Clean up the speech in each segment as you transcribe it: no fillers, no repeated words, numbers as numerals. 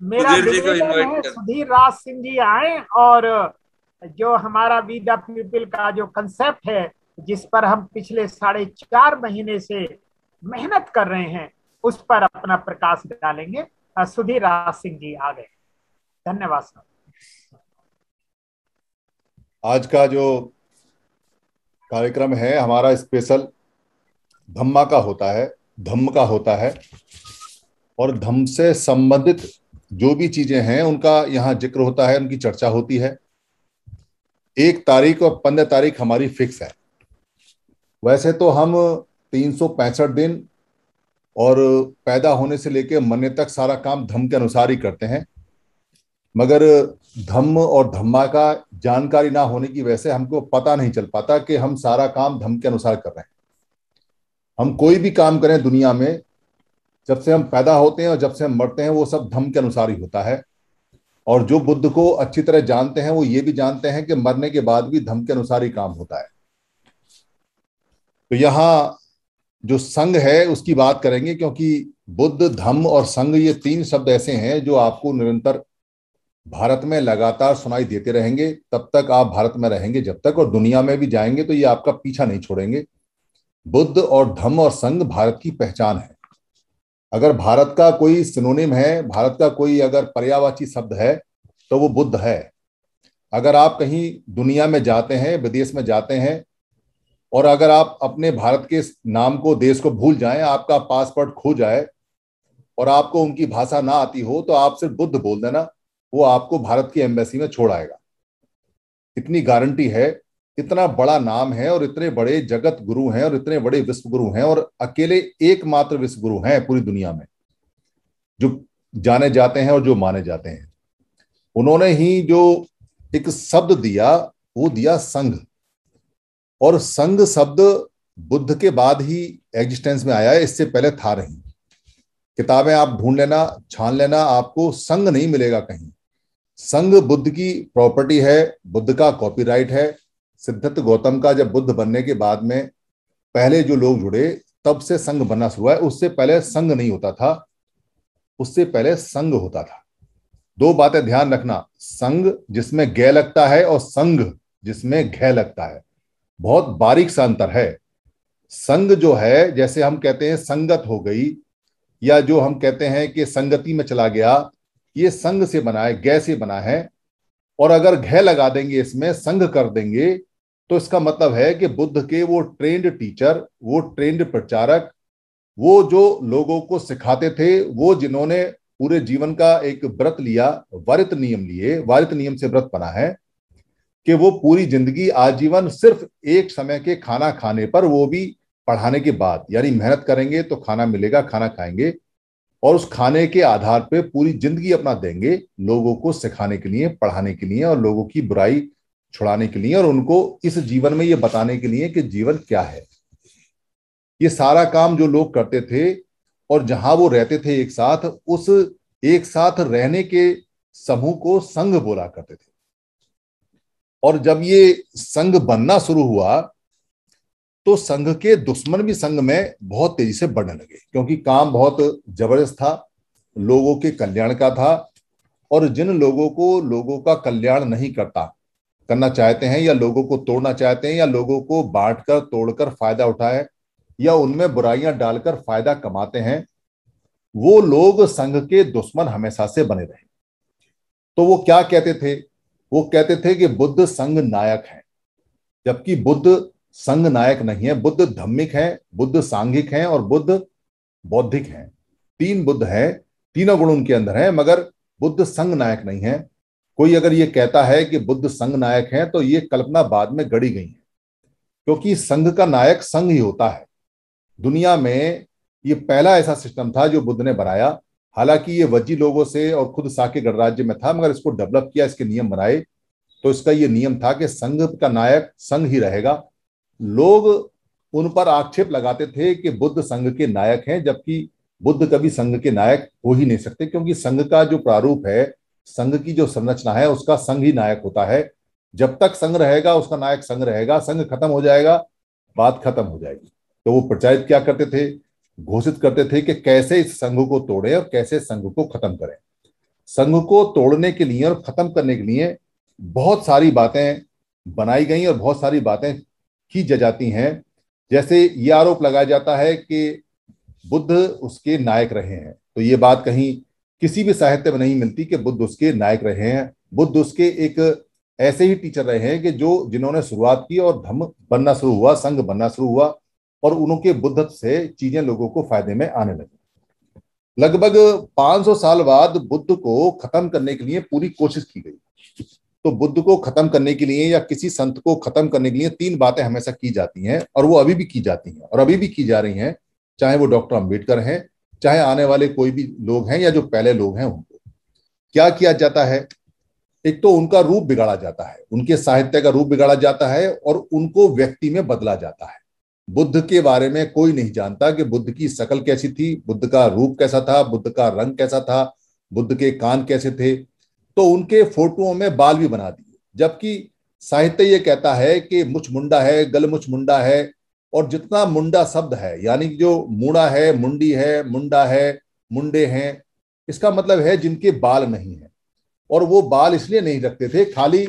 मेरा सुधीर जी को निवेदन इनवाइट है कर। सुधीर राज सिंह जी आए और जो हमारा वी द पीपल का जो कंसेप्ट है, जिस पर हम पिछले 4.5 महीने से मेहनत कर रहे हैं, उस पर अपना प्रकाश डालेंगे। सुधीर राज सिंह जी आ गए। धन्यवाद सर। आज का जो कार्यक्रम है हमारा स्पेशल धम्मा का होता है, धम्म का होता है, और धम्म से संबंधित जो भी चीजें हैं उनका यहाँ जिक्र होता है, उनकी चर्चा होती है। 1 तारीख और 15 तारीख हमारी फिक्स है। वैसे तो हम 365 दिन और पैदा होने से लेकर मरने तक सारा काम धम्म के अनुसार ही करते हैं, मगर धम्म और धम्मा का जानकारी ना होने की वजह से हमको पता नहीं चल पाता कि हम सारा काम धम्म के अनुसार कर रहे हैं। हम कोई भी काम करें दुनिया में, जब से हम पैदा होते हैं और जब से हम मरते हैं, वो सब धम्म के अनुसार ही होता है। और जो बुद्ध को अच्छी तरह जानते हैं वो ये भी जानते हैं कि मरने के बाद भी धम्म के अनुसार ही काम होता है। तो यहाँ जो संघ है उसकी बात करेंगे, क्योंकि बुद्ध, धम्म और संघ ये 3 शब्द ऐसे हैं जो आपको निरंतर भारत में लगातार सुनाई देते रहेंगे। तब तक आप भारत में रहेंगे जब तक, और दुनिया में भी जाएंगे तो ये आपका पीछा नहीं छोड़ेंगे। बुद्ध और धम्म और संघ भारत की पहचान है। अगर भारत का कोई सिनोनिम है, भारत का कोई अगर पर्यायवाची शब्द है, तो वो बुद्ध है। अगर आप कहीं दुनिया में जाते हैं, विदेश में जाते हैं, और अगर आप अपने भारत के नाम को, देश को भूल जाएं, आपका पासपोर्ट खो जाए और आपको उनकी भाषा ना आती हो, तो आप सिर्फ बुद्ध बोल देना, वो आपको भारत की एम्बेसी में छोड़ आएगा। इतनी गारंटी है। इतना बड़ा नाम है और इतने बड़े जगत गुरु हैं और इतने बड़े विश्व गुरु हैं, और अकेले एकमात्र विश्व गुरु हैं पूरी दुनिया में जो जाने जाते हैं और जो माने जाते हैं। उन्होंने ही जो एक शब्द दिया, वो दिया संघ। और संघ शब्द बुद्ध के बाद ही एग्जिस्टेंस में आया है, इससे पहले था नहीं। किताबें आप ढूंढ लेना, छान लेना, आपको संघ नहीं मिलेगा कहीं। संघ बुद्ध की प्रॉपर्टी है, बुद्ध का कॉपीराइट है। सिद्धार्थ गौतम का जब बुद्ध बनने के बाद में पहले जो लोग जुड़े, तब से संघ बनना शुरू हुआ है। उससे पहले संघ नहीं होता था, उससे पहले संघ होता था। 2 बातें ध्यान रखना, संघ जिसमें ग लगता है और संघ जिसमें घ लगता है, बहुत बारीक सा अंतर है। संघ जो है, जैसे हम कहते हैं संगत हो गई, या जो हम कहते हैं कि संगति में चला गया, ये संघ से बना है, ग से बना है। और अगर घ लगा देंगे, इसमें संघ कर देंगे, तो इसका मतलब है कि बुद्ध के वो ट्रेंड टीचर, वो ट्रेंड प्रचारक, वो जो लोगों को सिखाते थे, वो जिन्होंने पूरे जीवन का एक व्रत लिया, वारित नियम लिए, वारित नियम से व्रत बना है कि वो पूरी जिंदगी आजीवन सिर्फ एक समय के खाना खाने पर, वो भी पढ़ाने के बाद, यानी मेहनत करेंगे तो खाना मिलेगा, खाना खाएंगे, और उस खाने के आधार पे पूरी जिंदगी अपना देंगे लोगों को सिखाने के लिए, पढ़ाने के लिए, और लोगों की बुराई छुड़ाने के लिए, और उनको इस जीवन में ये बताने के लिए कि जीवन क्या है। ये सारा काम जो लोग करते थे, और जहां वो रहते थे एक साथ, उस एक साथ रहने के समूह को संघ बोला करते थे। और जब ये संघ बनना शुरू हुआ, तो संघ के दुश्मन भी संघ में बहुत तेजी से बढ़ने लगे, क्योंकि काम बहुत जबरदस्त था, लोगों के कल्याण का था। और जिन लोगों को लोगों का कल्याण नहीं करना चाहते हैं, या लोगों को तोड़ना चाहते हैं, या लोगों को बांटकर तोड़कर फायदा उठाए, या उनमें बुराइयां डालकर फायदा कमाते हैं, वो लोग संघ के दुश्मन हमेशा से बने रहे। तो वो क्या कहते थे? वो कहते थे कि बुद्ध संघ नायक है, जबकि बुद्ध संघ नायक नहीं है। बुद्ध धम्मिक है, बुद्ध सांघिक है, और बुद्ध बौद्धिक है। 3 बुद्ध है, तीनों गुण उनके अंदर है, मगर बुद्ध संघ नायक नहीं है। कोई अगर ये कहता है कि बुद्ध संघ नायक है, तो ये कल्पना बाद में गढ़ी गई है, क्योंकि संघ का नायक संघ ही होता है। दुनिया में ये पहला ऐसा सिस्टम था जो बुद्ध ने बनाया। हालांकि ये वज्जी लोगों से और खुद साके गणराज्य में था, मगर इसको डेवलप किया, इसके नियम बनाए। तो इसका ये नियम था कि संघ का नायक संघ ही रहेगा। लोग उन पर आक्षेप लगाते थे कि बुद्ध संघ के नायक हैं, जबकि बुद्ध कभी संघ के नायक हो ही नहीं सकते, क्योंकि संघ का जो प्रारूप है, संघ की जो संरचना है, उसका संघ ही नायक होता है। जब तक संघ रहेगा, उसका नायक संघ रहेगा। संघ खत्म हो जाएगा, बात खत्म हो जाएगी। तो वो प्रचारित क्या करते थे? घोषित करते थे कि कैसे इस संघ को तोड़े और कैसे संघ को खत्म करें। संघ को तोड़ने के लिए और खत्म करने के लिए बहुत सारी बातें बनाई गई और बहुत सारी बातें की जाती हैं। जैसे ये आरोप लगाया जाता है कि बुद्ध उसके नायक रहे हैं, तो ये बात कहीं किसी भी साहित्य में नहीं मिलती कि बुद्ध उसके नायक रहे हैं। बुद्ध उसके एक ऐसे ही टीचर रहे हैं कि जिन्होंने शुरुआत की और धम्म बनना शुरू हुआ, संघ बनना शुरू हुआ और उनके बुद्धत्व से चीजें लोगों को फायदे में आने लगी। लगभग 500 साल बाद बुद्ध को खत्म करने के लिए पूरी कोशिश की गई। तो बुद्ध को खत्म करने के लिए या किसी संत को खत्म करने के लिए 3 बातें हमेशा की जाती हैं और वो अभी भी की जाती हैं और अभी भी की जा रही हैं, चाहे वो डॉक्टर अंबेडकर हैं, चाहे आने वाले कोई भी लोग हैं या जो पहले लोग हैं। उनको क्या किया जाता है? एक तो उनका रूप बिगाड़ा जाता है, उनके साहित्य का रूप बिगाड़ा जाता है और उनको व्यक्ति में बदला जाता है। बुद्ध के बारे में कोई नहीं जानता कि बुद्ध की शक्ल कैसी थी, बुद्ध का रूप कैसा था, बुद्ध का रंग कैसा था, बुद्ध के कान कैसे थे। तो उनके फोटोओं में बाल भी बना दिए, जबकि साहित्य ये कहता है कि मुछ मुंडा है, गल मुछ मुंडा है। और जितना मुंडा शब्द है, यानी जो मुड़ा है, मुंडी है, मुंडा है, मुंडे हैं, इसका मतलब है जिनके बाल नहीं है। और वो बाल इसलिए नहीं रखते थे, खाली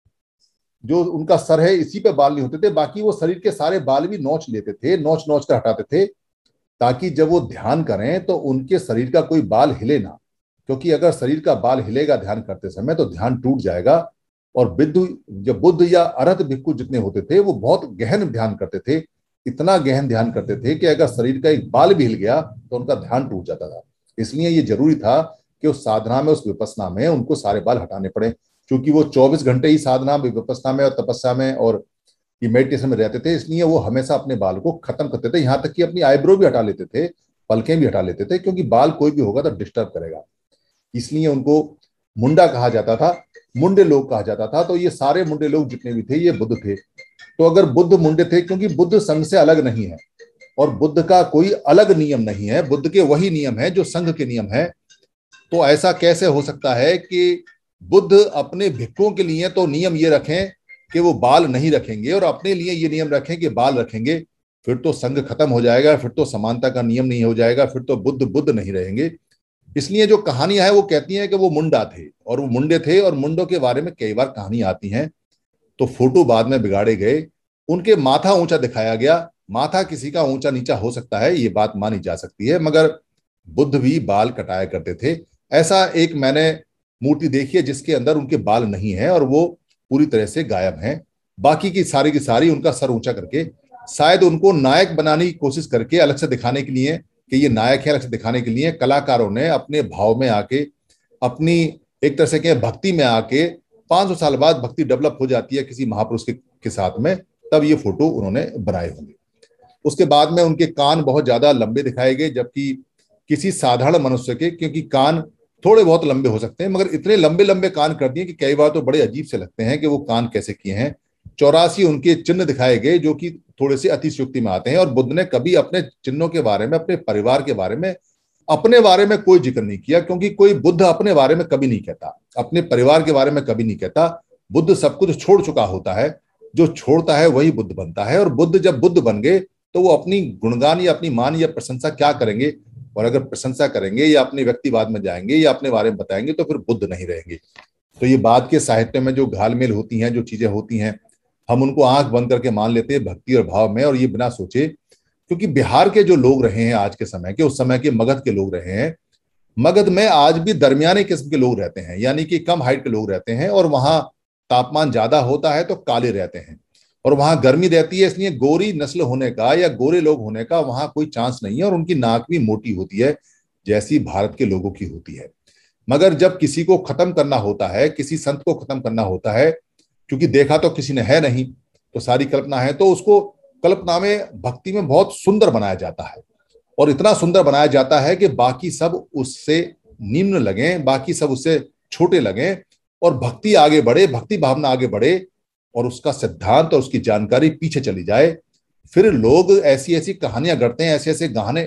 जो उनका सर है इसी पे बाल नहीं होते थे, बाकी वो शरीर के सारे बाल भी नोच लेते थे, नोच नोच कर हटाते थे, ताकि जब वो ध्यान करें तो उनके शरीर का कोई बाल हिले ना। क्योंकि अगर शरीर का बाल हिलेगा ध्यान करते समय तो ध्यान टूट जाएगा। और बुद्ध या अरहत भिक्खु जितने होते थे वो बहुत गहन ध्यान करते थे, इतना गहन ध्यान करते थे कि अगर शरीर का एक बाल भी हिल गया तो उनका ध्यान टूट जाता था। इसलिए ये जरूरी था कि उस साधना में, उस विपस्सना में उनको सारे बाल हटाने पड़े, क्योंकि वो 24 घंटे ही साधना विपस्सना में और तपस्या में और ये मेडिटेशन में रहते थे। इसलिए वो हमेशा अपने बाल को खत्म करते थे, यहाँ तक कि अपनी आईब्रो भी हटा लेते थे, पलकें भी हटा लेते थे, क्योंकि बाल कोई भी होगा तो डिस्टर्ब करेगा। इसलिए उनको मुंडा कहा जाता था, मुंडे लोग कहा जाता था। तो ये सारे मुंडे लोग जितने भी थे ये बुद्ध थे। तो अगर बुद्ध मुंडे थे, क्योंकि बुद्ध संघ से अलग नहीं है और बुद्ध का कोई अलग नियम नहीं है, बुद्ध के वही नियम है जो संघ के नियम है। तो ऐसा कैसे हो सकता है कि बुद्ध अपने भिक्षुओं के लिए तो नियम ये रखें कि वो बाल नहीं रखेंगे और अपने लिए ये नियम रखें कि बाल रखेंगे? फिर तो संघ खत्म हो जाएगा, फिर तो समानता का नियम नहीं हो जाएगा, फिर तो बुद्ध बुद्ध नहीं रहेंगे। इसलिए जो कहानियां है वो कहती हैं कि वो मुंडा थे और वो मुंडे थे, और मुंडों के बारे में कई बार कहानी आती हैं। तो फोटो बाद में बिगाड़े गए, उनके माथा ऊंचा दिखाया गया। माथा किसी का ऊंचा नीचा हो सकता है, ये बात मानी जा सकती है, मगर बुद्ध भी बाल कटाया करते थे। ऐसा एक मैंने मूर्ति देखी है जिसके अंदर उनके बाल नहीं है और वो पूरी तरह से गायब हैं। बाकी की सारी उनका सर ऊंचा करके, शायद उनको नायक बनाने की कोशिश करके, अलग से दिखाने के लिए कि ये नायक है, अलग से दिखाने के लिए कलाकारों ने अपने भाव में आके, अपनी एक तरह से कहें भक्ति में आके, 500 साल बाद भक्ति डेवलप हो जाती है किसी महापुरुष के साथ में, तब ये फोटो उन्होंने बनाए होंगे। उसके बाद में उनके कान बहुत ज्यादा लंबे दिखाए गए, जबकि किसी साधारण मनुष्य के, क्योंकि कान थोड़े बहुत लंबे हो सकते हैं, मगर इतने लंबे लंबे कान कर दिए कि कई बार तो बड़े अजीब से लगते हैं कि वो कान कैसे किए हैं। 84 उनके चिन्ह दिखाए गए जो कि थोड़े से अतिशयोक्ति में आते हैं। और बुद्ध ने कभी अपने चिन्हों के बारे में, अपने परिवार के बारे में, अपने बारे में कोई जिक्र नहीं किया, क्योंकि कोई बुद्ध अपने बारे में कभी नहीं कहता, अपने परिवार के बारे में कभी नहीं कहता। बुद्ध सब कुछ छोड़ चुका होता है, जो छोड़ता है वही बुद्ध बनता है। और बुद्ध जब बुद्ध बन गए तो वो अपनी गुणगान या अपनी मान या प्रशंसा क्या करेंगे? और अगर प्रशंसा करेंगे या अपने व्यक्तिवाद में जाएंगे या अपने बारे में बताएंगे तो फिर बुद्ध नहीं रहेंगे। तो ये बाद के साहित्य में जो घालमेल होती हैं, जो चीजें होती हैं, हम उनको आंख बंद करके मान लेते हैं भक्ति और भाव में, और ये बिना सोचे। क्योंकि बिहार के जो लोग रहे हैं आज के समय के, उस समय के मगध के लोग रहे हैं, मगध में आज भी दरमियाने किस्म के लोग रहते हैं, यानी कि कम हाइट के लोग रहते हैं, और वहां तापमान ज्यादा होता है तो काले रहते हैं, और वहां गर्मी रहती है, इसलिए गोरी नस्ल होने का या गोरे लोग होने का वहां कोई चांस नहीं है। और उनकी नाक भी मोटी होती है जैसी भारत के लोगों की होती है। मगर जब किसी को खत्म करना होता है, किसी संत को खत्म करना होता है, क्योंकि देखा तो किसी ने है नहीं, तो सारी कल्पना है, तो उसको कल्पना में, भक्ति में बहुत सुंदर बनाया जाता है। और इतना सुंदर बनाया जाता है कि बाकी सब उससे निम्न लगे, बाकी सब उससे छोटे लगे, और भक्ति आगे बढ़े, भक्ति भावना आगे बढ़े, और उसका सिद्धांत और उसकी जानकारी पीछे चली जाए। फिर लोग ऐसी ऐसी कहानियां गढ़ते हैं, ऐसे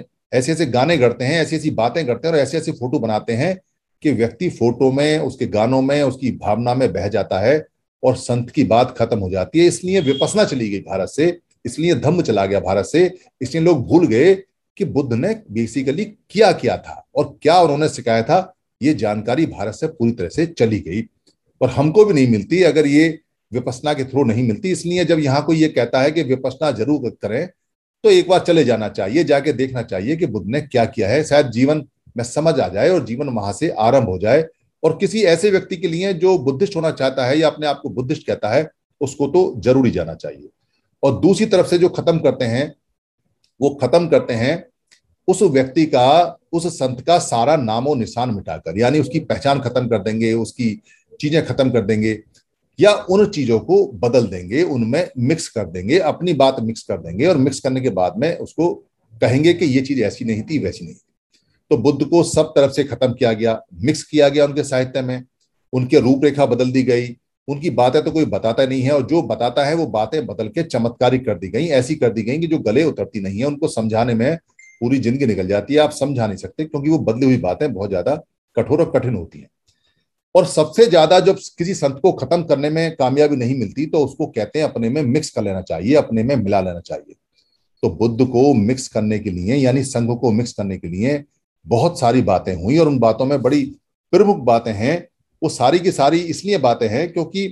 ऐसे गाने गढ़ते हैं, ऐसी ऐसी बातें करते हैं और ऐसे ऐसे फोटो बनाते हैं कि व्यक्ति फोटो में, उसके गानों में, उसकी भावना में बह जाता है और संत की बात खत्म हो जाती है। इसलिए विपस्सना चली गई भारत से, इसलिए धम्म चला गया भारत से, इसलिए लोग भूल गए कि बुद्ध ने बेसिकली किया था और क्या उन्होंने सिखाया था। ये जानकारी भारत से पूरी तरह से चली गई और हमको भी नहीं मिलती अगर ये विपश्यना के थ्रू नहीं मिलती। इसलिए जब यहाँ कोई ये कहता है कि विपश्यना जरूर करें तो एक बार चले जाना चाहिए, जाके देखना चाहिए कि बुद्ध ने क्या किया है, शायद जीवन में समझ आ जाए और जीवन वहां से आरंभ हो जाए। और किसी ऐसे व्यक्ति के लिए जो बुद्धिस्ट होना चाहता है या अपने आप को बुद्धिस्ट कहता है, उसको तो जरूरी जाना चाहिए। और दूसरी तरफ से जो खत्म करते हैं, वो खत्म करते हैं उस व्यक्ति का, उस संत का सारा नामो निशान मिटाकर, यानी उसकी पहचान खत्म कर देंगे, उसकी चीजें खत्म कर देंगे या उन चीजों को बदल देंगे, उनमें मिक्स कर देंगे, अपनी बात मिक्स कर देंगे और मिक्स करने के बाद में उसको कहेंगे कि ये चीज ऐसी नहीं थी, वैसी नहीं थी। तो बुद्ध को सब तरफ से खत्म किया गया, मिक्स किया गया उनके साहित्य में, उनके रूपरेखा बदल दी गई, उनकी बातें तो कोई बताता नहीं है और जो बताता है वो बातें बदल के चमत्कारिक कर दी गई, ऐसी कर दी गई कि जो गले उतरती नहीं है। उनको समझाने में पूरी जिंदगी निकल जाती है, आप समझा नहीं सकते, क्योंकि वो बदली हुई बातें बहुत ज्यादा कठोर और कठिन होती हैं। और सबसे ज्यादा जब किसी संत को खत्म करने में कामयाबी नहीं मिलती तो उसको कहते हैं अपने में मिक्स कर लेना चाहिए, अपने में मिला लेना चाहिए। तो बुद्ध को मिक्स करने के लिए, यानी संघ को मिक्स करने के लिए बहुत सारी बातें हुई और उन बातों में बड़ी प्रमुख बातें हैं। वो सारी की सारी इसलिए बातें हैं क्योंकि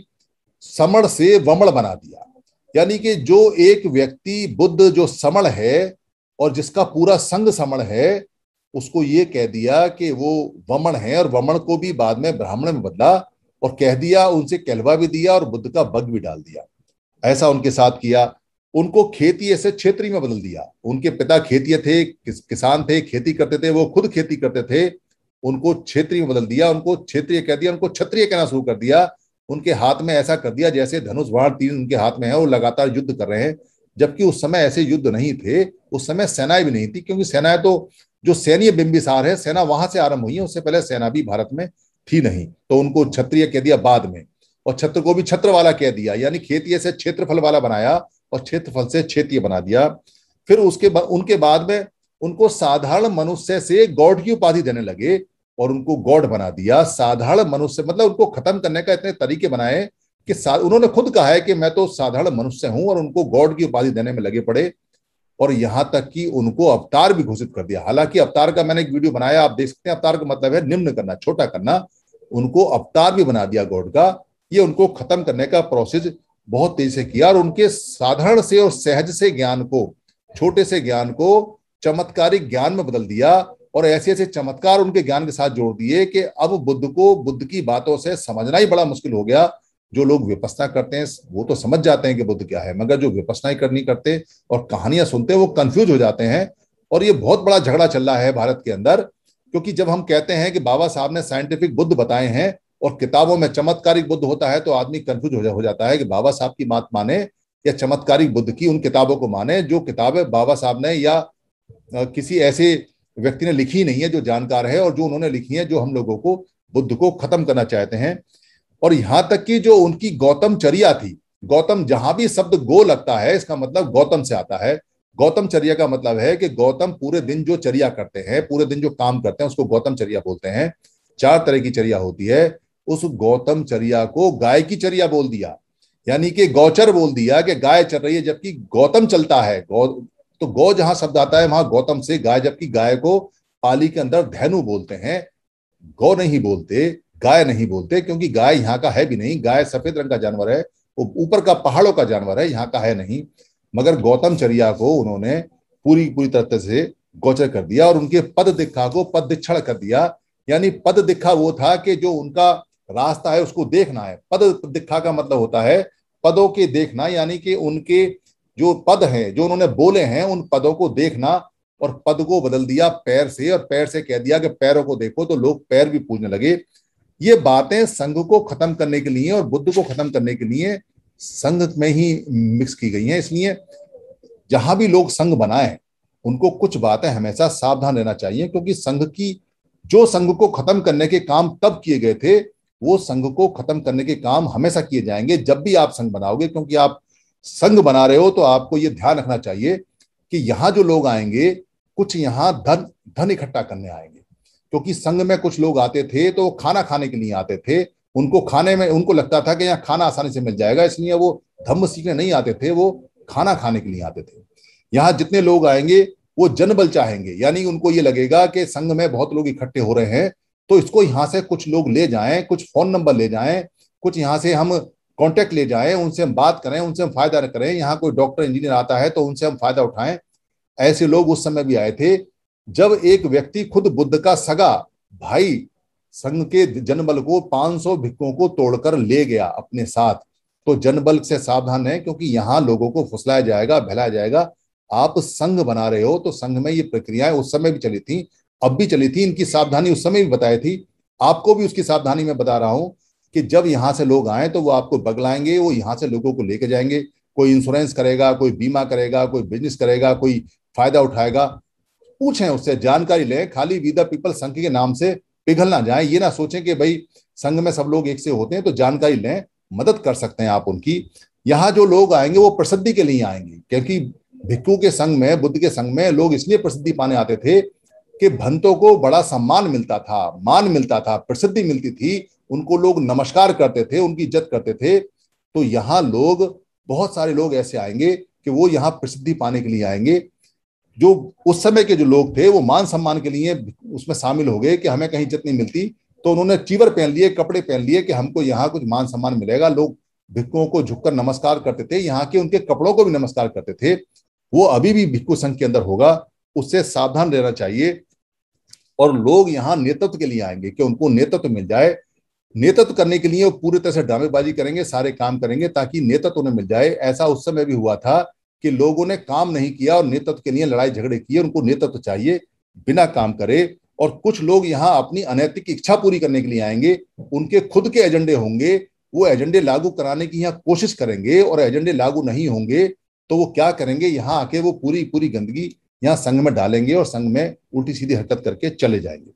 समण से वमण बना दिया, यानी कि जो एक व्यक्ति बुद्ध जो समण है और जिसका पूरा संघ समण है, उसको ये कह दिया कि वो वमण है, और वमण को भी बाद में ब्राह्मण में बदला और कह दिया, उनसे कहलवा भी दिया और बुद्ध का बग भी डाल दिया। ऐसा उनके साथ किया। उनको खेतीय से क्षेत्रीय में बदल दिया। उनके पिता खेतीय थे, किसान थे, खेती करते थे, वो खुद खेती करते थे, उनको क्षेत्रीय में बदल दिया, उनको क्षेत्रीय कह दिया, उनको क्षत्रिय कहना शुरू कर दिया। उनके हाथ में ऐसा कर दिया जैसे धनुष बाण तीन उनके हाथ में है, वो लगातार युद्ध कर रहे हैं, जबकि उस समय ऐसे युद्ध नहीं थे। उस समय सेनाएं भी नहीं थी, क्योंकि सेनाएं तो जो सैन्य बिंबिसार है, सेना वहां से आरंभ हुई है, उससे पहले सेना भी भारत में थी नहीं। तो उनको क्षत्रिय कह दिया बाद में, और छत्र को भी छत्र वाला कह दिया, यानी खेतीय से क्षेत्रफल वाला बनाया और क्षेत्रफल से क्षेत्रीय बना दिया। फिर उनके बाद में उनको साधारण मनुष्य से गॉड की उपाधि देने लगे और उनको गॉड बना दिया। साधारण मनुष्य मतलब उनको खत्म करने का इतने तरीके बनाए कि उन्होंने खुद कहा है कि मैं तो साधारण मनुष्य हूं, और उनको गॉड की उपाधि देने में लगे पड़े। और यहां तक कि उनको अवतार भी घोषित कर दिया। हालांकि अवतार का मैंने एक वीडियो बनाया, आप देख सकते हैं। अवतार का मतलब है निम्न करना, छोटा करना। उनको अवतार भी बना दिया गॉड का। ये उनको खत्म करने का प्रोसेस बहुत तेजी से किया और उनके साधारण से और सहज से ज्ञान को, छोटे से ज्ञान को चमत्कारिक ज्ञान में बदल दिया और ऐसे ऐसे चमत्कार उनके ज्ञान के साथ जोड़ दिए कि अब बुद्ध को बुद्ध की बातों से समझना ही बड़ा मुश्किल हो गया। जो लोग विपश्यना करते हैं वो तो समझ जाते हैं कि बुद्ध क्या है, मगर जो विपश्यना ही करनी करते और कहानियां सुनते हैं वो कंफ्यूज हो जाते हैं। और ये बहुत बड़ा झगड़ा चल रहा है भारत के अंदर, क्योंकि जब हम कहते हैं कि बाबा साहब ने साइंटिफिक बुद्ध बताए हैं और किताबों में चमत्कारिक बुद्ध होता है, तो आदमी कंफ्यूज हो जाता है कि बाबा साहब की बात माने या चमत्कारिक बुद्ध की उन किताबों को माने जो किताबें बाबा साहब ने या किसी ऐसे व्यक्ति ने लिखी नहीं है जो जानकार है, और जो उन्होंने लिखी है जो हम लोगों को बुद्ध को खत्म करना चाहते हैं। और यहां तक कि जो उनकी गौतम चर्या थी, गौतम, जहां भी शब्द गो लगता है इसका मतलब गौतम से आता है। गौतम चर्या का मतलब है कि गौतम पूरे दिन जो चर्या करते हैं, पूरे दिन जो काम करते हैं, उसको गौतम चर्या बोलते हैं। 4 तरह की चर्या होती है। उस गौतम चर्या को गाय की चर्या बोल दिया, यानी कि गौचर बोल दिया कि गाय चल रही है, जबकि गौतम चलता है। तो गौ जहां शब्द आता है वहां गौतम से गाय, जबकि गाय को पाली के अंदर धैनु बोलते हैं, गौ नहीं बोलते, गाय नहीं बोलते, क्योंकि गाय यहाँ का है भी नहीं। गाय सफेद रंग का जानवर है, वो ऊपर का पहाड़ों का जानवर है, यहाँ का है नहीं। मगर गौतम चर्या को उन्होंने पूरी पूरी तरह से गोचर कर दिया और उनके पद दिखा को पद दिक्षण कर दिया। यानी पद दिखा वो था कि जो उनका रास्ता है उसको देखना है। पद दिखा का मतलब होता है पदों के देखना, यानी कि उनके जो पद हैं जो उन्होंने बोले हैं उन पदों को देखना। और पद को बदल दिया पैर से, और पैर से कह दिया कि पैरों को देखो, तो लोग पैर भी पूजने लगे। ये बातें संघ को खत्म करने के लिए और बुद्ध को खत्म करने के लिए संघ में ही मिक्स की गई हैं। इसलिए जहां भी लोग संघ बनाए उनको कुछ बातें हमेशा सावधान रहना चाहिए, क्योंकि संघ को खत्म करने के काम तब किए गए थे, वो संघ को खत्म करने के काम हमेशा किए जाएंगे जब भी आप संघ बनाओगे। क्योंकि आप संघ बना रहे हो तो आपको ये ध्यान रखना चाहिए कि यहाँ जो लोग आएंगे कुछ यहाँ धन इकट्ठा करने आएंगे, क्योंकि संघ में कुछ लोग आते थे तो खाना खाने के लिए आते थे। उनको खाने में उनको लगता था कि यहाँ खाना आसानी से मिल जाएगा, इसलिए वो धम्म सीखने नहीं आते थे, वो खाना खाने के लिए आते थे। यहाँ जितने लोग आएंगे वो जनबल चाहेंगे, यानी उनको ये लगेगा कि संघ में बहुत लोग इकट्ठे हो रहे हैं तो इसको यहाँ से कुछ लोग ले जाएं, कुछ फोन नंबर ले जाएं, कुछ यहाँ से हम कांटेक्ट ले जाएं, उनसे हम बात करें, उनसे हम फायदा करें। यहाँ कोई डॉक्टर इंजीनियर आता है तो उनसे हम फायदा उठाएं। ऐसे लोग उस समय भी आए थे जब एक व्यक्ति खुद बुद्ध का सगा भाई संघ के जनबल को 500 भिक्षुओं को तोड़कर ले गया अपने साथ। तो जनबल से सावधान है, क्योंकि यहाँ लोगों को फुसलाया जाएगा, बहलाया जाएगा। आप संघ बना रहे हो तो संघ में ये प्रक्रियाएं उस समय भी चली थी, अब भी चली थी। इनकी सावधानी उस समय भी बताई थी, आपको भी उसकी सावधानी मैं बता रहा हूं कि जब यहाँ से लोग आए तो वो आपको बगलाएंगे, वो यहाँ से लोगों को लेके जाएंगे। कोई इंश्योरेंस करेगा, कोई बीमा करेगा, कोई बिजनेस करेगा, कोई फायदा उठाएगा। पूछें उससे, जानकारी लें। खाली वी द पीपल संघ के नाम से पिघल ना जाए। ये ना सोचें कि भाई संघ में सब लोग एक से होते हैं। तो जानकारी लें, मदद कर सकते हैं आप उनकी। यहाँ जो लोग आएंगे वो प्रसिद्धि के लिए आएंगे, क्योंकि भिक्षु के संघ में, बुद्ध के संघ में लोग इसलिए प्रसिद्धि पाने आते थे कि भंतों को बड़ा सम्मान मिलता था, मान मिलता था, प्रसिद्धि मिलती थी, उनको लोग नमस्कार करते थे, उनकी इज्जत करते थे। तो यहाँ लोग, बहुत सारे लोग ऐसे आएंगे कि वो यहाँ प्रसिद्धि पाने के लिए आएंगे। जो उस समय के जो लोग थे वो मान सम्मान के लिए उसमें शामिल हो गए कि हमें कहीं इज्जत नहीं मिलती, तो उन्होंने चीवर पहन लिए, कपड़े पहन लिए कि हमको यहाँ कुछ मान सम्मान मिलेगा। लोग भिक्षुओं को झुककर नमस्कार करते थे, यहाँ के उनके कपड़ों को भी नमस्कार करते थे। वो अभी भी भिक्षु संघ के अंदर होगा, उससे सावधान रहना चाहिए। और लोग यहाँ नेतृत्व के लिए आएंगे कि उनको नेतृत्व मिल जाए। नेतृत्व करने के लिए वो पूरी तरह से ड्रामेबाजी करेंगे, सारे काम करेंगे ताकि नेतृत्व उन्हें मिल जाए। ऐसा उस समय भी हुआ था कि लोगों ने काम नहीं किया और नेतृत्व के लिए लड़ाई झगड़े किए। उनको नेतृत्व चाहिए, बिना काम करे। और कुछ लोग यहाँ अपनी अनैतिक इच्छा पूरी करने के लिए आएंगे, उनके खुद के एजेंडे होंगे, वो एजेंडे लागू कराने की यहाँ कोशिश करेंगे। और एजेंडे लागू नहीं होंगे तो वो क्या करेंगे, यहाँ आके वो पूरी पूरी गंदगी यहाँ संघ में डालेंगे और संघ में उल्टी सीधी हरकत करके चले जाएंगे।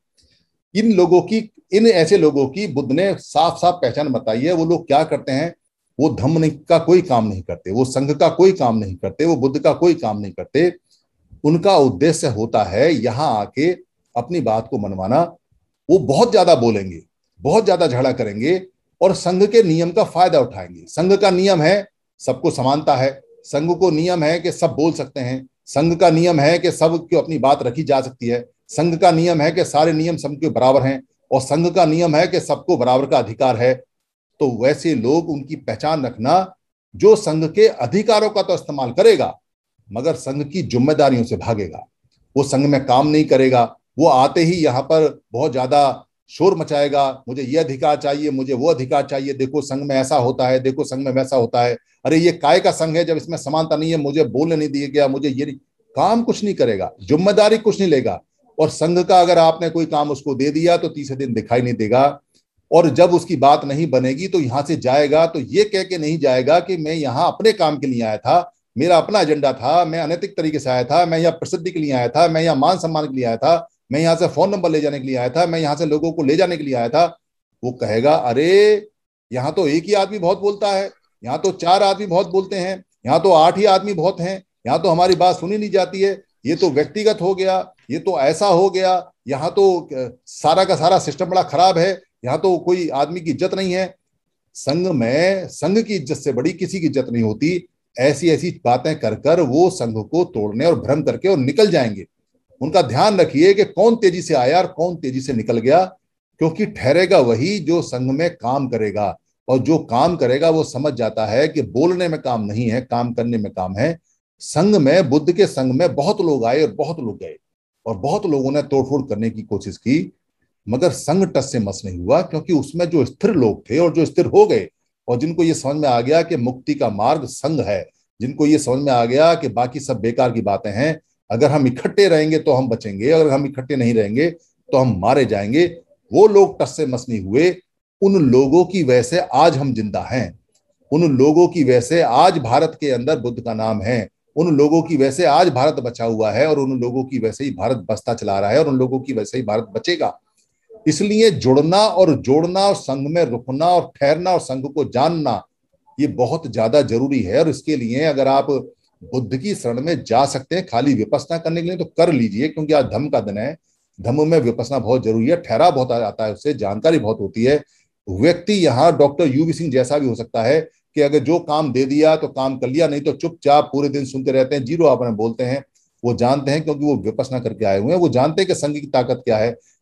इन ऐसे लोगों की बुद्ध ने साफ साफ पहचान बताई है। वो लोग क्या करते हैं, वो धम्म का कोई काम नहीं करते, वो संघ का कोई काम नहीं करते, वो बुद्ध का कोई काम नहीं करते। उनका उद्देश्य होता है यहाँ आके अपनी बात को मनवाना। वो बहुत ज्यादा बोलेंगे, बहुत ज्यादा झगड़ा करेंगे और संघ के नियम का फायदा उठाएंगे। संघ का नियम है सबको समानता है, संघ को नियम है कि सब बोल सकते हैं, संघ का नियम है कि सबको अपनी बात रखी जा सकती है, संघ का नियम है कि सारे नियम सबके बराबर हैं, और संघ का नियम है कि सबको बराबर का अधिकार है। तो वैसे लोग, उनकी पहचान रखना जो संघ के अधिकारों का तो इस्तेमाल करेगा मगर संघ की जिम्मेदारियों से भागेगा। वो संघ में काम नहीं करेगा, वो आते ही यहाँ पर बहुत ज्यादा शोर मचाएगा, मुझे ये अधिकार चाहिए, मुझे वो अधिकार चाहिए, देखो संघ में ऐसा होता है, देखो संघ में वैसा होता है, अरे ये काय का संघ है जब इसमें समानता नहीं है, मुझे बोलने नहीं दिया गया, मुझे ये नहीं। काम कुछ नहीं करेगा, जिम्मेदारी कुछ नहीं लेगा। और संघ का अगर आपने कोई काम उसको दे दिया तो तीसरे दिन दिखाई नहीं देगा। और जब उसकी बात नहीं बनेगी तो यहां से जाएगा तो ये कह के नहीं जाएगा कि मैं यहाँ अपने काम के लिए आया था, मेरा अपना एजेंडा था, मैं अनैतिक तरीके से आया था, मैं यहाँ प्रसिद्धि के लिए आया था, मैं यहाँ मान सम्मान के लिए आया था, मैं यहाँ से फोन नंबर ले जाने के लिए आया था, मैं यहाँ से लोगों को ले जाने के लिए आया था। वो कहेगा अरे यहाँ तो एक ही आदमी बहुत बोलता है, यहाँ तो 4 आदमी बहुत बोलते हैं, यहाँ तो 8 ही आदमी बहुत हैं, यहाँ तो हमारी बात सुनी नहीं जाती है, ये तो व्यक्तिगत हो गया, ये तो ऐसा हो गया, यहाँ तो सारा का सारा सिस्टम बड़ा खराब है, यहाँ तो कोई आदमी की इज्जत नहीं है। संघ में संघ की इज्जत से बड़ी किसी की इज्जत नहीं होती। ऐसी ऐसी बातें कर कर वो संघ को तोड़ने और भ्रम करके और निकल जाएंगे। उनका ध्यान रखिए कि कौन तेजी से आया और कौन तेजी से निकल गया, क्योंकि ठहरेगा वही जो संघ में काम करेगा। और जो काम करेगा वो समझ जाता है कि बोलने में काम नहीं है, काम करने में काम है। संघ में, बुद्ध के संघ में बहुत लोग आए और बहुत लोग गए और बहुत लोगों ने तोड़फोड़ करने की कोशिश की, मगर संघ टस से मस नहीं हुआ, क्योंकि उसमें जो स्थिर लोग थे और जो स्थिर हो गए और जिनको ये समझ में आ गया कि मुक्ति का मार्ग संघ है, जिनको ये समझ में आ गया कि बाकी सब बेकार की बातें हैं, अगर हम इकट्ठे रहेंगे तो हम बचेंगे, अगर हम इकट्ठे नहीं रहेंगे तो हम मारे जाएंगे, वो लोग टस से मस नहीं हुए। उन लोगों की वजह से आज हम जिंदा हैं, उन लोगों की वजह से आज भारत के अंदर बुद्ध का नाम है, उन लोगों की वजह से आज भारत बचा हुआ है और उन लोगों की वजह से ही भारत बसता चला रहा है और उन लोगों की वजह से ही भारत बचेगा। इसलिए जुड़ना और जोड़ना और संघ में रुकना और ठहरना और संघ को जानना ये बहुत ज्यादा जरूरी है। और इसके लिए अगर आप बुद्ध की शरण में जा सकते हैं खाली विपස්සना करने के लिए तो कर लीजिए, क्योंकि आज धम्म का दिन है, धम्म में विपස්සना बहुत जरूरी है, ठहरा बहुत आता है, उससे जानकारी बहुत होती है। व्यक्ति यहाँ डॉक्टर यूवी सिंह जैसा भी हो सकता है कि अगर जो काम दे दिया तो काम कर लिया, नहीं तो चुपचाप पूरे दिन सुनते रहते हैं, जीरो आपने बोलते हैं। वो जानते हैं क्योंकि वो विपස්සना करके आए हुए हैं, वो जानते हैं कि संघ की ताकत क्या है।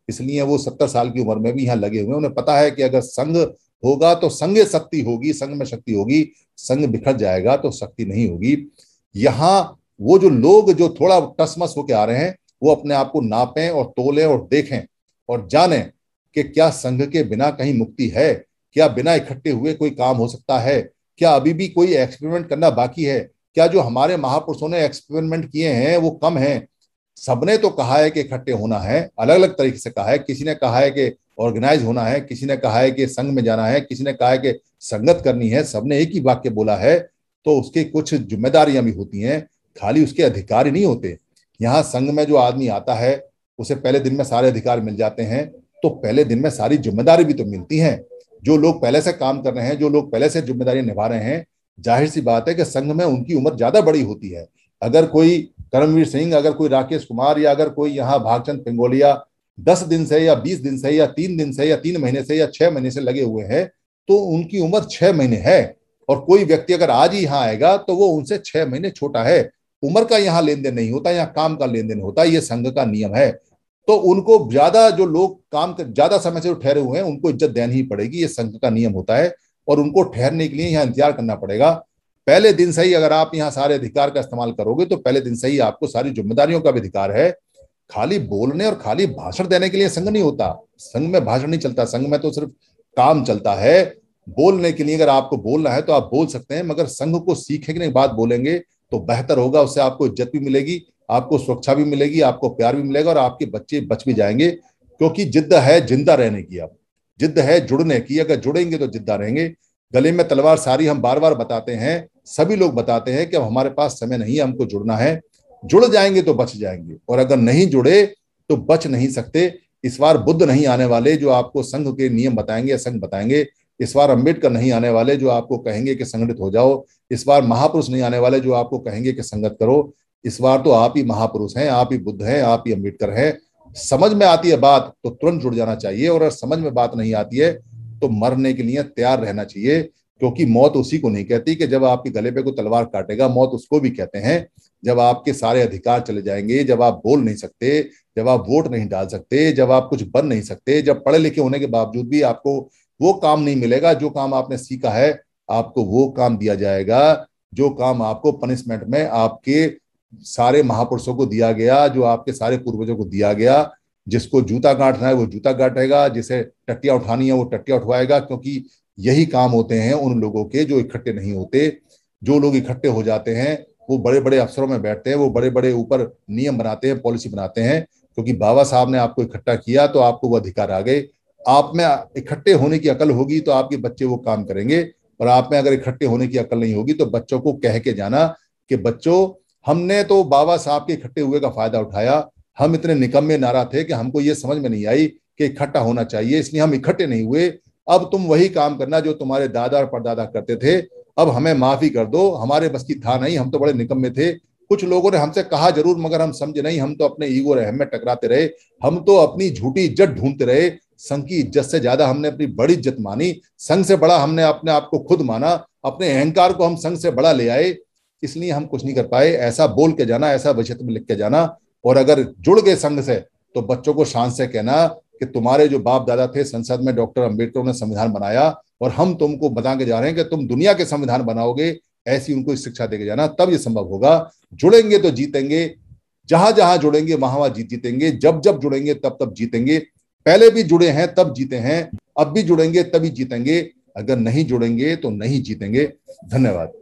इसलिए वो 70 साल की उम्र में भी यहाँ लगे हुए हैं। उन्हें पता है कि अगर संघ होगा तो संघ शक्ति होगी, संघ में शक्ति होगी, संघ बिखर जाएगा तो शक्ति नहीं होगी। यहाँ वो जो लोग जो थोड़ा टसमस होके आ रहे हैं, वो अपने आप को नापें और तोलें और देखें और जानें कि क्या संघ के बिना कहीं मुक्ति है, क्या बिना इकट्ठे हुए कोई काम हो सकता है, क्या अभी भी कोई एक्सपेरिमेंट करना बाकी है, क्या जो हमारे महापुरुषों ने एक्सपेरिमेंट किए हैं वो कम हैं। सबने तो कहा है कि इकट्ठे होना है, अलग अलग तरीके से कहा है। किसी ने कहा है कि ऑर्गेनाइज होना है, किसी ने कहा है कि संघ में जाना है, किसी ने कहा है कि संगत करनी है। सबने एक ही वाक्य बोला है, तो उसकी कुछ जिम्मेदारियां भी होती हैं, खाली उसके अधिकार ही नहीं होते। यहाँ संघ में जो आदमी आता है उसे पहले दिन में सारे अधिकार मिल जाते हैं, तो पहले दिन में सारी जिम्मेदारी भी तो मिलती हैं। जो लोग पहले से काम कर रहे हैं, जो लोग पहले से जिम्मेदारी निभा रहे हैं, जाहिर सी बात है कि संघ में उनकी उम्र ज्यादा बड़ी होती है। अगर कोई करमवीर सिंह, अगर कोई राकेश कुमार, या अगर कोई यहाँ भागचंद पिंगोलिया 10 दिन से या 20 दिन से या 3 दिन से या 3 महीने से या 6 महीने से लगे हुए हैं, तो उनकी उम्र 6 महीने है। और कोई व्यक्ति अगर आज ही यहाँ आएगा तो वो उनसे 6 महीने छोटा है। उम्र का यहाँ लेन देन नहीं होता, यहाँ काम का लेन देन होता है। ये संघ का नियम है। तो उनको ज्यादा, जो लोग काम कर ज्यादा समय से ठहरे हुए हैं, उनको इज्जत देनी ही पड़ेगी। ये संघ का नियम होता है और उनको ठहरने के लिए यहाँ इंतजार करना पड़ेगा। पहले दिन से ही अगर आप यहाँ सारे अधिकार का इस्तेमाल करोगे तो पहले दिन से ही आपको सारी जिम्मेदारियों का भी अधिकार है। खाली बोलने और खाली भाषण देने के लिए संघ नहीं होता। संघ में भाषण नहीं चलता, संघ में तो सिर्फ काम चलता है। बोलने के लिए अगर आपको बोलना है तो आप बोल सकते हैं, मगर संघ को सीखने के बाद बोलेंगे तो बेहतर होगा। उससे आपको इज्जत भी मिलेगी, आपको सुरक्षा भी मिलेगी, आपको प्यार भी मिलेगा और आपके बच्चे बच भी जाएंगे। क्योंकि जिद्द है जिंदा रहने की, अब जिद्द है जुड़ने की। अगर जुड़ेंगे तो जिंदा रहेंगे। गले में तलवार सारी हम बार बार बताते हैं, सभी लोग बताते हैं कि अब हमारे पास समय नहीं है, हमको जुड़ना है। जुड़ जाएंगे तो बच जाएंगे, और अगर नहीं जुड़े तो बच नहीं सकते। इस बार बुद्ध नहीं आने वाले जो आपको संघ के नियम बताएंगे, संघ बताएंगे। इस बार अंबेडकर नहीं आने वाले जो आपको कहेंगे कि संगठित हो जाओ। इस बार महापुरुष नहीं आने वाले जो आपको कहेंगे कि संगत करो। इस बार तो आप ही महापुरुष हैं, आप ही बुद्ध हैं, आप ही अंबेडकर हैं। समझ में आती है बात तो तुरंत जुड़ जाना चाहिए, और अगर समझ में बात नहीं आती है तो मरने के लिए तैयार रहना चाहिए। क्योंकि मौत उसी को नहीं कहती कि जब आपके गले पे कोई तलवार काटेगा, मौत उसको भी कहते हैं जब आपके सारे अधिकार चले जाएंगे, जब आप बोल नहीं सकते, जब आप वोट नहीं डाल सकते, जब आप कुछ बन नहीं सकते, जब पढ़े लिखे होने के बावजूद भी आपको वो काम नहीं मिलेगा जो काम आपने सीखा है। आपको वो काम दिया जाएगा जो काम आपको पनिशमेंट में आपके सारे महापुरुषों को दिया गया, जो आपके सारे पूर्वजों को दिया गया। जिसको जूता गांठना है वो जूता गांठेगा, जिसे टट्टियां उठानी है वो टट्टियां उठवाएगा। क्योंकि यही काम होते हैं उन लोगों के जो इकट्ठे नहीं होते। जो लोग इकट्ठे हो जाते हैं वो बड़े बड़े अफसरों में बैठते हैं, वो बड़े बड़े ऊपर नियम बनाते हैं, पॉलिसी बनाते हैं। क्योंकि बाबा साहब ने आपको इकट्ठा किया तो आपको वो अधिकार आ गए। आप में इकट्ठे होने की अकल होगी तो आपके बच्चे वो काम करेंगे, और आप में अगर इकट्ठे होने की अकल नहीं होगी तो बच्चों को कह के जाना कि बच्चों, हमने तो बाबा साहब के इकट्ठे हुए का फायदा उठाया। हम इतने निकम्मे नारा थे कि हमको ये समझ में नहीं आई कि इकट्ठा होना चाहिए, इसलिए हम इकट्ठे नहीं हुए। अब तुम वही काम करना जो तुम्हारे दादा और परदादा करते थे। अब हमें माफी कर दो, हमारे बस की था नहीं, हम तो बड़े निकम्मे थे। कुछ लोगों ने हमसे कहा जरूर, मगर हम समझे नहीं। हम तो अपने ईगो और अहम में टकराते रहे, हम तो अपनी झूठी इज्जत ढूंढते रहे। संघ की इज्जत से ज्यादा हमने अपनी बड़ी इज्जत मानी, संघ से बड़ा हमने अपने आप को खुद माना, अपने अहंकार को हम संघ से बड़ा ले आए। इसलिए हम कुछ नहीं कर पाए। ऐसा बोल के जाना, ऐसा वचन में लिख के जाना। और अगर जुड़ गए संघ से तो बच्चों को शान से कहना कि तुम्हारे जो बाप दादा थे संसद में, डॉक्टर अंबेडकर ने संविधान बनाया और हम तुमको बता के जा रहे हैं कि तुम दुनिया के संविधान बनाओगे। ऐसी उनको शिक्षा देके जाना, तब ये संभव होगा। जुड़ेंगे तो जीतेंगे, जहां जहां जुड़ेंगे वहां वहां जीतेंगे, जब जब जुड़ेंगे तब तब जीतेंगे। पहले भी जुड़े हैं तब जीते हैं, अब भी जुड़ेंगे तभी जीतेंगे। अगर नहीं जुड़ेंगे तो नहीं जीतेंगे। धन्यवाद।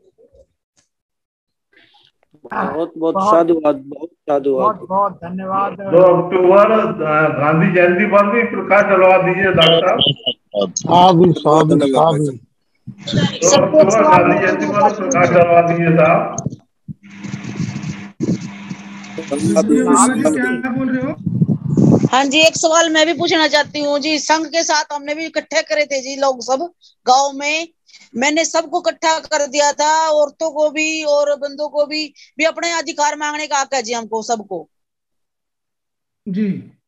बहुत बहुत साधुवाद, बहुत साधुवाद। बहुत बहुत धन्यवाद। 2 अक्टूबर गांधी जयंती पर भी प्रकाश डलवा दीजिए डॉक्टर साहब। 2 अक्टूबर गांधी जयंती पर प्रकाश डलवा दीजिए साहब। क्या बोल रहे हो? हाँ जी, एक सवाल मैं भी पूछना चाहती हूँ जी। संघ के साथ हमने भी इकट्ठे करे थे जी लोग सब गांव में। मैंने सबको इकट्ठा कर दिया था, औरतों को भी और बंदों को भी अपने अधिकार मांगने का हक है जी हमको सबको जी।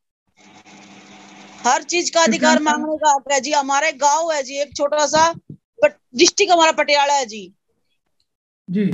हर चीज का अधिकार मांगने का हक है जी। हमारे गांव है जी एक छोटा सा, डिस्ट्रिक्ट हमारा पटियाला है जी। जी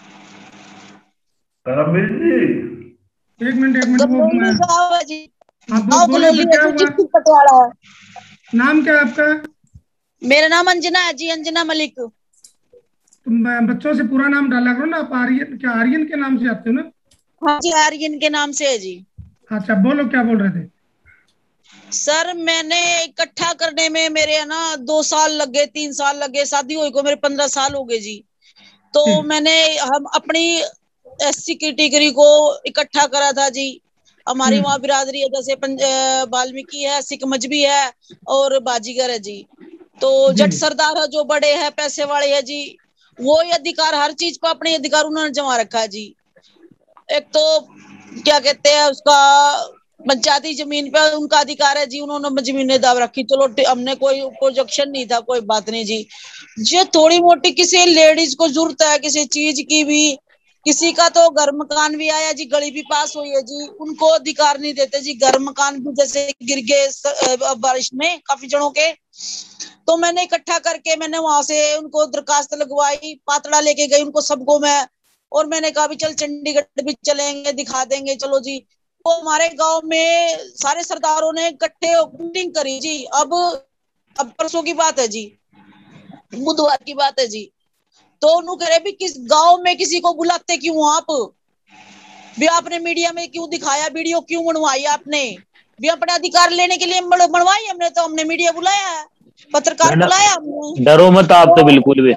करमवीर जी, एक मिनट वो गांव है जी। आप बोलो तो क्या हुआ? पटियाला। नाम क्या है आपका? मेरा नाम अंजना है जी, अंजना मलिक। तुम बच्चों से पूरा नाम डाला करो ना। आप आर्यन, क्या आर्यन के नाम से आते हो ना? हाँ जी, आर्यन के नाम से है जी। अच्छा बोलो, क्या बोल रहे थे? सर मैंने इकट्ठा करने में मेरे है ना 2 साल लग गए, 3 साल लग गए, शादी हुई को मेरे 15 साल हो गए जी। तो हम अपनी SC कैटेगरी को इकट्ठा करा था जी। हमारी वहाँ बिरादरी है, जैसे वाल्मीकि है, सिख मजबी है और बाजीगर है जी। तो जट सरदार है जो बड़े हैं, पैसे वाले है जी, वो अधिकार हर चीज पर अपने अधिकार उन्होंने जमा रखा है जी। एक तो क्या कहते हैं उसका, पंचायती जमीन पे उनका अधिकार है जी, उन्होंने जमीनें दाव रखी। चलो हमने कोई प्रोजेक्शन नहीं था, कोई बात नहीं जी। जो थोड़ी मोटी किसी लेडीज को जरूरत है किसी चीज की भी, किसी का तो घर मकान भी आया जी, गली भी पास हुई है जी, उनको अधिकार नहीं देते जी। घर मकान भी जैसे गिर गए बारिश में काफी जनों के। तो मैंने इकट्ठा करके मैंने वहां से उनको दरखास्त लगवाई, पातड़ा लेके गई उनको सबको मैं, और मैंने कहा भी चल चंडीगढ़ भी चलेंगे, दिखा देंगे, चलो जी। तो हमारे गांव में सारे सरदारों ने इकट्ठे मीटिंग करी जी। अब परसों की बात है जी, बुधवार की बात है जी। तो उन्होंने कह रहे भी किस गांव में किसी को बुलाते क्यों आप भी, आपने मीडिया में क्यों दिखाया, वीडियो क्यों बनवाई आपने भी, अपना अधिकार लेने के लिए बनवाई हमने, तो हमने मीडिया बुलाया है, पत्रकार बुलाया हमने। डरो मत आप तो बिल्कुल भी।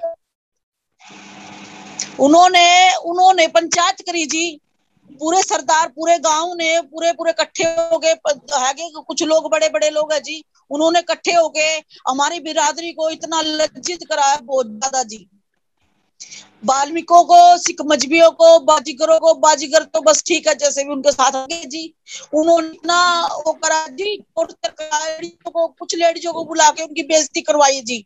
उन्होंने पंचायत करी जी, पूरे सरदार पूरे गांव ने पूरे इकट्ठे हो गए, कुछ लोग बड़े बड़े लोग है जी, उन्होंने इकट्ठे हो गए हमारी बिरादरी को इतना लज्जित कराया बहुत ज्यादा जी। वाल्मीकियों को, सिख मजबियों को, बाजीगरों को, बाजीगर तो बस ठीक है जैसे भी उनके साथ आ गए जी, उन्होंने इतना वो करा जी, कुछ लेडीजों को बुला के उनकी बेइज्जती करवाई जी।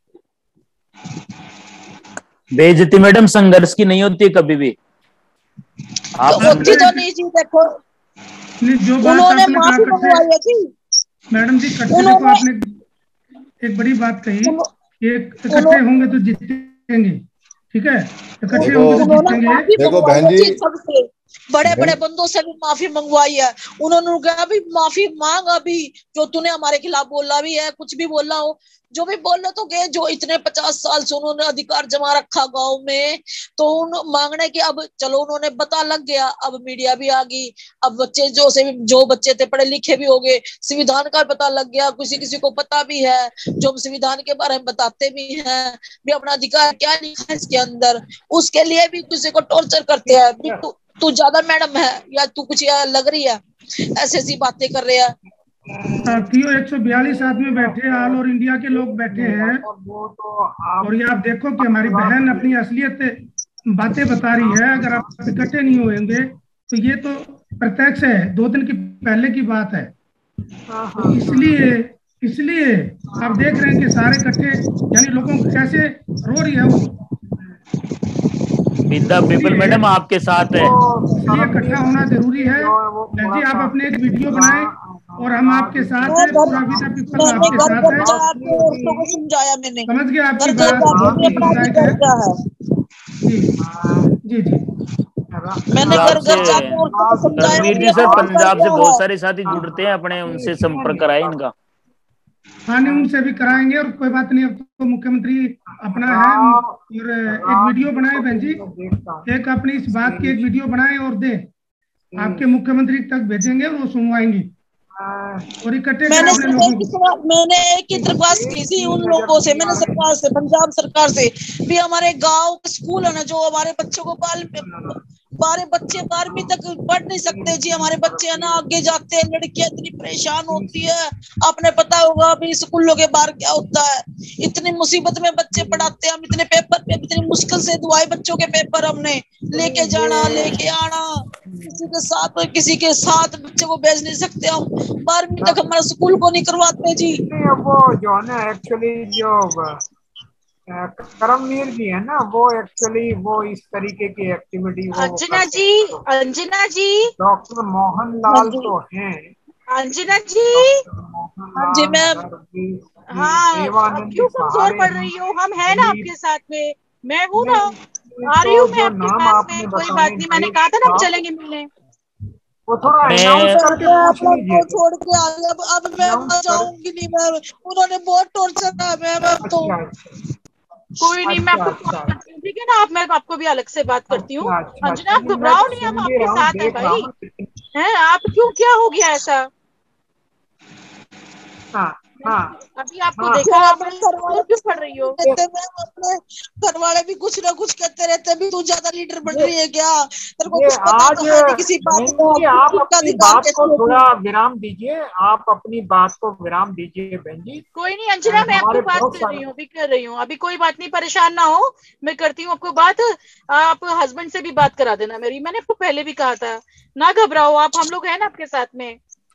बेइज्जती मैडम संघर्ष की नहीं होती कभी भी, आप होती तो नहीं जी। देखो उन्होंने माफी मंगवाई है जी मैडम जी। आपने एक बड़ी बात कही, इकट्ठे होंगे तो जीतेंगे, ठीक है, इकट्ठे होंगे तो जीतेंगे। देखो बहन जी, सबसे बड़े बड़े बंदों से भी माफी मंगवाई है उन्होंने, कहा भी माफी मांग, अभी जो तूने हमारे खिलाफ बोला भी है, कुछ भी बोला हो, जो भी बोलने तो गए, जो इतने 50 साल से उन्होंने अधिकार जमा रखा गांव में, तो उन मांगने की अब चलो उन्होंने पता लग गया, अब मीडिया भी आ गई, अब बच्चे जो बच्चे थे पढ़े लिखे भी हो गए, संविधान का पता लग गया, किसी को पता भी है, जो हम संविधान के बारे में बताते भी हैं भी अपना अधिकार क्या लिखा है इसके अंदर, उसके लिए भी किसी को टॉर्चर करते हैं। तू ज्यादा मैडम है या तू कुछ लग रही है, ऐसी बातें कर रहे हैं। साथियों 142 आदमी बैठे, ऑल ओवर इंडिया के लोग बैठे हैं, और ये आप देखो कि हमारी बहन अपनी असलियत बातें बता रही है। अगर आप इकट्ठे नहीं होंगे तो ये तो प्रत्यक्ष है, 2 दिन की पहले की बात है। तो इसलिए आप देख रहे हैं कि सारे इकट्ठे, यानी लोगों को कैसे रो रही है वो। विद्या पीपल मैडम आपके साथ है, इसलिए इकट्ठा होना जरूरी है। जी आप अपने एक वीडियो बनाएं और हम आपके साथ हैं, पूरा विद्या पीपल आपके साथ है। समझाया मैंने, समझ गया आपकी बात। जी मैंने घर समझाया। रणवीर जी सर पंजाब से बहुत सारे साथी जुड़ते हैं अपने, उनसे संपर्क कराए इनका। हाँ नहीं, उनसे भी कराएंगे, और कोई बात नहीं। अब तो मुख्यमंत्री अपना है, और एक वीडियो बनाए बहन जी, एक अपनी इस बात की एक वीडियो बनाए और दे, आपके मुख्यमंत्री तक भेजेंगे, वो सुनवाएंगे और इकट्ठे। मैंने एक ही दरख्वास्त की थी उन लोगों से, मैंने सरकार से, पंजाब सरकार से भी, हमारे गांव स्कूल है ना, जो हमारे बच्चों को हमारे बच्चे 12वीं तक पढ़ नहीं सकते जी, हमारे बच्चे है ना आगे जाते हैं, लड़कियां इतनी परेशान होती है, आपने पता होगा अभी स्कूलों के बाहर क्या होता है, इतनी मुसीबत में बच्चे पढ़ाते हैं हम, इतने पेपर पे इतनी मुश्किल से दुआए बच्चों के पेपर हमने लेके जाना लेके आना, किसी के साथ बच्चे को भेज नहीं सकते हम, 12वीं तक हमारा स्कूल को नहीं करवाते जी। वो जो है ना एक्चुअली जो करमवीर जी है ना, वो एक्चुअली वो इस तरीके की एक्टिविटी अंजना जी डॉक्टर मोहन लाल तो हैं। अंजना जी जी मैम, हाँ क्यों कमजोर पड़ रही हो, हम है ना आपके साथ में, मैं हूँ ना, आ रही हूँ मैं आपके पास में, कोई बात नहीं, मैंने कहा था ना हम चलेंगे मिलने। वो थोड़ा मैं अनाउंस करके पूछ मैं लीजिए। छोड़ के आ गया, अब मैं Announce कर- जाऊंगी नहीं मैम, उन्होंने बहुत टॉर्चर किया मैम अब तो। अच्छा कोई नहीं, मैं आपको अच्छा, कॉल करती हूँ, ठीक है ना। आप, मैं आपको भी अलग से बात करती हूँ। अच्छा अंजना, आप चलिए, मैं घबराओ नहीं, हम सुन भी आपके रहा हूँ, साथ हैं देख रहा भाई। हूँ। हैं आप क्यों, क्या हो गया ऐसा? हाँ हाँ अभी आपको हाँ। देखा, आप क्यों पढ़ रही हो? कहते मैम, अपने घर वाले भी कुछ ना कुछ कहते रहते, भी तू ज्यादा लीडर बन रही है क्या, तेरे को ये कुछ पता आज तो है नहीं किसी बात बहन का, जी, आप किसका अपनी अधिकार बात को कैसे होती थोड़ा है। विराम दीजिए, आप अपनी बात को विराम दीजिए बहन जी। कोई नहीं अंजना, मैं आपको हमारे बात बहुत कर रही सारे हूँ, अभी कर रही हूँ, अभी कोई बात नहीं, परेशान ना हो, मैं करती हूँ आपको बात। आप हस्बैंड से भी बात करा देना मेरी, मैंने आपको पहले भी कहा था, ना घबराओ आप, हम लोग हैं ना आपके साथ में।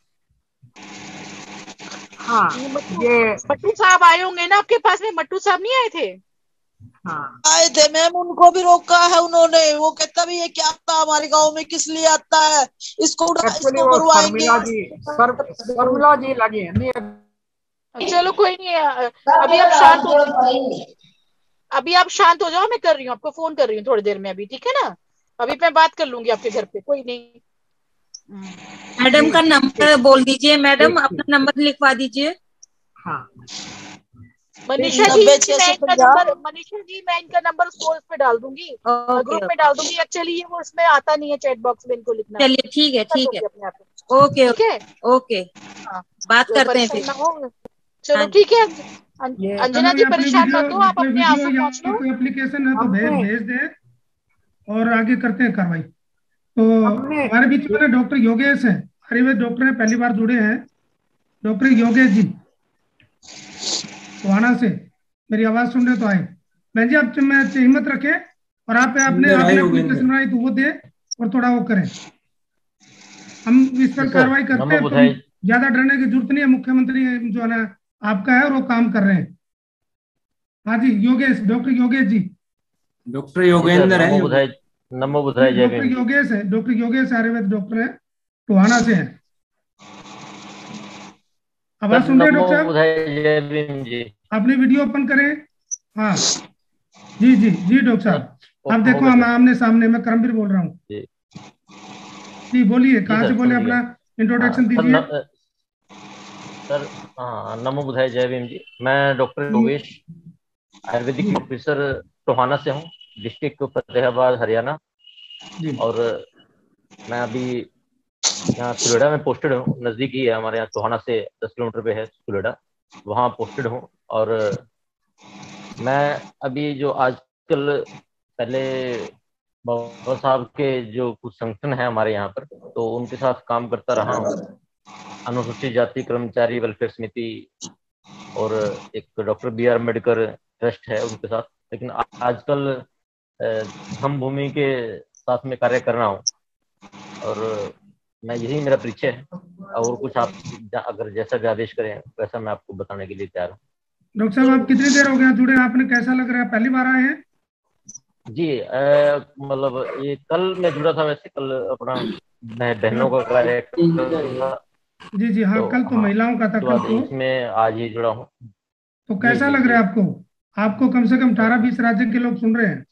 हाँ ये मट्टू साहब आए होंगे ना आपके पास में, मट्टू साहब नहीं आए थे? हाँ आए थे मैम, उनको भी रोका है उन्होंने, वो कहता भी ये क्या आता है हमारे गांव में, किस लिए आता है, इसको एक्चुअली इसको वो मरवाएंगे। शर्मिला जी लगी है नहीं। चलो कोई नहीं, अभी आप शांत हो, अभी आप शांत हो जाओ, मैं कर रही हूँ, आपको फोन कर रही हूँ थोड़ी देर में अभी, ठीक है ना। अभी मैं बात कर लूंगी आपके घर पे, कोई नहीं। मैडम का नंबर बोल दीजिए, मैडम ठीक, अपना नंबर लिखवा दीजिए। हाँ मनीषा जी, मैं इनका नंबर, मनीषा जी मैं इनका नंबर उसको पे डाल दूंगी, ग्रुप में डाल दूंगी। एक्चुअली ये वो उसमें आता नहीं है चैट बॉक्स में, इनको लिखना। चलिए ठीक है, ठीक है, अपने आप में। ओके ठीक है, ओके, हाँ, बात तो करते हैं परेशान फिर। ना हो। चलो हाँ ठीक है, ये अंजना चलो जी ये अपनी परेशान वीडियो, मत हो, आप कोई अपने वीडियो आंसू या पहुंच लो। कोई एप्लीकेशन है तो हमने भेज दे, और आगे करते हैं कार्रवाई। तो हमने हमारे बीच में ना डॉक्टर योगेश है, आयुर्वेद डॉक्टर है, पहली बार जुड़े हैं डॉक्टर योगेश जी टोहाना से। मेरी आवाज सुन रहे तो आए बहन जी, आप में हिम्मत रखें, और आप आपने एप्लीकेशन बनाई तो वो दे, और थोड़ा वो करें, हम इस पर कार्रवाई करते हैं। तो ज्यादा डरने की जरूरत नहीं है, मुख्यमंत्री जो है ना आपका है, और वो काम कर रहे हैं। हाँ जी योगेश, डॉक्टर योगेश जी, डॉक्टर योगेंद्र है, नमो बुधाय जय डॉक्टर भीम जी। योगेश है, डॉक्टर योगेश आयुर्वेद डॉक्टर है, टोहाना से है। आवाज सुन रहे हैं डॉक्टर साहब? जय भीम जी। अपनी वीडियो ओपन करें। हाँ जी जी जी डॉक्टर साहब, आप देखो हम आमने सामने, मैं करमवीर बोल रहा हूँ जी, बोलिए कहाँ से बोले, अपना इंट्रोडक्शन दीजिए सर। हाँ, नमो बुधाय जय भीम जी। मैं doctor Yogesh, ayurvedic officer Tohana से हूँ, डिस्ट्रिक्ट फतेहाबाद हरियाणा। और मैं अभी यहाँ सुलेड़ा में पोस्टेड हूँ, नजदीक ही है हमारे यहाँ, टोहाना से 10 किलोमीटर पे है सुलेड़ा, वहाँ पोस्टेड हूँ। और मैं अभी जो आजकल, पहले बाबा साहब के जो कुछ संगठन है हमारे यहाँ पर, तो उनके साथ काम करता रहा हूँ, अनुसूचित जाति कर्मचारी वेलफेयर समिति, और एक डॉक्टर BR अम्बेडकर ट्रस्ट है उनके साथ। लेकिन आजकल हम भूमि के साथ में कार्य कर रहा हूँ, और मैं यही मेरा परिचय है, और कुछ आप अगर जैसा भी आदेश करें वैसा मैं आपको बताने के लिए तैयार हूँ। डॉक्टर साहब, आप कितनी देर हो गया जुड़े, आपने कैसा लग रहा है, पहली बार आए हैं? जी मतलब ये कल मैं जुड़ा था, वैसे कल अपना बहनों का कार्यक्रम था। जी जी हाँ, कल तो महिलाओं का था, कल तो इसमें आज ही जुड़ा हूँ। तो कैसा लग रहा है आपको? आपको कम से कम 18-20 राज्य के लोग सुन रहे हैं।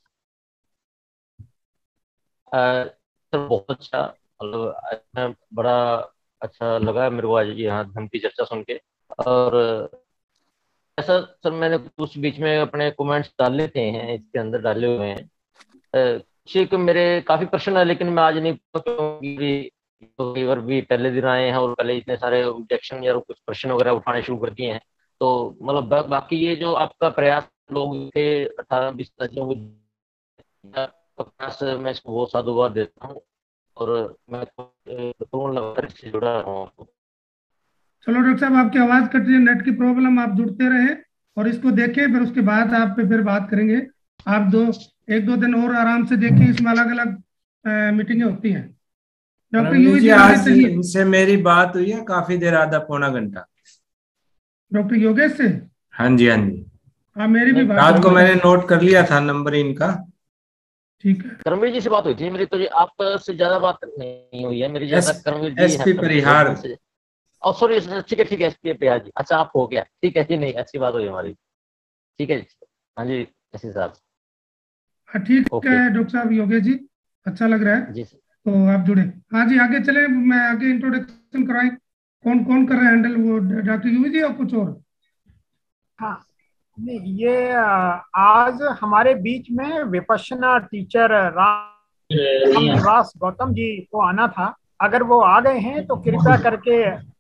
सर बहुत अच्छा, मतलब बड़ा अच्छा लगा मेरे को आज यहाँ धर्म की चर्चा सुन के। और ऐसा सर, मैंने कुछ बीच में अपने कमेंट्स डाल लेते हैं, इसके अंदर डाले हुए हैं कुछ मेरे काफी प्रश्न है, लेकिन मैं आज नहीं, क्योंकि तो कई बार भी पहले दिन आए हैं और पहले इतने सारे ऑब्जेक्शन या कुछ प्रश्न वगैरह उठाने शुरू कर दिए हैं। तो मतलब बाकी ये जो आपका प्रयास लोग के 18-20 राज्यों को प्रयास, मैं इसको बहुत साधुवाद देता हूँ, और मैं पूर्ण लगातार इससे जुड़ा रहा हूँ। चलो डॉक्टर साहब, आपकी आवाज कट रही है, नेट की प्रॉब्लम, आप जुड़ते रहे और इसको देखें, फिर उसके बाद आप पे फिर बात करेंगे। आप 1-2 दिन और आराम से देखें, इसमें अलग अलग मीटिंगें होती हैं। डॉक्टर यूवी जी आज इनसे मेरी बात हुई है काफी देर, आधा पौना घंटा, डॉक्टर योगेश से। हाँ जी हाँ जी, हाँ मेरी भी बात, रात को मैंने नोट कर लिया था नंबर इनका। ठीक है, करमवीर जी से बात हुई थी मेरी, तो आपसे ज्यादा बात नहीं हुई है मेरी, जैसा करमवीर जी SP परिहार। सॉरी, ठीक है SP परिहार जी, अच्छा आप हो गया, ठीक है जी, नहीं अच्छी बात हुई हमारी, ठीक है जी। हाँ जी ऐसी साहब, ठीक है डॉक्टर साहब योगेश जी, अच्छा लग रहा है जी सर, तो आप जुड़े। हाँ जी, आगे चले, मैं आगे इंट्रोडक्शन कराएं, कौन कौन कर रहे हैं हैंडल, वो डॉक्टर यूवी जी और कुछ और? हाँ, नहीं, ये आज हमारे बीच में विपश्यना टीचर राम निवास गौतम जी को आना था। अगर वो आ गए हैं तो कृपया करके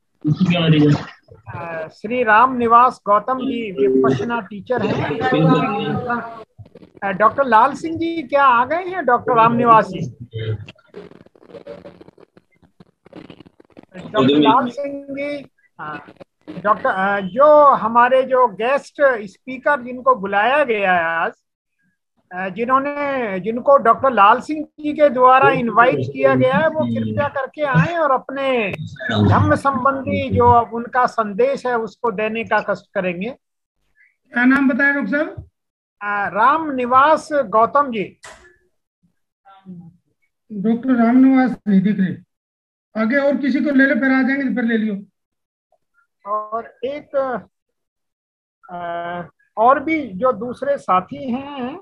श्री राम निवास गौतम जी विपश्यना टीचर हैं। डॉक्टर लाल सिंह जी क्या आ गए हैं? Doctor Ram Niwas ji, doctor Lal Singh ji, doctor जो हमारे जो गेस्ट स्पीकर जिनको बुलाया गया है आज, जिनको डॉक्टर लाल सिंह जी के द्वारा इनवाइट किया गया है, वो कृपया करके आए और अपने धम्म संबंधी जो उनका संदेश है उसको देने का कष्ट करेंगे। क्या नाम बताया डॉक्टर साहब? राम निवास गौतम जी। डॉक्टर राम निवास नहीं दिख रहे। आगे और किसी को ले लो, फिर आ जाएंगे तो फिर ले लियो। और एक और भी जो दूसरे साथी हैं,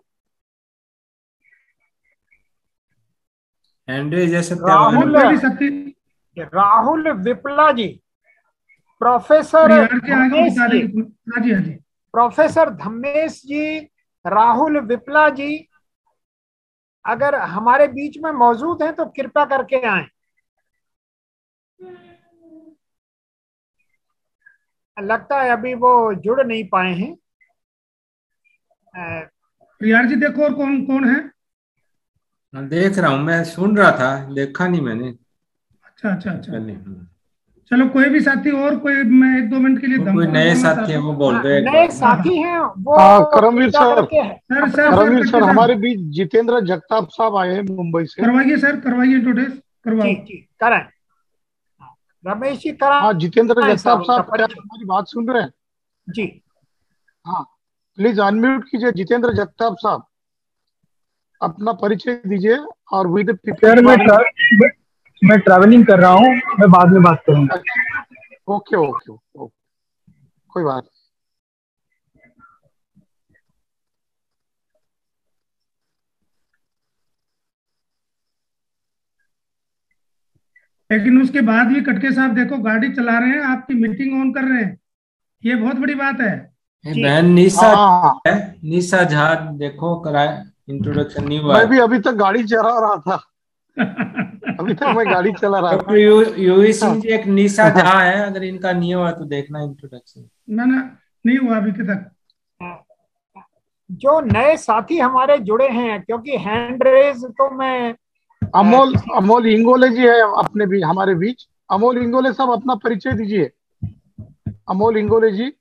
राहुल विप्ला जी, प्रोफेसर प्रोफेसर धम्मेश जी, राहुल विप्ला जी अगर हमारे बीच में मौजूद हैं तो कृपया करके आएं। लगता है अभी वो जुड़ नहीं पाए हैं। प्रियार जी देखो और कौन कौन है? देख रहा हूँ, मैं सुन रहा था, देखा नहीं मैंने। अच्छा, चलो कोई भी साथी और कोई, मैं 1-2 मिनट के लिए कोई नए साथी हैं वो बोल रहे हैं। नए साथी हैं वो। करमवीर सर हमारे बीच जितेंद्र जगताप साहब आए हैं मुंबई से। करवाइए सर, करवाइए इंट्रोड्यूस करवाओ। जी कराएं। रमेश जी करा। हाँ, जितेंद्र जगताप साहब, क्या हमारी बात सुन रहे हैं? जी हाँ, प्लीज अनम्यूट कीजिए जितेंद्र जगताप साहब, अपना परिचय दीजिए और विद मैं ट्रैवलिंग कर रहा हूँ, मैं बाद में बात करूंगा। ओके, कोई बात। लेकिन उसके बाद भी कटके साहब देखो गाड़ी चला रहे हैं, आपकी मीटिंग ऑन कर रहे हैं, ये बहुत बड़ी बात है। बहन निशा है, निशा झा, देखो कराए इंट्रोडक्शन नहीं हुआ। मैं भी अभी तक गाड़ी चला रहा था। अभी तक मैं गाड़ी चला रहा था। यूवी सिंह जी, एक निशा झा है, अगर इनका नहीं हुआ तो देखना इंट्रोडक्शन। ना नहीं हुआ अभी तक। जो नए साथी हमारे जुड़े हैं, क्योंकि हैंड रेज तो मैं अमोल इंगोले जी है अपने भी हमारे बीच। अमोल इंगोले साहब अपना परिचय दीजिए। अमोल इंगोले जी,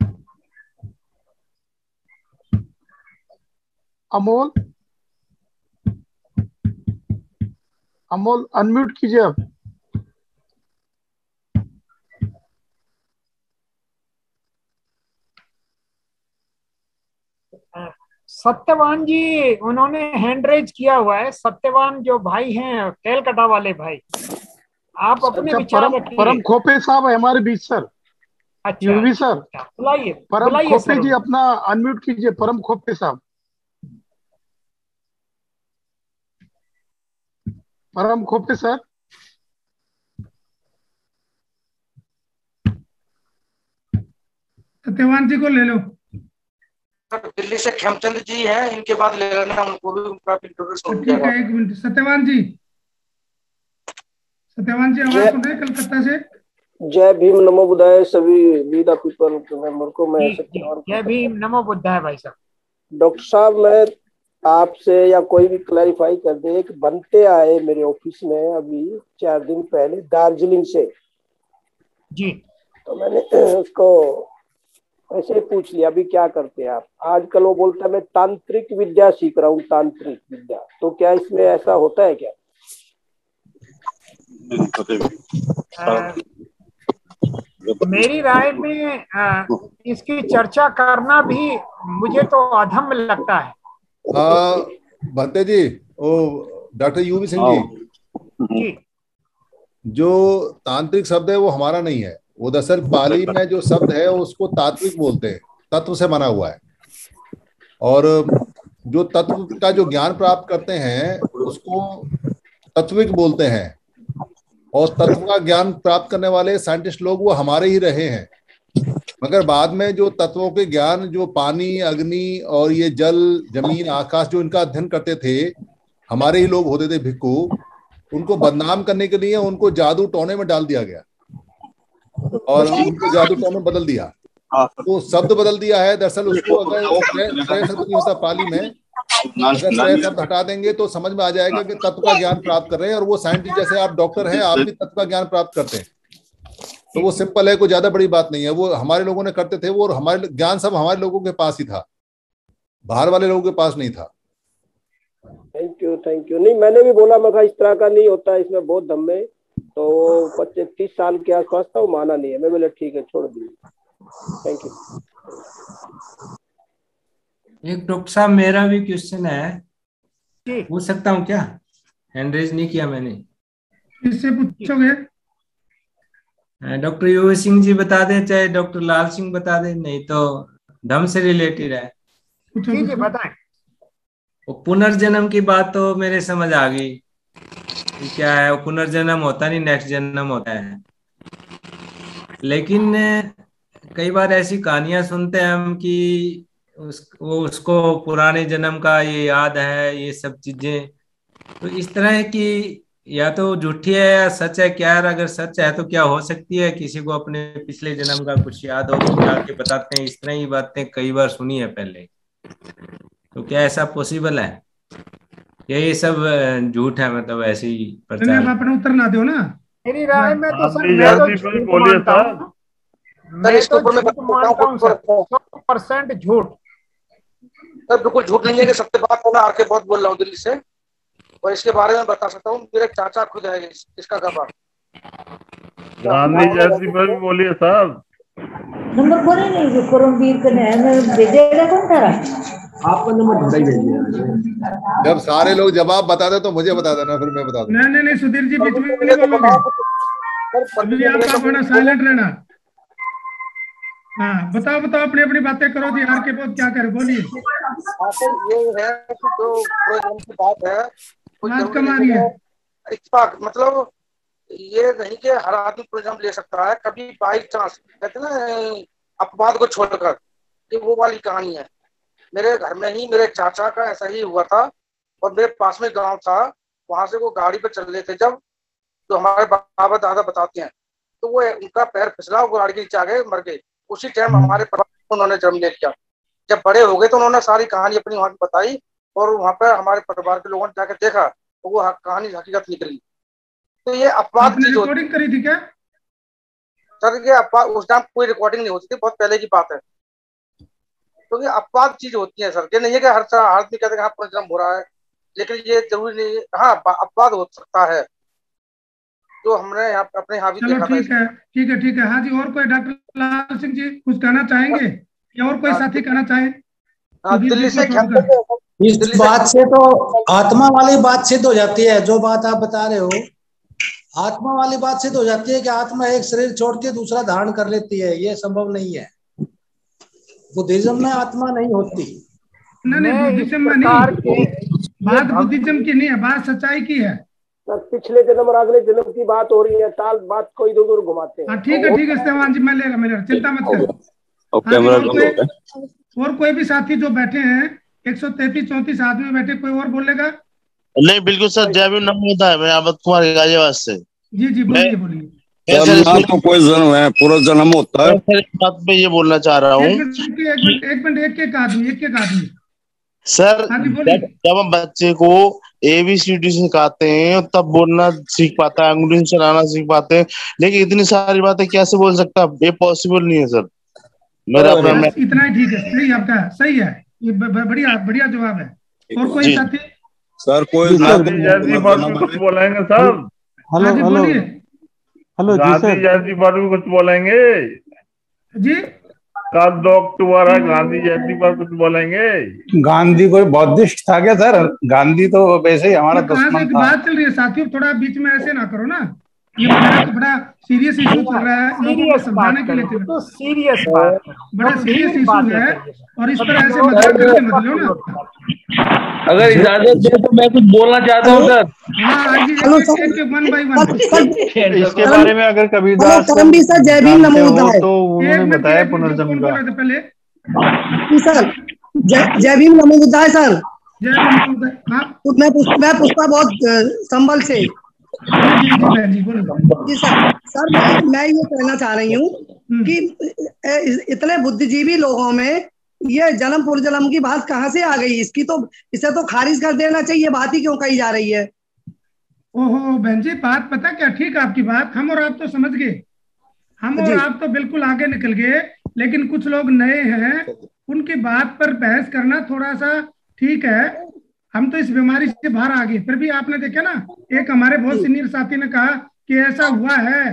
अमोल अनम्यूट कीजिए आप। सत्यवान जी, उन्होंने हैंड रेज किया हुआ है। सत्यवान जो भाई हैं, कैलकाटा वाले भाई, आप अपने विचार रखिए। परम खोपे साहब है हमारे बीच सर। अच्छा, यूवी सर, बुलाइए परम खोपे जी, अपना अनम्यूट कीजिए। परम खोपे साहब, परम खोपे सर। सत्यवान जी को ले लो। दिल्ली से खेमचंद जी हैं, इनके बाद ले लेना, उनको भी उनका इंट्रोड्यूस। ठीक है, एक मिनट। सत्यवान जी आवाज सुन रहे हैं कलकत्ता से? जय भीम नमो बुद्धाय सभी वीदा पीपल मेंबर को मैं जय भीम नमो बुद्धाय। भाई साहब, डॉक्टर साहब, मैं आपसे या कोई भी क्लैरिफाई कर दे, एक बनते आए मेरे ऑफिस में अभी 4 दिन पहले दार्जिलिंग से जी, तो मैंने उसको ऐसे ही पूछ लिया अभी क्या करते हैं आप। आजकल वो बोलता है मैं तांत्रिक विद्या सीख रहा हूँ, तांत्रिक विद्या। तो क्या इसमें ऐसा होता है क्या? मेरी राय में इसकी चर्चा करना भी मुझे तो अधम लगता है। भंते जी, ओ डॉक्टर यूवी सिंह जी, जो तांत्रिक शब्द है वो हमारा नहीं है। वो दरअसल पाली में जो शब्द है उसको तात्विक बोलते हैं, तत्व से बना हुआ है। और जो तत्व का जो ज्ञान प्राप्त करते हैं उसको तत्विक बोलते हैं, और तत्व का ज्ञान प्राप्त करने वाले साइंटिस्ट लोग वो हमारे ही रहे हैं। मगर बाद में जो तत्वों के ज्ञान, जो पानी, अग्नि और ये जल, जमीन, आकाश, जो इनका अध्ययन करते थे, हमारे ही लोग होते थे भिक्खु, उनको बदनाम करने के लिए उनको जादू टोने में डाल दिया गया और उनको जादू टोने में बदल दिया। तो शब्द बदल दिया है। दरअसल उसको अगर त्रय शब्द की व्यवस्था पाली में अगर त्रय शब्द हटा देंगे तो समझ में आ जाएगा कि तत्व का ज्ञान प्राप्त कर रहे हैं। और वो साइंटिस्ट, जैसे आप डॉक्टर हैं, आप भी तत्व का ज्ञान प्राप्त करते हैं, तो वो सिंपल है, कोई ज्यादा बड़ी बात नहीं है। वो हमारे लोगों ने करते थे वो, और हमारे ज्ञान सब हमारे लोगों के पास ही था, बाहर वाले लोगों के पास नहीं था। Thank you, thank you. नहीं, मैंने भी बोला, मैं इस तरह का नहीं होता इसमें बहुत धम में, तो 25-30 साल के आसपास था, वो माना नहीं है। मैं बोला ठीक है, छोड़ दी। Thank you. एक डॉक्टर साहब, मेरा भी क्वेश्चन है, पूछ सकता हूँ क्या? हैंड रेज नहीं किया मैंने। किससे पूछोगे? डॉक्टर योगेश सिंह जी बता दें, चाहे डॉक्टर लाल सिंह बता दें, नहीं तो धर्म से रिलेटेड है। ठीक है, बताएं। वो पुनर्जन्म की बात तो मेरे समझ आ गई, क्या है, वो पुनर्जन्म होता नहीं, नेक्स्ट जन्म होता है। लेकिन कई बार ऐसी कहानियां सुनते हैं हम कि उसको पुराने जन्म का ये याद है, ये सब चीजें। तो इस तरह है कि या तो झूठी है या सच है, क्या है? अगर सच है तो क्या हो सकती है किसी को अपने पिछले जन्म का कुछ याद हो तो जाके बताते हैं? इस तरह की बातें कई बार सुनी है पहले, तो क्या ऐसा पॉसिबल है? ये सब झूठ है, मतलब ऐसे ही प्रचार? अपना उत्तर ना दो ना। मेरी राय में तो सर, मैं तो झूठ मानता हूं, मैं तो झूठ मानता हूं सर, 100% झूठ। सर बिल्कुल झूठ नहीं है कि सत्य बात को मैं आके बहुत बोल रहा हूँ दिल्ली से, और इसके बारे में बता सकता हूँ। मेरे चाचा खुद है इसका गवाह। गांधी जयंती पर भी बोलिए साहब। नंबर बोले नहीं जो करमवीर का है, भेजेगा कौन था? आपको नंबर ढूंढा ही भेजिए। जब सारे लोग जवाब बता दे तो मुझे बता देना, फिर मैं बता दूंगा। नहीं, सुधीर जी बीच में नहीं बोलोगे, आप अपना साइलेंट रहना। हाँ, बताओ अपनी अपनी बातें करो जी। आर के बहुत क्या करे, बोलिए। ये है कि जो प्रोग्राम की बात है, इत्तेफाक, मतलब ये नहीं कि हर आदमी प्रोग्राम ले सकता है। कभी बाई चांस, कहते ना, अपवाद को छोड़कर, ये वो वाली कहानी है। मेरे घर में ही मेरे चाचा का ऐसा ही हुआ था, और मेरे पास में गांव था, वहां से वो गाड़ी पे चल रहे थे जब, तो हमारे बाबा दादा बताते हैं, तो वो उनका पैर फिसला, वो गाड़ी के नीचे आ गए, मर गए। उसी टाइम हमारे परिवार उन्होंने जन्म ले लिया। जब बड़े हो गए तो उन्होंने सारी कहानी अपनी वहां बताई, और वहां पर हमारे परिवार के लोगों ने जाकर देखा तो वो कहानी हकीकत निकली। तो ये अपवाद चीज रिकॉर्डिंग करी थी क्या सर? ये अपवाद, उस टाइम कोई रिकॉर्डिंग नहीं होती थी, बहुत पहले की बात है। तो ये अपवाद चीज होती है सर। ये नहीं है कि हर आदमी कहते हैं हाँ प्रोग्राम हो रहा है, लेकिन ये जरूरी नहीं है। हाँ, अपवाद हो सकता है, जो हमने यहाँ अपने यहाँ भी देखा था। ठीक है। हाँ जी, और कोई डॉक्टर लाल सिंह जी कुछ कहना चाहेंगे या और कोई साथी कहना चाहे? दिल्ली से इस बात से तो आत्मा वाली बात सिद्ध हो जाती है, जो बात आप बता रहे हो आत्मा वाली बात सिद्ध हो जाती है कि आत्मा एक शरीर छोड़ के दूसरा धारण कर लेती है। ये संभव नहीं है, बुद्धिज्म में आत्मा नहीं होती। नहीं, बुद्धिज्म में नहीं, बात बुद्धिज्म की नहीं है, बात सच्चाई की है। पिछले जन्म और अगले जन्म की बात हो रही है, टाल बात को इधर उधर घुमाते हैं। ठीक है इस्तेमाल जी, मैं ले चिंता मत करो। और कोई भी साथी जो बैठे हैं, 133-34 आदमी बैठे, कोई और बोलेगा? नहीं, बिल्कुल सर। जय भीम, नमो होता है। मैं अवध कुमार गाजियाबाद से। जी बोलिए। तो कोई जन्म है, पूरा जन्म होता है। सर, इस बात पे ये बोलना चाह रहा हूँ। एक मिनट, एक आदमी सर, जब हम बच्चे को ABCD सिखाते हैं तब बोलना सीख पाता है, अंगुली चलाना सीख पाते हैं, लेकिन इतनी सारी बातें कैसे बोल सकता है? ये पॉसिबल नहीं है सर। मेरा इतना ही ठीक है, सही आपका, सही है, ये बढ़िया जवाब है। और कोई साथी? सर कोई कुछ बोलेंगे सर? हेलो गांधी जयंती पर भी कुछ बोलेंगे जी? कल 2 अक्टूबर है, गांधी जयंती पर कुछ बोलेंगे? गांधी कोई बौद्धिस्ट था क्या सर? गांधी तो वैसे ही हमारा दुश्मन था। बात चल रही है साथियों, थोड़ा बीच में ऐसे ना करो ना। ये बड़ा सीरियस इशू चल रहा है, लोगों को समझाने के लिए तो सीरियस बात, बड़ा सीरियस इशू है, और इस पर ऐसे मजाक करके मत लो ना। अगर इजाजत दे तो मैं कुछ बोलना चाहता हूँ सर। इसके बारे में अगर कबीरदास सर जय भीम नमो बुद्धाय तो उन्होंने बताया पुनर्जन्म का। सर जय भीम नमो बुद्धाय सर। तो मैं पुष्पा बहुत संबल से जी सर मैं ये कहना चाह रही हूँ कि इतने बुद्धिजीवी लोगों में ये जन्म पुनर्जन्म की बात कहाँ से आ गई? इसे तो खारिज कर देना चाहिए, बात ही क्यों कही जा रही है? ओहो बहन जी, बात पता क्या, ठीक आपकी बात हम और आप तो समझ गए, हम और आप तो बिल्कुल आगे निकल गए, लेकिन कुछ लोग नए हैं, उनकी बात पर बहस करना थोड़ा सा ठीक है। हम तो इस बीमारी से बाहर आ गए, फिर भी आपने देखा ना, एक हमारे बहुत सीनियर साथी ने कहा कि ऐसा हुआ है,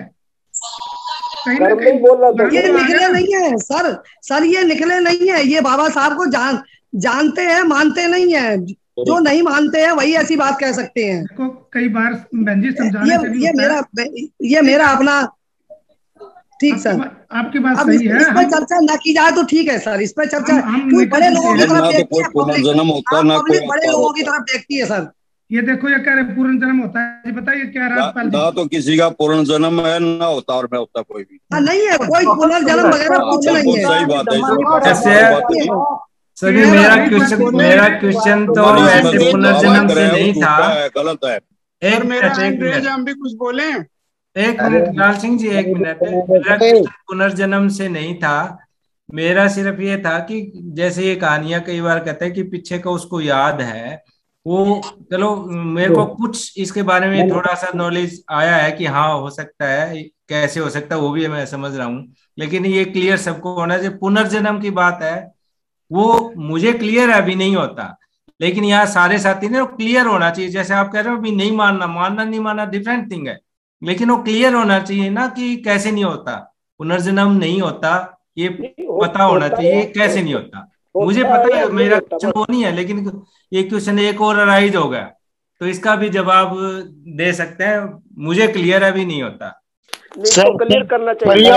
कहीं ना कहीं ये निकले नहीं है सर ये निकले नहीं है, ये बाबा साहब को जानते हैं, मानते नहीं है। जो नहीं मानते हैं वही ऐसी बात कह सकते हैं। कई बार बहन जी समझाने ये मेरा अपना ठीक सर, आपकी बात सही है। इस पर चर्चा ना की जाए तो ठीक है सर, इस पर चर्चा कोई बड़े लोगों की तरफ देखती है, पब्लिक बड़े लोगों की तरफ देखती है सर। ये देखो ये कह रहे पुनर्जन्म होता है, बताइए क्या राजपाल जी? ना तो किसी का पुनर्जन्म है ना होता और मैं होता कोई भी नहीं है, कोई पुनर्जन्म वगैरह कुछ नहीं है। सही बात है सभी मेरा क्वेश्चन तो ऐसे पुनर्जन्म से नहीं था, गलत है। एक मिनट हम भी कुछ बोले, एक मिनट लाल सिंह जी, एक मिनट। मेरा क्वेश्चन पुनर्जन्म से नहीं था, मेरा सिर्फ ये था कि जैसे ये कहानियां कई बार कहते हैं कि पीछे का उसको याद है, वो चलो मेरे को कुछ इसके बारे में थोड़ा सा नॉलेज आया है कि हाँ हो सकता है, कैसे हो सकता है वो भी मैं समझ रहा हूँ, लेकिन ये क्लियर सबको होना चाहिए। पुनर्जन्म की बात है वो मुझे क्लियर अभी नहीं होता, लेकिन यहाँ सारे साथी ने क्लियर होना चाहिए। जैसे आप कह रहे हो अभी नहीं मानना नहीं मानना डिफरेंट थिंग है, लेकिन वो क्लियर होना चाहिए ना कि कैसे नहीं होता, पुनर्जन्म नहीं होता, ये पता होना चाहिए कैसे नहीं होता। मुझे पता है मेरा क्वेश्चन वो नहीं है, लेकिन ये क्वेश्चन एक और अराइज हो गया तो इसका भी जवाब दे सकते हैं। मुझे क्लियर अभी नहीं होता सर, क्लियर करना चाहिए।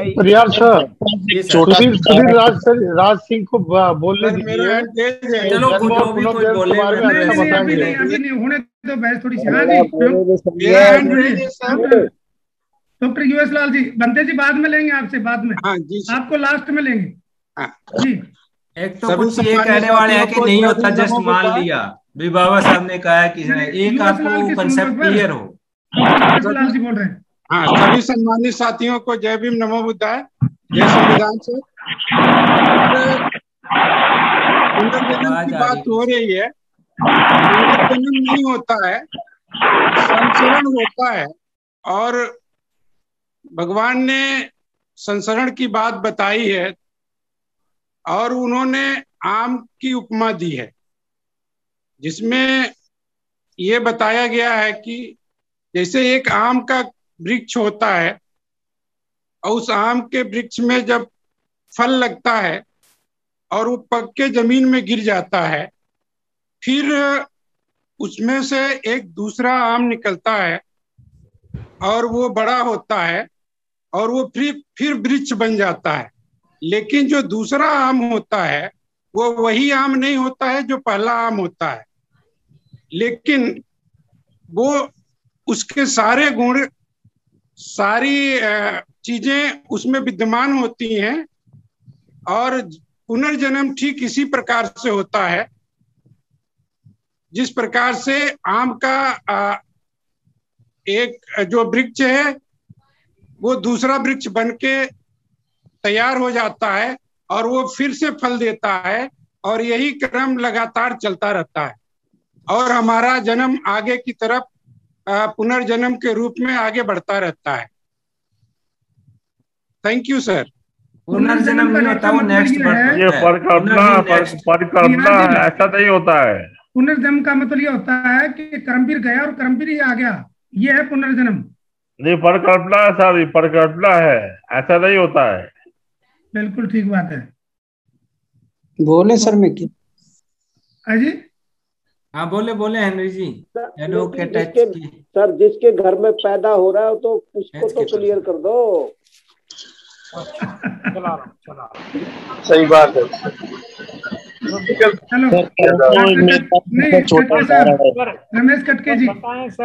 सुधीर राज सिंह को बोलने दीजिए, चलो कोई बोले अभी नहीं होने तो बहस थोड़ी सी। डॉक्टर यूएस लाल जी, बनते जी बाद में लेंगे आपसे, बाद में आपको लास्ट में लेंगे जी। एक तो कुछ ये कहने वाले हैं कि नहीं होता, जस्ट मान लिया भी बाबा साहब ने कहा है कि एक आपको कंसेप्ट क्लियर हो। लाल जी बोल रहे हैं। हाँ, सभी सम्मानित साथियों को जय भीम नमो बुद्धाय, जय संविधान से। पुनर्जन्म की बात हो रही है, पुनर्जन्म नहीं होता है, संसरण होता है, और भगवान ने संसरण की बात बताई है और उन्होंने आम की उपमा दी है, जिसमें ये बताया गया है कि जैसे एक आम का वृक्ष होता है और उस आम के वृक्ष में जब फल लगता है और वो पक के जमीन में गिर जाता है, फिर उसमें से एक दूसरा आम निकलता है और वो बड़ा होता है और वो फिर वृक्ष बन जाता है। लेकिन जो दूसरा आम होता है वो वही आम नहीं होता है जो पहला आम होता है, लेकिन वो उसके सारे गुण, सारी चीजें उसमें विद्यमान होती हैं। और पुनर्जन्म ठीक इसी प्रकार से होता है जिस प्रकार से आम का एक जो वृक्ष है वो दूसरा वृक्ष बन के तैयार हो जाता है और वो फिर से फल देता है, और यही क्रम लगातार चलता रहता है और हमारा जन्म आगे की तरफ पुनर्जन्म के रूप में आगे बढ़ता रहता है। Thank you sir. पुनर्जन्म नहीं होता, वो नेक्स्ट ये परिकल्पना है, ऐसा नहीं होता है। पुनर्जन्म का मतलब ये होता है कि कर्मवीर गया और कर्मवीर ही आ गया, ये है पुनर्जन्म। नहीं, परिकल्पना है सर, ये परिकल्पना है, ऐसा नहीं होता है। बिल्कुल ठीक बात है। बोले सर मैं क्या जी? हाँ बोले हेनरी जी। सर जिसके घर में पैदा हो रहा है तो उसको तो क्लियर कर दो। सही बात है। रमेश कटके जी,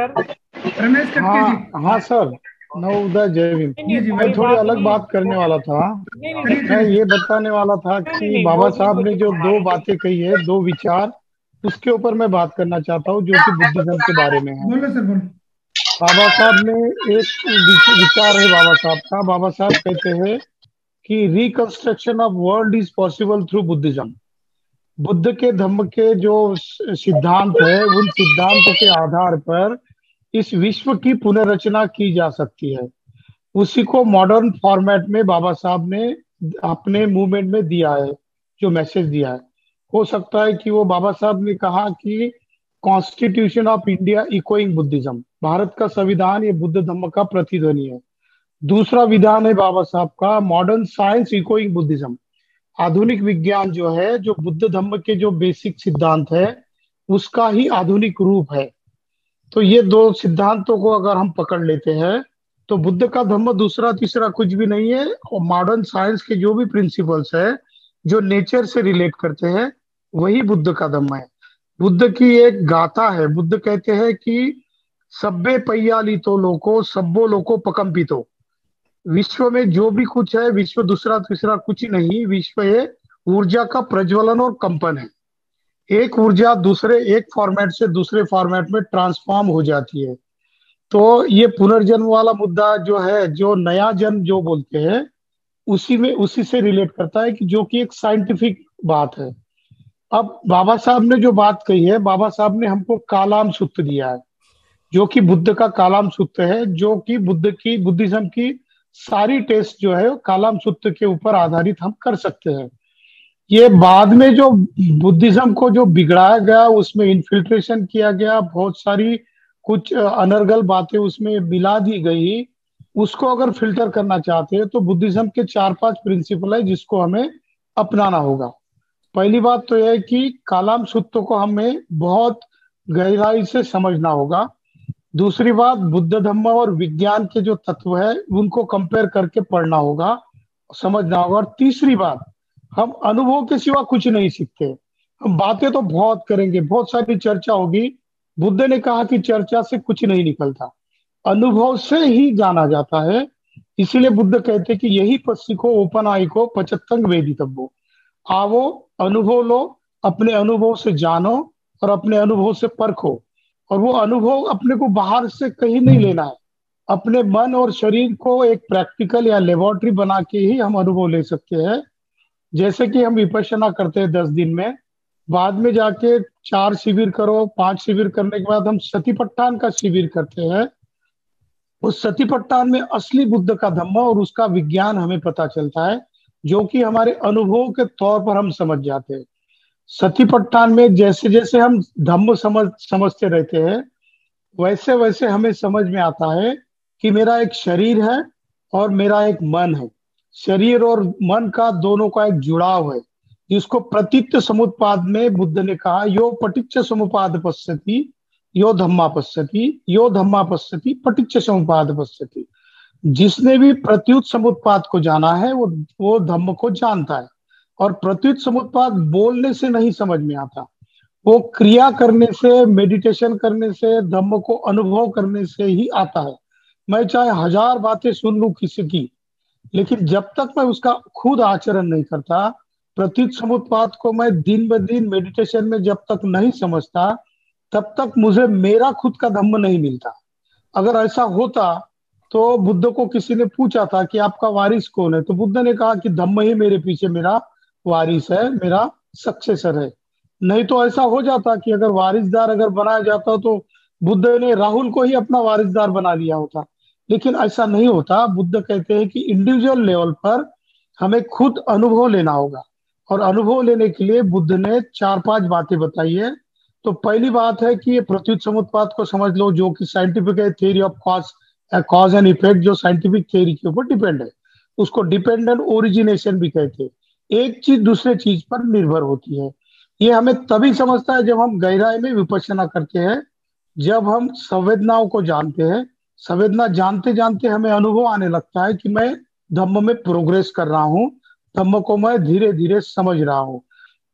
रमेश कटके जी। हाँ सर, नवोदय जय भीम। मैं थोड़ी अलग बात करने वाला था। मैं ये बताने वाला था कि बाबा साहब ने जो दो बातें कही है, दो विचार, उसके ऊपर मैं बात करना चाहता हूँ, जो कि बुद्धिज्म के बारे में है। बोलो सर, बोलो। बाबा साहब ने एक विचार है बाबा साहब का। बाबा साहब कहते हैं कि reconstruction of world is possible through Buddhism. Buddha के धम्म के जो सिद्धांत है, उन सिद्धांतों के आधार पर इस विश्व की पुनर्रचना की जा सकती है। उसी को मॉडर्न फॉर्मेट में बाबा साहब ने अपने मूवमेंट में दिया है, जो मैसेज दिया है। हो सकता है कि वो बाबा साहब ने कहा कि constitution of India echoing Buddhism, Bharat का संविधान ये बुद्ध धम्म का प्रतिध्वनि है। दूसरा विधान है बाबा साहब का मॉडर्न साइंस इकोइंग बुद्धिज्म, आधुनिक विज्ञान जो है, जो बुद्ध धम्म के जो बेसिक सिद्धांत है, उसका ही आधुनिक रूप है। तो ये दो सिद्धांतों को अगर हम पकड़ लेते हैं तो बुद्ध का धम्म दूसरा तीसरा कुछ भी नहीं है। और मॉडर्न साइंस के जो भी प्रिंसिपल्स है, जो नेचर से रिलेट करते हैं, वही बुद्ध का धम्म है। बुद्ध की एक गाथा है। बुद्ध कहते हैं कि सब्बे पय्यालितो लोको सब्बो लोको पकंपितो। विश्व में जो भी कुछ है, विश्व दूसरा तीसरा कुछ ही नहीं, विश्व ये ऊर्जा का प्रज्वलन और कंपन है। एक ऊर्जा दूसरे एक फॉर्मेट से दूसरे फॉर्मेट में ट्रांसफॉर्म हो जाती है। तो ये पुनर्जन्म वाला मुद्दा जो है, जो नया जन्म जो बोलते हैं, उसी से रिलेट करता है, कि जो कि एक साइंटिफिक बात है। अब बाबा साहब ने जो बात कही है, बाबा साहब ने हमको कालाम सूत्र दिया है, जो कि बुद्ध का कालाम सूत्र है, जो कि बुद्धिज्म की सारी टेस्ट जो है कालाम सूत्र के ऊपर आधारित हम कर सकते हैं। ये बाद में जो बुद्धिज्म को जो बिगड़ाया गया, उसमें इन्फिल्ट्रेशन किया गया, बहुत सारी कुछ अनर्गल बातें उसमें मिला दी गई, उसको अगर फिल्टर करना चाहते हैं तो बुद्धिज्म के 4-5 प्रिंसिपल है जिसको हमें अपनाना होगा। पहली बात तो यह है कि कालाम सूत्र को हमें बहुत गहराई से समझना होगा। दूसरी बात, बुद्ध धम्म और विज्ञान के जो तत्व है उनको कंपेयर करके पढ़ना होगा, समझना होगा। और तीसरी बात, हम अनुभव के सिवा कुछ नहीं सीखते। हम बातें तो बहुत करेंगे, बहुत सारी चर्चा होगी। बुद्ध ने कहा कि चर्चा से कुछ नहीं निकलता, अनुभव से ही जाना जाता है। इसीलिए बुद्ध कहते कि यही पद सीखो ओपन आई को पचत्तंग वेदितव्यो। आओ, अनुभव लो, अपने अनुभव से जानो और अपने अनुभव से परखो। और वो अनुभव अपने को बाहर से कहीं नहीं लेना है, अपने मन और शरीर को एक प्रैक्टिकल या लेबोरेटरी बना के ही हम अनुभव ले सकते हैं। जैसे कि हम विपश्यना करते हैं 10 दिन में, बाद में जाके 4 शिविर करो, 5 शिविर करने के बाद हम सतीपट्टान का शिविर करते हैं। उस सतीपट्टान में असली बुद्ध का धम्म और उसका विज्ञान हमें पता चलता है, जो कि हमारे अनुभव के तौर पर हम समझ जाते हैं। सतीपट्टान में जैसे जैसे हम धम्म समझते रहते हैं, वैसे वैसे हमें समझ में आता है कि मेरा एक शरीर है और मेरा एक मन है। शरीर और मन का दोनों का एक जुड़ाव है, जिसको प्रतीत्य समुत्पाद में बुद्ध ने कहा, यो पटिच्च समुपाद पश्यति यो धम्मा पश्यति, यो धम्मा पश्यति पटिच्च समुपाद पश्यति। जिसने भी प्रत्युत समुत्पाद को जाना है वो धम्म को जानता है। और प्रत्युत समुत्पाद बोलने से नहीं समझ में आता, वो क्रिया करने से, मेडिटेशन करने से, धम्म को अनुभव करने से ही आता है। मैं चाहे 1000 बातें सुन लूं किसी की, लेकिन जब तक मैं उसका खुद आचरण नहीं करता, प्रत्युत समुत्पाद को मैं दिन ब दिन मेडिटेशन में जब तक नहीं समझता, तब तक मुझे मेरा खुद का धम्म नहीं मिलता। अगर ऐसा होता तो बुद्ध को किसी ने पूछा था कि आपका वारिस कौन है, तो बुद्ध ने कहा कि धम्म ही मेरे पीछे मेरा वारिस है, मेरा सक्सेसर है। नहीं तो ऐसा हो जाता कि अगर वारिसदार अगर बनाया जाता तो बुद्ध ने राहुल को ही अपना वारिसदार बना लिया होता, लेकिन ऐसा नहीं होता। बुद्ध कहते हैं कि इंडिविजुअल लेवल पर हमें खुद अनुभव लेना होगा, और अनुभव लेने के लिए बुद्ध ने 4-5 बातें बताई है। तो पहली बात है कि ये प्रत्युत समुत्पाद को समझ लो, जो कि साइंटिफिक है, theory of cause and effect, जो साइंटिफिक थ्योरी के ऊपर डिपेंड है। उसको डिपेंडेंट ओरिजिनेशन भी कहते हैं। एक चीज दूसरे चीज पर निर्भर होती है। ये हमें तभी समझता है जब हम गहराई में विपश्यना करते हैं, जब हम संवेदनाओं को जानते हैं। संवेदना जानते जानते हमें अनुभव आने लगता है कि मैं धम्म में प्रोग्रेस कर रहा हूँ, धम्म को मैं धीरे धीरे समझ रहा हूँ।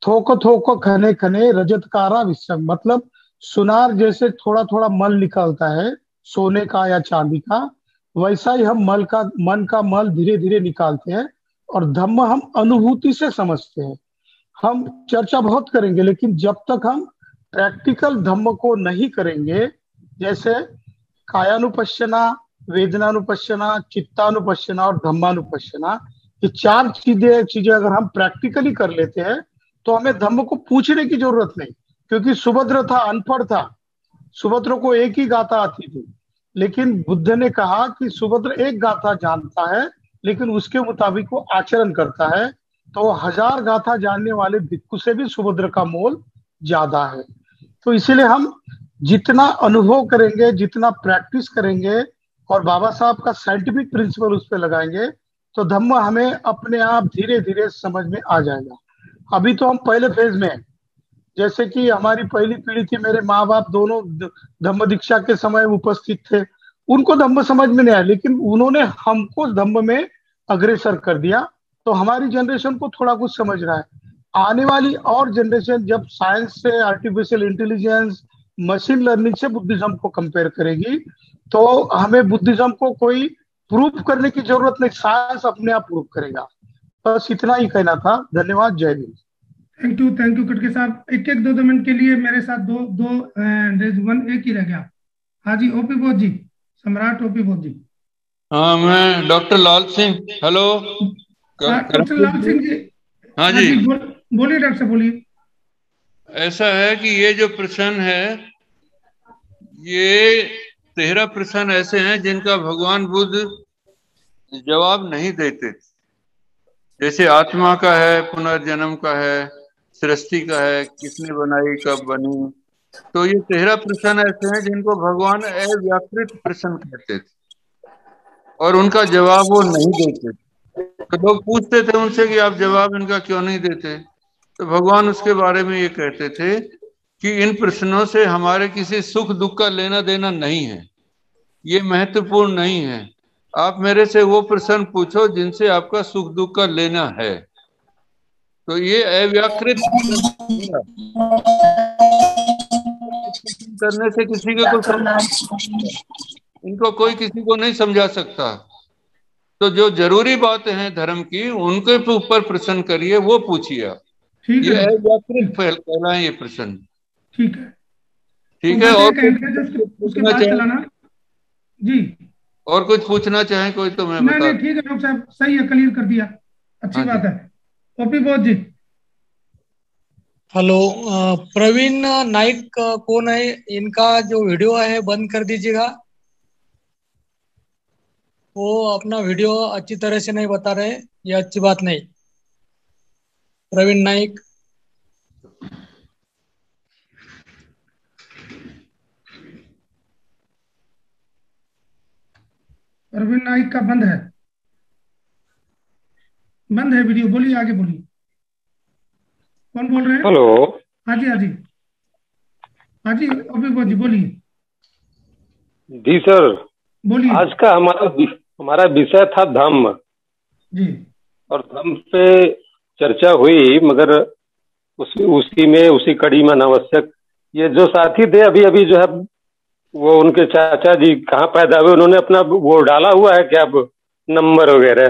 थोक थोक खने खने रजतकारा विश्रम, मतलब सुनार जैसे थोड़ा थोड़ा मल निकलता है सोने का या चांदी का, वैसा ही हम मन का मल धीरे धीरे निकालते हैं और धम्म हम अनुभूति से समझते हैं। हम चर्चा बहुत करेंगे, लेकिन जब तक हम प्रैक्टिकल धम्म को नहीं करेंगे, जैसे कायानुपश्यना, वेदनानुपश्यना, चित्तानुपश्यना और धम्मानुपश्यना, ये 4 चीजें अगर हम प्रैक्टिकली कर लेते हैं तो हमें धम्म को पूछने की जरूरत नहीं। क्योंकि सुभद्र था, अनपढ़ था, सुभद्र को एक ही गाथा आती थी, लेकिन बुद्ध ने कहा कि सुभद्र एक गाथा जानता है लेकिन उसके मुताबिक वो आचरण करता है, तो 1000 गाथा जानने वाले भिक्खु से भी सुभद्र का मोल ज्यादा है। तो इसीलिए हम जितना अनुभव करेंगे, जितना प्रैक्टिस करेंगे और बाबा साहब का साइंटिफिक प्रिंसिपल उस पर लगाएंगे, तो धम्म हमें अपने आप धीरे धीरे समझ में आ जाएगा। अभी तो हम पहले फेज में हैं, जैसे कि हमारी पहली पीढ़ी थी, मेरे माँ बाप दोनों धम्म दीक्षा के समय उपस्थित थे, उनको धम्म समझ में नहीं आया, लेकिन उन्होंने हमको धम्म में अग्रसर कर दिया। तो हमारी जनरेशन को थोड़ा कुछ समझ रहा है। आने वाली और जनरेशन जब साइंस से, आर्टिफिशियल इंटेलिजेंस, मशीन लर्निंग से बुद्धिज्म को कंपेयर करेगी, तो हमें बुद्धिज्म को कोई प्रूफ करने की जरूरत नहीं, साइंस अपने आप प्रूफ करेगा। बस इतना ही कहना था। धन्यवाद। जय हिंद। थैंक यू खटके साहब। एक 2 मिनट के लिए मेरे साथ दो एक ही रह गया। हाँ जी, ओपी बोध जी, सम्राट ओपी बोध जी। हाँ, मैं doctor Lal Singh. Hello doctor Lal Singh ji. हाँ जी, बोलिए डॉक्टर साहब, बोलिए। ऐसा है कि ये जो प्रश्न है, ये 13 प्रश्न ऐसे हैं जिनका भगवान बुद्ध जवाब नहीं देते। जैसे आत्मा का है, पुनर्जन्म का है, सृष्टि का है, किसने बनाई, कब बनी। तो ये 13 प्रश्न ऐसे हैं जिनको भगवान अव्याकृत प्रश्न कहते थे और उनका जवाब वो नहीं देते। तो लोग पूछते थे उनसे कि आप जवाब इनका क्यों नहीं देते, तो भगवान उसके बारे में ये कहते थे कि इन प्रश्नों से हमारे किसी सुख दुख का लेना देना नहीं है, ये महत्वपूर्ण नहीं है। आप मेरे से वो प्रश्न पूछो जिनसे आपका सुख दुख का लेना है। तो ये अव्याकृत करने से किसी को कुछ इनको कोई किसी को नहीं समझा सकता। तो जो जरूरी बातें हैं धर्म की, उनके ऊपर प्रश्न करिए, वो पूछिए आप। ये अव्याकृत कहलाए ये प्रश्न। ठीक है, ठीक है। और उसके बाद चलाना जी। और कुछ पूछना चाहें कोई तो मैं बता। नहीं, ठीक है डॉक्टर साहब, सही है, क्लियर कर दिया, अच्छी बात है। ओपी बोध जी। हेलो, प्रवीण नाइक कौन है? इनका जो वीडियो है बंद कर दीजिएगा, वो अपना वीडियो अच्छी तरह से नहीं बता रहे, ये अच्छी बात नहीं। प्रवीण नाइक। प्रवीण नाइक का बंद है वीडियो। बोलिए, आगे बोलिए। कौन बोल रहे हैं? हेलो। हाँ जी, हाँ जी, हाँ जी, ओपी जी बोलिए। जी सर, बोलिए। आज का हमारा विषय था धम्म जी, और धम्म पे चर्चा हुई, मगर उसी कड़ी में अनावश्यक ये जो साथी थे अभी जो है, वो उनके चाचा जी कहाँ पैदा हुए, उन्होंने अपना वो डाला हुआ है क्या, अब नंबर वगैरह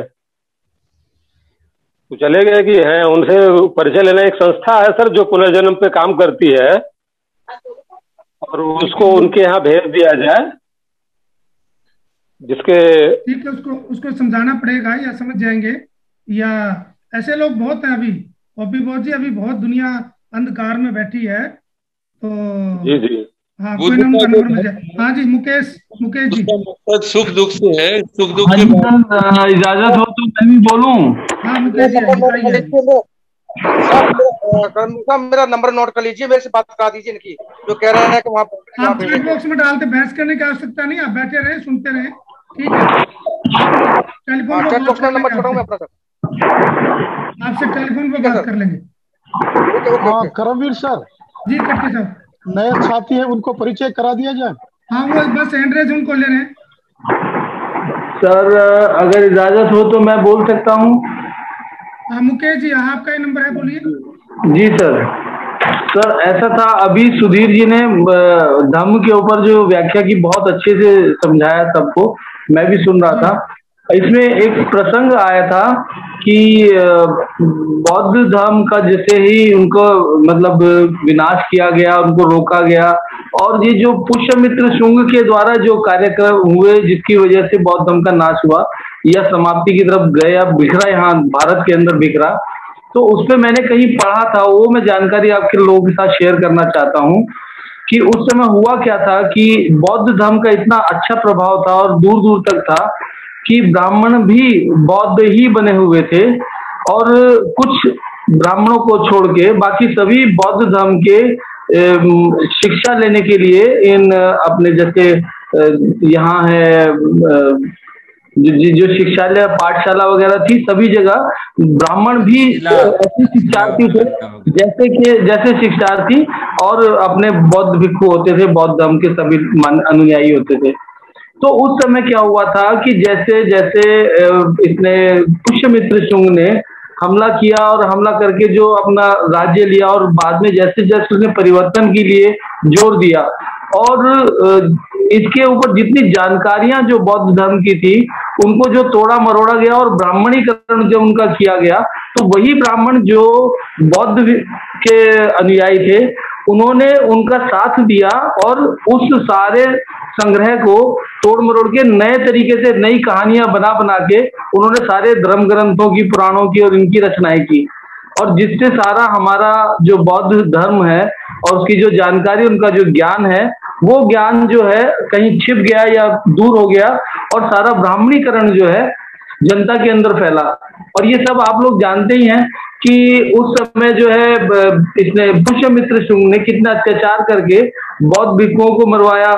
तो चले गए कि हैं? उनसे परिचय लेना। एक संस्था है सर जो पुनर्जन्म पे काम करती है, और उसको उनके यहाँ भेज दिया जाए, जिसके ठीक है, उसको समझाना पड़ेगा, या समझ जाएंगे, या ऐसे लोग बहुत हैं अभी। ओपी बोध जी, अभी बहुत दुनिया अंधकार में बैठी है, तो जी हाँ, कोई नंबर मिल जाए। हाँ जी, मुकेश जी। सुख दुख से है, सुख दुख के इजाजत हो तो मैं भी बोलूं? हाँ मुकेश जी, मेरा नंबर नोट कर लीजिए, मेरे से बात करा दीजिए इनकी, जो कह रहे हैं कि वहाँ आप चैट बॉक्स में डालते, बहस करने की आवश्यकता नहीं, आप बैठे रहे, सुनते रहे, ठीक है। टेलीफोन चैट बॉक्स में नंबर छोड़ाऊंगा अपना सर, आपसे टेलीफोन पे बात कर लेंगे। हाँ करमवीर सर जी, करके साहब, नए साथी है, उनको परिचय करा दिया जाए। हाँ, वो बस एंड्रेज उनको ले रहे हैं। सर अगर इजाजत हो तो मैं बोल सकता हूँ। हाँ मुकेश जी, आपका ही नंबर है, बोलिए। जी सर। सर ऐसा था, अभी सुधीर जी ने धम्म के ऊपर जो व्याख्या की बहुत अच्छे से समझाया सबको, मैं भी सुन रहा था। इसमें एक प्रसंग आया था कि बौद्ध धर्म का जैसे ही उनको मतलब विनाश किया गया, उनको रोका गया, और ये जो पुष्यमित्र शुंग के द्वारा जो कार्यक्रम हुए जिसकी वजह से बौद्ध धर्म का नाश हुआ या समाप्ति की तरफ गया, बिखरा, यहाँ भारत के अंदर बिखरा, तो उसमें मैंने कहीं पढ़ा था, वो मैं जानकारी आपके लोगों के साथ शेयर करना चाहता हूँ कि उस समय हुआ क्या था कि बौद्ध धर्म का इतना अच्छा प्रभाव था और दूर दूर तक था कि ब्राह्मण भी बौद्ध ही बने हुए थे, और कुछ ब्राह्मणों को छोड़ के बाकी सभी बौद्ध धर्म के शिक्षा लेने के लिए इन अपने जैसे यहाँ है जो शिक्षालय पाठशाला वगैरह थी, सभी जगह ब्राह्मण भी ऐसे शिक्षार्थी थे जैसे शिक्षार्थी और अपने बौद्ध भिक्षु होते थे, बौद्ध धर्म के सभी अनुयायी होते थे। तो उस समय क्या हुआ था कि जैसे जैसे इसने पुष्यमित्र शुंग ने हमला किया और हमला करके जो अपना राज्य लिया, और बाद में जैसे जैसे उसने परिवर्तन के लिए जोर दिया, और इसके ऊपर जितनी जानकारियां जो बौद्ध धर्म की थी उनको जो तोड़ा मरोड़ा गया और ब्राह्मणीकरण जब उनका किया गया, तो वही ब्राह्मण जो बौद्ध के अनुयायी थे उन्होंने उनका साथ दिया और उस सारे संग्रह को तोड़ मरोड़ के नए तरीके से नई कहानियां बना बना के उन्होंने सारे धर्म ग्रंथों की, पुराणों की और इनकी रचनाएं की, और जिससे सारा हमारा जो बौद्ध धर्म है और उसकी जो जानकारी, उनका जो ज्ञान है, वो ज्ञान जो है कहीं छिप गया या दूर हो गया, और सारा ब्राह्मणीकरण जो है जनता के अंदर फैला। और ये सब आप लोग जानते ही हैं कि उस समय जो है इसने पुष्यमित्र शुंग ने कितना अत्याचार करके बौद्ध भिक्षुओं को मरवाया,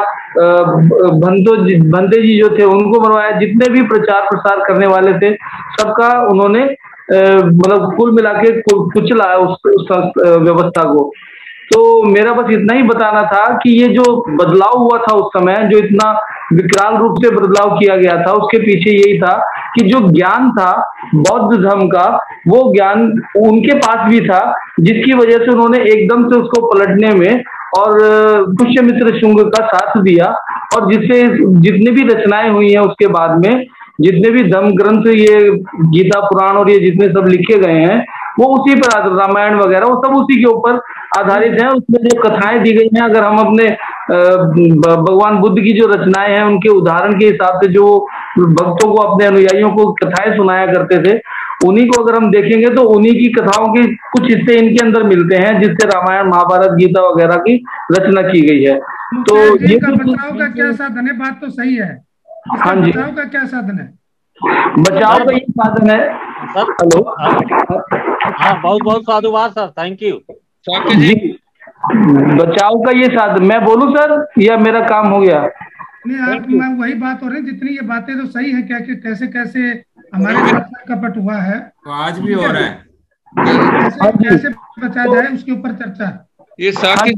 भंते जी जो थे उनको मरवाया, जितने भी प्रचार प्रसार करने वाले थे सबका उन्होंने मतलब कुल मिला के कुचला उस व्यवस्था को। तो मेरा बस इतना ही बताना था कि ये जो बदलाव हुआ था उस समय, जो इतना विकराल रूप से बदलाव किया गया था, उसके पीछे यही था कि जो ज्ञान था बौद्ध धर्म का, वो ज्ञान उनके पास भी था, जिसकी वजह से उन्होंने एकदम से उसको पलटने में और पुष्यमित्र शुंग का साथ दिया, और जिससे जितनी भी रचनाएं हुई हैं उसके बाद में, जितने भी धर्म ग्रंथ, ये गीता पुराण और ये जितने सब लिखे गए हैं, वो उसी पर, रामायण वगैरह वो सब उसी के ऊपर आधारित हैं। उसमें जो कथाएं दी गई हैं, अगर हम अपने भगवान बुद्ध की जो रचनाएं हैं उनके उदाहरण के हिसाब से जो भक्तों को, अपने अनुयायियों को कथाएं सुनाया करते थे, उन्हीं को अगर हम देखेंगे तो उन्हीं की कथाओं के कुछ हिस्से इनके अंदर मिलते हैं, जिससे रामायण, महाभारत, गीता वगैरह की रचना की गई है। तो ये बचाव का क्या साधन है? बात तो सही है। हाँ जी, बचाव का क्या साधन है? बचाव का ये साधन है। हेलो, हाँ, बहुत बहुत साधुवाद सर, थैंक यू जी। बचाव का ये साधन, मैं बोलूं सर या मेरा काम हो गया? नहीं, आप मैं वही बात हो रही, जितनी ये बातें तो सही है, क्या कैसे कैसे हमारे साथ कपट हुआ है, तो आज भी हो रहा है, कैसे बचा जाए उसके ऊपर चर्चा। ये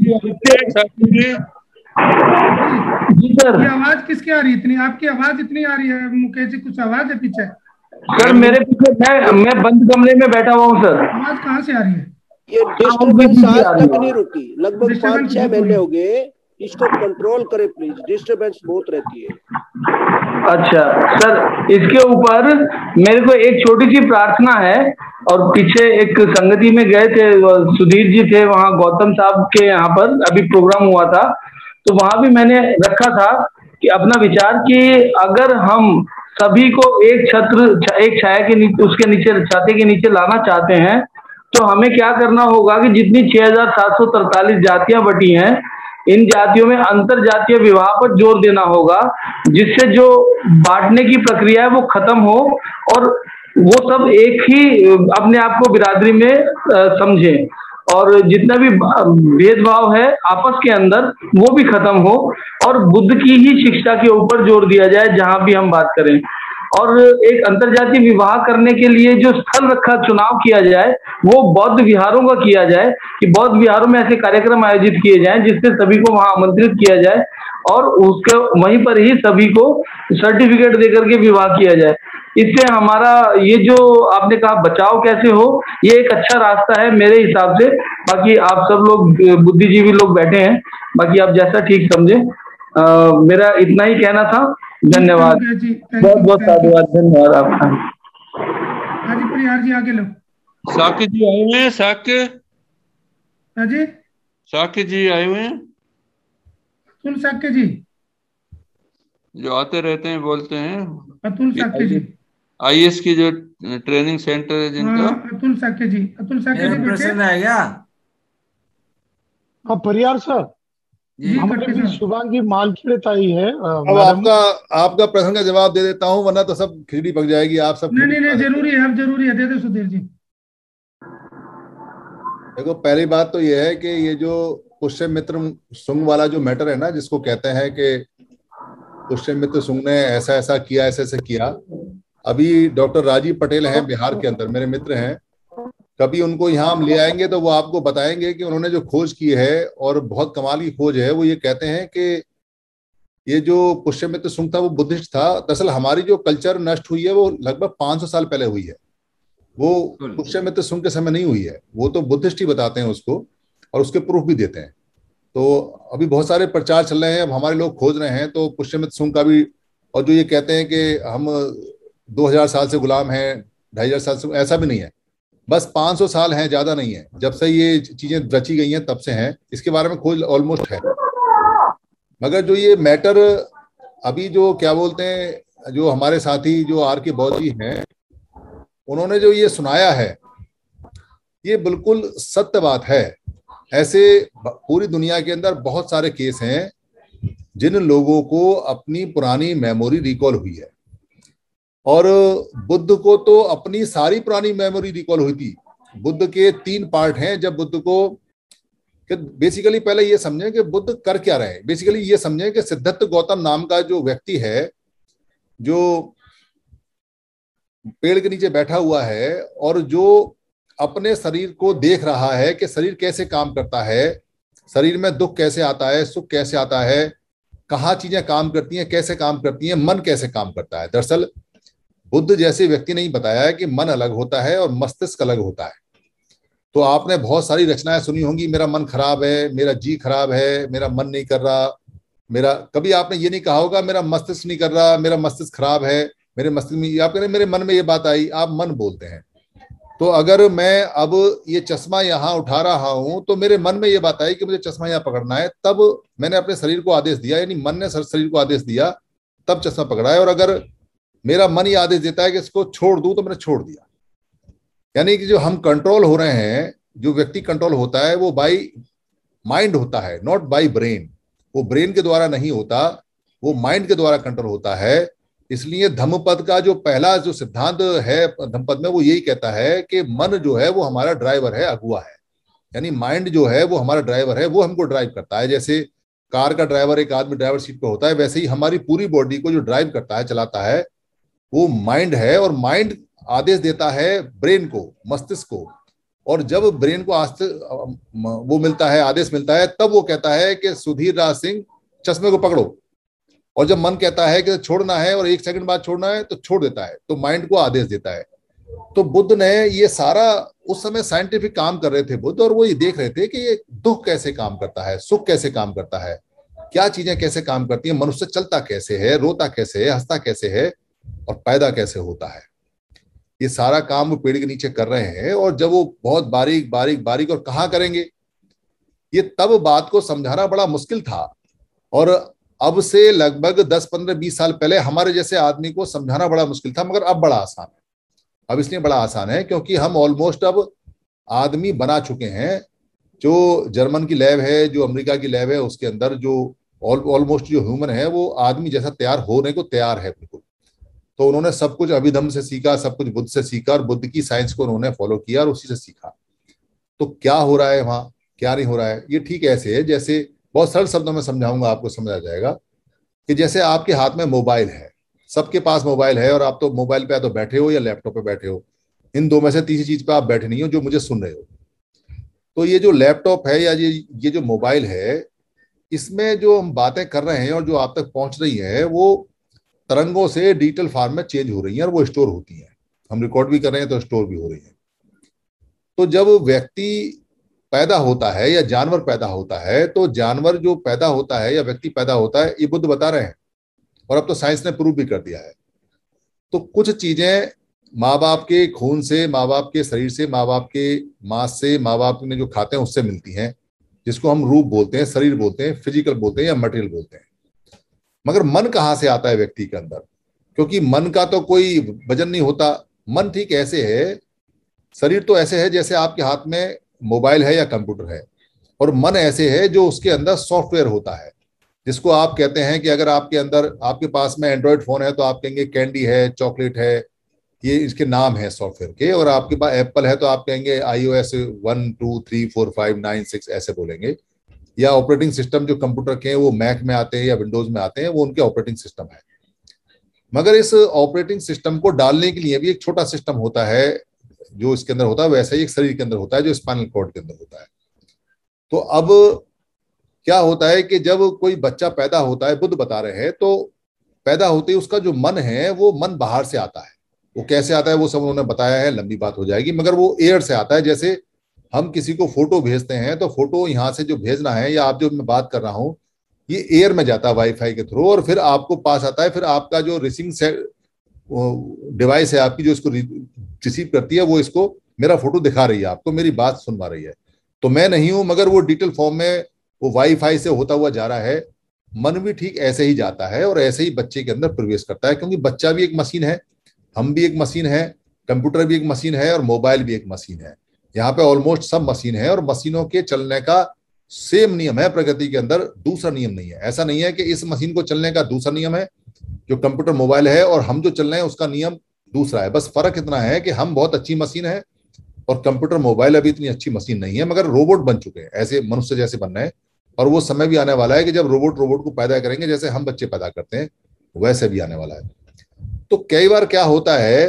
ये आवाज किसकी आ रही है इतनी? आपकी आवाज इतनी आ रही है मुकेश जी, कुछ आवाज है पीछे? सर मेरे पीछे, मैं बंद कमरे में बैठा हुआ हूँ सर। आवाज कहाँ से आ रही है? ये डिस्टर्बेंस आज तक नहीं रुकी, लगभग 5-6 महीने हो गए। इसको कंट्रोल करें प्लीज, डिस्टर्बेंस बहुत रहती है। अच्छा सर, इसके ऊपर मेरे को एक छोटी सी प्रार्थना है, और पीछे एक संगति में गए थे, सुधीर जी थे वहाँ, गौतम साहब के यहाँ पर अभी प्रोग्राम हुआ था, तो वहां भी मैंने रखा था कि अपना विचार कि अगर हम सभी को एक छत्र, एक छाया के नीचे, उसके नीचे, छाते के नीचे लाना चाहते हैं, तो हमें क्या करना होगा कि जितनी 6743 जातियां बटी हैं, इन जातियों में अंतर जातीय विवाह पर जोर देना होगा, जिससे जो बांटने की प्रक्रिया है वो खत्म हो और वो सब एक ही अपने आप को बिरादरी में समझें, और जितना भी भेदभाव है आपस के अंदर वो भी खत्म हो, और बुद्ध की ही शिक्षा के ऊपर जोर दिया जाए जहां भी हम बात करें। और एक अंतरजातीय विवाह करने के लिए जो स्थल रखा, चुनाव किया जाए, वो बौद्ध विहारों का किया जाए, कि बौद्ध विहारों में ऐसे कार्यक्रम आयोजित किए जाएं जिससे सभी को वहां आमंत्रित किया जाए, और उसके वहीं पर ही सभी को सर्टिफिकेट देकर के विवाह किया जाए। इससे हमारा ये जो आपने कहा बचाव कैसे हो, ये एक अच्छा रास्ता है मेरे हिसाब से। बाकी आप सब लोग बुद्धिजीवी लोग बैठे हैं, बाकी आप जैसा ठीक समझे। मेरा इतना ही कहना था। धन्यवाद, बहुत बहुत साधुवाद, धन्यवाद आपका। हाजी परिहार जी आगे लो। साकिब जी आए हुए हैं। हाजी साकिब जी आए हुए हैं। अतुल साके जी जो आते रहते हैं, बोलते हैं। अतुल साके जी IAS की जो ट्रेनिंग सेंटर है जिनका। अतुल साके जी प्रश्न है क्या? हाँ परिहार सर, हमारे भी शुभांगी मालखेड़े ताई है। अब आपका प्रश्न का जवाब दे देता हूँ, वरना तो सब खिचड़ी पक जाएगी। आप सब नहीं जरूरी है, अब जरूरी है, दे दे सुधीर जी। देखो, पहली बात तो ये है कि ये जो पुष्यमित्र सुंग वाला जो मैटर है ना, जिसको कहते हैं कि पुष्यमित्र सुंग ने ऐसा ऐसा किया, ऐसा ऐसा किया। अभी डॉक्टर राजीव पटेल हैं बिहार के अंदर, मेरे मित्र हैं। कभी उनको यहाँ हम ले आएंगे तो वो आपको बताएंगे कि उन्होंने जो खोज की है, और बहुत कमाल की खोज है। वो ये कहते हैं कि ये जो पुष्यमित्र सुंग था वो बुद्धिस्ट था। दरअसल हमारी जो कल्चर नष्ट हुई है वो लगभग 500 साल पहले हुई है। वो पुष्यमित्र सुंग के समय नहीं हुई है। वो तो बुद्धिस्ट ही बताते हैं उसको, और उसके प्रूफ भी देते हैं। तो अभी बहुत सारे प्रचार चल रहे हैं, अब हमारे लोग खोज रहे हैं। तो पुष्यमित्र सुंग का भी, और जो ये कहते हैं कि हम 2000 साल से गुलाम हैं, 2500 साल से, ऐसा भी नहीं है। बस 500 साल हैं, ज्यादा नहीं है। जब से ये चीजें रची गई हैं तब से हैं। इसके बारे में खोज ऑलमोस्ट है। मगर जो ये मैटर अभी जो क्या बोलते हैं, जो हमारे साथी जो RK बौद्ध जी हैं, उन्होंने जो ये सुनाया है, ये बिल्कुल सत्य बात है। ऐसे पूरी दुनिया के अंदर बहुत सारे केस हैं जिन लोगों को अपनी पुरानी मेमोरी रिकॉल हुई है, और बुद्ध को तो अपनी सारी पुरानी मेमोरी रिकॉल हुई थी। बुद्ध के 3 पार्ट हैं। जब बुद्ध को, बेसिकली पहले ये समझें कि बुद्ध कर क्या रहे हैं। बेसिकली ये समझें कि सिद्धार्थ गौतम नाम का जो व्यक्ति है, जो पेड़ के नीचे बैठा हुआ है और जो अपने शरीर को देख रहा है कि शरीर कैसे काम करता है, शरीर में दुख कैसे आता है, सुख कैसे आता है, कहाँ चीजें काम करती हैं, कैसे काम करती हैं, मन कैसे काम करता है। दरअसल बुद्ध जैसे व्यक्ति ने बताया है कि मन अलग होता है और मस्तिष्क अलग होता है। तो आपने बहुत सारी रचनाएं सुनी होंगी, मेरा मन खराब है, मेरा जी खराब है, मेरा मन नहीं कर रहा, मेरा, कभी आपने ये नहीं कहा होगा मेरा मस्तिष्क नहीं कर रहा, मेरा मस्तिष्क खराब है, मेरे मस्तिष्क में, आप कह रहे मेरे मन में ये बात आई, आप मन बोलते हैं। तो अगर मैं अब ये चश्मा यहाँ उठा रहा हूं तो मेरे मन में ये बात आई कि मुझे चश्मा यहाँ पकड़ना है, तब मैंने अपने शरीर को आदेश दिया, यानी मन ने शरीर को आदेश दिया, तब चश्मा पकड़ा है। और अगर मेरा मन ही आदेश देता है कि इसको छोड़ दूं तो मैंने छोड़ दिया। यानी कि जो हम कंट्रोल हो रहे हैं, जो व्यक्ति कंट्रोल होता है वो बाय माइंड होता है, नॉट बाय ब्रेन। वो ब्रेन के द्वारा नहीं होता, वो माइंड के द्वारा कंट्रोल होता है। इसलिए धम्मपद का जो पहला जो सिद्धांत है धम्मपद में, वो यही कहता है कि मन जो है वो हमारा ड्राइवर है, अगुआ है। यानी माइंड जो है वो हमारा ड्राइवर है, वो हमको ड्राइव करता है। जैसे कार का ड्राइवर एक आदमी ड्राइवर सीट पे होता है, वैसे ही हमारी पूरी बॉडी को जो ड्राइव करता है, चलाता है, वो माइंड है। और माइंड आदेश देता है ब्रेन को, मस्तिष्क को। और जब ब्रेन को वो मिलता है, आदेश मिलता है, तब वो कहता है कि सुधीर राज सिंह चश्मे को पकड़ो। और जब मन कहता है कि छोड़ना है और 1 सेकंड बाद छोड़ना है, तो छोड़ देता है, तो माइंड को आदेश देता है। तो बुद्ध ने ये सारा, उस समय साइंटिफिक काम कर रहे थे बुद्ध, और वो ये देख रहे थे कि ये दुख कैसे काम करता है, सुख कैसे काम करता है, क्या चीजें कैसे काम करती हैं, मनुष्य चलता कैसे है, रोता कैसे है, हंसता कैसे है, और पैदा कैसे होता है। ये सारा काम वो पेड़ के नीचे कर रहे हैं। और जब वो बहुत बारीक बारीक बारीक, और कहाँ करेंगे ये, तब बात को समझाना बड़ा मुश्किल था। और अब से लगभग 10, 15, 20 साल पहले हमारे जैसे आदमी को समझाना बड़ा मुश्किल था, मगर अब बड़ा आसान है। अब इसलिए बड़ा आसान है क्योंकि हम ऑलमोस्ट अब आदमी बना चुके हैं। जो जर्मन की लैब है, जो अमेरिका की लैब है, उसके अंदर जो ऑलमोस्ट जो ह्यूमन है वो आदमी जैसा तैयार होने को तैयार है बिल्कुल। तो उन्होंने सब कुछ अभिधम्म से सीखा, सब कुछ बुद्ध से सीखा, और बुद्ध की साइंस को उन्होंने फॉलो किया और उसी से सीखा। तो क्या हो रहा है वहां, क्या नहीं हो रहा है, ये ठीक ऐसे है जैसे, बहुत सरल शब्दों में समझाऊंगा, आपको समझ आ जाएगा। कि जैसे आपके हाथ में मोबाइल है, सबके पास मोबाइल है, और आप तो मोबाइल पे या तो बैठे हो या लैपटॉप पे बैठे हो, इन दो में से तीसरी चीज पे आप बैठे नहीं हो जो मुझे सुन रहे हो। तो ये जो लैपटॉप है या ये जो मोबाइल है, इसमें जो हम बातें कर रहे हैं और जो आप तक पहुंच रही है, वो तरंगों से डिजिटल फॉर्म में चेंज हो रही हैं और वो स्टोर होती हैं। हम रिकॉर्ड भी कर रहे हैं तो स्टोर भी हो रही हैं। तो जब व्यक्ति पैदा होता है या जानवर पैदा होता है, तो जानवर जो पैदा होता है या व्यक्ति पैदा होता है, ये बुद्ध बता रहे हैं और अब तो साइंस ने प्रूव भी कर दिया है। तो कुछ चीजें माँ बाप के खून से, माँ बाप के शरीर से, माँ बाप के मांस से, माँ बाप ने जो खाते हैं उससे मिलती हैं, जिसको हम रूप बोलते हैं, शरीर बोलते हैं, फिजिकल बोलते हैं या मटेरियल बोलते हैं। मगर मन कहाँ से आता है व्यक्ति के अंदर? क्योंकि मन का तो कोई वजन नहीं होता। मन ठीक ऐसे है, शरीर तो ऐसे है जैसे आपके हाथ में मोबाइल है या कंप्यूटर है, और मन ऐसे है जो उसके अंदर सॉफ्टवेयर होता है, जिसको आप कहते हैं कि अगर आपके अंदर, आपके पास में एंड्रॉयड फोन है तो आप कहेंगे कैंडी है, चॉकलेट है, ये इसके नाम है सॉफ्टवेयर के। और आपके पास एप्पल है तो आप कहेंगे iOS 1 2 3 4 5 9 6 ऐसे बोलेंगे। या ऑपरेटिंग सिस्टम जो कंप्यूटर के हैं वो मैक में आते हैं या विंडोज में आते हैं, वो उनके ऑपरेटिंग सिस्टम है। मगर इस ऑपरेटिंग सिस्टम को डालने के लिए भी एक छोटा सिस्टम होता है जो इसके अंदर होता है, वैसा ही एक शरीर के अंदर होता है जो स्पाइनल कॉर्ड के अंदर होता है। तो अब क्या होता है कि जब कोई बच्चा पैदा होता है, बुद्ध बता रहे हैं, तो पैदा होते ही उसका जो मन है वो मन बाहर से आता है। वो कैसे आता है वो सब उन्होंने बताया है, लंबी बात हो जाएगी, मगर वो एयर से आता है। जैसे हम किसी को फोटो भेजते हैं तो फोटो यहाँ से जो भेजना है या आप जो मैं बात कर रहा हूँ ये एयर में जाता है वाईफाई के थ्रू, और फिर आपको पास आता है। फिर आपका जो रिसीविंग डिवाइस है आपकी, जो इसको रिसीव करती है, वो इसको मेरा फोटो दिखा रही है, आपको मेरी बात सुनवा रही है। तो मैं नहीं हूं, मगर वो डिजिटल फॉर्म में वो वाईफाई से होता हुआ जा रहा है। मन भी ठीक ऐसे ही जाता है और ऐसे ही बच्चे के अंदर प्रवेश करता है, क्योंकि बच्चा भी एक मशीन है, हम भी एक मशीन है, कंप्यूटर भी एक मशीन है और मोबाइल भी एक मशीन है। यहाँ पे ऑलमोस्ट सब मशीन है, और मशीनों के चलने का सेम नियम है प्रकृति के अंदर, दूसरा नियम नहीं है। ऐसा नहीं है कि इस मशीन को चलने का दूसरा नियम है जो कंप्यूटर मोबाइल है, और हम जो चल रहे हैं उसका नियम दूसरा है। बस फर्क इतना है कि हम बहुत अच्छी मशीन है और कंप्यूटर मोबाइल अभी इतनी अच्छी मशीन नहीं है, मगर रोबोट बन चुके हैं, ऐसे मनुष्य जैसे बन रहे हैं। और वो समय भी आने वाला है कि जब रोबोट को पैदा करेंगे, जैसे हम बच्चे पैदा करते हैं वैसे भी आने वाला है। तो कई बार क्या होता है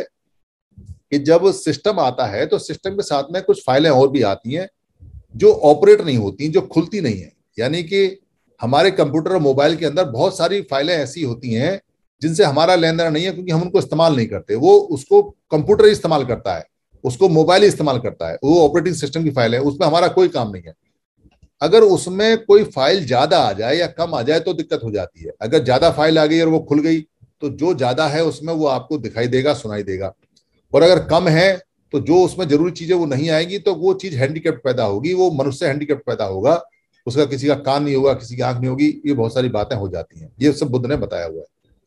कि जब सिस्टम आता है तो सिस्टम के साथ में कुछ फाइलें और भी आती हैं जो ऑपरेट नहीं होती, जो खुलती नहीं है। यानी कि हमारे कंप्यूटर और मोबाइल के अंदर बहुत सारी फाइलें ऐसी होती हैं जिनसे हमारा लेन देन नहीं है, क्योंकि हम उनको इस्तेमाल नहीं करते। वो उसको कंप्यूटर ही इस्तेमाल करता है, उसको मोबाइल ही इस्तेमाल करता है, वो ऑपरेटिंग सिस्टम की फाइल है, उसमें हमारा कोई काम नहीं है। अगर उसमें कोई फाइल ज्यादा आ जाए या कम आ जाए तो दिक्कत हो जाती है। अगर ज्यादा फाइल आ गई और वो खुल गई तो जो ज्यादा है उसमें वो आपको दिखाई देगा, सुनाई देगा। और अगर कम है तो जो उसमें जरूरी चीजें वो नहीं आएगी, तो वो चीज हैंडीकैप पैदा होगी, वो मनुष्य हैंडीकैप पैदा होगा, उसका किसी का कान नहीं होगा, किसी की आंख नहीं होगी, ये बहुत सारी बातें हो जाती हैं। ये सब बुद्ध ने बताया हुआ है।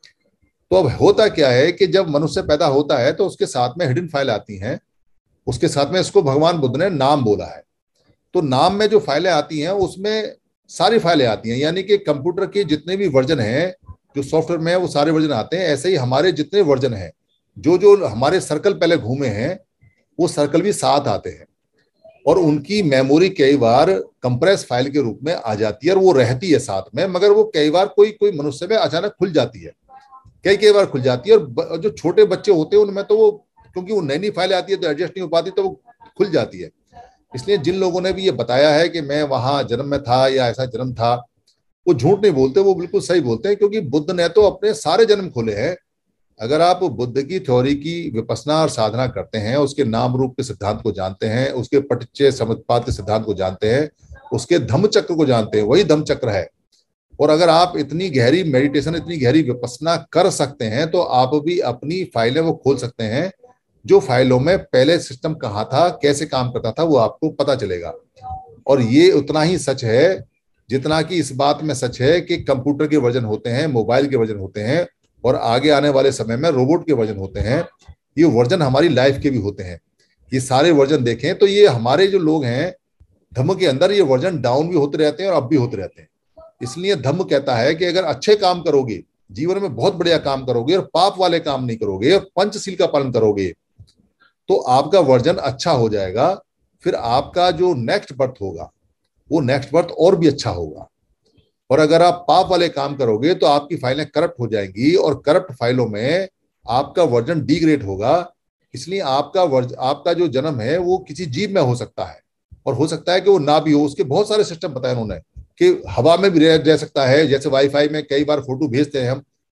तो अब होता क्या है कि जब मनुष्य पैदा होता है तो उसके साथ में हिडन फाइल आती हैं, उसके साथ में इसको भगवान बुद्ध ने नाम बोला है। तो नाम में जो फाइलें आती हैं उसमें सारी फाइलें आती हैं, यानी कि कंप्यूटर के जितने भी वर्जन हैं जो सॉफ्टवेयर में है वो सारे वर्जन आते हैं। ऐसे ही हमारे जितने वर्जन हैं, जो हमारे सर्कल पहले घूमे हैं वो सर्कल भी साथ आते हैं, और उनकी मेमोरी कई बार कंप्रेस फाइल के रूप में आ जाती है और वो रहती है साथ में, मगर वो कई बार कोई मनुष्य में अचानक खुल जाती है, कई बार खुल जाती है। और जो छोटे बच्चे होते हैं उनमें तो वो, क्योंकि वो नई फाइल आती है तो एडजस्ट नहीं हो पाती, तो वो खुल जाती है। इसलिए जिन लोगों ने भी ये बताया है कि मैं वहां जन्म में था या ऐसा जन्म था, वो झूठ नहीं बोलते, वो बिल्कुल सही बोलते हैं, क्योंकि बुद्ध ने तो अपने सारे जन्म खोले हैं। अगर आप बुद्ध की थ्योरी की विपස්සना और साधना करते हैं, उसके नाम रूप के सिद्धांत को जानते हैं, उसके पटिच्चय समुत्पाद के सिद्धांत को जानते हैं, उसके धम्म चक्र को जानते हैं, वही धम्म चक्र है। और अगर आप इतनी गहरी मेडिटेशन, इतनी गहरी विपස්සना कर सकते हैं तो आप भी अपनी फाइलें वो खोल सकते हैं, जो फाइलों में पहले सिस्टम कहाँ था, कैसे काम करता था, वो आपको पता चलेगा। और ये उतना ही सच है जितना कि इस बात में सच है कि कंप्यूटर के वर्जन होते हैं, मोबाइल के वर्जन होते हैं, और आगे आने वाले समय में रोबोट के वर्जन होते हैं। ये वर्जन हमारी लाइफ के भी होते हैं। ये सारे वर्जन देखें तो ये हमारे जो लोग हैं धम्म के अंदर, ये वर्जन डाउन भी होते रहते हैं और अप भी होते रहते हैं। इसलिए धम्म कहता है कि अगर अच्छे काम करोगे, जीवन में बहुत बढ़िया काम करोगे और पाप वाले काम नहीं करोगे और पंचशील का पालन करोगे, तो आपका वर्जन अच्छा हो जाएगा। फिर आपका जो नेक्स्ट बर्थ होगा वो नेक्स्ट बर्थ और भी अच्छा होगा। और अगर आप पाप वाले काम करोगे तो आपकी फाइलें करप्ट हो जाएंगी, और करप्ट फाइलों में आपका वर्जन डिग्रेड होगा। इसलिए आपका जो जन्म है वो किसी जीव में हो सकता है, और हो सकता है कि वो ना भी हो। उसके बहुत सारे सिस्टम बताए उन्होंने कि हवा में भी रह सकता है। जैसे वाईफाई में कई बार फोटो भेजते हैं हम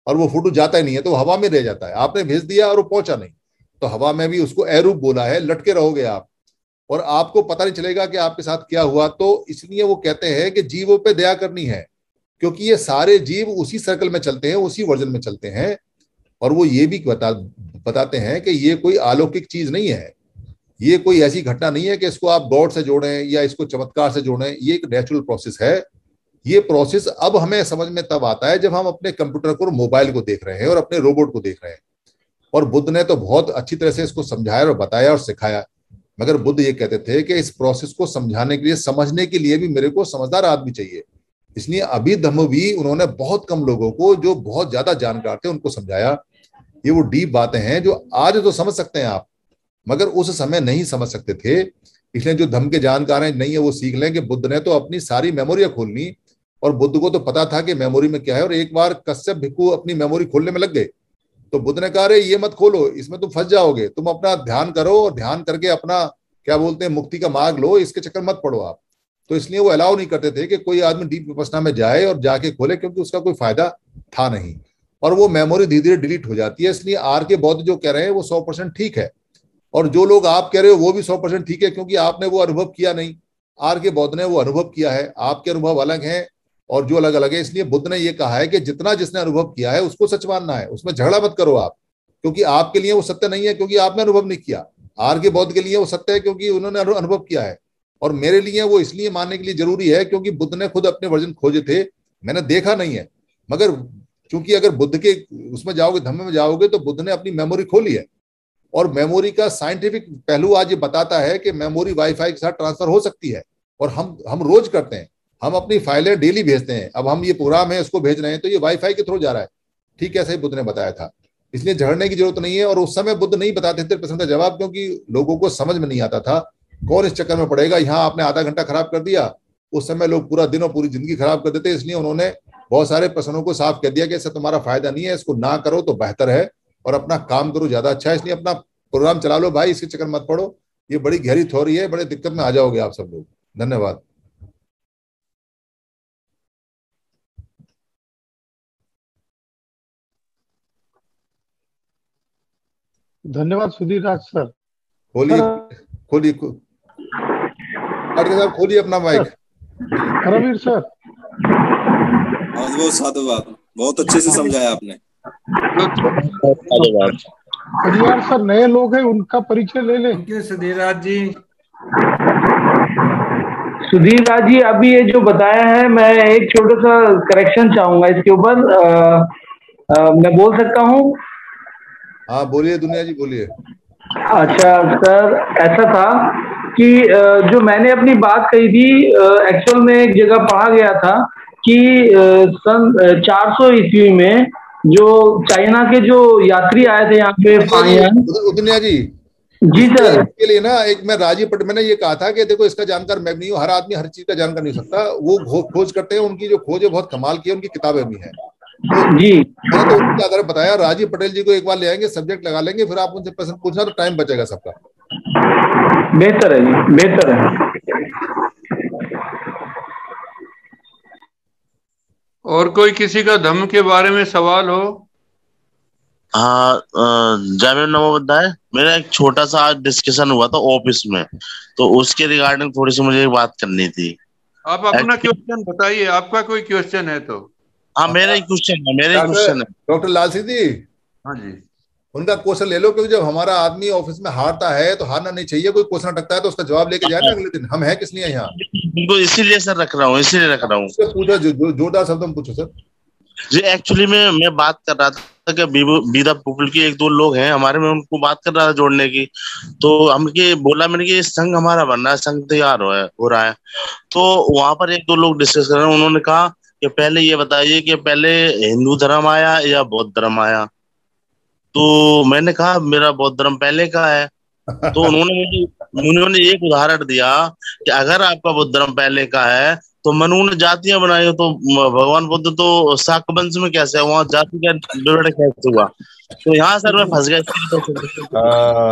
और वो फोटो जाता ही नहीं है, तो हवा में रह जाता है। आपने भेज दिया और वो पहुंचा नहीं, तो हवा में भी उसको एरूप बोला है, लटके रहोगे आप और आपको पता नहीं चलेगा कि आपके साथ क्या हुआ। तो इसलिए वो कहते हैं कि जीवों पे दया करनी है, क्योंकि ये सारे जीव उसी सर्कल में चलते हैं, उसी वर्जन में चलते हैं। और वो ये भी बताते हैं कि ये कोई अलौकिक चीज नहीं है, ये कोई ऐसी घटना नहीं है कि इसको आप गॉड से जोड़ें या इसको चमत्कार से जोड़ें। ये एक नेचुरल प्रोसेस है। ये प्रोसेस अब हमें समझ में तब आता है जब हम अपने कंप्यूटर को, मोबाइल को देख रहे हैं और अपने रोबोट को देख रहे हैं। और बुद्ध ने तो बहुत अच्छी तरह से इसको समझाया और बताया और सिखाया, मगर बुद्ध ये कहते थे कि इस प्रोसेस को समझाने के लिए, समझने के लिए भी मेरे को समझदार आदमी चाहिए। इसलिए अभिधम्म भी उन्होंने बहुत कम लोगों को, जो बहुत ज्यादा जानकार थे, उनको समझाया। ये वो डीप बातें हैं जो आज तो समझ सकते हैं आप, मगर उस समय नहीं समझ सकते थे। इसलिए जो धम्म के जानकार हैं नहीं है, वो सीख लें कि बुद्ध ने तो अपनी सारी मेमोरियां खोल ली, और बुद्ध को तो पता था कि मेमोरी में क्या है। और एक बार कश्यप भिक्खु अपनी मेमोरी खोलने में लग गए, तो बुद्ध ने कहा, अरे ये मत खोलो, इसमें तुम फंस जाओगे, तुम अपना ध्यान करो और ध्यान करके अपना क्या बोलते हैं मुक्ति का मार्ग लो, इसके चक्कर मत पड़ो आप। तो इसलिए वो अलाउ नहीं करते थे कि कोई आदमी डीप विपश्यना में जाए और जाके खोले, क्योंकि उसका कोई फायदा था नहीं, और वो मेमोरी धीरे धीरे डिलीट हो जाती है। इसलिए आर के बौद्ध जो कह रहे हैं वो 100% ठीक है, और जो लोग आप कह रहे हो वो भी 100% ठीक है, क्योंकि आपने वो अनुभव किया नहीं। आर के बौद्ध ने वो अनुभव किया है, आपके अनुभव अलग हैं और जो अलग अलग है। इसलिए बुद्ध ने ये कहा है कि जितना जिसने अनुभव किया है उसको सच मानना है, उसमें झगड़ा मत करो आप, क्योंकि आपके लिए वो सत्य नहीं है, क्योंकि आपने अनुभव नहीं किया। आर के बौद्ध के लिए वो सत्य है क्योंकि उन्होंने अनुभव किया है, और मेरे लिए वो इसलिए मानने के लिए जरूरी है क्योंकि बुद्ध ने खुद अपने वर्जन खोजे थे, मैंने देखा नहीं है। मगर क्योंकि अगर बुद्ध के उसमें जाओगे, धम्म में जाओगे, तो बुद्ध ने अपनी मेमोरी खोली है, और मेमोरी का साइंटिफिक पहलू आज ये बताता है कि मेमोरी वाईफाई के साथ ट्रांसफर हो सकती है, और हम रोज करते हैं, हम अपनी फाइलें डेली भेजते हैं। अब हम ये प्रोग्राम है उसको भेज रहे हैं, तो ये वाईफाई के थ्रू जा रहा है, ठीक है, ऐसा ही बुद्ध ने बताया था। इसलिए झगड़ने की जरूरत नहीं है। और उस समय बुद्ध नहीं बताते थे प्रश्न का जवाब, क्योंकि लोगों को समझ में नहीं आता था, कौन इस चक्कर में पड़ेगा। यहाँ आपने आधा घंटा खराब कर दिया, उस समय लोग पूरा दिन और पूरी जिंदगी खराब कर देते। इसलिए उन्होंने बहुत सारे प्रश्नों को साफ कह दिया कि इससे तुम्हारा फायदा नहीं है, इसको ना करो तो बेहतर है, और अपना काम करो ज्यादा अच्छा है। इसलिए अपना प्रोग्राम चला लो भाई, इसके चक्कर मत पड़ो। ये बड़ी गहरी थ्योरी है, बड़े दिक्कत में आ जाओगे आप सब लोग। धन्यवाद। धन्यवाद सुधीर राज सर। खोलिए साहब, खोलिए अपना माइक। रवीर सर। बहुत साधुवाद, बहुत अच्छे से समझाया आपने। यार सर, नए लोग हैं, उनका परिचय ले लें। Thank you Sudhir Raj ji. सुधीर राज जी, अभी ये जो बताया है, मैं एक छोटा सा करेक्शन चाहूंगा इसके ऊपर। मैं बोल सकता हूँ? हाँ बोलिए दुनिया जी, बोलिए। अच्छा सर, ऐसा था कि जो मैंने अपनी बात कही थी, एक्चुअल में एक जगह पढ़ा गया था कि सन 400 ईस्वी में जो चाइना के जो यात्री आए थे यहाँ पे दुनिया जी सर, इसके लिए ना एक मैं राजीव पटेल, मैंने ये कहा था कि देखो इसका जानकार मैं नहीं हूँ, हर आदमी हर चीज का जानकार नहीं हो सकता। वो खोज करते हैं, उनकी जो खोज है बहुत कमाल की है, उनकी किताबें भी हैं जी। मैंने तो उनके आधार बताया। राजीव पटेल जी को एक बार ले आएंगे, सब्जेक्ट लगा लेंगे, फिर आप उनसे प्रश्न पूछना, तो टाइम बचेगा सबका। बेहतर है जी, बेहतर है। और कोई किसी का धम्म के बारे में सवाल हो? हाँ, जामिया नमो बुद्धाय। मेरा एक छोटा सा आज डिस्कशन हुआ था ऑफिस में, तो उसके रिगार्डिंग थोड़ी सी मुझे बात करनी थी। आप अपना क्वेश्चन बताइए, आपका कोई क्वेश्चन है तो। हाँ, मेरा ही क्वेश्चन है। डॉक्टर लाल सिंह जी। हाँ जी, उनका क्वेश्चन ले लो, क्योंकि जब हमारा आदमी ऑफिस में हारता है तो हारना नहीं चाहिए। कोई क्वेश्चन अटकता है तो उसका जवाब लेके जाए ना अगले दिन। हम है किस लिए यहाँ? बिल्कुल, इसीलिए सर रख रहा हूँ, इसीलिए रख रहा हूँ। पूछो, जोरदार शब्द में पूछो सर जी। एक्चुअली मैं बात कर रहा था कि बीदा पीपल के एक दो लोग हैं हमारे में, उनको बात कर रहा था जोड़ने की। तो हमके बोला मैंने कि संघ हमारा बनना है, संघ तैयार हो रहा है। तो वहां पर एक दो लोग डिस्कस कर रहे हैं। उन्होंने कहा कि पहले ये बताइए कि पहले हिंदू धर्म आया या बौद्ध धर्म आया। तो मैंने कहा मेरा बौद्ध धर्म पहले का है। तो उन्होंने एक उदाहरण दिया कि अगर आपका बौद्ध धर्म पहले का है तो मनु ने जातियां बनाई, तो भगवान बुद्ध तो शाक वंश में कैसे है, वहां जाति का विवरण कैसे हुआ? तो यहाँ सर मैं फंस गया।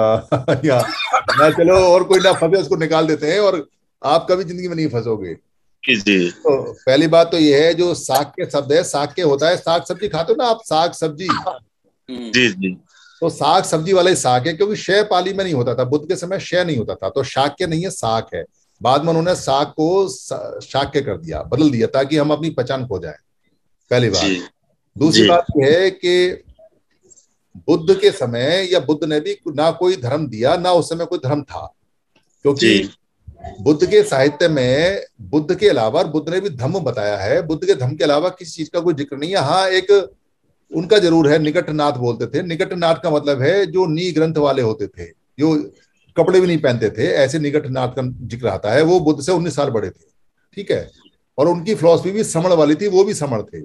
चलो, और कोई ना फंसे उसको निकाल देते हैं, और आप कभी जिंदगी में नहीं फंसोगे। जी। तो पहली बात तो ये है, जो साग शब्द है, साग के होता है, साग सब्जी खाते हो ना आप, साग सब्जी। जी जी। तो साग सब्जी वाला ही साग है, क्योंकि शय पाली में नहीं होता था, बुद्ध के समय शय नहीं होता था, तो शाक्य नहीं है, साग है। बाद में उन्होंने साग को शाक्य कर दिया, बदल दिया, ताकि हम अपनी पहचान खो जाए, पहली बात। दूसरी बात यह है कि बुद्ध के समय या बुद्ध ने भी ना कोई धर्म दिया, ना उस समय कोई धर्म था, क्योंकि बुद्ध के साहित्य में बुद्ध के अलावा, बुद्ध ने भी धम्म बताया है, बुद्ध के धम्म के अलावा किसी चीज का कोई जिक्र नहीं है। हाँ, एक उनका जरूर है, निकटनाथ बोलते थे। निकटनाथ का मतलब है जो नी ग्रंथ वाले होते थे, जो कपड़े भी नहीं पहनते थे, ऐसे निकटनाथ का जिक्र आता है। वो बुद्ध से 19 साल बड़े थे, ठीक है, और उनकी फिलॉसफी भी समण वाली थी, वो भी समण थे।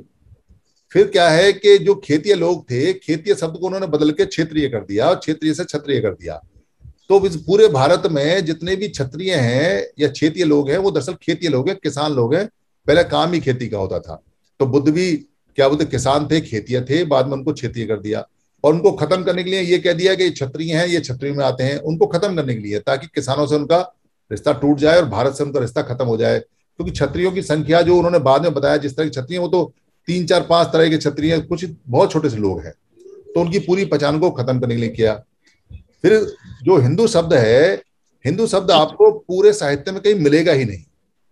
फिर क्या है कि जो खेतीय लोग थे, खेतीय शब्द को उन्होंने बदल के क्षेत्रीय कर दिया, और क्षेत्रीय से क्षत्रिय कर दिया। तो इस पूरे भारत में जितने भी क्षत्रिय हैं या क्षेत्रीय लोग हैं, वो दरअसल खेतीय लोग हैं, किसान लोग हैं। पहले काम ही खेती का होता था। तो बुद्ध भी क्या बोलते, किसान थे, खेतीय थे, बाद में उनको क्षेत्रीय कर दिया, और उनको खत्म करने के लिए ये कह दिया कि क्षत्रिय हैं, ये क्षत्रिय में आते हैं, उनको खत्म करने के लिए, ताकि किसानों से उनका रिश्ता टूट जाए और भारत से उनका रिश्ता खत्म हो जाए। क्योंकि क्षत्रियों की संख्या जो उन्होंने बाद में बताया, जिस तरह के क्षत्रिय, वो तो 3 4 5 तरह के क्षत्रिय, कुछ बहुत छोटे से लोग हैं। तो उनकी पूरी पहचान को खत्म करने के लिए किया। फिर जो हिंदू शब्द है, हिंदू शब्द आपको पूरे साहित्य में कहीं मिलेगा ही नहीं।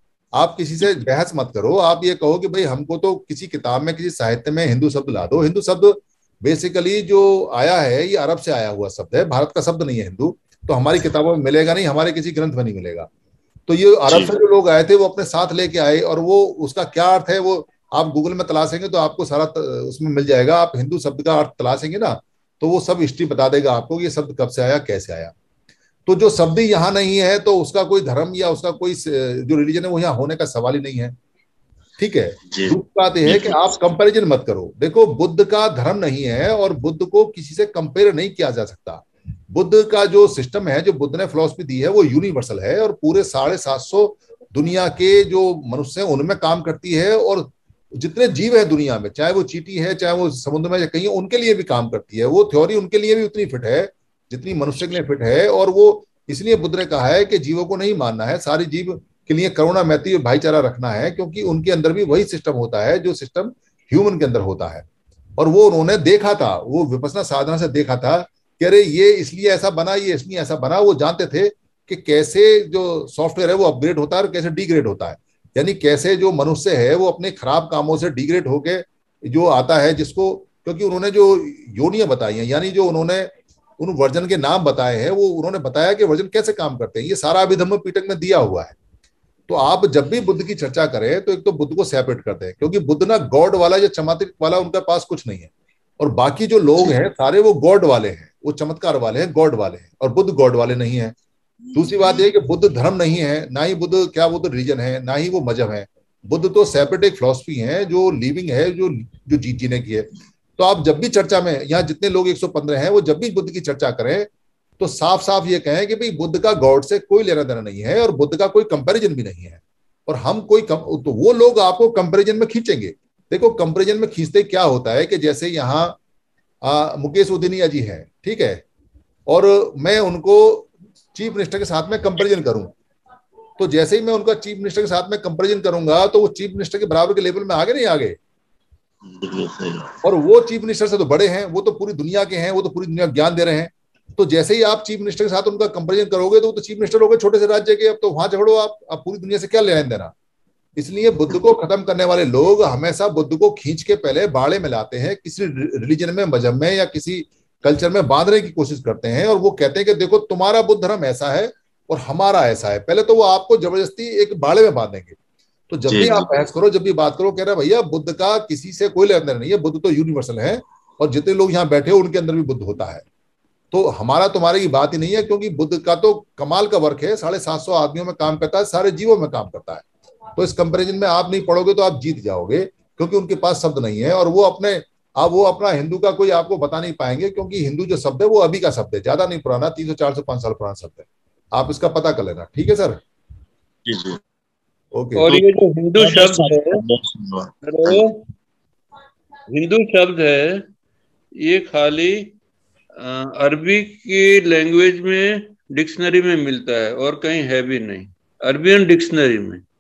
आप किसी से बहस मत करो, आप ये कहो कि भाई हमको तो किसी किताब में, किसी साहित्य में हिंदू शब्द ला दो। हिंदू शब्द बेसिकली जो आया है, ये अरब से आया हुआ शब्द है, भारत का शब्द नहीं है हिंदू। तो हमारी किताबों में मिलेगा नहीं, हमारे किसी ग्रंथ में नहीं मिलेगा। तो ये अरब से जो लोग आए थे, वो अपने साथ लेके आए, और वो उसका क्या अर्थ है वो आप गूगल में तलाशेंगे तो आपको सारा उसमें मिल जाएगा। आप हिंदू शब्द का अर्थ तलाशेंगे ना, तो वो सब हिस्ट्री बता देगा आपको ये शब्द कब से आया, कैसे आया। तो जो शब्द ही यहाँ नहीं है, तो उसका कोई धर्म या उसका कोई जो रिलीजन है वो यहाँ होने का सवाल ही नहीं है, ठीक है। दूसरी बात यह है कि आप कंपैरिजन मत करो। देखो, बुद्ध का धर्म नहीं है और बुद्ध को किसी से कंपेयर नहीं किया जा सकता। बुद्ध का जो सिस्टम है, जो बुद्ध ने फिलॉसफी दी है, वो यूनिवर्सल है, और पूरे 750 दुनिया के जो मनुष्य हैं उनमें काम करती है, और जितने जीव है दुनिया में, चाहे वो चींटी है, चाहे वो समुद्र में कहीं, उनके लिए भी काम करती है। वो थ्योरी उनके लिए भी उतनी फिट है जितनी मनुष्य के लिए फिट है। और वो इसलिए बुद्ध ने कहा है कि जीवों को नहीं मानना है, सारी जीव के लिए करुणा, मैत्री और भाईचारा रखना है, क्योंकि उनके अंदर भी वही सिस्टम होता है जो सिस्टम ह्यूमन के अंदर होता है। और वो उन्होंने देखा था, वो विपස්සना साधना से देखा था कि अरे ये इसलिए ऐसा बना, ये इसलिए ऐसा बना। वो जानते थे कि कैसे जो सॉफ्टवेयर है वो अपग्रेड होता है और कैसे डिग्रेड होता है, यानी कैसे जो मनुष्य है वो अपने खराब कामों से डिग्रेड होके जो आता है, जिसको, क्योंकि उन्होंने जो योनियां बताई हैं, यानी जो उन्होंने उन वर्जन के नाम बताए हैं, वो उन्होंने बताया कि वर्जन कैसे काम करते हैं। ये सारा अभिधम्म पिटक में दिया हुआ है। तो आप जब भी बुद्ध की चर्चा करें तो एक तो बुद्ध को सेपरेट करते हैं, क्योंकि बुद्ध ना गॉड वाला या चमत्कार वाला उनके पास कुछ नहीं है, और बाकी जो लोग हैं सारे वो गॉड वाले हैं, वो चमत्कार वाले हैं, गॉड वाले हैं, और बुद्ध गॉड वाले नहीं है। दूसरी बात यह कि बुद्ध धर्म नहीं है, ना ही बुद्ध क्या बुद्ध रीजन है, ना ही वो मजहब है। बुद्ध तो सेपरेट एक फिलॉसफी है जो लिविंग है, जो जीने की है। तो आप जब भी चर्चा में, यहाँ जितने लोग 115 हैं, वो जब भी बुद्ध की चर्चा करें तो साफ साफ ये कहें कि भाई बुद्ध का गॉड से कोई लेना देना नहीं है, और बुद्ध का कोई कंपैरिजन भी नहीं है, और हम कोई तो वो लोग आपको कंपैरिजन में खींचेंगे। देखो, कंपैरिजन में खींचते क्या होता है कि जैसे यहाँ मुकेश उदिनिया जी हैं, ठीक है, और मैं उनको चीफ मिनिस्टर के साथ में कंपैरिजन करूं, तो जैसे ही मैं उनका चीफ मिनिस्टर के साथ में कंपैरिजन करूंगा तो वो चीफ मिनिस्टर के बराबर के लेवल में आगे नहीं आगे, और वो चीफ मिनिस्टर से तो बड़े हैं, वो तो पूरी दुनिया के हैं, वो तो पूरी दुनिया ज्ञान दे रहे हैं। तो जैसे ही आप चीफ मिनिस्टर के साथ उनका कंपैरिजन करोगे तो वो तो चीफ मिनिस्टर हो गए छोटे से राज्य के, अब तो वहां झगड़ो आप पूरी दुनिया से क्या लेना देना। इसलिए बुद्ध को खत्म करने वाले लोग हमेशा बुद्ध को खींच के पहले बाड़े में लाते हैं, किसी रिलीजन में, मजहब में या किसी कल्चर में बांधने की कोशिश करते हैं, और वो कहते हैं कि देखो तुम्हारा बुद्ध धर्म ऐसा है और हमारा ऐसा है। पहले तो वो आपको जबरदस्ती एक बाड़े में बांधेंगे। तो जब भी आप बहस करो, जब भी बात करो, कह रहे भैया बुद्ध का किसी से कोई लेना देना नहीं है, बुद्ध तो यूनिवर्सल है, और जितने लोग यहाँ बैठे हो उनके अंदर भी बुद्ध होता है। तो हमारा तुम्हारे की बात ही नहीं है, क्योंकि बुद्ध का तो कमाल का वर्क है, 750 आदमियों में काम करता है, सारे जीवों में काम करता है। तो इस कंपैरिजन में आप नहीं पढ़ोगे तो आप जीत जाओगे, क्योंकि उनके पास शब्द नहीं है, और वो अपना हिंदू का कोई आपको बता नहीं पाएंगे, क्योंकि हिंदू जो शब्द है वो अभी का शब्द है, ज्यादा नहीं पुराना, 300 400 5 साल पुराना शब्द है। आप इसका पता कर लेना, ठीक है सर? जी जी, ओके। और ये जो हिंदू शब्द है, हिंदू शब्द है, ये खाली अरबी की लैंग्वेज में डिक्शनरी में मिलता है और कहीं है भी नहीं, अरबियन डिक्शनरी में।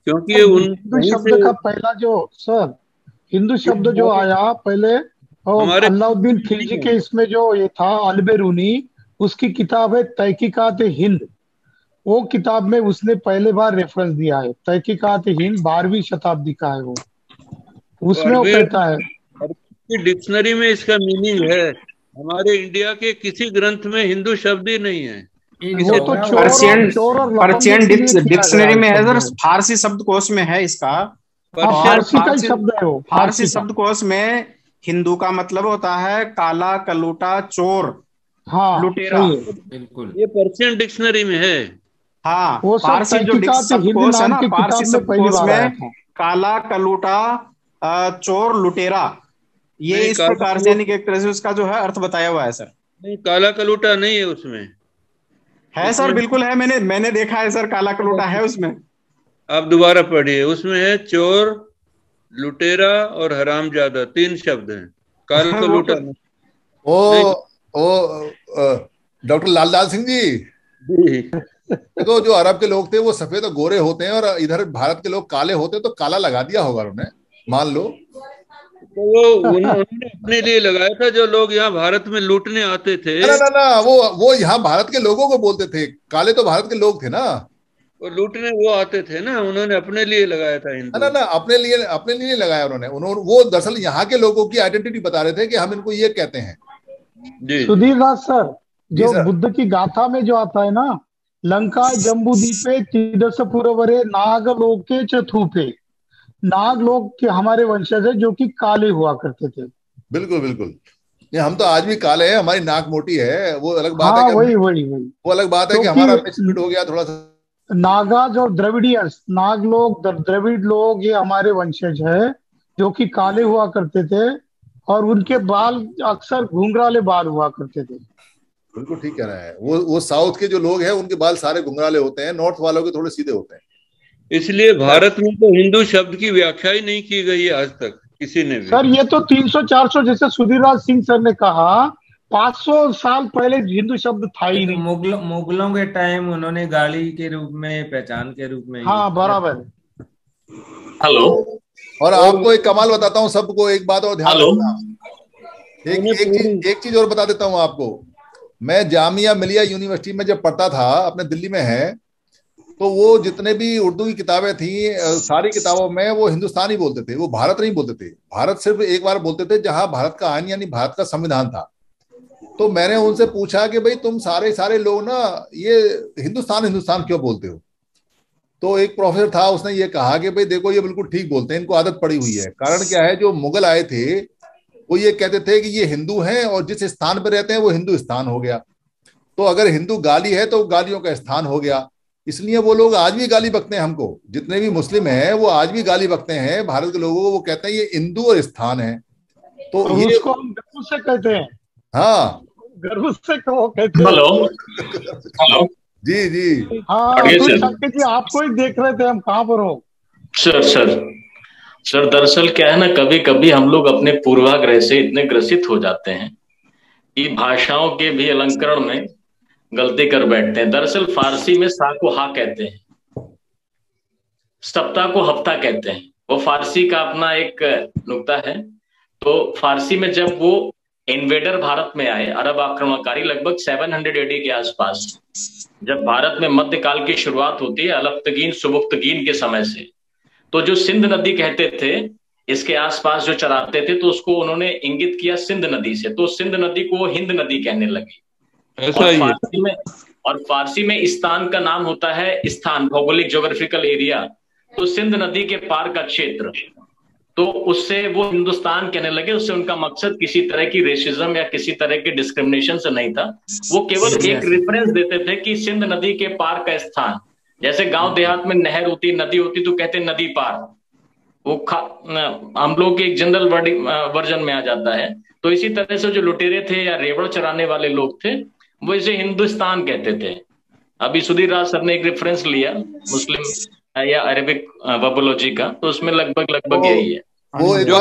क्योंकि हिंदू शब्द का पहला जो सर हिंदू शब्द जो आया पहले अलाउद्दीन खिलजी के इसमें जो ये था अलबेरूनी, उसकी किताब है तहकीकात हिंद। वो किताब में उसने पहले बार रेफरेंस दिया है। तहकीकात हिंद 12वीं शताब्दी का है वो, उसमें वो कहता है डिक्शनरी में इसका मीनिंग है। हमारे इंडिया के किसी ग्रंथ में हिंदू शब्द ही नहीं है। वो तो पर्शियन डिक्शनरी में है सर, फारसी शब्दकोश में है इसका। फारसी का शब्द है वो। फारसी शब्दकोश में हिंदू का मतलब होता है काला, कलूटा, चोर, लुटेरा। बिल्कुल, ये पर्शियन डिक्शनरी में है। हाँ, फारसी जो शब्दकोश है ना, फारसी शब्दकोश में काला, कलूटा, चोर, लुटेरा, ये इस प्रकार से यानी कि एक तरह से उसका जो है अर्थ बताया हुआ है सर। नहीं, काला कलूटा नहीं है उसमें। है सर, बिल्कुल है, मैंने देखा है सर, काला कलूटा है उसमें। आप दोबारा पढ़िए, उसमें है चोर, लुटेरा और हरामजादा, 3 शब्द हैं। काला कलूटा डॉक्टर लालदाल सिंह जी, देखो जो अरब के लोग थे वो सफेद और गोरे होते हैं, और इधर भारत के लोग काले होते, तो काला लगा दिया होगा उन्होंने, मान लो। तो वो उन्होंने अपने लिए लगाया था, जो लोग यहाँ भारत में लूटने आते थे। ना, वो यहाँ भारत के लोगों को बोलते थे, काले तो भारत के लोग थे ना, वो लूटने वो आते थे ना, उन्होंने अपने लिए लगाया था हिंदू। ना, अपने लिए लगाया उन्होंने। वो दरअसल यहाँ के लोगों की आइडेंटिटी बता रहे थे कि हम इनको ये कहते हैं। सुधीर राज सर, जो बुद्ध की गाथा में जो आता है ना, लंका जम्बूदीपे तिदसपुरवरे नागलोके चथुपे, नाग लोग के हमारे वंशज है जो कि काले हुआ करते थे। बिल्कुल बिल्कुल, ये हम तो आज भी काले हैं, हमारी नाक मोटी है, वो अलग बात है। वही वो अलग बात है कि हमारा मिक्सड हो गया थोड़ा सा। नागाज और द्रविडियंस, नाग लोग, द्रविड़ लोग, ये हमारे वंशज है जो कि काले हुआ करते थे, और उनके बाल अक्सर घुंघराले बाल हुआ करते थे। बिल्कुल ठीक कह रहा है। वो साउथ के जो लोग हैं उनके बाल सारे घुंघराले होते हैं, नॉर्थ वालों के थोड़े सीधे होते हैं। इसलिए भारत में तो हिंदू शब्द की व्याख्या ही नहीं की गई है आज तक किसी ने भी। सर ये तो 300-400, जैसे सुधीरराज सिंह सर ने कहा, 500 साल पहले हिंदू शब्द था ही नहीं। मुगलों के टाइम उन्होंने गाड़ी के रूप में, पहचान के रूप में। हाँ बराबर। हेलो, और आपको एक कमाल बताता हूँ सबको, एक बात और ध्यान रखना। एक चीज और बता देता हूँ आपको। मैं जामिया मिलिया यूनिवर्सिटी में जब पढ़ता था, अपने दिल्ली में है, तो वो जितने भी उर्दू की किताबें थी, सारी किताबों में वो हिंदुस्तानी बोलते थे, वो भारत नहीं बोलते थे। भारत सिर्फ एक बार बोलते थे जहां भारत का आईन यानी भारत का संविधान था। तो मैंने उनसे पूछा कि भाई तुम सारे लोग ना ये हिंदुस्तान क्यों बोलते हो? तो एक प्रोफेसर था, उसने ये कहा कि भाई देखो ये बिल्कुल ठीक बोलते हैं, इनको आदत पड़ी हुई है। कारण क्या है, जो मुगल आए थे वो ये कहते थे कि ये हिंदू हैं और जिस स्थान पर रहते हैं वो हिंदुस्तान हो गया। तो अगर हिंदू गाली है तो गालियों का स्थान हो गया। इसलिए वो लोग आज भी गाली बकते हैं हमको, जितने भी मुस्लिम हैं वो आज भी गाली बकते हैं भारत के लोगों को। वो कहते हैं ये हिंदू और स्थान है। तो ये उसको हम गर्व से कहते हैं। हाँ, गर्व से कहो कहते हैं। हेलो जी हाँ जी, आपको ही देख रहे थे हम, कहाँ पर हो? सर दरअसल क्या है ना, कभी कभी हम लोग अपने पूर्वाग्रह से इतने ग्रसित हो जाते हैं कि भाषाओं के भी अलंकरण में गलती कर बैठते हैं। दरअसल फारसी में सा को हा कहते हैं, सप्ताह को हफ्ता कहते हैं। वो फारसी का अपना एक नुक्ता है। तो फारसी में जब वो इन्वेडर भारत में आए, अरब आक्रमणकारी, लगभग 700 AD के आसपास, जब भारत में मध्यकाल की शुरुआत होती है अलफ्तगीन सुबुफ्तगीन के समय से, तो जो सिंध नदी कहते थे इसके आसपास जो चराते थे, तो उसको उन्होंने इंगित किया सिंध नदी से, तो सिंध नदी को वो हिंद नदी कहने लगे। और फारसी में स्थान का नाम होता है स्थान, भौगोलिक ज्योग्राफिकल एरिया। तो सिंध नदी के पार का क्षेत्र, तो उससे वो हिंदुस्तान कहने लगे। उससे उनका मकसद किसी तरह की रेसिज्म या किसी तरह की डिस्क्रिमिनेशन से नहीं था। वो केवल एक रेफरेंस देते थे कि सिंध नदी के पार का स्थान, जैसे गांव देहात में नहर होती, नदी होती, तो कहते नदी पार। वो हम लोग के एक जनरल वर्जन में आ जाता है। तो इसी तरह से जो लुटेरे थे या रेवड़ चराने वाले लोग थे, वो इसे हिंदुस्तान कहते थे। अभी सुधीर राज सर ने एक रेफरेंस लिया मुस्लिम या अरेबिक वर्बोलॉजी का, तो उसमें लगभग यही है। वो एक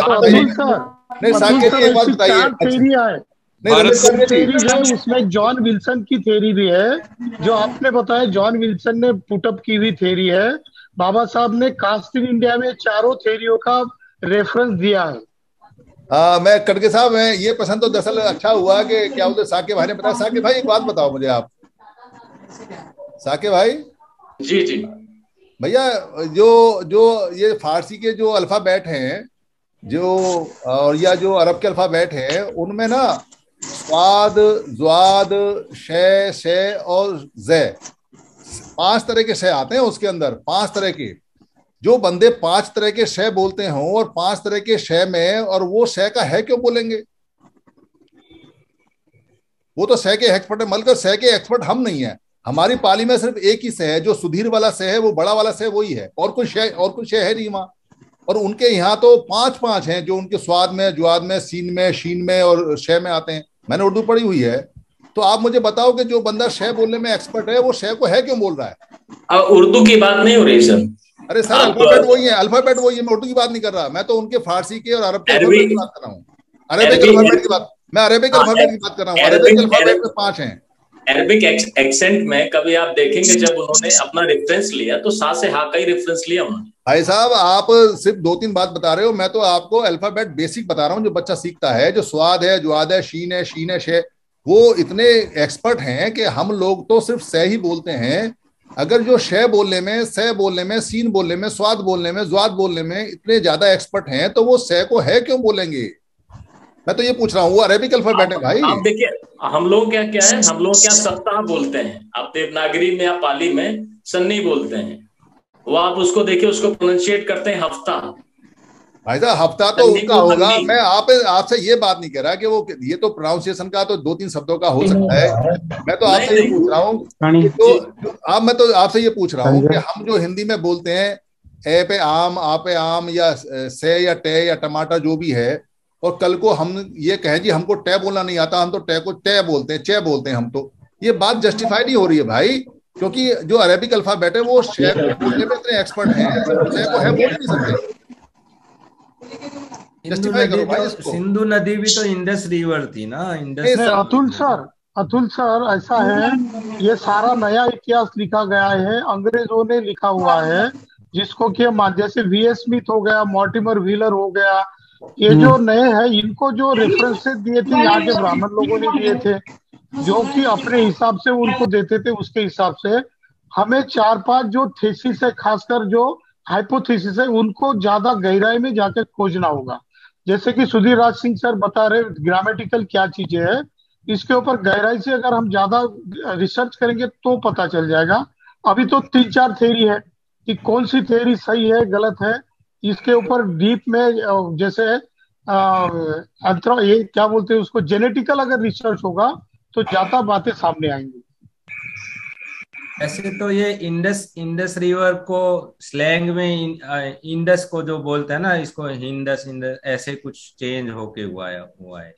बात उसमें जॉन विल्सन की थ्योरी भी है, जो आपने बताया जॉन विल्सन ने पुटअप की हुई थ्योरी है। बाबा साहब ने कास्ट इन इंडिया में चारों थ्योरियों का रेफरेंस दिया है। मैं कटके साहब, मैं ये पसंद तो दरअसल अच्छा हुआ कि क्या बोलते साकिब भाई ने बताया। साकिब भाई एक बात बताओ मुझे आप, साकिब भाई। जी जी भैया, जो जो ये फारसी के जो अल्फाबेट हैं जो, और या जो अरब के अल्फाबेट हैं, उनमें ना स्वाद, ज्वाद, शे, शे और ज़े 5 तरह के शे आते हैं उसके अंदर। 5 तरह के, जो बंदे 5 तरह के शे बोलते हों और 5 तरह के शे में, और वो शे का है क्यों बोलेंगे? वो तो शे के एक्सपर्ट है, मलकर शे के एक्सपर्ट हम नहीं है। हमारी पाली में सिर्फ एक ही शे है, जो सुधीर वाला शे है, वो बड़ा वाला शे वही है, और कोई शे है नहीं वहां। और उनके यहाँ तो 5 हैं जो उनके स्वाद में, ज्वाद में, सीन में, शीन में और शे में आते हैं। मैंने उर्दू पढ़ी हुई है। तो आप मुझे बताओ कि जो बंदा शे बोलने में एक्सपर्ट है, वो शे को है क्यों बोल रहा है? उर्दू की बात नहीं हो रही सर। अरे सर, अल्फाबेट वही है, अल्फाबेट वही है। मैं उर्दू की बात नहीं कर रहा, मैं तो उनके फारसी के और अरब के अल्फाबेट की बात कर रहा हूँ। अरेबिक अल्फाबेट की बात, मैं अरेबिक अल्फाबेट की बात कर रहा हूँ। अरेबिक अल्फाबेट में 5 हैं। अरेबिक एक्सेंट में कभी आप देखेंगे जब उन्होंने अपना रेफरेंस लिया तो सा से हा का ही रेफरेंस लिया उन्होंने। भाई साहब, आप सिर्फ 2-3 बात बता रहे हो, मैं तो आपको अल्फाबेट बेसिक बता रहा हूँ जो बच्चा सीखता है। जो स्वाद है, ज्वाद है, शीन है, शे, वो इतने एक्सपर्ट हैं कि हम लोग तो सिर्फ से ही बोलते हैं। अगर जो शे बोलने में, से बोलने में, सीन बोलने में, स्वाद बोलने में, ज्वाद बोलने में इतने ज्यादा एक्सपर्ट हैं, तो वो से को है क्यों बोलेंगे? मैं तो ये पूछ रहा हूँ। वो अरेबिक अल्फाबेट है भाई। आप देखिए, हम लोग क्या है, हम लोग क्या सप्ताह बोलते हैं। आप देवनागरी में या पाली में सन्नी बोलते हैं, वो आप उसको देखिए, उसको प्रोनाउंशिएट करते हैं हफ्ता। भाई साहब, हफ्ता तो उनका होगा। मैं आपसे ये बात नहीं कह रहा कि वो, ये तो प्रोनाउंसिएशन का तो 2-3 शब्दों का हो सकता है। मैं तो आपसे ये पूछ रहा हूँ, मैं तो आपसे ये पूछ रहा हूँ कि हम जो हिंदी में बोलते हैं, ए पे आम, आ पे आम, या से या टे या टमाटर जो भी है, और कल को हम ये कहें जी हमको टे बोलना नहीं आता, हम तो टे को टे बोलते हैं, चे बोलते हैं हम, तो ये बात जस्टिफाई नहीं हो रही है भाई। क्योंकि जो अरेबिक अल्फाबेट है वो शे बोलने में इतने एक्सपर्ट हैं, शे को है बोल नहीं सकते। सिंधु नदी भी तो इंडस रिवर थी ना, इंडस। अतुल सर ऐसा है, ये सारा नया इतिहास लिखा गया है, अंग्रेजों ने लिखा हुआ है, जिसको कि जैसे वी.एस. स्मिथ हो गया, मॉर्टिमर व्हीलर हो गया, ये जो नए हैं, इनको जो रेफरेंसेस दिए थे यहाँ के ब्राह्मण लोगों ने दिए थे, जो कि अपने हिसाब से उनको देते थे, उसके हिसाब से हमें 4-5 जो थीसिस है, खासकर जो हाइपोथेसिस है, उनको ज्यादा गहराई में जाकर खोजना होगा। जैसे कि सुधीर राज सिंह सर बता रहे ग्रामेटिकल क्या चीजें है, इसके ऊपर गहराई से अगर हम ज्यादा रिसर्च करेंगे तो पता चल जाएगा। अभी तो 3-4 थ्योरी है कि कौन सी थ्योरी सही है, गलत है, इसके ऊपर डीप में जैसे ये क्या बोलते हैं उसको, जेनेटिकल अगर रिसर्च होगा तो ज्यादा बातें सामने आएंगी। ऐसे तो ये इंडस रिवर को स्लैंग में इंडस को जो बोलते हैं ना, इसको हिंदस ऐसे कुछ चेंज होके हुआ है।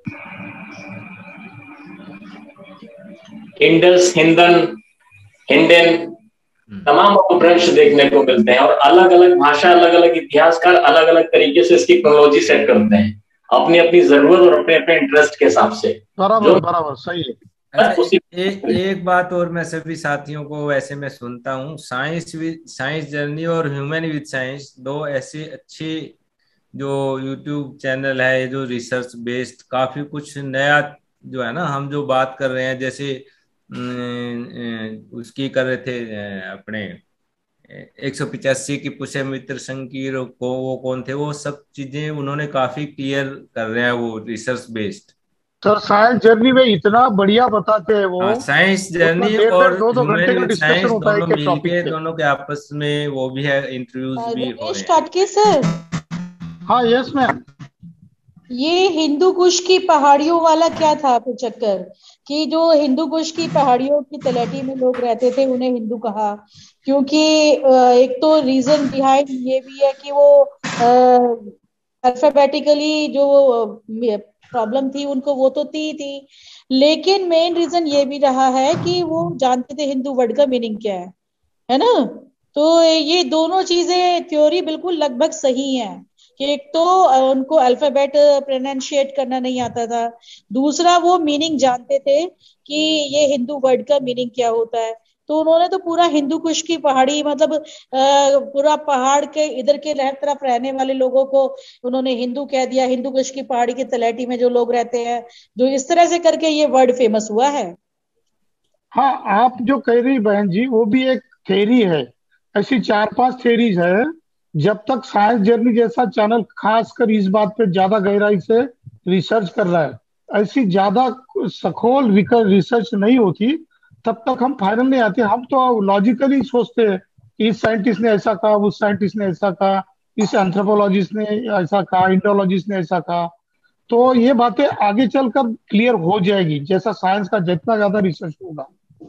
इंडस, हिंदन, हिंडन, तमाम अपभ्रंश देखने को मिलते हैं। और अलग अलग भाषा, अलग अलग इतिहासकार अलग अलग तरीके से इसकी क्रोनोलॉजी सेट करते हैं, अपनी अपनी जरूरत और अपने अपने इंटरेस्ट के हिसाब से। बराबर सही है। एक बात और मैं सभी साथियों को वैसे मैं सुनता हूँ, साइंस जर्नी और ह्यूमन विद साइंस, 2 ऐसे अच्छे जो यूट्यूब चैनल है जो रिसर्च बेस्ड, काफी कुछ नया जो है ना, हम जो बात कर रहे हैं, जैसे उसकी कर रहे थे अपने 185 की पुष्यमित्र संकीर को, वो कौन थे, वो सब चीजें उन्होंने काफी क्लियर कर रहे हैं, वो research based. Sir science journey में इतना बढ़िया बताते हैं वो। साइंस जर्नी और 2 घंटे का डिस्कशन होता है कि मिलके दोनों के आपस में वो भी है, इंटरव्यूज भी हो रहे हैं। सर हाँ यस मैम। ये हिंदू कुश की पहाड़ियों वाला क्या था फिर चक्कर, कि जो हिंदू कुश की पहाड़ियों की तलहटी में लोग रहते थे उन्हें हिंदू कहा, क्योंकि एक तो रीजन बिहाइंड ये भी है कि वो अल्फाबेटिकली जो प्रॉब्लम थी उनको, वो तो थी, लेकिन मेन रीजन ये भी रहा है कि वो जानते थे हिंदू वर्ड का मीनिंग क्या है ना। तो ये दोनों चीजें थ्योरी बिल्कुल लगभग सही है कि एक तो उनको अल्फाबेट प्रोनाउंशिएट करना नहीं आता था, दूसरा वो मीनिंग जानते थे कि ये हिंदू वर्ड का मीनिंग क्या होता है। तो उन्होंने तो पूरा हिंदू कुश की पहाड़ी मतलब पूरा पहाड़ के इधर के तरफ रहने वाले लोगों को उन्होंने हिंदू कह दिया। हिंदू कुश की पहाड़ी की तलहटी में जो लोग रहते हैं, जो इस तरह से करके ये वर्ड फेमस हुआ है। हाँ, आप जो कह रही बहन जी वो भी एक थ्योरी है। ऐसी 4-5 थ्योरीज है। जब तक साइंस जर्नी जैसा चैनल खासकर इस बात पे ज्यादा गहराई से रिसर्च कर रहा है, ऐसी ज्यादा सखोल रिसर्च नहीं होती, तब तक हम फाइनल नहीं आते। हम तो लॉजिकली सोचते हैं कि इस साइंटिस्ट ने ऐसा कहा, उस साइंटिस्ट ने ऐसा कहा, इस एंथ्रोपोलॉजिस्ट ने ऐसा कहा, इंडोलॉजिस्ट ने ऐसा कहा। तो ये बातें आगे चलकर क्लियर हो जाएगी जैसा साइंस का जितना ज्यादा रिसर्च होगा।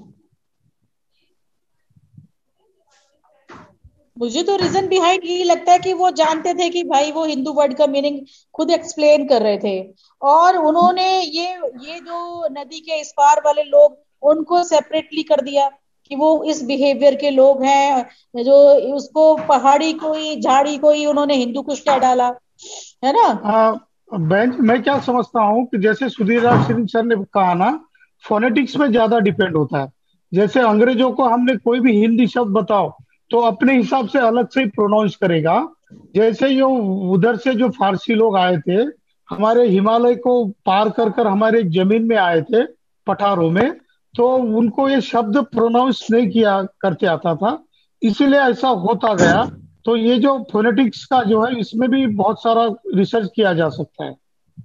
मुझे तो रीजन बिहाइंड यही लगता है कि वो जानते थे कि भाई वो हिंदू वर्ड का मीनिंग खुद एक्सप्लेन कर रहे थे, और उन्होंने ये जो नदी के इस पार वाले लोग उनको सेपरेटली कर दिया कि वो इस बिहेवियर के लोग हैं, जो उसको पहाड़ी कोई झाड़ी कोई उन्होंने हिंदू कुछ क्या डाला है ना। मैं क्या समझता हूँ कि जैसे सुधीर राज सिंह सर ने कहा ना, फोनेटिक्स में ज्यादा डिपेंड होता है। जैसे अंग्रेजों को हमने कोई भी हिंदी शब्द बताओ तो अपने हिसाब से अलग से ही प्रोनाउंस करेगा। जैसे जो उधर से जो फारसी लोग आए थे, हमारे हिमालय को पार कर कर हमारे जमीन में आए थे पठारों में, तो उनको ये शब्द प्रोनाउंस नहीं किया करते आता था, इसीलिए ऐसा होता गया। तो ये जो फोनेटिक्स का जो है इसमें भी बहुत सारा रिसर्च किया जा सकता है।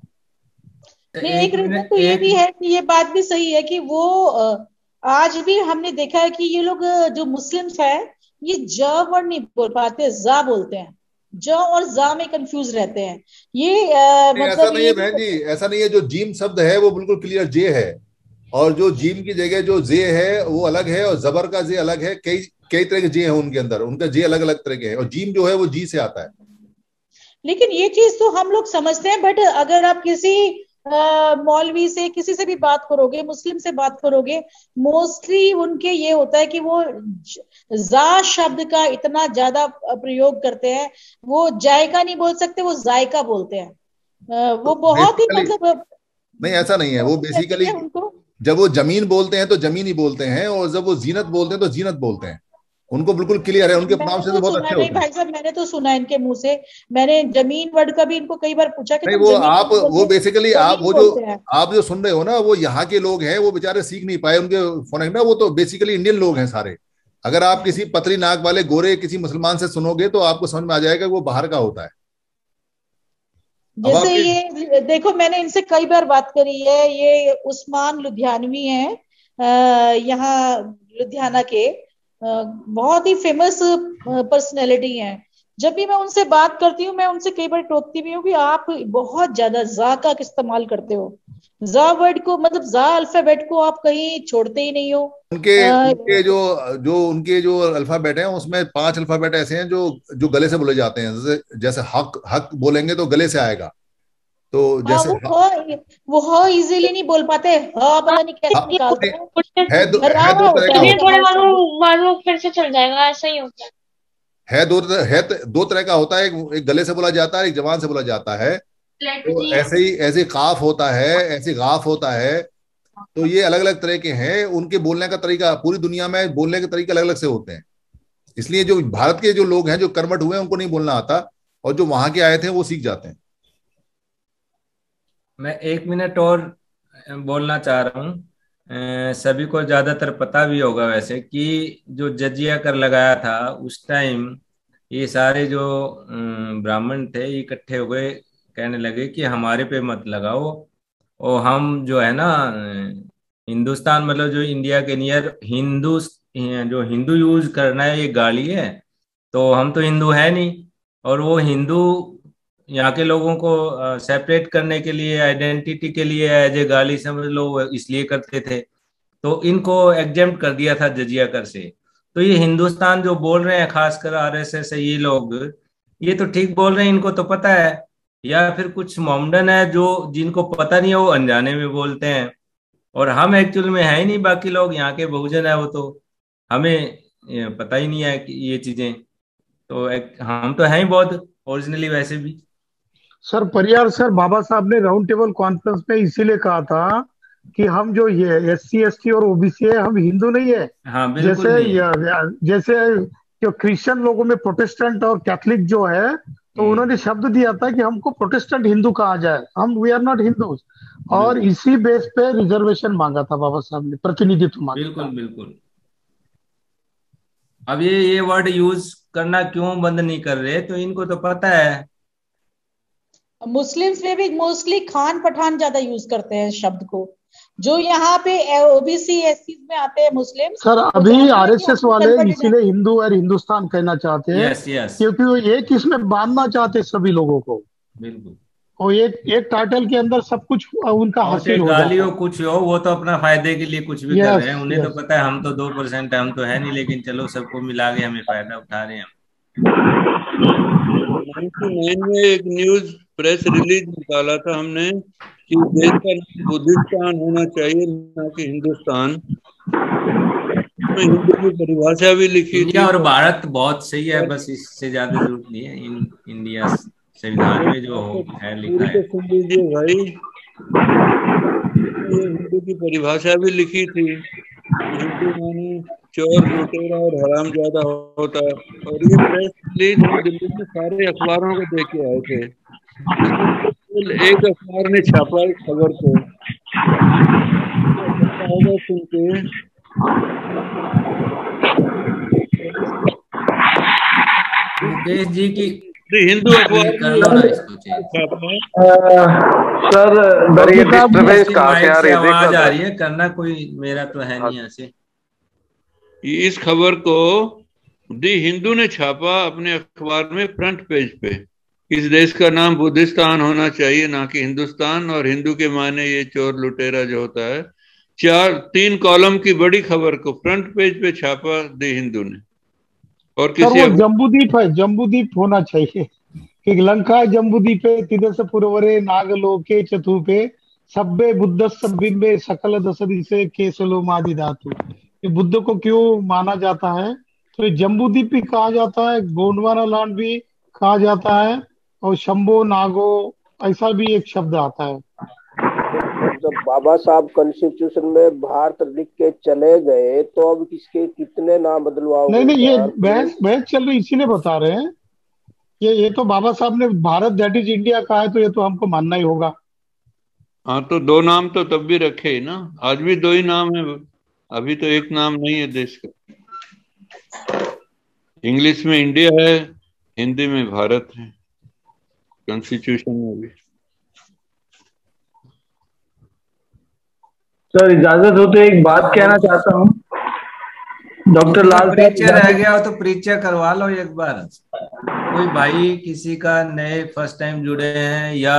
एक रीजन तो ये भी है कि ये बात भी सही है कि वो आज भी हमने देखा है कि ये लोग जो मुस्लिम्स है ये ज वर्ड नहीं बोल पाते, जा बोलते हैं। ज और जा में कंफ्यूज रहते हैं। ये मतलब ऐसा नहीं है बहन जी, ऐसा नहीं है। जो जीम शब्द है वो बिल्कुल क्लियर जे है, और जो जीम की जगह जो जे है वो अलग है, और जबर का जे अलग है। कई तरह के जे हैं उनके अंदर, उनका जे अलग अलग तरह के हैं, और जीम जो है वो जी से आता है। लेकिन ये चीज तो हम लोग समझते हैं, बट अगर आप किसी मौलवी से किसी से भी बात करोगे, मुस्लिम से बात करोगे, मोस्टली उनके ये होता है कि वो जा शब्द का इतना ज्यादा प्रयोग करते हैं। वो जायका नहीं बोल सकते, वो जायका बोलते हैं। वो बहुत ही मतलब नहीं, ऐसा नहीं है। वो बेसिकली जब वो जमीन बोलते हैं तो जमीन ही बोलते हैं, और जब वो जीनत बोलते हैं तो जीनत बोलते हैं। उनको बिल्कुल क्लियर है, उनके नाम से तो बहुत अच्छे होते हैं। भाई साहब मैंने तो सुना इनके मुंह से, मैंने जमीन वर्ड का भी इनको कई बार पूछा कि नहीं, वो आप वो बेसिकली आप जो सुन रहे हो ना, वो यहाँ के लोग हैं, वो बेचारे सीख नहीं पाए उनके फोनेटिक ना। वो तो बेसिकली इंडियन लोग हैं सारे। अगर आप किसी पतली नाक वाले गोरे किसी मुसलमान से सुनोगे तो आपको समझ में आ जाएगा वो बाहर का होता है। जैसे ये देखो, मैंने इनसे कई बार बात करी है। ये उस्मान लुधियानवी हैं, यहाँ लुधियाना के बहुत ही फेमस पर्सनैलिटी हैं। जब भी मैं उनसे बात करती हूँ, मैं उनसे कई बार टोकती भी हूँ कि आप बहुत ज्यादा जा का इस्तेमाल करते हो। जा वर्ड को मतलब जा अल्फाबेट को आप कहीं छोड़ते ही नहीं हो। उनके जो अल्फाबेट हैं उसमें 5 अल्फाबेट ऐसे हैं जो गले से बोले जाते हैं। जैसे हक बोलेंगे तो गले से आएगा। तो जैसे वो इजीली नहीं बोल पाते, पता नहीं कैसे निकालते हैं। फिर से चल जाएगा, ऐसा ही होता है। दो तरह का होता है, एक गले से बोला जाता है, एक जबान से बोला जाता है। तो ऐसे काफ होता है, ऐसे गाफ होता है। तो ये अलग अलग तरह के हैं। उनके बोलने का तरीका, पूरी दुनिया में बोलने के तरीके अलग अलग से होते हैं। इसलिए जो भारत के जो लोग हैं जो कर्मठ हुए हैं उनको नहीं बोलना आता, और जो वहां के आए थे वो सीख जाते हैं। मैं 1 मिनट और बोलना चाह रहा हूँ। सभी को ज्यादातर पता भी होगा वैसे कि जो जजिया कर लगाया था उस टाइम ये सारे जो ब्राह्मण थे इकट्ठे हो गए, कहने लगे कि हमारे पे मत लगाओ, और हम जो है ना हिंदुस्तान मतलब जो इंडिया के नियर जो हिंदू यूज करना है ये गाली है, तो हम तो हिंदू है नहीं। और वो हिंदू यहाँ के लोगों को सेपरेट करने के लिए, आइडेंटिटी के लिए एज ए गाली समझ लो, इसलिए करते थे। तो इनको एग्जेम्प्ट कर दिया था जजिया कर से। तो ये हिंदुस्तान जो बोल रहे हैं, खासकर आरएसएस ये लोग, ये तो ठीक बोल रहे हैं, इनको तो पता है। या फिर कुछ मोमडन है जो जिनको पता नहीं है, वो अनजाने में बोलते हैं। और हम एक्चुअल में है ही नहीं, बाकी लोग यहाँ के बहुजन है, वो तो हमें पता ही नहीं है कि ये चीजें। तो हम तो हैं ही बहुत ओरिजिनली वैसे भी। सर परियार सर, बाबा साहब ने राउंड टेबल कॉन्फ्रेंस में इसीलिए कहा था कि हम जो ये SC ST और OBC है, हम हिंदू नहीं है। हाँ बिल्कुल जैसे नहीं। जैसे जो क्रिश्चियन लोगों में प्रोटेस्टेंट और कैथलिक जो है, तो उन्होंने शब्द दिया था कि हमको प्रोटेस्टेंट हिंदू कहा जाए, हम वी आर नॉट हिंदू। और इसी बेस पे रिजर्वेशन मांगा था बाबा साहब ने, प्रतिनिधित्व मांगा बिल्कुल था। बिल्कुल। अब ये वर्ड यूज करना क्यों बंद नहीं कर रहे, तो इनको तो पता है। मुस्लिम्स में भी मोस्टली खान पठान ज्यादा यूज करते हैं शब्द को, जो यहाँ पे OBC SC में आते हैं मुस्लिम। सर अभी RSS वाले इसीलिए हिंदू और हिंदुस्तान कहना चाहते हैं, क्योंकि वो एक इसमें बांधना चाहते हैं सभी लोगों को। बिल्कुल। और एक टाइटल के अंदर सब कुछ उनका हासिल हो गाली जाता हो कुछ हो, वो तो अपना फायदे के लिए कुछ भी कर रहे हैं। उन्हें तो पता है हम तो 2% हम तो है नहीं, लेकिन चलो सबको मिला के हमें फायदा उठा रहे हैं। 99 में एक न्यूज प्रेस रिलीज निकाला था हमने कि देश का नाम बुद्धिस्तान होना चाहिए, ना कि हिंदुस्तान। में हिंदू की परिभाषा भी लिखी थी। इंडिया और भारत बहुत सही है, बस इससे ज्यादा जरूरत नहीं है। इंडिया संविधान में जो है लिखा है। सुन लीजिए भाई, ये हिंदू की परिभाषा भी लिखी थी। हिंदू माने चोर लुटेरा और हरामजादा होता है। और ये प्रेस रिलीज दिल्ली में सारे अखबारों को दे के आए थे। एक अखबार ने छापा इस खबर को, होगा सुन के। मुकेश जी की हिंदू अखबार सर आवाज आ रही है, करना कोई मेरा तो है नहीं ऐसे। इस खबर को दी हिंदू ने छापा अपने अखबार में फ्रंट पेज पे। इस देश का नाम बुद्धिस्तान होना चाहिए, ना कि हिंदुस्तान। और हिंदू के माने ये चोर लुटेरा जो होता है। 3 कॉलम की बड़ी खबर को फ्रंट पेज पे छापा दी हिंदू ने। और किसी जम्बूद्वीप है, जम्बूद्वीप होना चाहिए कि लंका जम्बूद्वीप है तिदस पुरवरे नागलोके चतुपे सब्बे बुद्धस्स बिंबे सकल दशदिशे केसलो मादि धातु। ये बुद्ध को क्यों माना जाता है, तो ये जम्बूद्वीप भी कहा जाता है, गोंडवाना लैंड भी कहा जाता है, और शंभो नागो ऐसा भी एक शब्द आता है। जब बाबा साहब कॉन्स्टिट्यूशन में भारत लिख के चले गए, तो अब किसके कितने नाम बदलवाओगे? नहीं, ये बहस चल रही, इसीलिए बता रहे हैं। ये तो बाबा साहब ने भारत दैट इज इंडिया कहा है, तो ये तो हमको मानना ही होगा। हाँ, तो 2 नाम तो तब भी रखे ही ना। आज भी 2 ही नाम है, अभी तो एक नाम नहीं है देश का। इंग्लिश में इंडिया है, हिंदी में भारत है, कॉन्स्टिट्यूशन में भी। सर इजाजत हो तो एक बात कहना चाहता हूँ। डॉक्टर लाल परिचय रह गया हो तो परिचय करवा लो एक बार। कोई भाई किसी का नए फर्स्ट टाइम जुड़े हैं या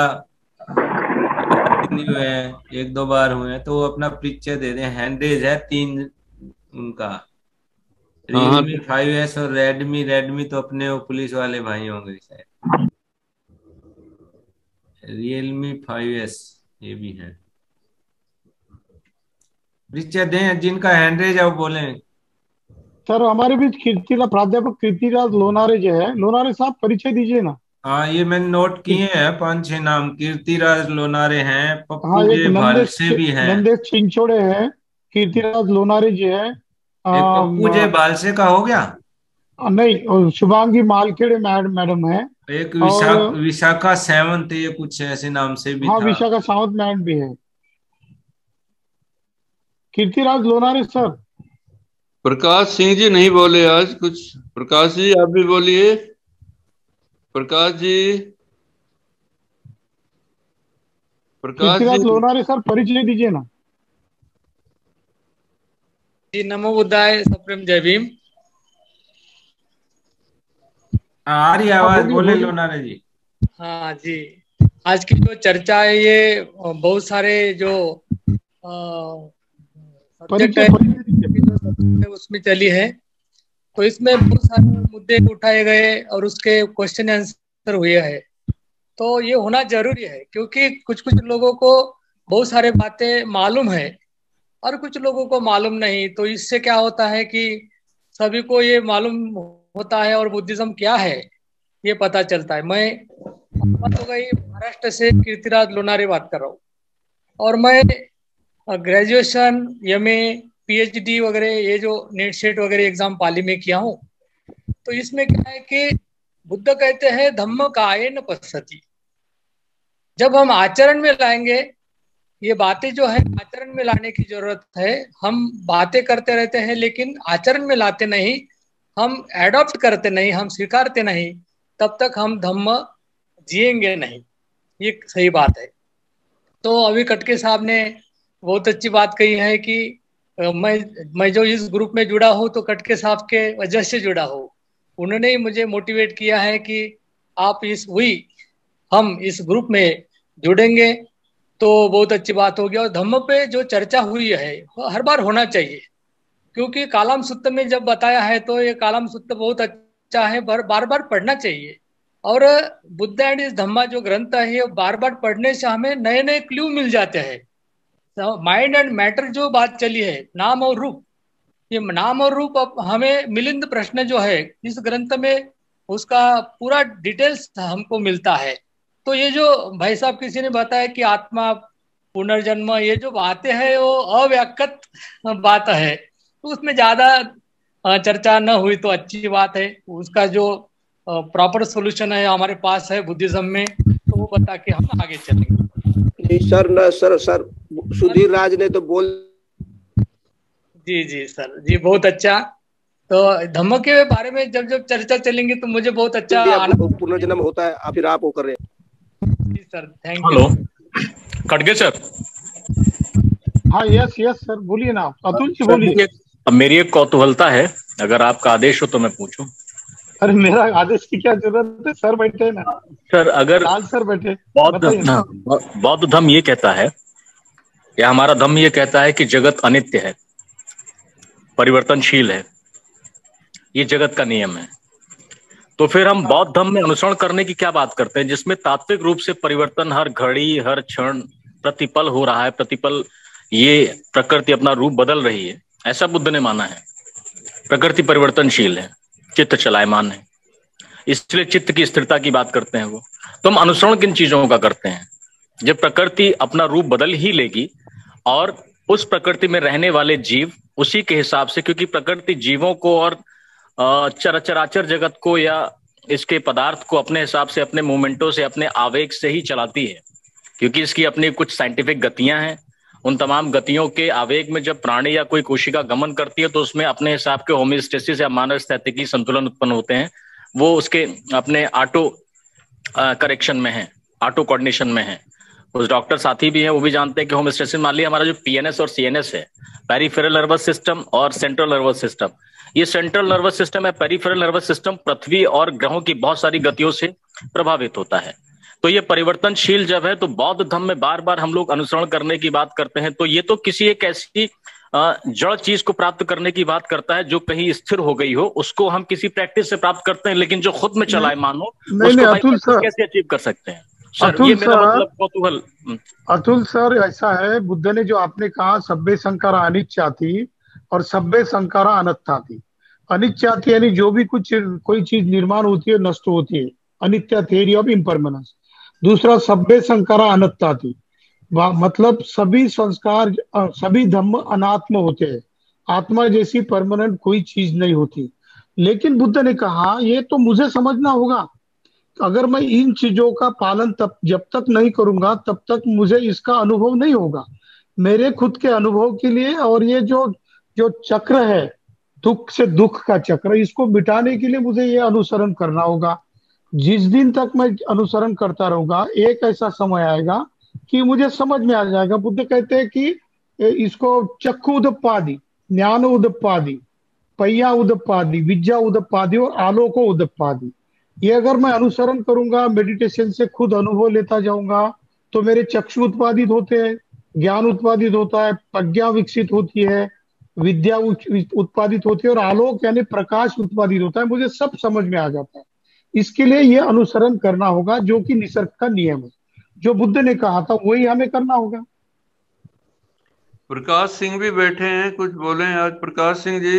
नहीं हुए हैं, 1-2 बार हुए हैं, तो वो अपना परिचय दे दें। हैंडरेज है 3 उनका, Realme 5S और रेडमी तो अपने वो पुलिस वाले भाई होंगे शायद। Realme 5S ये भी है। परिचय दें, जिनका हैंडरेज है वो बोले। सर हमारे बीच प्राध्यापक कीर्तिराज लोनारे जो है, लोनारे साहब परिचय दीजिए ना। हाँ, ये मैंने नोट किए हैं 5-6 नाम। कीर्तिराज लोनारे हैं, पप्पू जे भालसे भी हैं, नंदेश चिंचोड़े हैं, कीर्तिराज लोनारे जी है, पप्पू जे भालसे का हो गया नहीं, शुभांगी मालखेड़े मैडम है, एक विशाखा सावंत, ये कुछ ऐसे नाम से भी हाँ था। विशाखा सावंत मैडम भी है। कीर्तिराज लोनारे सर। प्रकाश सिंह जी नहीं बोले आज कुछ। प्रकाश जी आप भी बोलिए। प्रकाश जी, लोनारे सर परिचय दीजिए ना। जी नमो बुद्धाय, सप्रेम जय भीम। आ रही आवाज, बोले लोनारे जी। हाँ जी, आज की जो चर्चा है ये बहुत सारे जो सब्जेक्ट है उसमें चली है, तो इसमें बहुत सारे मुद्दे उठाए गए और उसके क्वेश्चन आंसर हुए हैं। तो ये होना जरूरी है, क्योंकि कुछ कुछ लोगों को बहुत सारे बातें मालूम है और कुछ लोगों को मालूम नहीं। तो इससे क्या होता है कि सभी को ये मालूम होता है और बुद्धिज्म क्या है ये पता चलता है। मैं बात हो गई महाराष्ट्र से कीर्तिराज लोनारे बात कर रहा हूँ, और मैं ग्रेजुएशन, एमए, पीएचडी वगैरह, ये जो नेट सेट वगैरह एग्जाम पाली में किया हूँ। तो इसमें क्या है कि बुद्ध कहते हैं धम्म कायेन पश्यति। जब हम आचरण में लाएंगे, ये बातें जो है आचरण में लाने की जरूरत है। हम बातें करते रहते हैं लेकिन आचरण में लाते नहीं, हम एडॉप्ट करते नहीं, हम स्वीकारते नहीं, तब तक हम धम्म जिएंगे नहीं। ये सही बात है। तो अभी कटके साहब ने बहुत अच्छी बात कही है कि मैं जो इस ग्रुप में जुड़ा हूँ तो कटके साहब के वजह से जुड़ा हूँ। उन्होंने ही मुझे मोटिवेट किया है कि आप हम इस ग्रुप में जुड़ेंगे तो बहुत अच्छी बात होगी। और धम्म पे जो चर्चा हुई है वो हर बार होना चाहिए, क्योंकि कालम सूत्र में जब बताया है तो ये कालम सूत्र बहुत अच्छा है, बार बार पढ़ना चाहिए। और बुद्ध एंड इस धम्मा जो ग्रंथ है ये बार बार पढ़ने से हमें नए नए क्लू मिल जाते हैं। माइंड एंड मैटर जो बात चली है, नाम और रूप, ये नाम और रूप अब हमें मिलिंद प्रश्न जो है इस ग्रंथ में उसका पूरा डिटेल्स हमको मिलता है। तो ये जो भाई साहब किसी ने बताया कि आत्मा, पुनर्जन्म, ये जो बातें हैं वो अव्याकृत बात है, तो उसमें ज्यादा चर्चा न हुई तो अच्छी बात है। उसका जो प्रॉपर सॉल्यूशन है हमारे पास है बुद्धिज्म में, तो वो बता के हम आगे चलेंगे। नहीं सर, न सर सुधीर राज ने तो बोल। जी जी सर, जी बहुत अच्छा। तो धम्म के बारे में जब जब चर्चा चलेंगे तो मुझे बहुत अच्छा पुनर्जन्म होता है, फिर आप वो कर रहे हैं। जी सर, थैंक यू। हेलो खड़गे सर। हाँ यस सर, बोलिए ना अतुल जी, बोलिए। अब मेरी एक कौतूहलता है, अगर आपका आदेश हो तो मैं पूछूं। अरे मेरा आदेश की क्या जरूरत है, सर बैठे ना। सर अगर सर बैठे, बौद्ध धम्म ये कहता है या हमारा धम्म ये कहता है कि जगत अनित्य है, परिवर्तनशील है, ये जगत का नियम है, तो फिर हम बौद्ध धम्म में अनुसरण करने की क्या बात करते हैं जिसमें तात्विक रूप से परिवर्तन हर घड़ी हर क्षण प्रतिपल हो रहा है, प्रतिपल ये प्रकृति अपना रूप बदल रही है, ऐसा बुद्ध ने माना है। प्रकृति परिवर्तनशील है, चित्त चलायमान है, इसलिए चित्त की स्थिरता की बात करते हैं वो। तो हम अनुसरण किन चीजों का करते हैं? जब प्रकृति अपना रूप बदल ही लेगी और उस प्रकृति में रहने वाले जीव उसी के हिसाब से, क्योंकि प्रकृति जीवों को और चराचर जगत को या इसके पदार्थ को अपने हिसाब से, अपने मोमेंटों से, अपने आवेग से ही चलाती है, क्योंकि इसकी अपनी कुछ साइंटिफिक गतियां हैं। उन तमाम गतियों के आवेग में जब प्राणी या कोई कोशिका गमन करती है तो उसमें अपने हिसाब के होमियोस्टेसिस या मानव स्थितिकी संतुलन उत्पन्न होते हैं। वो उसके अपने ऑटो करेक्शन में है, ऑटो कोऑर्डिनेशन में है। कुछ डॉक्टर साथी भी हैं, वो भी जानते हैं कि होमियोस्टेसिस, मान लिया हमारा जो पीएनएस और सीएनएस है, पेरिफेरल नर्वस सिस्टम और सेंट्रल नर्वस सिस्टम, ये सेंट्रल नर्वस सिस्टम है, पेरिफेरल नर्वस सिस्टम पृथ्वी और ग्रहों की बहुत सारी गतियों से प्रभावित होता है। तो ये परिवर्तनशील जब है, तो बौद्ध धम्म में बार बार हम लोग अनुसरण करने की बात करते हैं, तो ये तो किसी एक ऐसी जड़ चीज को प्राप्त करने की बात करता है जो कहीं स्थिर हो गई हो, उसको हम किसी प्रैक्टिस से प्राप्त करते हैं, लेकिन जो खुद में चलायमान हो उसको कैसे अचीव कर सकते हैं? सर ये मेरा मतलब कौतूहल। अतुल सर, ऐसा है, बुद्ध ने जो आपने कहा सब्बे संकारा अनिच्छाति और सब्बे संकारा अनत्थाति। अनिच्छाति यानी जो भी कोई चीज निर्माण होती है नष्ट होती है, अनित्य, थ्योरी ऑफ इम्परमानेंस। दूसरा सब्बे संकारा अनत्थाति, मतलब सभी संस्कार, सभी धम्म अनात्म होते हैं, आत्मा जैसी परमानेंट कोई चीज नहीं होती। लेकिन बुद्ध ने कहा ये तो मुझे समझना होगा, अगर मैं इन चीजों का पालन जब तक नहीं करूंगा तब तक मुझे इसका अनुभव नहीं होगा। मेरे खुद के अनुभव के लिए, और ये जो चक्र है, दुख से दुख का चक्र, इसको मिटाने के लिए मुझे ये अनुसरण करना होगा। जिस दिन तक मैं अनुसरण करता रहूंगा, एक ऐसा समय आएगा कि मुझे समझ में आ जाएगा। बुद्ध कहते हैं कि इसको चक्षु उदपादि, ज्ञान उदपादि, पय्या उदपादि, विद्या उदपादि और आलोक उदपादि, ये अगर मैं अनुसरण करूंगा, मेडिटेशन से खुद अनुभव लेता जाऊंगा, तो मेरे चक्षु उत्पादित होते हैं, ज्ञान उत्पादित होता है, प्रज्ञा विकसित होती है, विद्या उत्पादित होती है और आलोक यानी प्रकाश उत्पादित होता है, मुझे सब समझ में आ जाता है। इसके लिए ये अनुसरण करना होगा, जो कि निसर्ग का नियम है, जो बुद्ध ने कहा था वही हमें करना होगा। प्रकाश सिंह भी बैठे हैं, कुछ बोले आज। प्रकाश सिंह जी,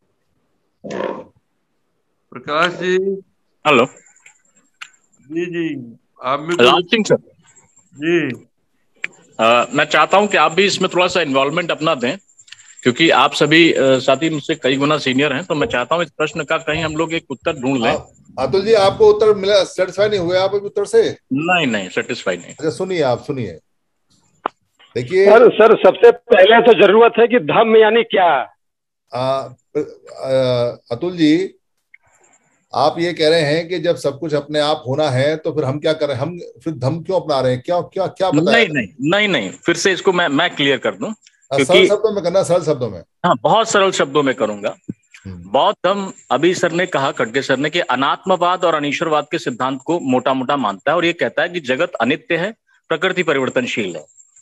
प्रकाश जी। हेलो जी जी, आप भी लाल सिंह सर जी। मैं चाहता हूं कि आप भी इसमें थोड़ा सा इन्वॉल्वमेंट अपना दें, क्योंकि आप सभी साथी मुझसे कई गुना सीनियर हैं, तो मैं चाहता हूं इस प्रश्न का कहीं हम लोग एक उत्तर ढूंढ लें। अतुल जी, आपको उत्तर मिला? सेटिस्फाई नहीं हुए आप उत्तर से? नहीं, सेटिस्फाई नहीं। अच्छा सुनिए, आप सुनिए, देखिए सर सबसे पहले तो जरूरत है कि धम्म यानी क्या? अतुल जी, आप ये कह रहे हैं कि जब सब कुछ अपने आप होना है तो फिर हम क्या कर रहे हैं? हम फिर धम्म क्यों अपना रहे हैं? क्या क्या क्या बताया? नहीं, फिर से इसको मैं क्लियर कर दूं, सरल शब्दों में करना, सरल शब्दों में। हाँ, बहुत सरल शब्दों में करूंगा। बौद्ध धर्म, अभी सर ने कहा, खड़गे सर ने, कि अनात्मवाद और अनीश्वरवाद के सिद्धांत को मोटा मोटा मानता है और ये कहता है कि जगत अनित्य है, प्रकृति परिवर्तनशील है,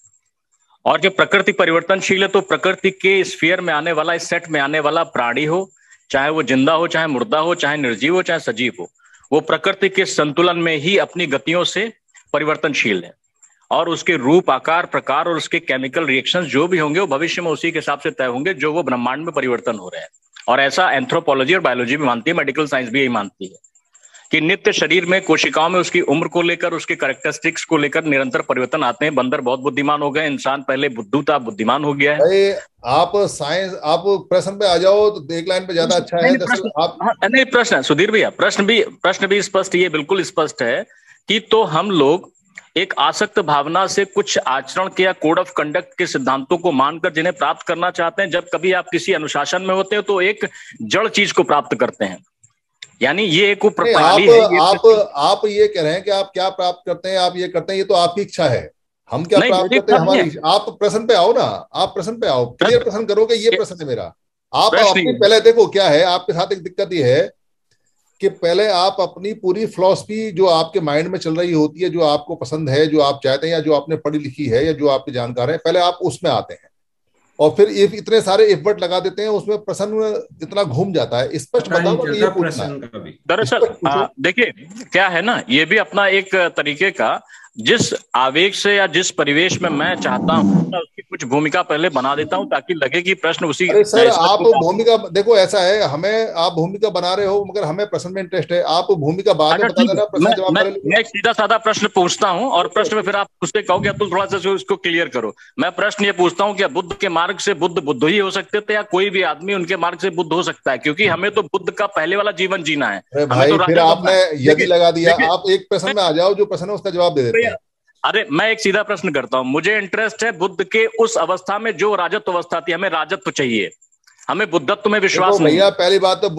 और जब प्रकृति परिवर्तनशील है तो प्रकृति के स्फीयर में आने वाला, इस सेट में आने वाला प्राणी हो, चाहे वो जिंदा हो, चाहे मुर्दा हो, चाहे निर्जीव हो, चाहे सजीव हो, वो प्रकृति के संतुलन में ही अपनी गतियों से परिवर्तनशील है, और उसके रूप, आकार, प्रकार और उसके केमिकल रिएक्शंस जो भी होंगे वो भविष्य में उसी के हिसाब से तय होंगे जो वो ब्रह्मांड में परिवर्तन हो रहे हैं। और ऐसा एंथ्रोपोलॉजी और बायोलॉजी भी मानती है, मेडिकल साइंस भी यही मानती है कि नित्य शरीर में, कोशिकाओं में उसकी उम्र को लेकर, उसके कैरेक्टरिस्टिक्स को लेकर निरंतर परिवर्तन आते हैं। बंदर बहुत बुद्धिमान हो गए, इंसान पहले बुद्धू था, बुद्धिमान हो गया है। आप साइंस, आप प्रश्न पे आ जाओ तो एक लाइन पे ज्यादा अच्छा है। नहीं, प्रश्न सुधीर भैया, प्रश्न भी स्पष्ट, ये बिल्कुल स्पष्ट है कि तो हम लोग एक आसक्त भावना से कुछ आचरण के या कोड ऑफ कंडक्ट के सिद्धांतों को मानकर जिन्हें प्राप्त करना चाहते हैं, जब कभी आप किसी अनुशासन में होते हो तो एक जड़ चीज को प्राप्त करते हैं, यानी ये एक प्रणाली है। आप ये कह रहे हैं कि आप क्या प्राप्त करते हैं, आप ये करते हैं, ये तो आपकी इच्छा है। हम क्या प्राप्त करते हैं, हमारी। आप प्रश्न पे आओ ना, आप प्रश्न पे आओ, क्लियर प्रश्न करोगे, ये प्रश्न है मेरा। आप अपनी पहले देखो क्या है आपके साथ, एक दिक्कत ये है कि पहले आप अपनी पूरी फिलॉसफी जो आपके माइंड में चल रही होती है, जो आपको पसंद है, जो आप चाहते हैं, या जो आपने पढ़ी लिखी है, या जो आपके जानकार है, पहले आप उसमें आते हैं और फिर इतने सारे इफर्ट लगा देते हैं, उसमें प्रश्न इतना घूम जाता है। स्पष्ट बताओ कि ये पूछना है। दरअसल देखिए क्या है ना, ये भी अपना एक तरीके का, जिस आवेग से या जिस परिवेश में मैं चाहता हूँ उसकी कुछ भूमिका पहले बना देता हूँ ताकि लगे कि प्रश्न उसी। सर आप भूमिका देखो, ऐसा है, हमें आप भूमिका बना रहे हो मगर हमें प्रश्न में इंटरेस्ट है, आप भूमिका बाद में बता देना, प्रश्न जवाब कर मैं एक सीधा साधा प्रश्न पूछता हूँ और प्रश्न में फिर आप उससे कहोगे अब्दुल थोड़ा सा उसको क्लियर करो। मैं प्रश्न ये पूछता हूँ कि बुद्ध के मार्ग से बुद्ध ही हो सकते थे या कोई भी आदमी उनके मार्ग से बुद्ध हो सकता है? क्योंकि हमें तो बुद्ध का पहले वाला जीवन जीना है। भाई फिर आपने यदि लगा दिया, आप एक प्रश्न में आ जाओ, जो प्रश्न है उसका जवाब दे देते हैं। अरे मैं एक सीधा प्रश्न करता हूं, मुझे इंटरेस्ट है बुद्ध के उस अवस्था में जो राजत्व अवस्था थी, हमें राजत्व चाहिए, हमें बुद्धत्व में विश्वास नहीं। भैया पहली बात तो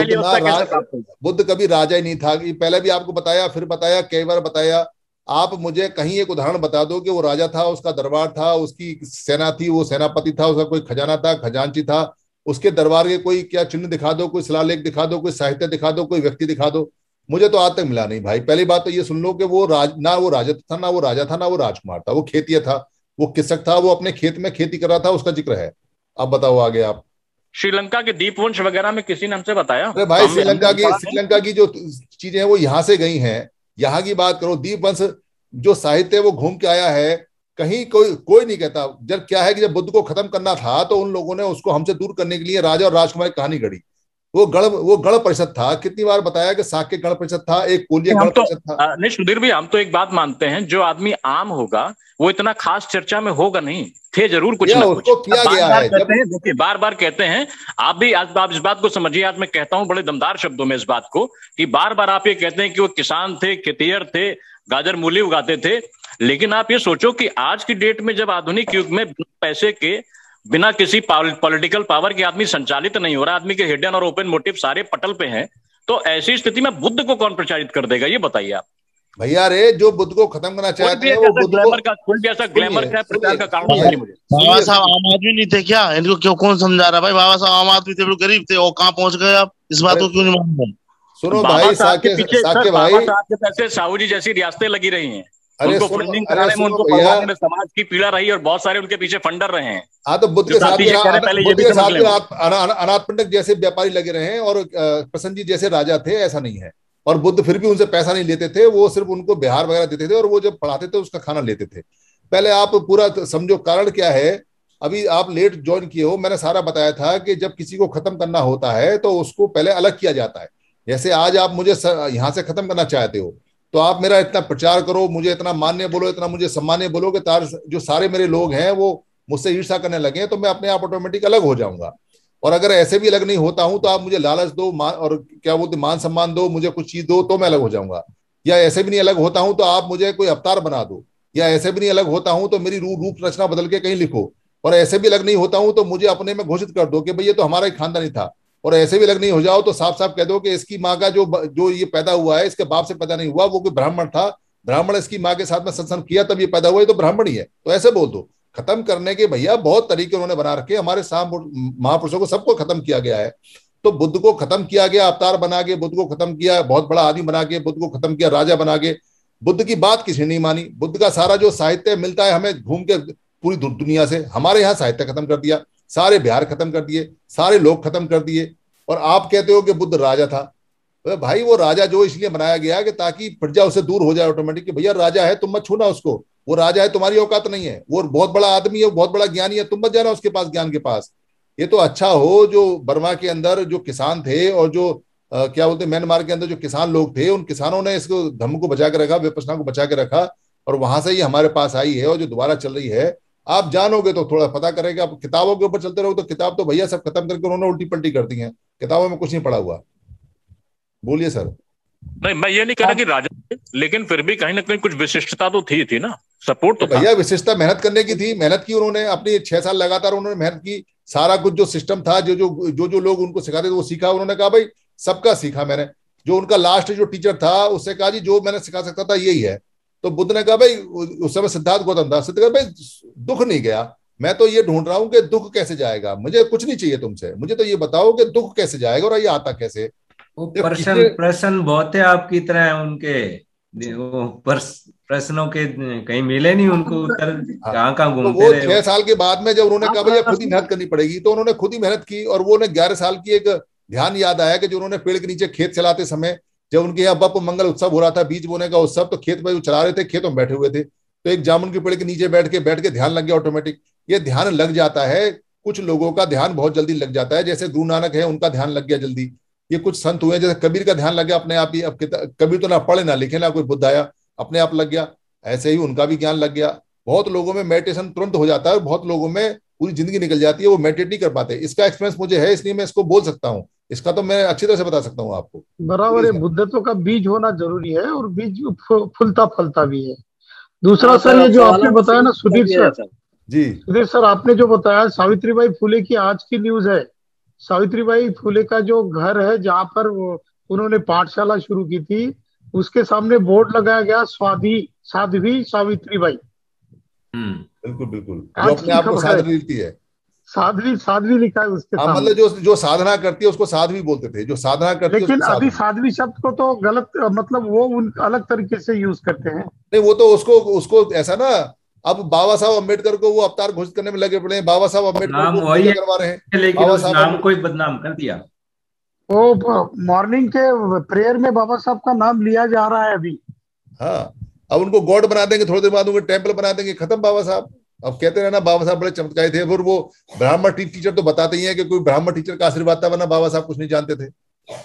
बुद्ध कभी राजा ही नहीं था, पहले भी आपको बताया, फिर बताया, कई बार बताया। आप मुझे कहीं एक उदाहरण बता दो कि वो राजा था, उसका दरबार था, उसकी सेना थी, वो सेनापति था, उसका कोई खजाना था, खजांची था, उसके दरबार के कोई क्या चिन्ह दिखा दो, कोई शिलालेख दिखा दो, कोई साहित्य दिखा दो, कोई व्यक्ति दिखा दो। मुझे तो आज तक मिला नहीं भाई। पहली बात तो ये सुन लो कि वो ना वो राजा था, ना वो राजा था, ना वो राजकुमार था, वो खेतिया था, वो किसक था, वो अपने खेत में खेती कर रहा था, उसका जिक्र है। अब बताओ आगे आप। श्रीलंका के दीपवंश वगैरह में किसी ने हमसे बताया? अरे भाई श्रीलंका की जो चीजें हैं वो यहाँ से गई हैं, यहाँ की बात करो। दीपवंश जो साहित्य वो घूम के आया है, कहीं कोई नहीं कहता। जब क्या है कि जब बुद्ध को खत्म करना था तो उन लोगों ने उसको हमसे दूर करने के लिए राजा और राजकुमार की कहानी गढ़ी। वो गण परिषद था, कितनी बार बताया कि साक्य गण परिषद था, एक कोलिय गण परिषद था। नहीं सुधीर भी, हम तो एक बात मानते हैं, जो आदमी आम होगा वो इतना खास चर्चा में होगा नहीं, थे जरूर कुछ ना कुछ। किया गया है। देखिए बार बार कहते हैं, आप भी आप इस बात को समझिए, आज मैं कहता हूं बड़े दमदार शब्दों में इस बात को, कि बार बार आप ये कहते हैं कि वो किसान थे, खेतिहर थे, गाजर मूली उगाते थे, लेकिन आप ये सोचो कि आज की डेट में जब आधुनिक युग में पैसे के, बिना किसी पॉलिटिकल पावर के आदमी संचालित नहीं हो रहा, आदमी के हिडन और ओपन मोटिव सारे पटल पे हैं, तो ऐसी स्थिति में बुद्ध को कौन प्रचारित कर देगा, ये बताइए आप। भैया रे, जो बुद्ध को खत्म करना चाहते हैं वो बुद्ध को, कोई भी ऐसा ग्लैमर का प्रचार का कारण नहीं मुझे। बाबा साहब आम आदमी नहीं थे क्या? इनको क्यों कौन समझा रहा? भाई बाबा साहब आम आदमी थे, गरीब थे, और कहाँ पहुंच गए आप? इस बात को क्यों नहीं मान रहे? सुनो भाई, साके भाई, पैसे साहू जी जैसी रियासतें लगी रही हैं, उनको फंडिंग कराने में, उनको पढ़वाने में समाज की पीड़ा रही और बहुत सारे उनके पीछे फंडर रहे हैं। हाँ, तो बुद्ध के साथ अनाथ पंडित जैसे व्यापारी लगे रहे हैं और प्रसन्न जी जैसे राजा थे, ऐसा नहीं है। और बुद्ध फिर भी उनसे पैसा नहीं लेते थे, वो सिर्फ उनको बिहार वगैरह देते थे और वो जब पढ़ाते थे उसका खाना लेते थे। पहले आप पूरा समझो कारण क्या है। अभी आप लेट ज्वाइन किए हो, मैंने सारा बताया था कि जब किसी को खत्म करना होता है तो उसको पहले अलग किया जाता है। जैसे आज आप मुझे यहाँ से खत्म करना चाहते हो तो आप मेरा इतना प्रचार करो, मुझे इतना मान्य बोलो, इतना मुझे सम्मान्य बोलो कि जो सारे मेरे लोग हैं वो मुझसे ईर्ष्या करने लगे, तो मैं अपने आप ऑटोमेटिक अलग हो जाऊंगा। और अगर ऐसे भी अलग नहीं होता हूं तो आप मुझे लालच दो, और क्या बोलते मान सम्मान दो, मुझे कुछ चीज दो, तो मैं अलग हो जाऊंगा। या ऐसे भी नहीं अलग होता हूं तो आप मुझे कोई अवतार बना दो, या ऐसे भी नहीं अलग होता हूं तो मेरी रूप रचना बदल के कहीं लिखो। और ऐसे भी अलग नहीं होता हूं तो मुझे अपने में घोषित कर दो कि भाई ये तो हमारा ही खानदानी था। और ऐसे भी अलग नहीं हो जाओ तो साफ साफ कह दो कि इसकी माँ का जो ये पैदा हुआ है, इसके बाप से पैदा नहीं हुआ, वो कोई ब्राह्मण था, ब्राह्मण इसकी माँ के साथ में सत्संग किया तब ये पैदा हुआ, ये तो ब्राह्मण ही है। तो ऐसे बोल दो। खत्म करने के भैया बहुत तरीके उन्होंने बना रखे, हमारे महापुरुषों को सबको खत्म किया गया है। तो बुद्ध को खत्म किया गया अवतार बना के, बुद्ध को खत्म किया बहुत बड़ा आदमी बना के, बुद्ध को खत्म किया राजा बना के। बुद्ध की बात किसी ने नहीं मानी। बुद्ध का सारा जो साहित्य मिलता है हमें घूम के पूरी दुनिया से, हमारे यहाँ साहित्य खत्म कर दिया, सारे बिहार खत्म कर दिए, सारे लोग खत्म कर दिए। और आप कहते हो कि बुद्ध राजा था। तो भाई वो राजा जो इसलिए बनाया गया कि ताकि प्रजा उससे दूर हो जाए ऑटोमेटिक, कि भैया राजा है तुम मत छूना उसको, वो राजा है तुम्हारी औकात नहीं है, वो बहुत बड़ा आदमी है, बहुत बड़ा ज्ञानी है, तुम मत जाना उसके पास ज्ञान के पास। ये तो अच्छा हो जो बर्मा के अंदर जो किसान थे और जो क्या बोलते म्यांमार के अंदर जो किसान लोग थे, उन किसानों ने इसको धर्म को बचा के रखा, विपश्यना को बचा के रखा, और वहां से ही हमारे पास आई है और जो दोबारा चल रही है। आप जानोगे तो थोड़ा पता करेगा। आप किताबों के ऊपर चलते रहोगे तो किताब तो भैया सब खत्म करके उन्होंने उल्टी पलटी कर दी है, किताबों में कुछ नहीं पड़ा हुआ। बोलिए सर। नहीं, मैं ये नहीं कह रहा कि राजा, लेकिन फिर भी कहीं ना कहीं कुछ विशिष्टता तो थी ना, सपोर्ट तो भैया विशिष्टता मेहनत करने की थी, मेहनत की उन्होंने, अपनी 6 साल लगातार उन्होंने मेहनत की, सारा कुछ जो सिस्टम था, जो लोग उनको सिखाते थे वो सीखा। उन्होंने कहा भाई सबका सीखा मैंने। जो उनका लास्ट जो टीचर था उससे कहा जी जो मैंने सिखा सकता था यही है। तो बुद्ध ने कहा भाई, उस समय सिद्धार्थ गौतम था, सिद्धार्थ भाई दुख नहीं गया, मैं तो ये ढूंढ रहा हूँ कि दुख कैसे जाएगा, मुझे कुछ नहीं चाहिए तुमसे, मुझे तो ये बताओ कि दुख कैसे जाएगा और ये आता कैसे। वो प्रश्न बहुत है आपकी तरह, उनके वो प्रश्नों के कहीं मिले नहीं उनको उत्तर, कहाँ घूमते रहे। 6 साल के बाद में जब उन्होंने कहा भैया खुद ही मेहनत करनी पड़ेगी, तो उन्होंने खुद ही मेहनत की। और वो 11 साल की एक ध्यान याद आया कि जो उन्होंने पेड़ के नीचे खेत चलाते समय, जब उनके यहाँ बप मंगल उत्सव हो रहा था, बीज बोने का उत्सव, तो खेत में वो चला रहे थे, खेतों में बैठे हुए थे, तो एक जामुन के पेड़ के नीचे बैठ के ध्यान लग गया ऑटोमेटिक। ये ध्यान लग जाता है, कुछ लोगों का ध्यान बहुत जल्दी लग जाता है, जैसे गुरु नानक है उनका ध्यान लग गया जल्दी। ये कुछ संत हुए जैसे कबीर का ध्यान लग गया अपने आप ही, अब कबीर तो ना पढ़े ना लिखे ना कोई बुद्ध आया, अपने आप लग गया। ऐसे ही उनका भी ज्ञान लग गया। बहुत लोगों में मेडिटेशन तुरंत हो जाता है, बहुत लोगों में पूरी जिंदगी निकल जाती है, वो मेडिटेट नहीं कर पाते। इसका एक्सपीरियंस मुझे है, इसलिए मैं इसको बोल सकता हूँ, इसका तो मैं अच्छी तरह से बता सकता हूँ आपको। बराबर है, बुद्धत्व का बीज होना जरूरी है और बीज फूलता फलता भी है। दूसरा सर, ये जो आपने बताया ना सुधीर सर जी, सुधीर सर आपने जो बताया सावित्रीबाई फुले की आज की न्यूज है। सावित्रीबाई फुले का जो घर है जहाँ पर उन्होंने पाठशाला शुरू की थी, उसके सामने बोर्ड लगाया गया साध्वी सावित्रीबाई। बिल्कुल बिल्कुल, जो अपने आप को साध्वी लिखती है, साध्वी लिखा है उसके सामने। मतलब जो साधना करती है उसको साध्वी बोलते थे, जो साधना करती है। लेकिन अभी साध्वी शब्द को तो गलत, मतलब वो अलग तरीके से यूज करते हैं। नहीं, वो तो उसको ऐसा ना, अब बाबा साहब अम्बेडकर को वो अवतार घोषित करने में लगे पड़े हैं, बाबा साहब अम्बेडकर को पूजा करवा रहे हैं, लेकिन उस नाम को ही बदनाम कर दिया। वो मॉर्निंग के प्रेयर में बाबा साहब का नाम लिया जा रहा है अभी। हाँ, अब उनको गॉड बना देंगे, थोड़ी देर बाद उनको टेम्पल बना देंगे, खत्म बाबा साहब। अब कहते रहना बाबा साहब बड़े चमत्कारी थे, फिर वो ब्राह्मण टीचर तो बताते ही है कि कोई ब्राह्मण टीचर का आशीर्वाद था, वरना बाबा साहब कुछ नहीं जानते थे।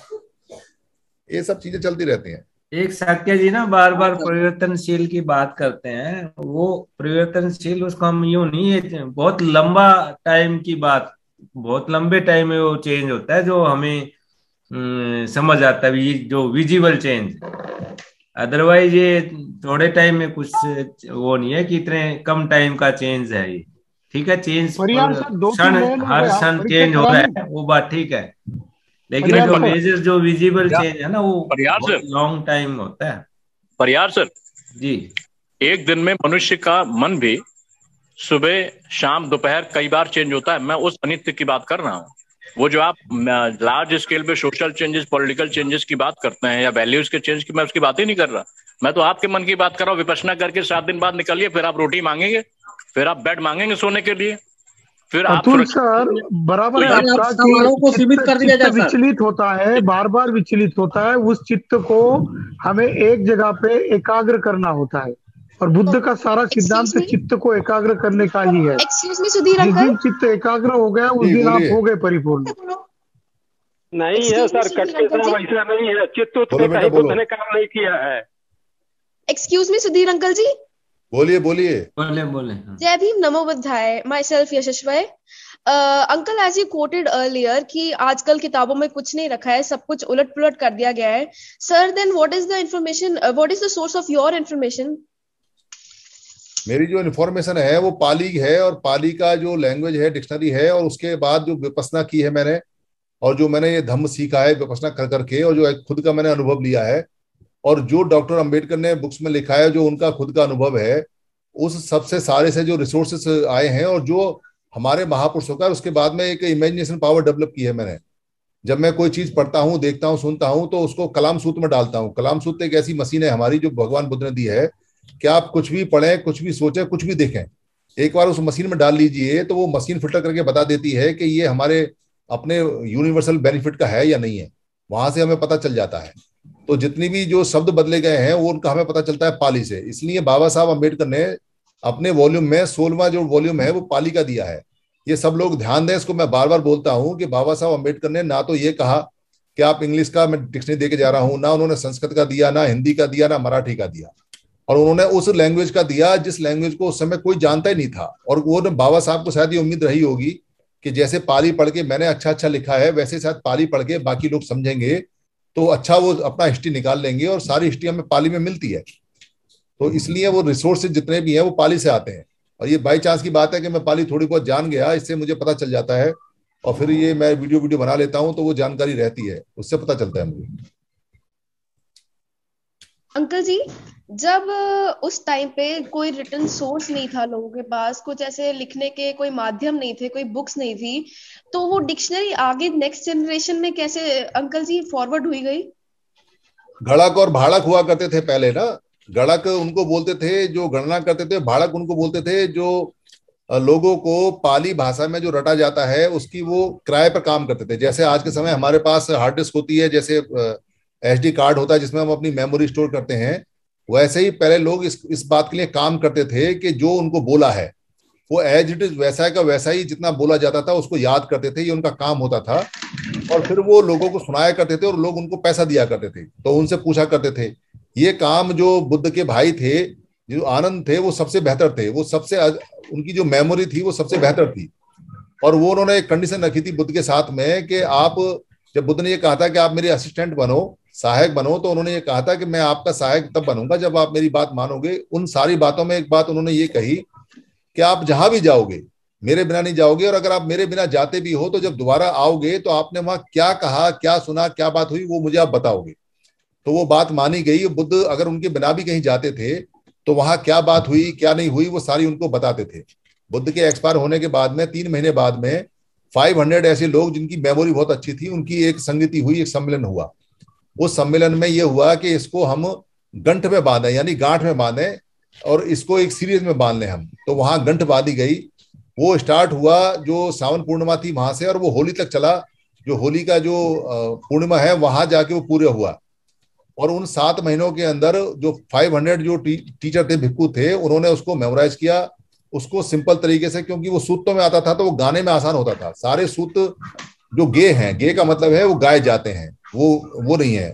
ये सब चीजें चलती रहती हैं। एक साक्य जी ना बार बार परिवर्तनशील की बात करते हैं, वो परिवर्तनशील उसको हम यूं नहीं है, बहुत लंबा टाइम की बात, बहुत लंबे टाइम में वो चेंज होता है जो हमें समझ आता है, जो विजिबल चेंज। अदरवाइज ये थोड़े टाइम में कुछ वो नहीं है कि इतने कम टाइम का चेंज है ये। ठीक है, चेंज हर क्षण चेंज हो रहा है, वो बात ठीक है, लेकिन जो मेजर जो विजिबल चेंज है ना वो लॉन्ग टाइम होता है। परियार सर जी, एक दिन में मनुष्य का मन भी सुबह शाम दोपहर कई बार चेंज होता है। मैं उस अनित्य की बात कर रहा हूँ। वो जो आप लार्ज स्केल पे सोशल चेंजेस, पॉलिटिकल चेंजेस की बात करते हैं या वैल्यूज के चेंज की, मैं उसकी बात ही नहीं कर रहा। मैं तो आपके मन की बात कर रहा हूँ। विपश्यना करके 7 दिन बाद निकलिए, फिर आप रोटी मांगेंगे, फिर आप बेड मांगेंगे सोने के लिए, फिर आप सर बराबर है आपका को सीमित कर दिया जाता है। विचलित होता है, बार बार विचलित होता है। उस चित्त को हमें एक जगह पे एकाग्र करना होता है, और बुद्ध का सारा सिद्धांत चित्त को एकाग्र करने का ही है। जिस दिन चित्त एकाग्र हो गया उस दिन आप हो गए परिपूर्ण। नहीं है सर, कटके साहब ऐसा नहीं है, चित्त कहीं बुद्ध ने काम नहीं किया है। Excuse me Sudhir uncle ji. बोलिए बोलिए। बोले। जय भीम, नमो बुद्धाय। Myself Yashasvi. Uncle, as you quoted earlier कि आजकल किताबों में कुछ नहीं रखा है, सब कुछ उलट पुलट कर दिया गया है। Sir, then what is the information, what is the source of your information? मेरी जो इन्फॉर्मेशन है वो पाली है, और पाली का जो लैंग्वेज है डिक्शनरी है, और उसके बाद जो विपස්සना की है मैंने, और जो मैंने ये धम्म सीखा है विपස්සना कर करके, और जो एक खुद का मैंने अनुभव लिया है, और जो डॉक्टर अंबेडकर ने बुक्स में लिखा है जो उनका खुद का अनुभव है, उस सबसे सारे से जो रिसोर्सेस आए हैं और जो हमारे महापुरुषों का, उसके बाद में एक इमेजिनेशन पावर डेवलप की है मैंने। जब मैं कोई चीज पढ़ता हूँ, देखता हूँ, सुनता हूँ, तो उसको कलाम सूत्र में डालता हूँ। कलाम सूत्र एक ऐसी मशीन है हमारी जो भगवान बुद्ध ने दी है कि आप कुछ भी पढ़ें, कुछ भी सोचें, कुछ भी देखें, एक बार उस मशीन में डाल लीजिए तो वो मशीन फिल्टर करके बता देती है कि ये हमारे अपने यूनिवर्सल बेनिफिट का है या नहीं है। वहां से हमें पता चल जाता है। तो जितनी भी जो शब्द बदले गए हैं वो उनका हमें पता चलता है पाली से। इसलिए बाबा साहब अम्बेडकर ने अपने वॉल्यूम में 16वां जो वॉल्यूम है वो पाली का दिया है। ये सब लोग ध्यान दें, इसको मैं बार बार बोलता हूँ कि बाबा साहब अम्बेडकर ने ना तो ये कहा कि आप इंग्लिश का मैं डिक्शनरी दे के जा रहा हूँ, ना उन्होंने संस्कृत का दिया, ना हिंदी का दिया, ना मराठी का दिया, और उन्होंने उस लैंग्वेज का दिया जिस लैंग्वेज को उस समय कोई जानता ही नहीं था। और वो बाबा साहब को शायद ये उम्मीद रही होगी कि जैसे पाली पढ़ के मैंने अच्छा लिखा है, वैसे शायद पाली पढ़ के बाकी लोग समझेंगे तो अच्छा वो अपना हिस्ट्री निकाल लेंगे, और सारी हिस्ट्री हमें पाली में मिलती है। तो इसलिए वो रिसोर्सेज जितने भी हैं वो पाली से आते हैं। और ये बाई चांस की बात है कि मैं पाली थोड़ी बहुत जान गया, इससे मुझे पता चल जाता है, और फिर ये मैं वीडियो बना लेता हूँ तो वो जानकारी रहती है, उससे पता चलता है मुझे। अंकल जी, जब उस टाइम पे कोई रिटन सोर्स नहीं था लोगों के पास, कुछ ऐसे लिखने के कोई माध्यम नहीं थे, कोई बुक्स नहीं थी, तो वो डिक्शनरी आगे नेक्स्ट जनरेशन में कैसे अंकल जी फॉरवर्ड हुई गई? गणक और भाड़क हुआ करते थे पहले ना। गणक उनको बोलते थे जो गणना करते थे, भाड़क उनको बोलते थे जो लोगों को पाली भाषा में जो रटा जाता है उसकी वो किराए पर काम करते थे। जैसे आज के समय हमारे पास हार्ड डिस्क होती है, जैसे SD कार्ड होता है जिसमें हम अपनी मेमोरी स्टोर करते हैं, वैसे ही पहले लोग इस बात के लिए काम करते थे कि जो उनको बोला है वो एज इट इज वैसा का वैसा ही जितना बोला जाता था उसको याद करते थे। ये उनका काम होता था, और फिर वो लोगों को सुनाया करते थे और लोग उनको पैसा दिया करते थे, तो उनसे पूछा करते थे। ये काम जो बुद्ध के भाई थे, जो आनंद थे, वो सबसे बेहतर थे, वो सबसे उनकी जो मेमोरी थी वो सबसे बेहतर थी। और वो उन्होंने एक कंडीशन रखी थी बुद्ध के साथ में कि आप, जब बुद्ध ने ये कहा था कि आप मेरे असिस्टेंट बनो, सहायक बनो, तो उन्होंने ये कहा था कि मैं आपका सहायक तब बनूंगा जब आप मेरी बात मानोगे। उन सारी बातों में एक बात उन्होंने ये कही कि आप जहां भी जाओगे मेरे बिना नहीं जाओगे, और अगर आप मेरे बिना जाते भी हो तो जब दोबारा आओगे तो आपने वहां क्या कहा, क्या सुना, क्या बात हुई, वो मुझे आप बताओगे। तो वो बात मानी गई। बुद्ध अगर उनके बिना भी कहीं जाते थे तो वहां क्या बात हुई, क्या नहीं हुई, वो सारी उनको बताते थे। बुद्ध के एक्सपायर होने के बाद में 3 महीने बाद में 500 ऐसे लोग जिनकी मेमोरी बहुत अच्छी थी, उनकी एक संगति हुई, एक सम्मेलन हुआ। उस सम्मेलन में ये हुआ कि इसको हम गंठ में बांधे, यानी गांठ में बांधे, और इसको एक सीरीज में बांध लें हम। तो वहां गंठ बांधी गई। वो स्टार्ट हुआ जो सावन पूर्णिमा थी वहां से, और वो होली तक चला। जो होली का जो पूर्णिमा है वहां जाके वो पूरे हुआ। और उन 7 महीनों के अंदर जो 500 जो टीचर थे, भिक्खु थे, उन्होंने उसको मेमोराइज किया, उसको सिंपल तरीके से, क्योंकि वो सूत्रों में आता था तो वो गाने में आसान होता था। सारे सूत्र जो गे हैं, गे का मतलब है वो गाए जाते हैं, वो नहीं है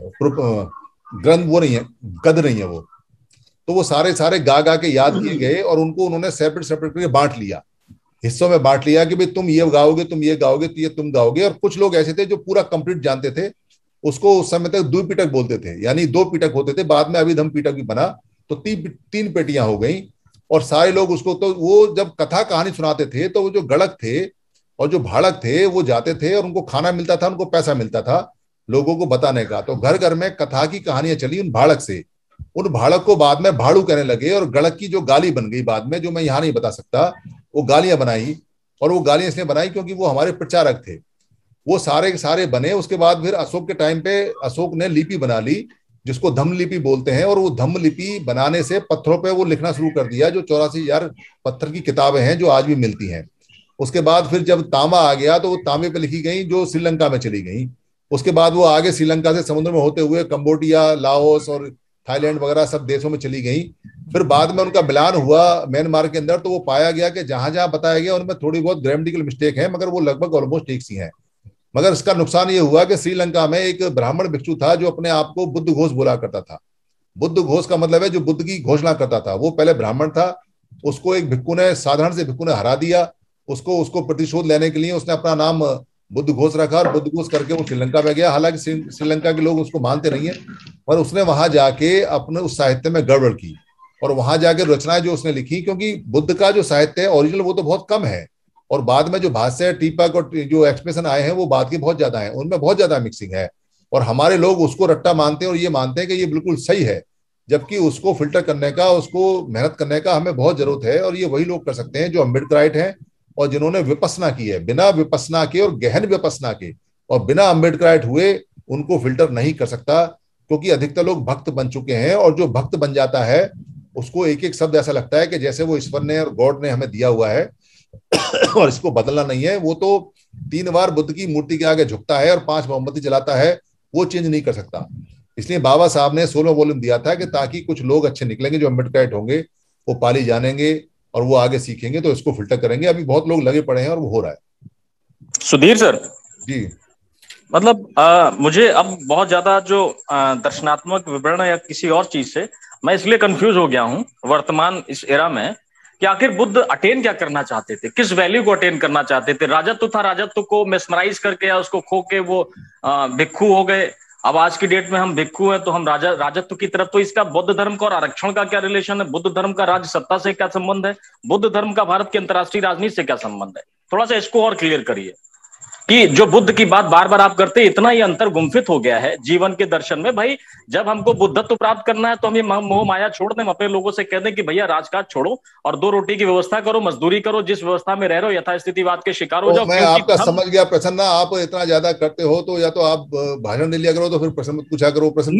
ग्रंथ, वो नहीं है, गद नहीं है वो। तो वो सारे गा गा के याद किए गए, और उनको उन्होंने सेपरेट करके बांट लिया, हिस्सों में बांट लिया कि भाई तुम ये गाओगे, तुम ये गाओगे, तो ये तुम गाओगे। और कुछ लोग ऐसे थे जो पूरा कंप्लीट जानते थे, उसको उस समय तक द्विपीठक बोलते थे, यानी 2 पीठक होते थे। बाद में अभिधम्म पीठक भी बना, तो 3 पेटियां हो गई। और सारे लोग उसको, तो वो जब कथा कहानी सुनाते थे तो वो जो गणक थे और जो भाड़क थे वो जाते थे, और उनको खाना मिलता था, उनको पैसा मिलता था लोगों को बताने का। तो घर घर में कथा की कहानियां चली उन भाड़क से। उन भाड़क को बाद में भाड़ू कहने लगे, और गणक की जो गाली बन गई बाद में, जो मैं यहाँ नहीं बता सकता, वो गालियां बनाई। और वो गालियां इसलिए बनाई क्योंकि वो हमारे प्रचारक थे। वो सारे के सारे बने। उसके बाद फिर अशोक के टाइम पे अशोक ने लिपि बना ली, जिसको धम्म लिपि बोलते हैं। और वो धम्म लिपि बनाने से पत्थरों पे वो लिखना शुरू कर दिया, जो 84,000 पत्थर की किताबें हैं जो आज भी मिलती हैं। उसके बाद फिर जब तांबा आ गया तो वो तांबे पे लिखी गई, जो श्रीलंका में चली गई। उसके बाद वो आगे श्रीलंका से समुद्र में होते हुए कंबोडिया, लाओस और थाईलैंड वगैरह सब देशों में चली गई। फिर बाद में उनका मिलान हुआ म्यांमार के अंदर, तो वो पाया गया कि जहां जहां बताया गया उनमें थोड़ी बहुत ग्रामेटिकल मिस्टेक है, मगर वो लगभग ऑलमोस्ट ठीक सी हैं। मगर इसका नुकसान ये हुआ कि श्रीलंका में एक ब्राह्मण भिक्षु था जो अपने आप को बुद्ध घोष बोला करता था। बुद्ध घोष का मतलब है जो बुद्ध की घोषणा करता था। वो पहले ब्राह्मण था, उसको एक भिक्खु ने, साधारण से भिक्खु ने हरा दिया। उसको प्रतिशोध लेने के लिए उसने अपना नाम बुद्ध घोष रखा और बुद्ध घोष करके वो श्रीलंका में गया। हालांकि श्रीलंका के लोग उसको मानते नहीं है, पर उसने वहां जाके अपने उस साहित्य में गड़बड़ की और वहां जाके रचनाएं जो उसने लिखी, क्योंकि बुद्ध का जो साहित्य है ओरिजिनल वो तो बहुत कम है, और बाद में जो भाष्य, टीपक और जो एक्सप्रेशन आए हैं वो बाद के बहुत ज्यादा हैं, उनमें बहुत ज्यादा मिक्सिंग है। और हमारे लोग उसको रट्टा मानते हैं और ये मानते हैं कि ये बिल्कुल सही है, जबकि उसको फिल्टर करने का, उसको मेहनत करने का हमें बहुत जरूरत है। और ये वही लोग कर सकते हैं जो अम्बेडकराइट हैं और जिन्होंने विपස්සना की है। बिना विपස්සना के और गहन विपස්සना के और बिना अम्बेडकराइट हुए उनको फिल्टर नहीं कर सकता, क्योंकि अधिकतर लोग भक्त बन चुके हैं। और जो भक्त बन जाता है उसको एक एक शब्द ऐसा लगता है कि जैसे वो ईश्वर ने और गॉड ने हमें दिया हुआ है और इसको बदलना नहीं है। वो तो 3 बार बुद्ध की मूर्ति के आगे झुकता है और 5 मोमबत्ती जलाता है, वो चेंज नहीं कर सकता। इसलिए बाबा साहब ने 16 वॉल्यूम दिया था कि ताकि कुछ लोग अच्छे निकलेंगे जो अम्बेडकराइट होंगे, वो पाली जानेंगे और वो आगे सीखेंगे तो इसको फिल्टर करेंगे। अभी बहुत लोग लगे पड़े हैं और वो हो रहा है। सुधीर सर जी, मतलब मुझे अब बहुत ज्यादा जो दर्शनात्मक विवरण या किसी और चीज से मैं इसलिए कंफ्यूज हो गया हूँ वर्तमान इस एरा में कि आखिर बुद्ध अटेन क्या करना चाहते थे, किस वैल्यू को अटेन करना चाहते थे। राजत्व था, राजत्व को मेस्मराइज करके या उसको खो के वो भिक्खु हो गए। अब आज की डेट में हम भिक्खु हैं तो हम राजत्व की तरफ। तो इसका बौद्ध धर्म का और आरक्षण का क्या रिलेशन है, बुद्ध धर्म का राज्य सत्ता से क्या संबंध है, बुद्ध धर्म का भारत की अंतर्राष्ट्रीय राजनीति से क्या संबंध है। थोड़ा सा इसको और क्लियर करिए कि जो बुद्ध की बात बार बार आप करते हैं, इतना ही अंतर गुम्फित हो गया है जीवन के दर्शन में। भाई जब हमको बुद्धत्व प्राप्त करना है तो हम ये मोह माया छोड़ दें, अपने लोगों से कह दें कि भैया राजकाज छोड़ो और 2 रोटी की व्यवस्था करो, मजदूरी करो, जिस व्यवस्था में रह रहे हो यथास्थितिवाद के शिकार हो जाओ। मैं आपका समझ गया प्रसन्न, आप इतना ज्यादा करते हो तो या तो आप भाषण नहीं लिया करो तो फिर प्रश्न मत पूछा करो। प्रश्न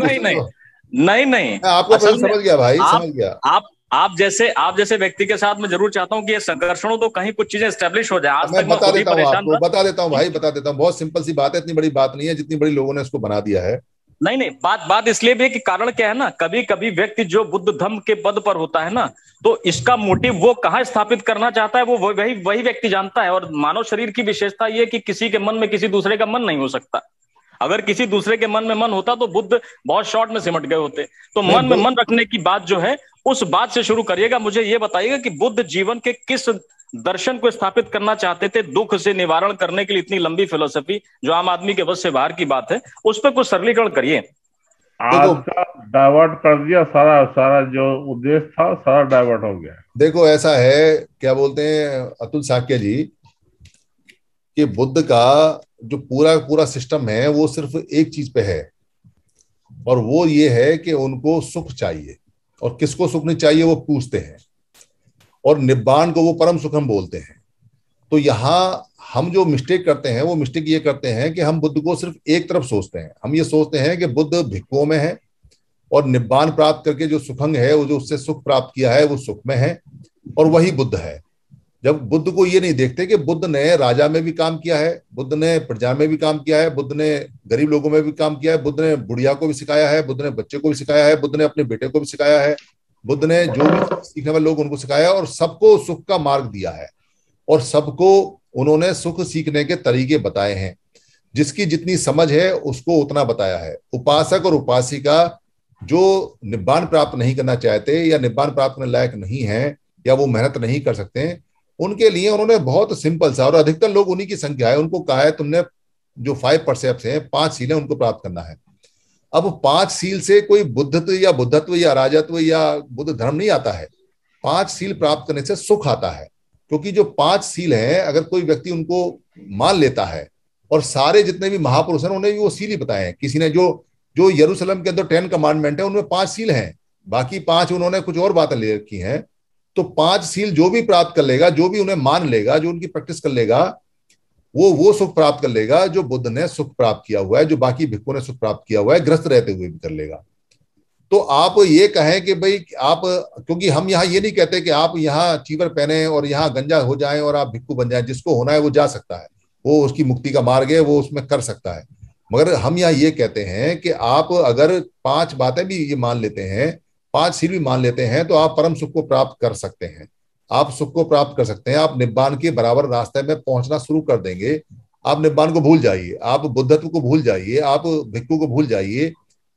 नहीं, आपको प्रश्न समझ गया भाई, समझ गया। आप जैसे व्यक्ति के साथ मैं जरूर चाहता हूं कि ये संघर्षण हो तो कहीं कुछ चीजें एस्टेब्लिश हो जाए। आज मैं तक बता देता हूँ आपको, बता देता हूँ भाई, बता देता हूँ। बहुत सिंपल सी बात है, इतनी बड़ी बात नहीं है जितनी बड़ी लोगों ने इसको बना दिया है। नहीं, बात इसलिए भी है कि कारण क्या है ना, कभी कभी व्यक्ति जो बुद्ध धम्म के पद पर होता है ना, तो इसका मोटिव वो कहाँ स्थापित करना चाहता है वो वही व्यक्ति जानता है। और मानव शरीर की विशेषता ये कि किसी के मन में किसी दूसरे का मन नहीं हो सकता। अगर किसी दूसरे के मन में मन होता तो बुद्ध बहुत शॉर्ट में सिमट गए होते। तो मन में मन रखने की बात जो है उस बात से शुरू करिएगा। मुझे ये बताइएगा कि बुद्ध जीवन के किस दर्शन को स्थापित करना चाहते थे, दुख से निवारण करने के लिए इतनी लंबी फिलोसफी जो आम आदमी के बस से बाहर की बात है, उस पर कुछ सरलीकरण करिए। आज का डाइवर्ट कर दिया, सारा जो उद्देश्य था सारा डाइवर्ट हो गया। देखो ऐसा है, क्या बोलते हैं अतुल साक्य जी, कि बुद्ध का जो पूरा सिस्टम है वो सिर्फ एक चीज पे है, और वो ये है कि उनको सुख चाहिए। और किसको सुख नहीं चाहिए वो पूछते हैं, और निब्बान को वो परम सुख हम बोलते हैं। तो यहाँ हम जो मिस्टेक करते हैं वो मिस्टेक ये करते हैं कि हम बुद्ध को सिर्फ एक तरफ सोचते हैं। हम ये सोचते हैं कि बुद्ध भिक्खुओं में है और निब्बान प्राप्त करके जो सुखंग है, वो जो उससे सुख प्राप्त किया है वो सुख में है और वही बुद्ध है। जब बुद्ध को ये नहीं देखते कि बुद्ध ने राजा में भी काम किया है, बुद्ध ने प्रजा में भी काम किया है, बुद्ध ने गरीब लोगों में भी काम किया है, बुद्ध ने बुढ़िया को भी सिखाया है, बुद्ध ने बच्चे को भी सिखाया है, बुद्ध ने अपने बेटे को भी सिखाया है, बुद्ध ने जो भी सीखने वाले लोग उनको सिखाया और सबको सुख का मार्ग दिया है और सबको उन्होंने सुख सीखने के तरीके बताए हैं। जिसकी जितनी समझ है उसको उतना बताया है। उपासक और उपासिका जो निब्बान प्राप्त नहीं करना चाहते या निब्बान प्राप्त करने लायक नहीं है या वो मेहनत नहीं कर सकते, उनके लिए उन्होंने बहुत सिंपल सा, और अधिकतर लोग उन्हीं की संख्या है, उनको कहा है तुमने जो 5 परसेप्ट्स हैं, 5 सीलें उनको प्राप्त करना है। अब 5 सील से कोई बुद्धत्व या बुद्धत्व या राजत्व या बुद्ध धर्म नहीं आता है। 5 सील प्राप्त करने से सुख आता है, क्योंकि जो 5 सील हैं अगर कोई व्यक्ति उनको मान लेता है, और सारे जितने भी महापुरुष हैं उन्होंने भी वो सील ही बताए हैं। किसी ने जो यरूशलेम के अंदर 10 कमांडमेंट है उनमें 5 सील हैं, बाकी 5 उन्होंने कुछ और बातें ले रखी हैं। तो 5 सील जो भी प्राप्त कर लेगा, जो भी उन्हें मान लेगा, जो उनकी प्रैक्टिस कर लेगा, वो सुख प्राप्त कर लेगा जो बुद्ध ने सुख प्राप्त किया हुआ है, जो बाकी भिक्खुओं ने सुख प्राप्त किया हुआ है, ग्रस्त रहते हुए भी कर लेगा। तो आप ये कहें कि भाई आप, क्योंकि हम यहाँ ये नहीं कहते कि आप यहाँ चीवर पहने और यहाँ गंजा हो जाएं और आप भिक्खु बन जाएं। जिसको होना है वो जा सकता है, वो उसकी मुक्ति का मार्ग है, वो उसमें कर सकता है। मगर हम यहाँ ये कहते हैं कि आप अगर 5 बातें भी ये मान लेते हैं, 5 सील भी मान लेते हैं, तो आप परम सुख को प्राप्त कर सकते हैं। आप सुख को प्राप्त कर सकते हैं, आप निब्बान के बराबर रास्ते में पहुंचना शुरू कर देंगे। आप निब्बान को भूल जाइए, आप बुद्धत्व को भूल जाइए, आप भिक्खु को भूल जाइए,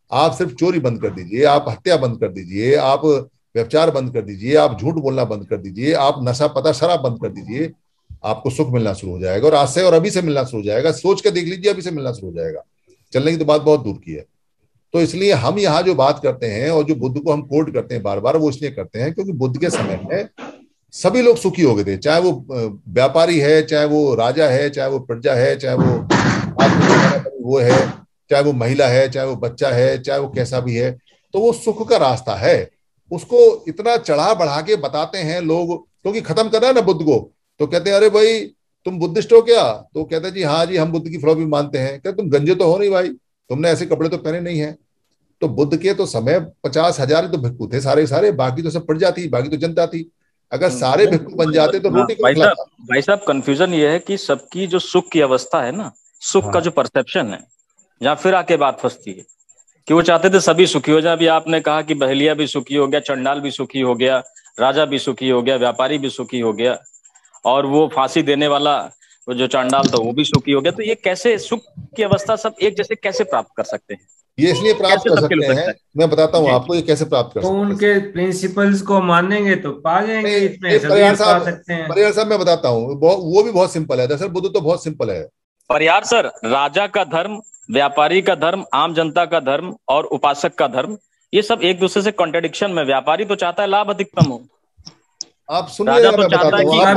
आप सिर्फ चोरी बंद कर दीजिए, आप हत्या बंद कर दीजिए, आप व्यभिचार बंद कर दीजिए, आप झूठ बोलना बंद कर दीजिए, आप नशा पता शराब बंद कर दीजिए, आपको सुख मिलना शुरू हो जाएगा। और आज से और अभी से मिलना शुरू हो जाएगा। सोच के देख लीजिए, अभी से मिलना शुरू हो जाएगा। चलने की तो बात बहुत दूर की है। तो इसलिए हम यहाँ जो बात करते हैं और जो बुद्ध को हम कोट करते हैं बार बार, वो इसलिए करते हैं क्योंकि बुद्ध के समय में सभी लोग सुखी हो गए थे। चाहे वो व्यापारी है, चाहे वो राजा है, चाहे वो प्रजा है, चाहे वो है, चाहे वो महिला है, चाहे वो बच्चा है, चाहे वो कैसा भी है, तो वो सुख का रास्ता है। उसको इतना चढ़ा बढ़ा के बताते हैं लोग, क्योंकि खत्म करना है ना बुद्ध को। तो कहते हैं अरे भाई तुम बुद्धिस्ट हो क्या? तो कहते हैं जी हाँ जी, हम बुद्ध की फिलॉसफी मानते हैं। कहते तुम गंजे तो हो नहीं भाई, तुमने ऐसे कपड़े तो पहने नहीं है। तो बुद्ध के तो समय 50,000 तो भिक्खु थे सारे, बाकी तो सब प्रजा थी, बाकी तो जनता थी। अगर सारे भिक्खु बन जाते तो रोटी कौन खाता? भाई साहब कंफ्यूजन ये है कि सबकी जो सुख की अवस्था है ना, सुख का जो परसेप्शन है, यहाँ फिर आके बात फंसती है कि वो चाहते थे सभी सुखी हो जाए। अभी आपने कहा कि बहलिया भी सुखी हो गया, चंडाल भी सुखी हो गया, राजा भी सुखी हो गया, व्यापारी भी सुखी हो गया, और वो फांसी देने वाला वो जो चांडाल था वो भी सुखी हो गया। तो ये कैसे सुख की अवस्था सब एक जैसे कैसे प्राप्त कर सकते हैं? ये इसलिए प्राप्त कर सकते हैं, मैं बताता हूँ आपको ये कैसे प्राप्त कर सकते हैं। उनके प्रिंसिपल्स को मानेंगे तो पा जाएंगे। इसमें परिहार साहब मैं बताता हूँ, वो भी बहुत सिंपल है। दरअसल बुद्ध तो बहुत सिंपल है। परिहार सर, राजा का धर्म, व्यापारी का धर्म, आम जनता का धर्म और उपासक का धर्म, ये सब एक दूसरे से कॉन्ट्रडिक्शन में। व्यापारी तो चाहता है लाभ अधिकतम हो, आप सुनिए, राजा तो चाहता है कि वो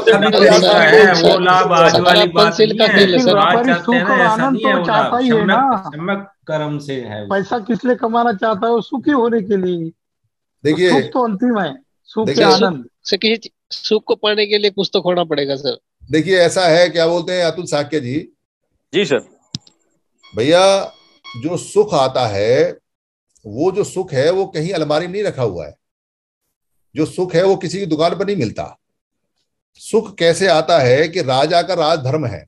लाभ आज वाली बात कर्म से है। पैसा किस लिए कमाना चाहता है? वो सुखी होने के लिए। देखिए सुख तो अंतिम है, सुख के आनंद। सुख को पाने के लिए कुछ तो खोना पड़ेगा सर। देखिए ऐसा है, क्या बोलते हैं अतुल साक्य जी? जी सर। भैया जो सुख आता है, वो जो सुख है वो कहीं अलमारी में नहीं रखा हुआ है। जो सुख है वो किसी की दुकान पर नहीं मिलता। सुख कैसे आता है कि राजा का राजधर्म है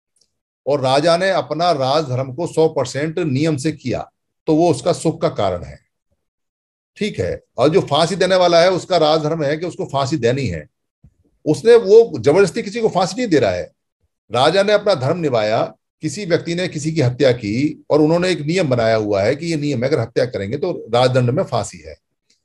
और राजा ने अपना राजधर्म को 100% नियम से किया, तो वो उसका सुख का कारण है। ठीक है। और जो फांसी देने वाला है उसका राजधर्म है कि उसको फांसी देनी है। उसने वो जबरदस्ती किसी को फांसी नहीं दे रहा है। राजा ने अपना धर्म निभाया, किसी व्यक्ति ने किसी की हत्या की और उन्होंने एक नियम बनाया हुआ है कि ये नियम है, अगर हत्या करेंगे तो राजदंड में फांसी है,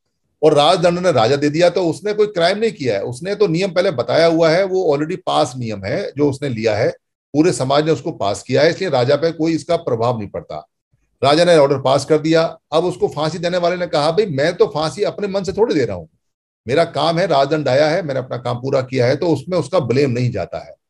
और राजदंड ने राजा दे दिया। तो उसने कोई क्राइम नहीं किया है, उसने तो नियम पहले बताया हुआ है, वो ऑलरेडी पास नियम है जो उसने लिया है, पूरे समाज ने उसको पास किया है, इसलिए राजा पे कोई इसका प्रभाव नहीं पड़ता। राजा ने ऑर्डर पास कर दिया। अब उसको फांसी देने वाले ने कहा भाई मैं तो फांसी अपने मन से थोड़ी दे रहा हूं, मेरा काम है, राजदंड आया है, मैंने अपना काम पूरा किया है, तो उसमें उसका ब्लेम नहीं जाता है।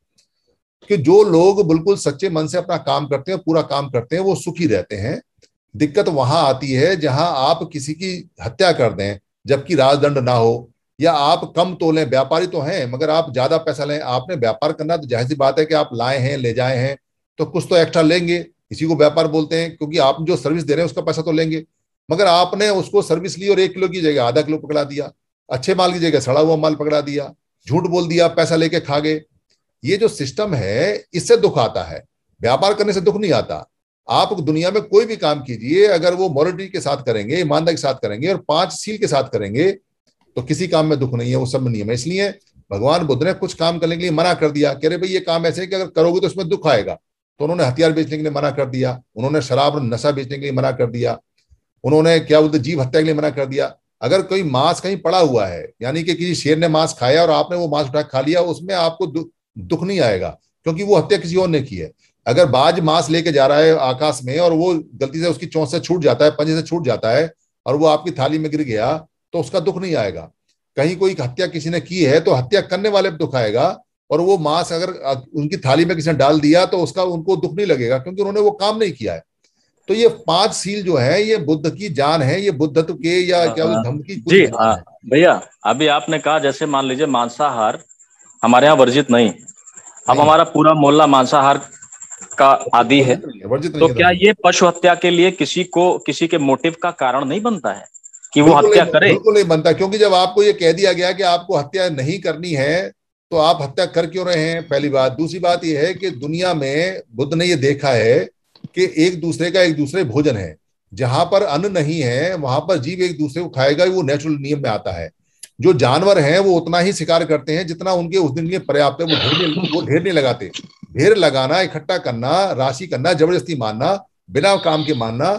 कि जो लोग बिल्कुल सच्चे मन से अपना काम करते हैं, पूरा काम करते हैं, वो सुखी रहते हैं। दिक्कत वहां आती है जहां आप किसी की हत्या कर दें जबकि राजदंड ना हो, या आप कम तोलें। व्यापारी तो हैं मगर आप ज्यादा पैसा लें। आपने व्यापार करना तो जाहिर सी बात है कि आप लाए हैं, ले जाए हैं, तो कुछ तो एक्स्ट्रा लेंगे। इसी को व्यापार बोलते हैं, क्योंकि आप जो सर्विस दे रहे हैं उसका पैसा तो लेंगे। मगर आपने उसको सर्विस ली और 1 किलो की जगह आधा किलो पकड़ा दिया, अच्छे माल की जगह सड़ा हुआ माल पकड़ा दिया, झूठ बोल दिया, पैसा लेके खा गए। ये जो सिस्टम है इससे दुख आता है, व्यापार करने से दुख नहीं आता। आप दुनिया में कोई भी काम कीजिए, अगर वो मॉरलिटी के साथ करेंगे, ईमानदारी के साथ करेंगे और 5 सील के साथ करेंगे, तो किसी काम में दुख नहीं है, वो सब में नियम है। इसलिए भगवान बुद्ध ने कुछ काम करने के लिए मना कर दिया, कह रहे भाई ये काम ऐसे है कि अगर करोगे तो उसमें दुख आएगा। तो उन्होंने हथियार बेचने के लिए मना कर दिया, उन्होंने शराब और नशा बेचने के लिए मना कर दिया, उन्होंने क्या बोलते जीव हत्या के लिए मना कर दिया। अगर कोई मांस कहीं पड़ा हुआ है, यानी कि किसी शेर ने मांस खाया और आपने वो मांस उठा खा लिया, उसमें आपको दुख नहीं आएगा, क्योंकि वो हत्या किसी और ने की है। अगर बाज मांस लेके जा रहा है आकाश में और वो गलती से उसकी चोंच से छूट जाता है, पंजे से छूट जाता है और वो आपकी थाली में गिर गया, तो उसका दुख नहीं आएगा। कहीं कोई हत्या किसी ने की है तो हत्या करने वाले पे दुख आएगा, और वो मांस अगर उनकी थाली में किसी ने डाल दिया तो उसका उनको दुख नहीं लगेगा, क्योंकि उन्होंने वो काम नहीं किया है। तो ये 5 सील जो है ये बुद्ध की जान है, ये बुद्धत्व के या क्या धर्म की जी भैया। अभी आपने कहा जैसे मान लीजिए मांसाहार हमारे यहाँ वर्जित नहीं, अब हमारा पूरा मोहल्ला मांसाहार का आदि है, तो क्या ये पशु हत्या के लिए किसी के मोटिव का कारण नहीं बनता है कि वो हत्या करे? बिल्कुल नहीं बनता, क्योंकि जब आपको ये कह दिया गया कि आपको हत्या नहीं करनी है तो आप हत्या कर क्यों रहे हैं, पहली बात। दूसरी बात यह है कि दुनिया में बुद्ध ने ये देखा है कि एक दूसरे भोजन है। जहां पर अन्न नहीं है वहां पर जीव एक दूसरे को खाएगा, वो नेचुरल नियम में आता है। जो जानवर हैं वो उतना ही शिकार करते हैं जितना उनके उस दिन के पर्याप्त है, वो ढेर नहीं लगाते। ढेर लगाना, इकट्ठा करना, राशि करना, जबरदस्ती मारना, बिना काम के मारना,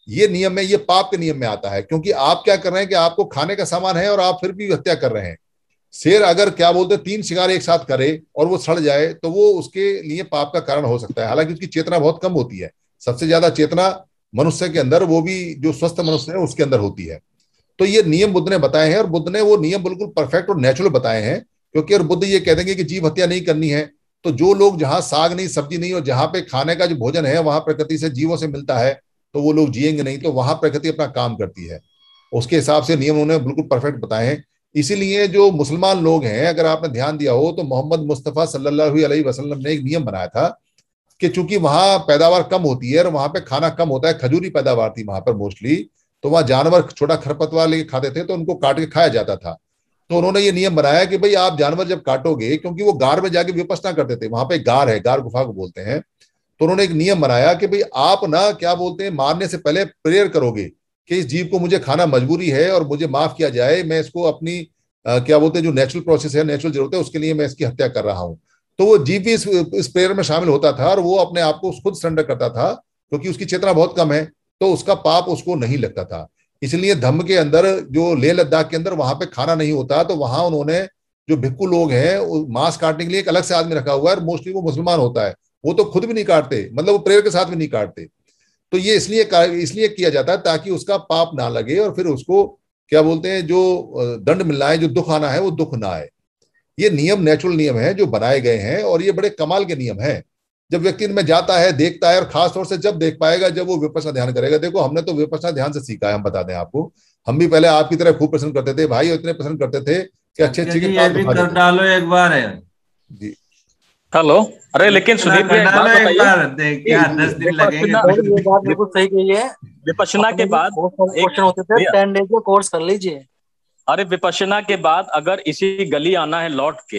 ये नियम में, ये पाप के नियम में आता है, क्योंकि आप क्या कर रहे हैं कि आपको खाने का सामान है और आप फिर भी हत्या कर रहे हैं। शेर अगर क्या बोलते 3 शिकार एक साथ करे और वो सड़ जाए तो वो उसके लिए पाप का कारण हो सकता है, हालांकि उसकी चेतना बहुत कम होती है। सबसे ज्यादा चेतना मनुष्य के अंदर, वो भी जो स्वस्थ मनुष्य है उसके अंदर होती है। तो ये नियम बुद्ध ने बताए हैं, और बुद्ध ने वो नियम बिल्कुल परफेक्ट और नेचुरल बताए हैं। क्योंकि अगर बुद्ध ये कह देंगे कि जीव हत्या नहीं करनी है, तो जो लोग जहां साग नहीं, सब्जी नहीं, और जहां पे खाने का जो भोजन है वहां प्रकृति से, जीवों से मिलता है, तो वो लोग जिएंगे नहीं। तो वहां प्रकृति अपना काम करती है, उसके हिसाब से नियम उन्होंने बिल्कुल परफेक्ट बताए हैं। इसीलिए जो मुसलमान लोग हैं, अगर आपने ध्यान दिया हो तो मोहम्मद मुस्तफ़ा सल्लल्लाहु अलैहि वसल्लम ने एक नियम बनाया था कि चूंकि वहां पैदावार कम होती है और वहां पे खाना कम होता है, खजूरी पैदावार थी वहां पर मोस्टली, तो वहां जानवर छोटा खरपतवार लेके खाते थे, तो उनको काट के खाया जाता था। तो उन्होंने ये नियम बनाया कि भाई आप जानवर जब काटोगे, क्योंकि वो गार में जाके विपश्यना करते थे, वहां पे गार है, गार गुफा को बोलते हैं, तो उन्होंने एक नियम बनाया कि भाई आप ना क्या बोलते हैं, मारने से पहले प्रेयर करोगे कि इस जीव को मुझे खाना मजबूरी है और मुझे माफ किया जाए, मैं इसको अपनी क्या बोलते हैं जो नेचुरल प्रोसेस है, नेचुरल जरूरत है, उसके लिए मैं इसकी हत्या कर रहा हूँ। तो वो जीव भी इस प्रेयर में शामिल होता था और वो अपने आप को खुद सरेंडर करता था, क्योंकि उसकी चेतना बहुत कम है, तो उसका पाप उसको नहीं लगता था। इसलिए धम्म के अंदर, जो लेह लद्दाख के अंदर वहां पे खाना नहीं होता, तो वहां उन्होंने जो भिक्खु लोग हैं मांस काटने के लिए एक अलग से आदमी रखा हुआ है, और मोस्टली वो मुसलमान होता है, वो तो खुद भी नहीं काटते, मतलब वो प्रेयर के साथ भी नहीं काटते। तो ये इसलिए किया जाता है ताकि उसका पाप ना लगे और फिर उसको क्या बोलते हैं जो दंड मिलना है, जो दुख आना है, वो दुख ना आए। ये नियम नेचुरल नियम है जो बनाए गए हैं, और ये बड़े कमाल के नियम हैं। जब व्यक्ति इनमें जाता है, देखता है, और खासतौर से जब देख पाएगा जब वो विपश्यना ध्यान करेगा। देखो हमने तो विपश्यना ध्यान से सीखा है, हम बता दें आपको, हम भी पहले आपकी तरह खूब पसंद करते थे भाई, इतने पसंद करते थे कि अच्छे अच्छे के काम दिखा देते। डालो एक बार है जी। हेलो, अरे लेकिन सुधीर भाई एक बात बताइए, क्या 10 दिन लगेंगे? ये बात बिल्कुल सही कही है। विपश्यना के बाद क्वेश्चन होते थे, 10 डेज का कोर्स कर लीजिए। अरे विपश्यना के बाद अगर इसी गली आना है लौट के,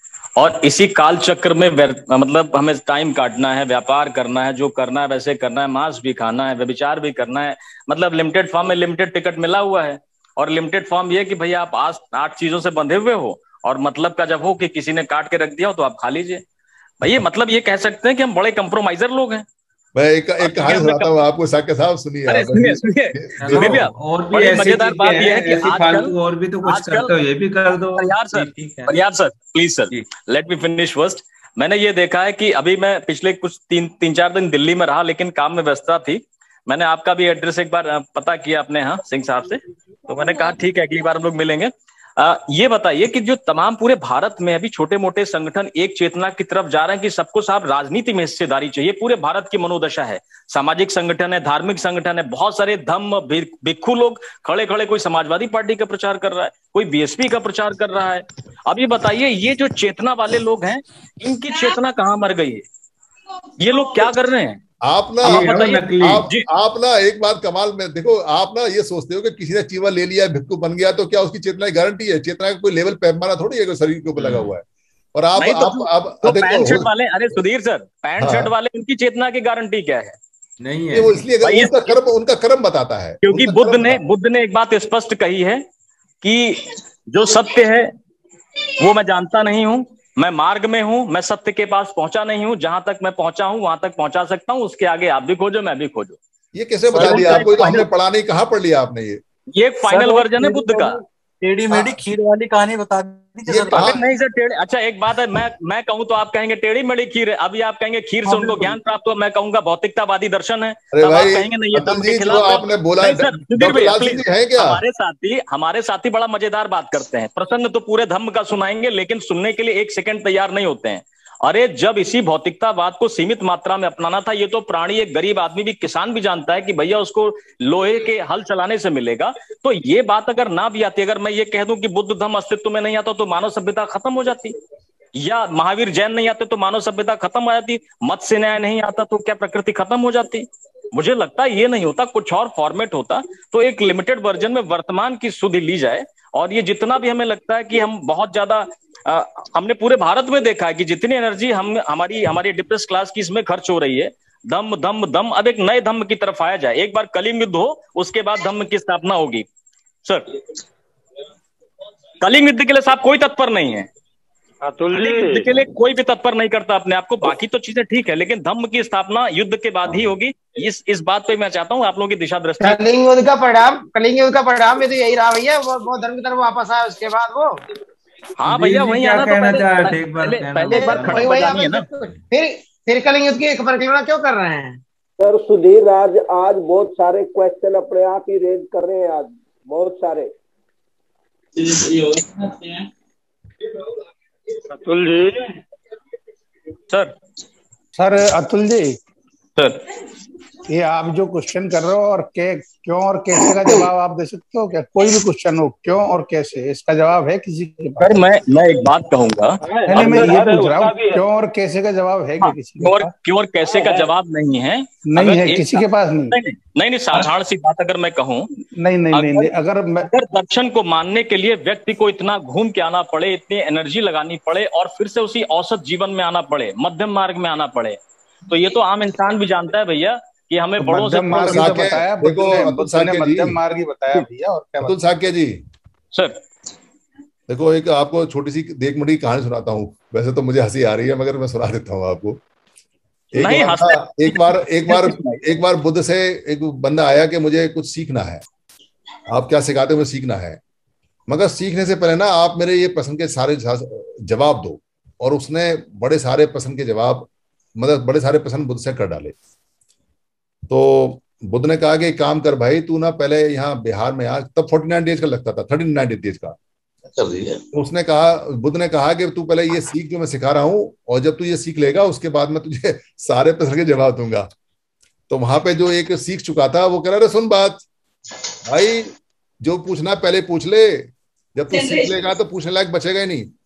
और इसी काल चक्र में मतलब हमें टाइम काटना है, व्यापार करना है, जो करना है वैसे करना है, मांस भी खाना है, व्यभिचार भी करना है, मतलब लिमिटेड फॉर्म में लिमिटेड टिकट मिला हुआ है। और लिमिटेड फॉर्म ये कि भैया आप 8 चीजों से बंधे हुए हो, और मतलब का जब हो कि किसी ने काट के रख दिया हो तो आप खा लीजिए। भैया मतलब ये कह सकते हैं कि हम बड़े कंप्रोमाइजर लोग हैं। मैं एक कहानी सुनाता हूँ आपको, साके साहब सुनिए। और भी मजेदार बात यह है कि आजकल और भी तो कुछ करते हो, ये भी कर दो यार sir please sir, let me finish first. मैंने ये देखा है कि अभी मैं पिछले कुछ 3-4 दिन दिल्ली में रहा, लेकिन काम में व्यस्तता थी। मैंने आपका भी एड्रेस एक बार पता किया अपने यहाँ सिंह साहब से, तो मैंने कहा ठीक है अगली बार हम लोग मिलेंगे। ये बताइए कि जो तमाम पूरे भारत में अभी छोटे मोटे संगठन एक चेतना की तरफ जा रहे हैं कि सबको साहब राजनीति में हिस्सेदारी चाहिए, पूरे भारत की मनोदशा है। सामाजिक संगठन है, धार्मिक संगठन है, बहुत सारे धम्म भिक्खु लोग खड़े खड़े, कोई समाजवादी पार्टी का प्रचार कर रहा है, कोई बीएसपी का प्रचार कर रहा है। अब ये बताइए, ये जो चेतना वाले लोग हैं, इनकी चेतना कहाँ मर गई है? ये लोग क्या कर रहे हैं? आप ना एक बात कमाल में देखो, आप ना ये सोचते हो कि किसी ने चीवा ले लिया, भिक्खु बन गया, तो क्या उसकी चेतना की गारंटी है? चेतना का कोई लेवल पैमाना थोड़ी है शरीर के ऊपर लगा हुआ है। और आप पैंट शर्ट वाले, अरे सुधीर सर, पैंट शर्ट वाले उनकी चेतना की गारंटी क्या है? नहीं है वो इसलिए उनका कर्म बताता है, क्योंकि बुद्ध ने एक बात स्पष्ट कही है कि जो सत्य है वो मैं जानता नहीं हूं, मैं मार्ग में हूं, मैं सत्य के पास पहुंचा नहीं हूं, जहां तक मैं पहुंचा हूं वहां तक पहुंचा सकता हूं, उसके आगे आप भी खोजो मैं भी खोजो। ये कैसे बता दिया आपको? तो हमने पढ़ा नहीं, कहाँ पढ़ लिया आपने? ये एक फाइनल वर्जन है बुद्ध का। टेढ़ी मेढ़ी खीर वाली कहानी बता दीजिए सर। नहीं सर, टेढ़ी, अच्छा एक बात है, मैं कहूँ तो आप कहेंगे टेढ़ी मेढ़ी खीर है, अभी आप कहेंगे खीर से उनको ज्ञान प्राप्त हुआ, मैं कहूंगा भौतिकतावादी दर्शन है, तब आप कहेंगे नहीं ये धर्म के खिलाफ आपने बोला है। हमारे साथी बड़ा मजेदार बात करते हैं, प्रसंग तो पूरे धर्म का सुनाएंगे, लेकिन सुनने के लिए 1 सेकंड तैयार नहीं होते हैं। अरे जब इसी भौतिकतावाद को सीमित मात्रा में अपनाना था, ये तो प्राणी, एक गरीब आदमी भी, किसान भी जानता है कि भैया उसको लोहे के हल चलाने से मिलेगा। तो ये बात अगर ना भी आती, अगर मैं ये कह दूं कि बुद्ध धर्म अस्तित्व में नहीं आता तो मानव सभ्यता खत्म हो जाती, या महावीर जैन नहीं आते तो मानव सभ्यता खत्म हो जाती, मत्स्य न्याय नहीं आता तो क्या प्रकृति खत्म हो जाती? मुझे लगता है ये नहीं होता, कुछ और फॉर्मेट होता। तो एक लिमिटेड वर्जन में वर्तमान की सुधि ली जाए, और ये जितना भी हमें लगता है कि हम बहुत ज्यादा हमने पूरे भारत में देखा है कि जितनी एनर्जी हमारी डिप्रेस क्लास की इसमें खर्च हो रही है, धम्म धम्म धम्म, अब एक नए धम्म की तरफ आया जाए। एक बार कलिंग युद्ध हो, उसके बाद धम्म की स्थापना होगी। सर कलिंग युद्ध के लिए साहब कोई तत्पर नहीं है, अतुल जी, युद्ध के लिए कोई भी तत्पर नहीं करता अपने आप को। बाकी तो चीजें ठीक है, लेकिन धम्म की स्थापना युद्ध के बाद ही होगी। इस बात पे मैं चाहता हूँ आप लोगों की दिशा दृष्टि। कलिंग युद्ध का परिणाम ये तो यही रहा भैया, वो धर्म की तरफ वापस आया उसके बाद वो। हाँ भैया, वही क्या आना। कहना तो चाह रहे थे पहले एक बार खड़ी बजानी है ना। फिर कलिंग युद्ध की परिकल्पना क्यों कर रहे हैं सर? सुधीर आज बहुत सारे क्वेश्चन अपने आप ही रेज कर रहे हैं, आज बहुत सारे। अतुल जी, सर अतुल जी, सर ये आप जो क्वेश्चन कर रहे हो और क्यों और कैसे का जवाब आप दे सकते हो क्या? कोई भी क्वेश्चन हो, क्यों और कैसे, इसका जवाब है किसी के पास? सर मैं एक बात कहूंगा। नहीं, मैं ये पूछ रहा हूँ, क्यों और कैसे का जवाब है क्या किसी के पास? क्यों और कैसे का जवाब नहीं है, नहीं है किसी के पास। नहीं, साधारण सी बात अगर मैं कहूँ, नहीं, अगर दर्शन को मानने के लिए व्यक्ति को इतना घूम के आना पड़े, इतनी एनर्जी लगानी पड़े और फिर से उसी औसत जीवन में आना पड़े, मध्यम मार्ग में आना पड़े, तो ये तो आम इंसान भी जानता है भैया कि हमें बड़ों से बताया। देखो अतुल बताया भैया। और क्या अतुल साक्य जी, सर देखो एक आपको छोटी सी एक मिनट की कहानी सुनाता हूँ। वैसे तो मुझे हंसी आ रही है, मगर मैं सुना देता हूँ आपको। एक बार बुद्ध से एक बंदा आया कि मुझे कुछ सीखना है, आप क्या सिखाते हो, मुझे सीखना है, मगर सीखने से पहले ना आप मेरे ये प्रश्न के सारे जवाब दो। और उसने बड़े सारे प्रश्न के जवाब, मतलब बड़े सारे प्रश्न बुद्ध से कर डाले। तो बुद्ध ने कहा कि एक काम कर भाई, तू ना पहले यहाँ बिहार में आ, तब 49 डेज का लगता था, 39 डेज का। तो उसने कहा, बुद्ध ने कहा कि तू पहले ये सीख जो मैं सिखा रहा हूँ, और जब तू ये सीख लेगा उसके बाद मैं तुझे सारे प्रश्न के जवाब दूंगा। तो वहां पे जो एक सीख चुका था वो कह रहा, सुन बात भाई, जो पूछना पहले पूछ ले, जब तू सीख लेगा तो पूछने लायक बचेगा ही नहीं।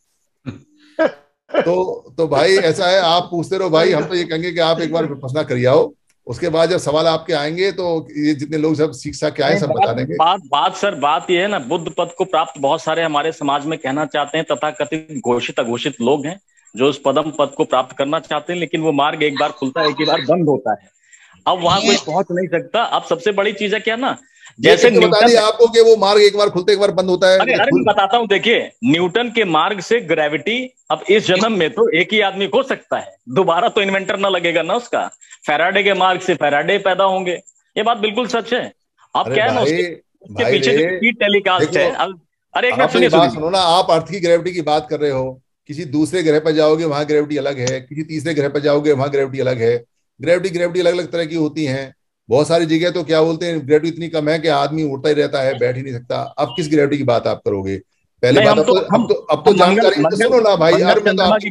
तो भाई ऐसा है, आप पूछते रहो भाई, हम तो ये कहेंगे कि आप एक बार प्रश्न करिए आओ, उसके बाद जब सवाल आपके आएंगे तो ये जितने लोग सब शिक्षा के आए सब बता देंगे। बात ये है ना, बुद्ध पद को प्राप्त बहुत सारे हमारे समाज में कहना चाहते हैं, तथा कथित घोषित अघोषित लोग हैं जो उस पदम पद को प्राप्त करना चाहते हैं, लेकिन वो मार्ग एक बार खुलता है, एक ही बार बंद होता है। अब वहां कोई पहुंच नहीं सकता। अब सबसे बड़ी चीज है क्या ना, जैसे बता दिया आपको कि वो मार्ग एक बार खुलते एक बार बंद होता है। अरे मैं बताता हूँ, देखिए न्यूटन के मार्ग से ग्रेविटी, अब इस जन्म में तो एक ही आदमी हो सकता है, दोबारा तो इन्वेंटर ना लगेगा ना उसका। फैराडे के मार्ग से फैराडे पैदा होंगे, ये बात बिल्कुल सच है। अब क्या है ना, उसके पीछे जो स्पीड टेलीकास्ट है। अरे एक मिनट सुनो ना, आप अर्थ की ग्रेविटी की बात कर रहे हो, किसी दूसरे ग्रह पर जाओगे वहां ग्रेविटी अलग है, किसी तीसरे ग्रह पर जाओगे वहां ग्रेविटी अलग है। ग्रेविटी अलग अलग तरह की होती है। बहुत सारी जगह तो क्या बोलते हैं, ग्रेविटी इतनी कम है कि आदमी उड़ता ही रहता है, बैठ ही नहीं सकता। अब किस ग्रेविटी की बात आप करोगे? पहले बात अब तो जानकारी तो सुनो ना भाई यार, मैं तो आपकी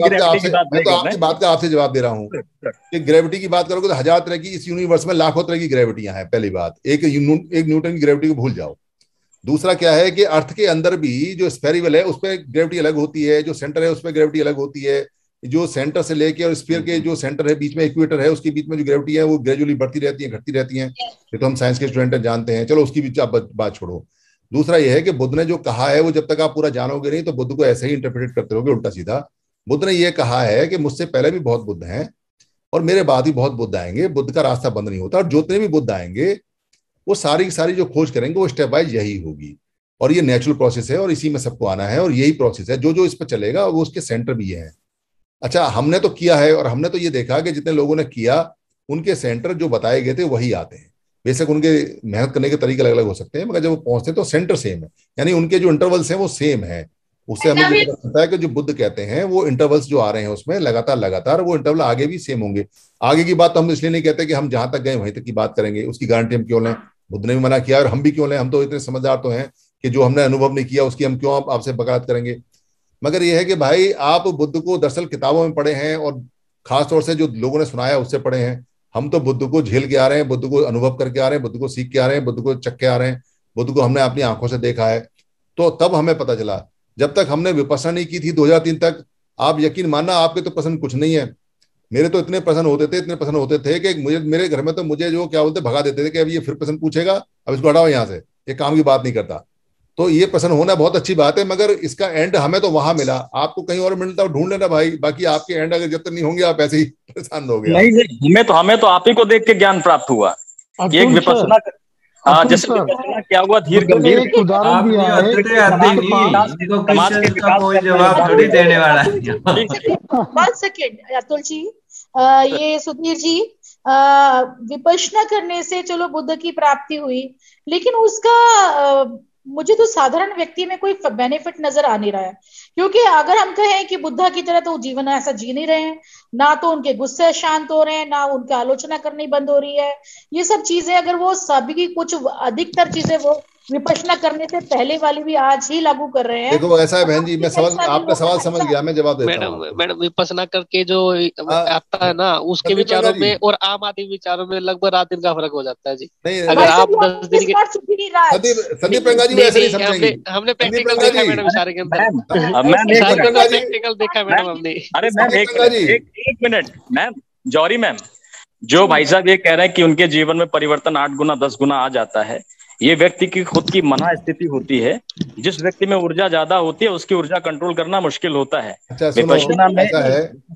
बात का आपसे जवाब दे रहा हूँ कि ग्रेविटी की बात करोगे तो 1000 तरह की, इस यूनिवर्स में लाखों तरह की ग्रेविटियां हैं। पहली बात, एक न्यूटन की ग्रेविटी को भूल जाओ। दूसरा क्या है कि अर्थ के अंदर भी जो स्फेरिकल है उस पर ग्रेविटी अलग होती है, जो सेंटर है उस पर ग्रेविटी अलग होती है, जो सेंटर से लेके और स्फीयर के जो सेंटर है बीच में इक्वेटर है उसके बीच में जो ग्रेविटी है वो ग्रेजुअली बढ़ती रहती है, घटती रहती है। ये तो हम साइंस के स्टूडेंट जानते हैं, चलो उसकी भी बात छोड़ो। दूसरा ये है कि बुद्ध ने जो कहा है वो जब तक आप पूरा जानोगे नहीं तो बुद्ध को ऐसे ही इंटरप्रेट करते रहोगे उल्टा सीधा। बुद्ध ने ये कहा है कि मुझसे पहले भी बहुत बुद्ध हैं और मेरे बाद भी बहुत बुद्ध आएंगे, बुद्ध का रास्ता बंद नहीं होता, और जितने भी बुद्ध आएंगे वो सारी जो खोज करेंगे वो स्टेप वाइज यही होगी। और ये नेचुरल प्रोसेस है और इसी में सबको आना है, और यही प्रोसेस है। जो इस पर चलेगा वो उसके सेंटर भी है। अच्छा, हमने तो किया है और हमने तो ये देखा कि जितने लोगों ने किया उनके सेंटर जो बताए गए थे वही आते हैं। बेशक उनके मेहनत करने के तरीके अलग अलग हो सकते हैं, मगर जब वो पहुंचते हैं तो सेंटर सेम है, यानी उनके जो इंटरवल्स हैं वो सेम है। उससे हमें ये पता चलता है कि जो बुद्ध कहते हैं वो इंटरवल्स जो आ रहे हैं उसमें लगातार वो इंटरवल आगे भी सेम होंगे। आगे की बात तो हम इसलिए नहीं कहते कि हम जहां तक गए वहीं तक की बात करेंगे, उसकी गारंटी हम क्यों लें? बुद्ध ने भी मना किया और हम भी क्यों लें? हम तो इतने समझदार तो हैं कि जो हमने अनुभव नहीं किया उसकी हम क्यों आपसे बगावत करेंगे। मगर यह है कि भाई आप बुद्ध को दरअसल किताबों में पढ़े हैं और खासतौर से जो लोगों ने सुनाया उससे पढ़े हैं। हम तो बुद्ध को झेल के आ रहे हैं, बुद्ध को अनुभव करके आ रहे हैं, बुद्ध को सीख के आ रहे हैं, बुद्ध को चख के आ रहे हैं, बुद्ध को हमने अपनी आंखों से देखा है। तो तब हमें पता चला, जब तक हमने विपश्यना नहीं की थी 2003 तक, आप यकीन मानना आपके तो प्रश्न कुछ नहीं है। मेरे तो इतने प्रश्न होते थे कि मेरे घर में तो मुझे जो क्या बोलते भगा देते थे कि अब ये फिर प्रश्न पूछेगा, अब इसको हटाओ यहाँ से, ये काम की बात नहीं करता। तो ये प्रश्न होना बहुत अच्छी बात है, मगर इसका एंड हमें तो वहां मिला, आपको कहीं और मिलता हो ढूंढ लेना भाई। बाकी आपके एंड अगर जब तक नहीं होंगे आप ऐसे ही परेशान हो गए। नहीं, हमें तो आप ही को देख के ज्ञान प्राप्त हुआ। एक विपश्यना, जैसे विपश्यना क्या हुआ, धीर गंभीर एक उदाहरण दिया है समाज के विकास कोई जवाब थोड़ी देने वाला है। 1 सेकेंड अतुल जी, ये सुधीर जी, विपश्यना करने से चलो बुद्ध की प्राप्ति हुई, लेकिन उसका मुझे तो साधारण व्यक्ति में कोई बेनिफिट नजर आ नहीं रहा है। क्योंकि अगर हम कहें कि बुद्धा की तरह तो जीवन ऐसा जी नहीं रहे हैं, ना तो उनके गुस्से शांत हो रहे हैं, ना उनकी आलोचना करनी बंद हो रही है। ये सब चीजें अगर वो सभी की कुछ अधिकतर चीजें वो विपश्यना करने से पहले वाली भी आज ही लागू कर रहे हैं। देखो ऐसा है बहन जी, मैं सवाल, आपका सवाल समझ गया, मैं जवाब देता हूँ। मैडम विपश्यना करके जो आता है ना, उसके विचारों में और आम आदमी विचारों में लगभग रात दिन का फर्क हो जाता है जी। अगर आप 10 दिन के संदीप रंगा जी ऐसे नहीं समझेंगे। हमने प्रैक्टिकल देखा मैडम इशारे के अंदर, प्रैक्टिकल देखा मैडम हमने। अरे मैम एक मिनट मैम, जौहरी मैम, जो भाई साहब ये कह रहे हैं कि उनके जीवन में परिवर्तन 8 गुना 10 गुना आ जाता है, ये व्यक्ति की खुद की मना स्थिति होती है। जिस व्यक्ति में ऊर्जा ज्यादा होती है उसकी ऊर्जा कंट्रोल करना मुश्किल होता है। विपश्यना में क्या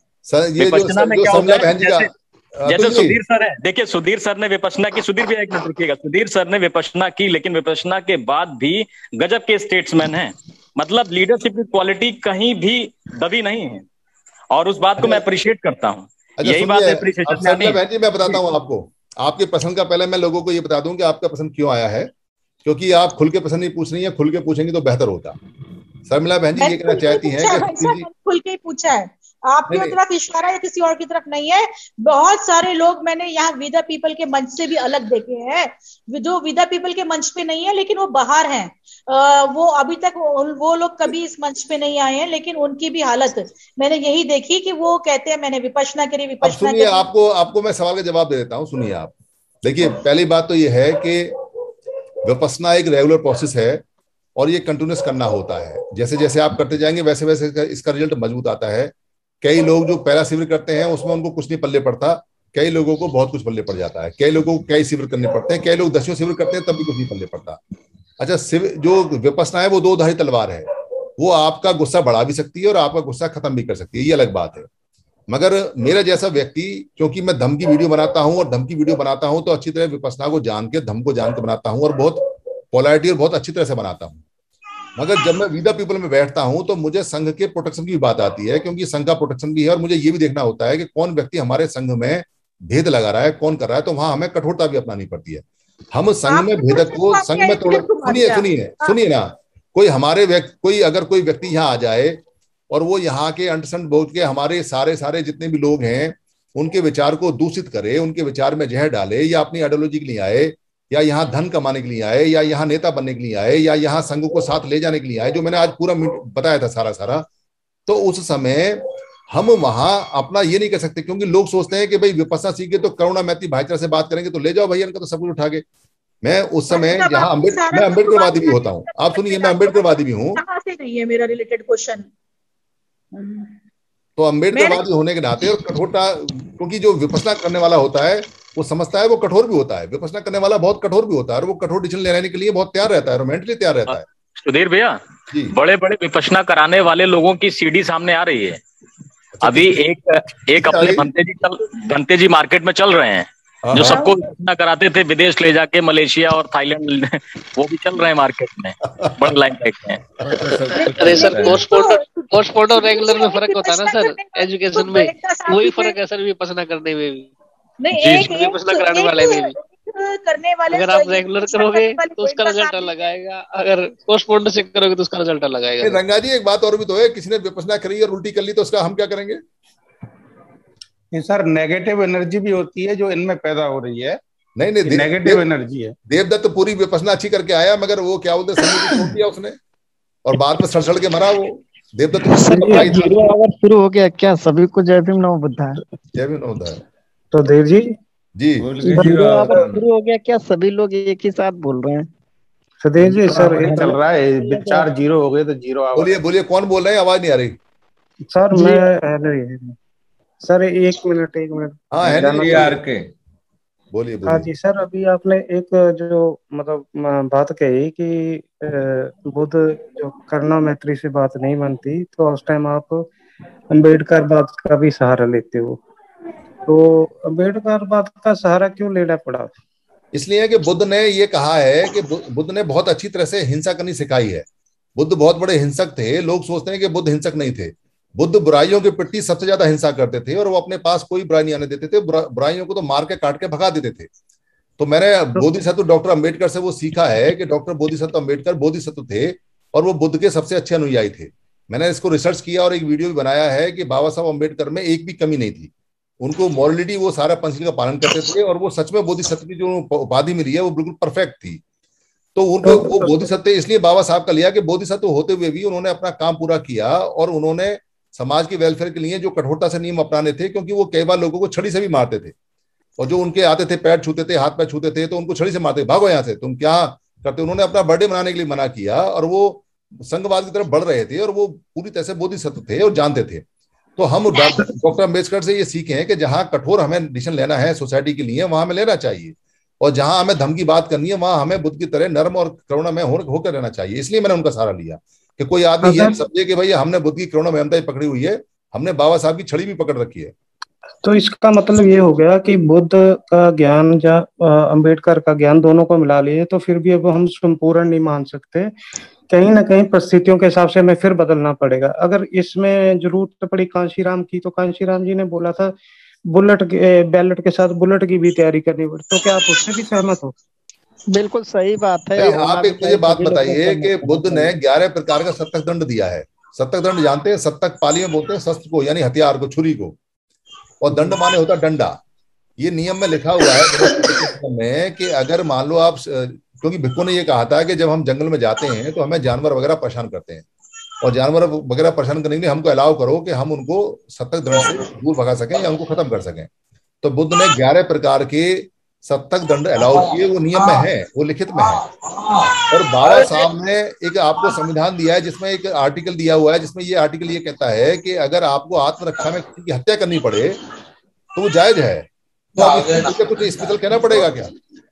होता है, जैसे सुधीर सर है, देखिए सुधीर सर ने विपश्यना की, सुधीर भी एक मिनट रुकिएगा, सुधीर सर ने विपश्यना की, लेकिन विपश्यना के बाद भी गजब के स्टेट्समैन हैं। मतलब लीडरशिप की क्वालिटी कहीं भी दबी नहीं है, और उस बात को मैं अप्रिशिएट करता हूँ। यही बात अप्रिशिएशन मैं बताता हूँ आपको, आपके पसंद का पहले मैं लोगों को ये बता दूं कि आपका पसंद क्यों आया है, क्योंकि आप खुल के पसंद नहीं पूछ रही है, खुल के पूछेंगी तो बेहतर होता। शर्मिला बहन जी ये कहना चाहती हैं कि खुल के पूछा है, आपकी तरफ इशारा या किसी और की तरफ नहीं है। बहुत सारे लोग मैंने यहाँ विदा पीपल के मंच से भी अलग देखे हैं, जो विदा पीपल के मंच पे नहीं है लेकिन वो बाहर हैं। वो अभी तक वो लोग कभी इस मंच पे नहीं आए हैं, लेकिन उनकी भी हालत मैंने यही देखी कि वो कहते हैं मैंने विपश्यना करी, विपश्यना करी। आपको मैं सवाल का जवाब दे देता हूँ, सुनिए आप। देखिए पहली बात तो ये है कि विपश्यना एक रेगुलर प्रोसेस है और ये कंटिन्यूस करना होता है। जैसे जैसे आप करते जाएंगे वैसे वैसे इसका रिजल्ट मजबूत आता है। कई लोग जो पहला शिविर करते हैं उसमें उनको कुछ नहीं पल्ले पड़ता, कई लोगों को बहुत कुछ पल्ले पड़ जाता है। कई लोगों को कई शिविर करने पड़ते हैं, कई लोग 10 शिविर करते हैं तब भी कुछ नहीं पल्ले पड़ता। अच्छा, जो विपश्यना है वो 2 धारी तलवार है, वो आपका गुस्सा बढ़ा भी सकती है और आपका गुस्सा खत्म भी कर सकती है, ये अलग बात है। मगर मेरा जैसा व्यक्ति, क्योंकि मैं धम्म की वीडियो बनाता हूं और धम्म की वीडियो बनाता हूं तो अच्छी तरह विपश्यना को जान के, धम्म को जान के बनाता हूं और बहुत पोलैरिटी और बहुत अच्छी तरह से बनाता हूं। मगर जब मैं विदा पीपल में बैठता हूं तो मुझे संघ के प्रोटेक्शन की बात आती है, क्योंकि संघ का प्रोटेक्शन भी है और मुझे ये भी देखना होता है कि कौन व्यक्ति हमारे संघ में भेद लगा रहा है, कौन कर रहा है, तो वहां हमें कठोरता भी अपनानी पड़ती है। हम संघ में भेदक को संघ में तोड़, सुनिए ना, कोई अगर कोई व्यक्ति यहाँ आ जाए और वो यहाँ के अंडरस्टैंड बोल के हमारे सारे जितने भी लोग हैं उनके विचार को दूषित करे, उनके विचार में जहर डाले, या अपनी आइडियोलॉजी के लिए आए, या यहाँ धन कमाने के लिए आए, या यहाँ नेता बनने के लिए आए, या यहाँ संघ को साथ ले जाने के लिए आए, जो मैंने आज पूरा बताया था सारा, तो उस समय हम वहां अपना ये नहीं कर सकते, क्योंकि लोग सोचते हैं कि भाई विपश्यना सीखे तो करुणा मैत्री भाईचारा से बात करेंगे तो ले जाओ भैया इनका तो सब कुछ उठा के। मैं उस समय जहाँ मैं अम्बेडकरवादी भी होता हूँ, आप सुनिए, मैं अम्बेडकरवादी भी हूँ। नहीं है मेरा रिलेटेड क्वेश्चन, तो अम्बेडकरवादी होने के नाते और कठोरता, क्योंकि जो विपश्यना करने वाला होता है वो समझता है वो कठोर भी होता है, विपश्यना करने वाला बहुत कठोर भी होता है और वो कठोर डिसीजन लेने के लिए बहुत तैयार रहता है, रोमांटिकली तैयार रहता है। सुधीर भैया, बड़े बड़े विपश्यना कराने वाले लोगों की सीडी सामने आ रही है। अभी एक अपने भंते जी मार्केट में चल रहे हैं, जो सबको विपश्यना कराते थे विदेश ले जाके, मलेशिया और थाईलैंड, वो भी चल रहे हैं मार्केट में, बड़े लाइन देखते हैं। अरे सर, पोस्टपोर्ट और रेगुलर में फर्क होता है ना सर, एजुकेशन में वही फर्क है सर, विपश्यना करने में भी, विपश्यना कराने वाले में भी। करने वाले अगर आप रेगुलर करोगे तो उसका रिजल्ट अलग आएगा, अगर पोस्टपोर्ट से करोगे तो उसका रिजल्ट अलग आएगा। रंगा जी एक बात और भी तो है, किसी ने विपश्यना करी और उल्टी कर ली तो उसका हम क्या करेंगे? सर नेगेटिव एनर्जी भी होती है जो इनमें पैदा हो रही है। नहीं नेगेटिव एनर्जी है। देवदत्त पूरी विपश्यना अच्छी करके आया, मगर वो क्या बोलते छोड़ दिया उसने और बाद में सड़सड़ के मरा वो देवदत्त। जीरो आवर शुरू हो गया क्या? सभी को जय भीम नमो बुद्धाय। जय भीम नमो बुद्धाय। तो देव जी जीरो आवर शुरू हो गया क्या? सभी लोग एक ही साथ बोल रहे हैं। सुधीर जी सर ये चल रहा है, विचार जीरो हो गए तो जीरो आवर। बोलिए कौन बोल रहे हैं? आवाज नहीं आ रही सर। मैं सर एक मिनट हाँ है बोलिए। हाँ जी सर, अभी आपने एक जो मतलब बात कही कि बुद्ध जो करुणा मैत्री से बात नहीं बनती, तो उस टाइम आप अम्बेडकर बात का भी सहारा लेते हो, तो अम्बेडकर बात का सहारा क्यों लेना पड़ा? इसलिए कि बुद्ध ने ये कहा है कि बुद्ध ने बहुत अच्छी तरह से हिंसा करनी सिखाई है। बुद्ध बहुत बड़े हिंसक थे। लोग सोचते हैं कि बुद्ध हिंसक नहीं थे। बुद्ध बुराइयों के प्रति सबसे ज्यादा हिंसा करते थे और वो अपने पास कोई बुराई नहीं आने देते थे। बुराइयों को तो मार के काट के भगा देते थे। तो मैंने बोधिसत्व डॉक्टर अम्बेडकर से वो सीखा है कि डॉक्टर बोधिसत्व अम्बेडकर बोधिसत्व थे और वो बुद्ध के सबसे अच्छे अनुयायी थे। मैंने इसको रिसर्च किया और एक वीडियो भी बनाया है कि बाबा साहब अम्बेडकर में एक भी कमी नहीं थी। उनको मॉरलिटी, वो सारा पंचशील का पालन करते थे और वो सच में बोधिसत्व की जो उपाधि मिली है वो बिल्कुल परफेक्ट थी। तो उनको वो बोधिसत्व इसलिए बाबा साहब का लिया कि बोधिसत्व होते हुए भी उन्होंने अपना काम पूरा किया और उन्होंने समाज के वेलफेयर के लिए जो कठोरता से नियम अपनाने थे, क्योंकि वो कई बार लोगों को छड़ी से भी मारते थे और जो उनके आते थे पैर छूते थे, हाथ पैर छूते थे, तो उनको छड़ी से मारते, भागो यहाँ से, तुम क्या करते। उन्होंने अपना बर्थडे मनाने के लिए मना किया और वो संघवाद की तरफ बढ़ रहे थे और वो पूरी तरह से बोधिसत्व थे और जानते थे। तो हम डॉक्टर अम्बेडकर से ये सीखे हैं कि जहां कठोर हमें डिसीजन लेना है सोसाइटी के लिए वहां हमें लेना चाहिए, और जहां हमें धर्म की बात करनी है वहां हमें बुद्ध की तरह नर्म और करुणामय होकर रहना चाहिए। इसलिए मैंने उनका सहारा लिया कि कोई आदमी ये समझे कि भाई हमने बुद्ध की करुणामयता पकड़ी हुई है, हमने बाबा साहब की छड़ी भी पकड़ रखी है। तो इसका मतलब ये हो गया कि बुद्ध का ज्ञान या अम्बेडकर का ज्ञान दोनों को मिला लिए तो फिर भी अब हम संपूर्ण नहीं मान सकते। कहीं ना कहीं परिस्थितियों के हिसाब से हमें फिर बदलना पड़ेगा। अगर इसमें जरूरत पड़ी कांशीराम की, तो कांशीराम जी ने बोला था बुलेट बैलेट के साथ बुलेट की भी तैयारी करनी पड़ी, तो क्या आप उससे भी सहमत हो? बिल्कुल सही बात है। आप एक मुझे बात बताइए कि बुद्ध ने 11 प्रकार का सत्तक दंड दिया है। सत्तक दंड जानते हैं? सत्तक पाली में बोलते हैं शस्त्र को, यानी हथियार को, छुरी को, और दंड माने होता डंडा। ये नियम में लिखा हुआ है में कि अगर मान लो आप, क्योंकि भिक्खु ने ये कहा था कि जब हम जंगल में जाते हैं तो हमें जानवर वगैरह परेशान करते हैं और जानवर वगैरह परेशान करने के लिए हमको अलाउ करो कि हम उनको सत्तक दंड से दूर भगा सकें या उनको खत्म कर सकें। तो बुद्ध ने 11 प्रकार के सत्तक दंड अलाउ किए, वो नियम में है, वो लिखित में है। और बाबा साहब ने एक आपको संविधान दिया है जिसमें एक आर्टिकल दिया हुआ है, जिसमें ये आर्टिकल ये कहता है कि अगर आपको आत्मरक्षा में किसी की हत्या करनी पड़े तो वो जायज है। तो आपको कुछ स्पेशल कहना पड़ेगा क्या?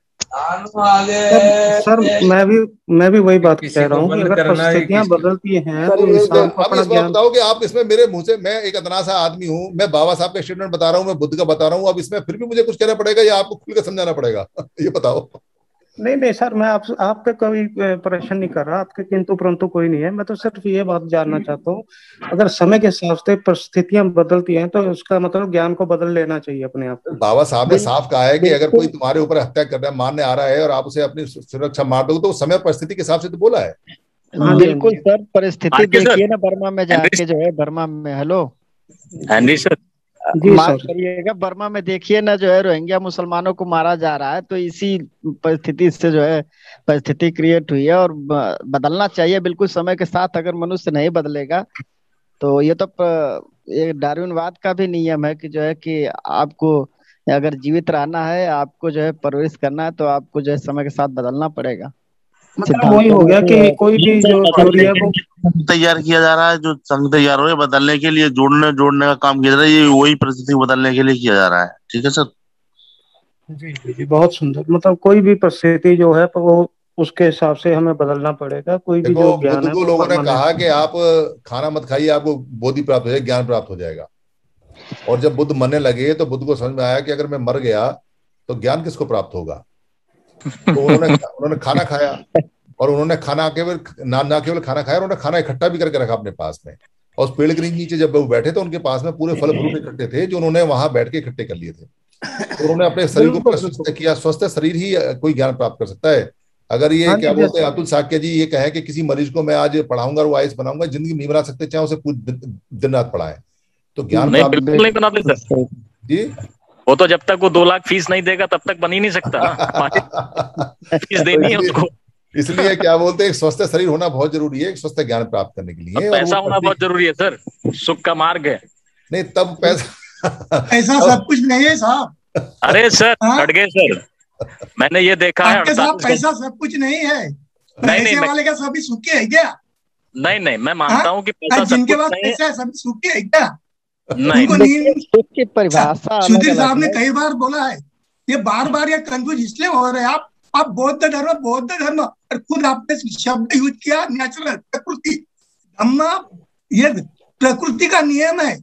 सर मैं भी वही बात कह रहा हूँ कि अगर परिस्थितियां बदलती हैं तो इंसान को अपना ज्ञान। बताओ कि आप इसमें मेरे मुंह से, मैं एक अदना सा आदमी हूँ, मैं बाबा साहब का स्टेटमेंट बता रहा हूँ, मैं बुद्ध का बता रहा हूँ, अब इसमें फिर भी मुझे कुछ कहना पड़ेगा या आपको खुलकर समझाना पड़ेगा? ये बताओ। नहीं सर, मैं आप पे कोई परेशान नहीं कर रहा, आपके किंतु परंतु कोई नहीं है। मैं तो सिर्फ ये बात जानना चाहता हूँ, अगर समय के हिसाब से परिस्थितियां बदलती हैं तो उसका मतलब ज्ञान को बदल लेना चाहिए अपने आप को। बाबा साहब ने साफ कहा है कि अगर कोई तुम्हारे ऊपर हत्या कर रहा है, मारने आ रहा है और आप उसे अपनी सुरक्षा मार दोगे तो समय परिस्थिति के हिसाब से तो बोला है। बिल्कुल सर, परिस्थिति देखिए ना, बर्मा में जाके जो है, बर्मा में, हेलो सर, माफ करिएगा, बर्मा में देखिए ना जो है रोहिंग्या मुसलमानों को मारा जा रहा है। तो इसी परिस्थिति से जो है परिस्थिति क्रिएट हुई है और बदलना चाहिए बिल्कुल समय के साथ। अगर मनुष्य नहीं बदलेगा तो ये तो ये डार्विनवाद का भी नियम है कि जो है कि आपको अगर जीवित रहना है, आपको जो है परवरिश करना है, तो आपको जो है समय के साथ बदलना पड़ेगा। मतलब वही हो गया कि कोई भी जो थ्योरी है वो तैयार किया जा रहा है, जो संघ तैयार हो रहा है बदलने के लिए, जोड़ने का काम किया जा रहा है, ये वही परिस्थिति बदलने के लिए किया जा रहा है। ठीक है सर? जी, बहुत सुंदर। मतलब कोई भी परिस्थिति जो है वो उसके हिसाब से हमें बदलना पड़ेगा। कोई भी जो ज्ञान है, लोगों ने कहा कि आप खाना मत खाइए, आपको बोधि प्राप्त हो जाएगा, ज्ञान प्राप्त हो जाएगा। और जब बुद्ध मरने लगे तो बुद्ध को समझ में आया कि अगर मैं मर गया तो ज्ञान किसको प्राप्त होगा। तो उन्होंने खाना खाया और उन्होंने खाना केवल ना केवल खाना खाया, उन्होंने खाना इकट्ठा भी करके रखा अपने पास में। और उस पेड़ के नीचे जब वो बैठे तो उनके पास में पूरे फल फ्रूट इकट्ठे थे जो उन्होंने वहां बैठ के इकट्ठे कर लिए थे। तो उन्होंने अपने शरीर को स्वस्थ किया। स्वस्थ शरीर ही कोई ज्ञान प्राप्त कर सकता है। अगर ये क्या बोलते हैं अतुल साक्य जी, ये कहे कि किसी मरीज को मैं आज पढ़ाऊंगा और वो आईएएस बनाऊंगा, जिंदगी नहीं बना सकते, चाहे उसे दिन रात पढ़ाए, तो ज्ञान बिल्कुल नहीं बनाते सर जी। वो तो जब तक वो 2 लाख फीस नहीं देगा तब तक बन ही नहीं सकता। फीस देनी है उसको। इसलिए क्या बोलते हैं, स्वस्थ शरीर होना बहुत जरूरी है स्वस्थ ज्ञान प्राप्त करने के लिए। पैसा होना बहुत जरूरी है सर, सुख का मार्ग है। नहीं तब पैसा सब कुछ नहीं है साहब। अरे सर हट गए सर, मैंने ये देखा है। पैसा सब कुछ नहीं है। पैसे वाले का सभी सुखी है क्या? नहीं, मैं मानता हूँ कि पैसा जिनके पास पैसा है सभी सुखी है क्या? नहीं, सुख की परिभाषा सुधीर साहब ने कई बार बोला है, ये बार ये कंफ्यूज इसलिए हो रहे हैं आप बौद्ध धर्म और खुद आपने शब्द यूज किया नेचुरल, प्रकृति, धम्म, ये प्रकृति का नियम है।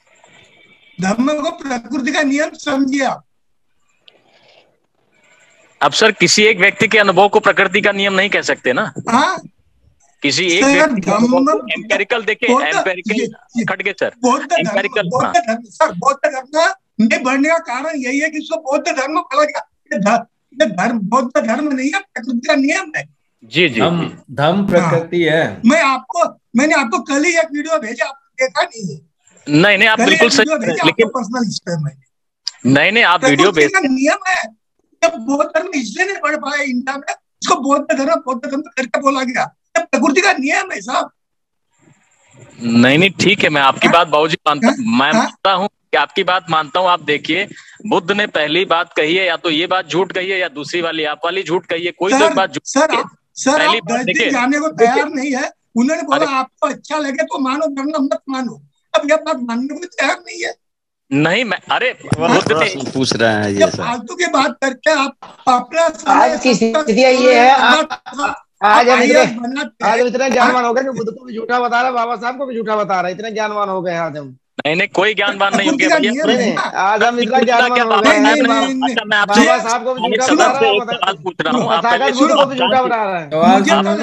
धम्म को प्रकृति का नियम समझिए आप। अब सर किसी एक व्यक्ति के अनुभव को प्रकृति का नियम नहीं कह सकते ना। किसी एक व्यक्ति के अनुभव को एम्पेरिकल देखिए, एम्पेरिकल खड़गे सर, एम्पेरिकल सर बौद्ध धर्म में बढ़ने का कारण यही है कि इसको बौद्ध धर्म बोला गया। धर्म बौद्ध धर्म नहीं है, प्रकृति का नियम है। जी जी, धर्म प्रकृति है। मैंने आपको कल ही एक वीडियो भेजा, आपने देखा नहीं है? नहीं आप बिल्कुल सही, लेकिन पर्सनल नहीं आप वीडियो भेज, नियम है। जब बौद्ध धर्म इसलिए नहीं बढ़ पाया इंडिया में, इसको बौद्ध धर्म करके बोला गया, प्रकृति का नियम है साहब। नहीं ठीक है, मैं आपकी बात बाबूजी मानता हूँ कि आपकी बात मानता हूँ। आप देखिए, बुद्ध ने पहली बात कही है, या तो ये बात झूठ कही है या दूसरी वाली आप वाली झूठ कही है, कोई तो एक बात झूठ। पहली बात देखिए, जाने को तैयार नहीं है। उन्होंने बोला आपको अच्छा लगे तो मानो, वरना मत मानो। अब यह बात मानने को तैयार नहीं है। नहीं मैं, अरे बुद्ध ने पूछ रहा है ये सर, फालतू की बात करके आप अपना आज की स्थिति ये है। आज हम इतने ज्ञानवान हो गए कि बुद्ध को भी झूठा बता रहा है, बाबा साहब को भी झूठा बता रहा है। इतने ज्ञानवान हो गए आज हम। नहीं कोई ज्ञानवान नहीं हो गया भैया। आज हम इतना ज्ञानवान हो गए हैं। अच्छा मैं आपसे बाबा साहब को भी झूठा बता रहा है, सवाल पूछ रहा हूँ, बुद्ध को भी झूठा बता रहा है। सवाल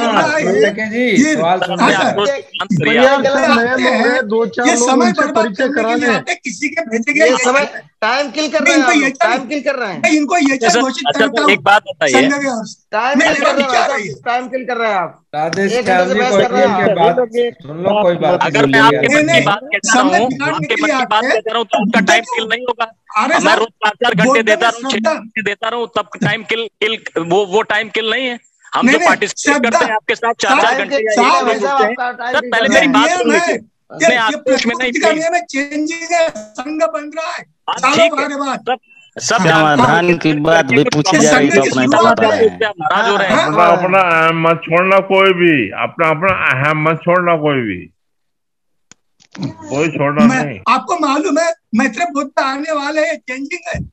दो चार लोग परिचय कराने, किसी के भेजेंगे। ये समय टाइम किल कर रहे हैं, टाइम किल कर रहे हैं। इनको ये घोषित करता हूं, एक बात बताइए, टाइम किल कर रहे हैं आप। राधेश श्याम जी कोई बात सुन लो, कोई बात। अगर मैं आपके मन की बात कहता हूँ, आपके मन की बात कहता रहा हूँ तो आपका टाइम किल नहीं होगा। मैं रोज 4 घंटे देता रहूँ, 6 घंटे देता रहूँ, तब टाइम किल वो टाइम किल नहीं है। हम जो पार्टिसिपेट करते हैं आपके साथ 4 घंटे, पहले मेरी बात सुन लीजिए। मैं आपको में नहीं, चेंजिंग है, संघ बन रहा है। सब समाधान की बात भी पूछी जाएगी तो अपना नाराज हो रहे हैं। अपना अहम मत छोड़ना कोई भी, अपना अहम मत छोड़ना कोई छोड़ना नहीं। आपको मालूम है मैत्रेय बुद्ध आने वाले है, चेंजिंग है,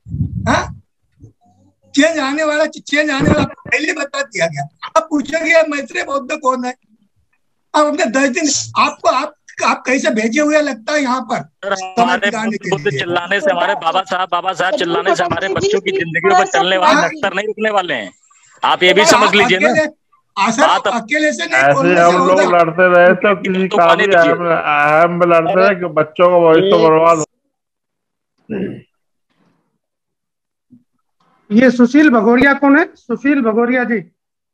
चेंज आने वाला पहले बता दिया गया। अब पूछेंगे मैत्रेय बुद्ध कौन है? अब हमने 10 दिन आप कैसे भेजे हुए लगता है यहाँ पर। हमारे बुद्ध चिल्लाने से, हमारे बाबा साहब चिल्लाने से हमारे बच्चों की जिंदगी पर चलने वाले अख्तर नहीं रुकने वाले हैं। आप ये भी समझ लीजिए ना। अकेले से नहीं, ऐसे हम लोग लड़ते रहे तो किसी का भी अहम में लड़ते रहे कि बच्चों का भविष्य तो बर्बाद हो। ये सुशील भगोरिया कौन है? सुशील भगोरिया जी।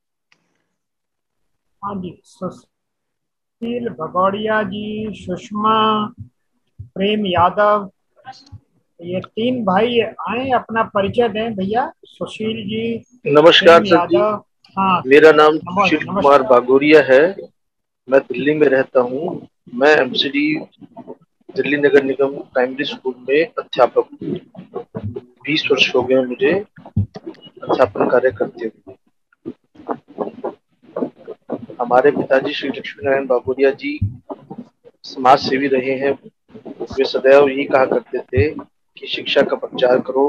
हाँ जी, सुशील भगोरिया जी, सुषमा, प्रेम यादव, ये 3 भाई आए, अपना परिचय दें भैया। सुशील जी। नमस्कार सर जी, मेरा नाम सुशील कुमार भगोरिया है, मैं दिल्ली में रहता हूँ। मैं एमसीडी दिल्ली नगर निगम प्राइमरी स्कूल में अध्यापक हूँ। 20 वर्ष हो गए मुझे अध्यापन कार्य करते हुए। हमारे पिताजी श्री लक्ष्मी नारायण भगोरिया जी समाज सेवी रहे हैं। वे सदैव यही कहा करते थे कि शिक्षा का प्रचार करो।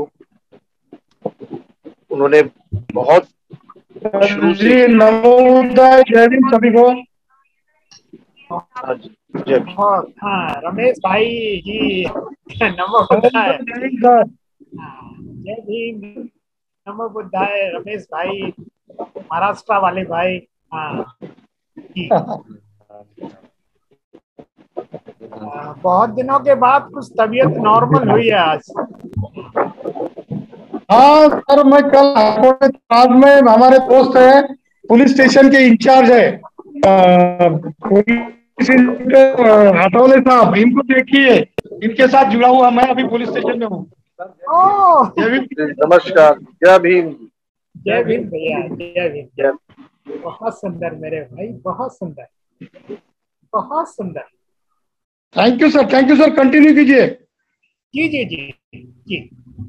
उन्होंने बहुत शुरू से सभी को रमेश भाई जी नमो बुद्धाय। जय भीम, नमो बुद्धाय। रमेश भाई, महाराष्ट्र वाले भाई। बहुत दिनों के बाद कुछ तबीयत नॉर्मल हुई है आज। हाँ सर, मैं कल आज में हमारे दोस्त है, पुलिस स्टेशन के इंचार्ज है हटौले साहब, इनको देखिए, इनके साथ जुड़ा हुआ मैं अभी पुलिस स्टेशन में हूँ। नमस्कार, जय भीम। जय भीम भैया, जय भीम। बहुत सुंदर मेरे भाई, बहुत सुंदर, बहुत सुंदर। थैंक यू सर, कंटिन्यू कीजिए। जी जी जी जी।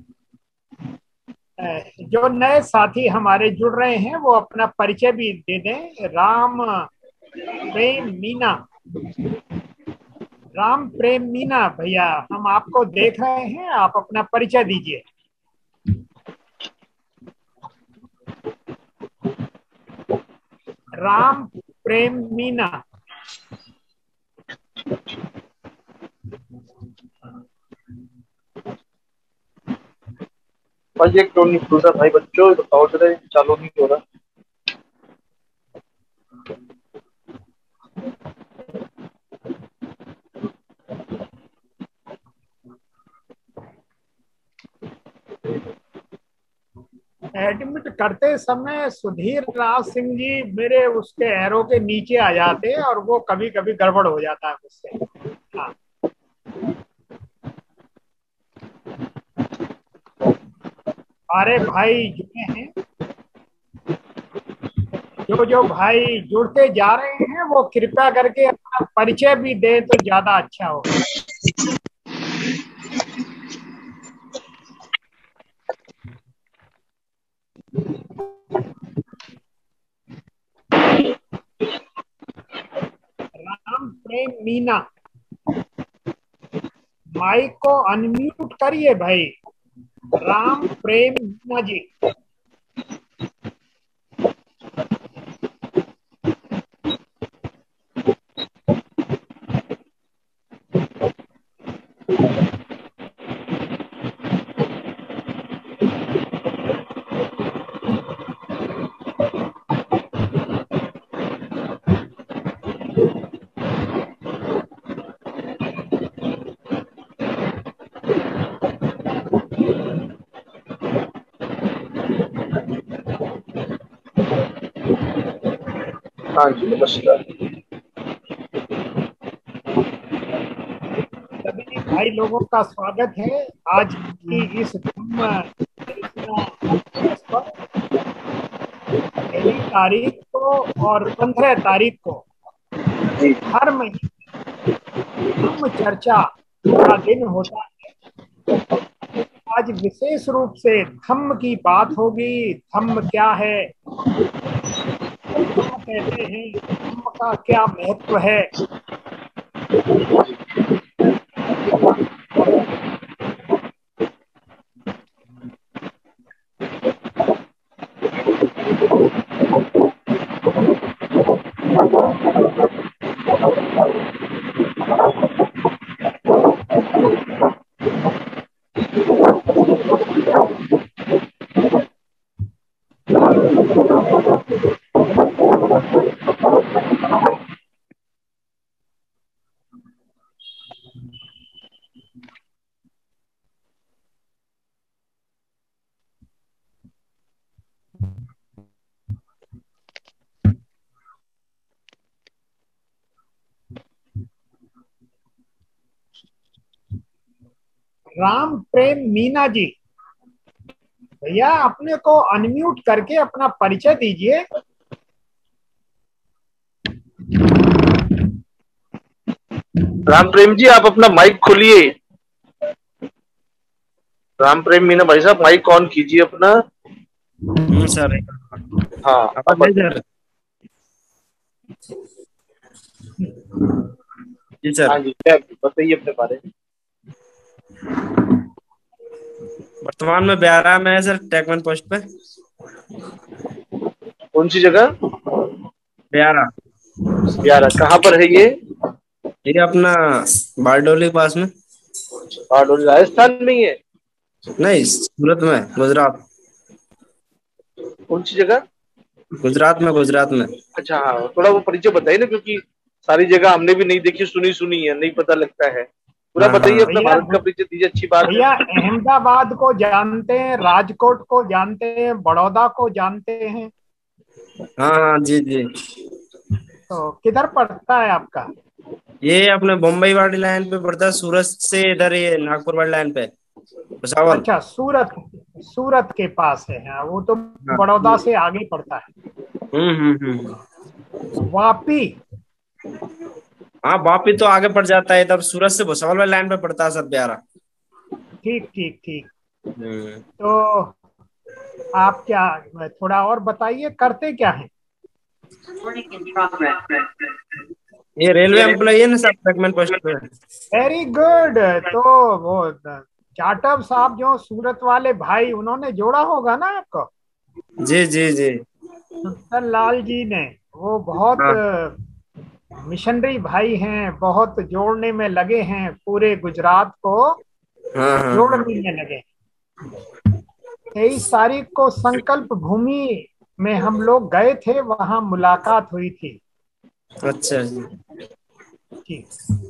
जो नए साथी हमारे जुड़ रहे हैं वो अपना परिचय भी दे दें। राम प्रेम मीना भैया, हम आपको देख रहे हैं, आप अपना परिचय दीजिए। राम प्रेम मीना। प्रोजेक्ट नहीं खुल रहा भाई बच्चों, बताओ जरा, चालू नहीं हो रहा। एडमिट करते समय सुधीर राज सिंह जी मेरे उसके एरो के नीचे आ जाते हैं और वो कभी कभी गड़बड़ हो जाता है मुझसे। हाँ, अरे भाई जुड़े हैं, जो भाई जुड़ते जा रहे हैं वो कृपया करके अपना परिचय भी दे तो ज्यादा अच्छा होगा। राम प्रेम मीना, माइक को अनम्यूट करिए भाई। राम प्रेम मीना जी। हाँ जी नमस्कार। सभी भाई लोगों का स्वागत है आज की इस पहली तारीख को और 15 तारीख को हर महीने धम्म चर्चा का दिन होता है। आज विशेष रूप से धम्म की बात होगी। धम्म क्या है, धम्म कहते हैं, धम्म का क्या महत्व है। राम प्रेम मीना जी, भैया अपने को अनम्यूट करके अपना परिचय दीजिए। राम प्रेम जी आप अपना माइक खोलिए। राम प्रेम मीना भाई साहब माइक ऑन कीजिए अपना। सर। हाँ सर। जी सर। हाँ जी क्या बताइए अपने बारे में। वर्तमान में ब्यारा में है सर, टेकमैन पोस्ट पे। कौन सी जगह? ब्यारा। ब्यारा कहाँ पर है ये? ये अपना बारडोली के पास में। बारडोली राजस्थान में ही है? नहीं, सूरत में, गुजरात। कौन सी जगह? गुजरात में। अच्छा हाँ, थोड़ा वो परिचय बताइए ना, क्योंकि सारी जगह हमने भी नहीं देखी, सुनी है, नहीं पता लगता है। पूरा बताइए अपना भारत का परिचय दीजिए। अच्छी बात है भैया। अहमदाबाद को जानते हैं, राजकोट को जानते हैं, बड़ौदा को जानते हैं? हाँ जी। तो किधर पड़ता है आपका? ये अपने बम्बई वाली लाइन पे पड़ता है, सूरत से इधर ये नागपुर वाली लाइन पे भुसावल। अच्छा, सूरत के पास है। हाँ, वो तो बड़ौदा से आगे पड़ता है। वापी। हाँ वापी तो आगे पड़ जाता है, तब सूरत से भुसावल वाली लाइन पे पड़ता है सर ब्यारा। ठीक। तो आप क्या थोड़ा और बताइए, करते क्या है? ये रेलवे एम्प्लॉई है ना सर, टेकमैन पोस्ट पे। Very good. तो वो जाटव साहब जो सूरत वाले भाई, उन्होंने जोड़ा होगा ना आपको? जी। सुंदर लाल जी ने, वो बहुत मिशनरी भाई हैं, बहुत जोड़ने में लगे हैं, पूरे गुजरात को जोड़ने में लगे। 23 तारीख को संकल्प भूमि में हम लोग गए थे, वहां मुलाकात हुई थी। अच्छा जी,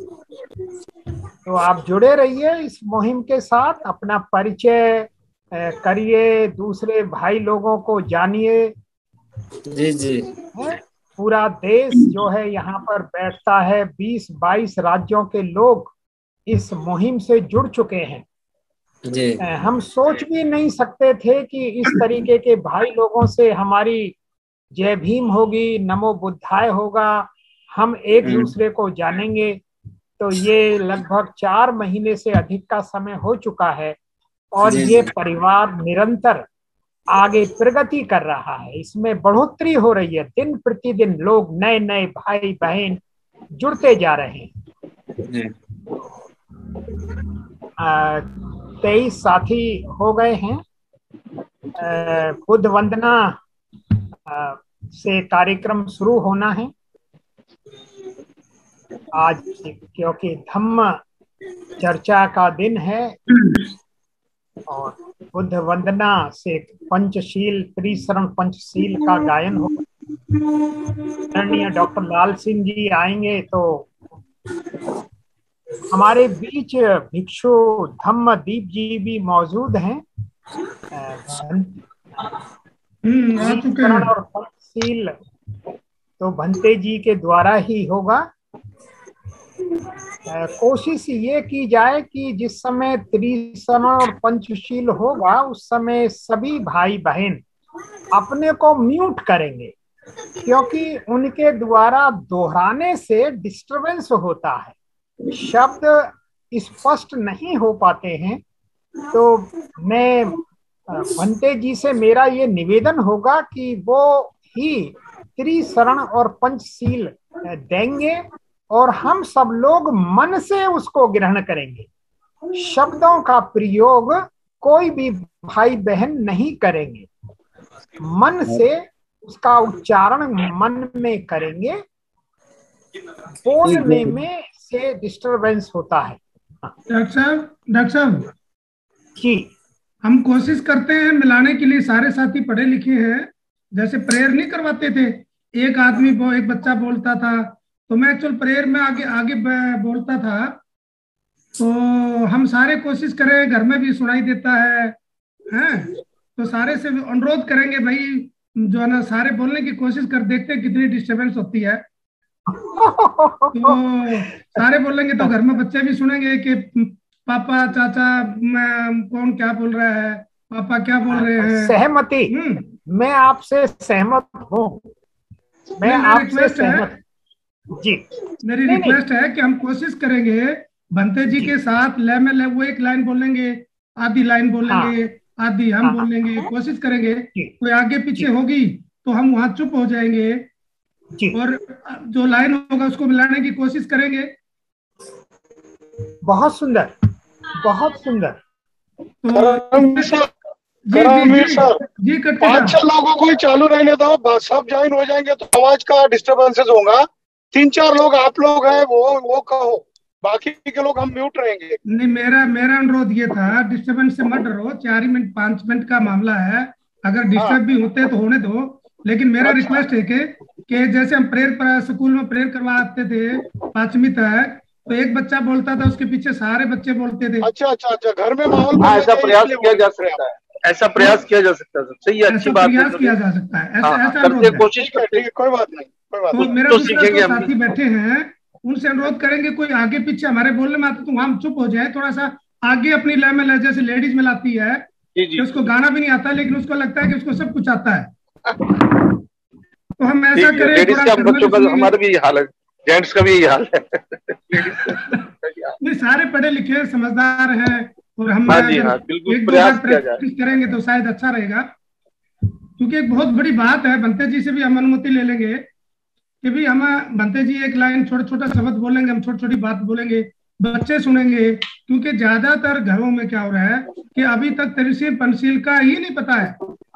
तो आप जुड़े रहिए इस मुहिम के साथ, अपना परिचय करिए, दूसरे भाई लोगों को जानिए। जी जी। पूरा देश जो है यहाँ पर बैठता है, 20-22 राज्यों के लोग इस मुहिम से जुड़ चुके हैं। जी। हम सोच भी नहीं सकते थे कि इस तरीके के भाई लोगों से हमारी जय भीम होगी, नमो बुद्धाय होगा, हम एक दूसरे को जानेंगे। तो ये लगभग 4 महीने से अधिक का समय हो चुका है और ये परिवार निरंतर आगे प्रगति कर रहा है, इसमें बढ़ोतरी हो रही है। दिन प्रतिदिन लोग नए नए भाई बहन जुड़ते जा रहे हैं। 23 साथी हो गए हैं। बुद्ध वंदना से कार्यक्रम शुरू होना है आज, क्योंकि धम्म चर्चा का दिन है और बुद्ध वंदना से पंचशील, त्रिशरण पंचशील का गायन हो। डॉक्टर लाल सिंह जी आएंगे तो हमारे बीच भिक्षु धम्मदीप जी भी मौजूद हैं। और पंचशील तो भंते जी के द्वारा ही होगा। कोशिश ये की जाए कि जिस समय त्रिशरण और पंचशील होगा उस समय सभी भाई बहन अपने को म्यूट करेंगे, क्योंकि उनके द्वारा दोहराने से डिस्टरबेंस होता है, शब्द स्पष्ट नहीं हो पाते हैं। तो मैं भंते जी से मेरा ये निवेदन होगा कि वो ही त्रिशरण और पंचशील देंगे और हम सब लोग मन से उसको ग्रहण करेंगे। शब्दों का प्रयोग कोई भी भाई बहन नहीं करेंगे, मन से उसका उच्चारण मन में करेंगे। बोलने में से डिस्टरबेंस होता है। डॉक्टर साहब जी, हम कोशिश करते हैं मिलाने के लिए। सारे साथी पढ़े लिखे हैं, जैसे प्रेयर नहीं करवाते थे, एक आदमी एक बच्चा बोलता था, तो मैं एक्चुअल प्रेयर में आगे बोलता था। तो हम सारे कोशिश करें, घर में भी सुनाई देता है, तो सारे से अनुरोध करेंगे भाई जो है ना, सारे बोलने की कोशिश कर, देखते हैं कितनी डिस्टरबेंस होती है। तो सारे बोलेंगे तो घर में बच्चे भी सुनेंगे कि पापा चाचा कौन क्या बोल रहा है, पापा क्या बोल रहे हैं। सहमति, मैं आपसे सहमत हूँ, मैं आपसे सहमत जी। मेरी रिक्वेस्ट है कि हम कोशिश करेंगे भंते जी के साथ लय में लय, वो एक लाइन बोलेंगे, आधी लाइन बोलेंगे, आधी हम बोलेंगे, कोशिश करेंगे। कोई आगे पीछे होगी तो हम वहां चुप हो जाएंगे और जो लाइन होगा उसको मिलाने की कोशिश करेंगे। बहुत सुंदर, बहुत सुंदर। जी 5-6 लोगों को ही चालू रहने दो, सब ज्वाइन हो जाएंगे तो आवाज का डिस्टरबेंसेस होगा। 3-4 लोग आप लोग हैं, वो कहो, बाकी के लोग हम म्यूट रहेंगे। नहीं, मेरा अनुरोध ये था, डिस्टरबेंस से मत डरो, 4 मिनट 5 मिनट का मामला है, अगर डिस्टर्ब भी होते तो होने दो। लेकिन मेरा रिक्वेस्ट है कि जैसे हम प्रेयर स्कूल में प्रेयर करवाते थे 5वीं तक, तो एक बच्चा बोलता था, उसके पीछे सारे बच्चे बोलते थे। अच्छा, घर में माहौल ऐसा प्रयास किया जा सकता है, ऐसा प्रयास किया जा सकता है। सही है, अच्छी बात है, प्रयास किया जा सकता है, ऐसा करते कोशिश करते हैं। कोई बात नहीं, तो मेरा दूसरा साथी बैठे हैं, उनसे अनुरोध करेंगे कोई आगे पीछे हमारे बोलने में आता तो हम चुप हो जाए, थोड़ा सा आगे अपनी लय में, जैसे लेडीज में लाती है कि उसको गाना भी नहीं आता लेकिन उसको लगता है कि उसको सब कुछ आता है, तो हम ऐसा करें। लेडीज का बच्चों का हमारा भी हाल है, जेंट्स का भी यही हाल है। नहीं, सारे पढ़े लिखे समझदार हैं और हम बिल्कुल प्रयास करेंगे तो शायद अच्छा रहेगा। क्योंकि एक बहुत बड़ी बात है, भंते जी से भी हम अनुमति ले लेंगे कि भी हम भंते जी एक लाइन छोटा शब्द बोलेंगे, हम छोटी बात बोलेंगे, बच्चे सुनेंगे। क्योंकि ज्यादातर घरों में क्या हो रहा है कि अभी तक त्रिशूल पंचशील का ही नहीं पता है।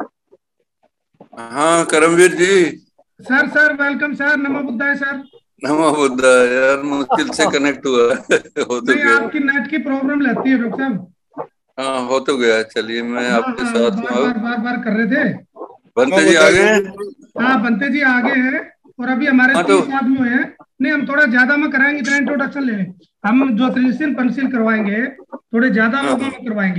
हाँ Karamvir ji. Sir welcome sir, नमो बुद्धाय सर। नमो बुद्धाय। यार मुश्किल से कनेक्ट हुआ हो तो आपकी नेट की प्रॉब्लम रहती है डॉक्टर साहब। हाँ हो तो गया, चलिए मैं आपके साथ हूँ। बार बार कर रहे थे। बनते जी आ गए? हाँ बनते जी आगे हैं और अभी हमारे 30 आदमी हुए हैं। नहीं हम थोड़ा ज्यादा में कराएंगे, इतना इंट्रोडक्शन ले लें। हम जो त्रिशील पंशील करवाएंगे थोड़े ज्यादा लोगों में करवाएंगे।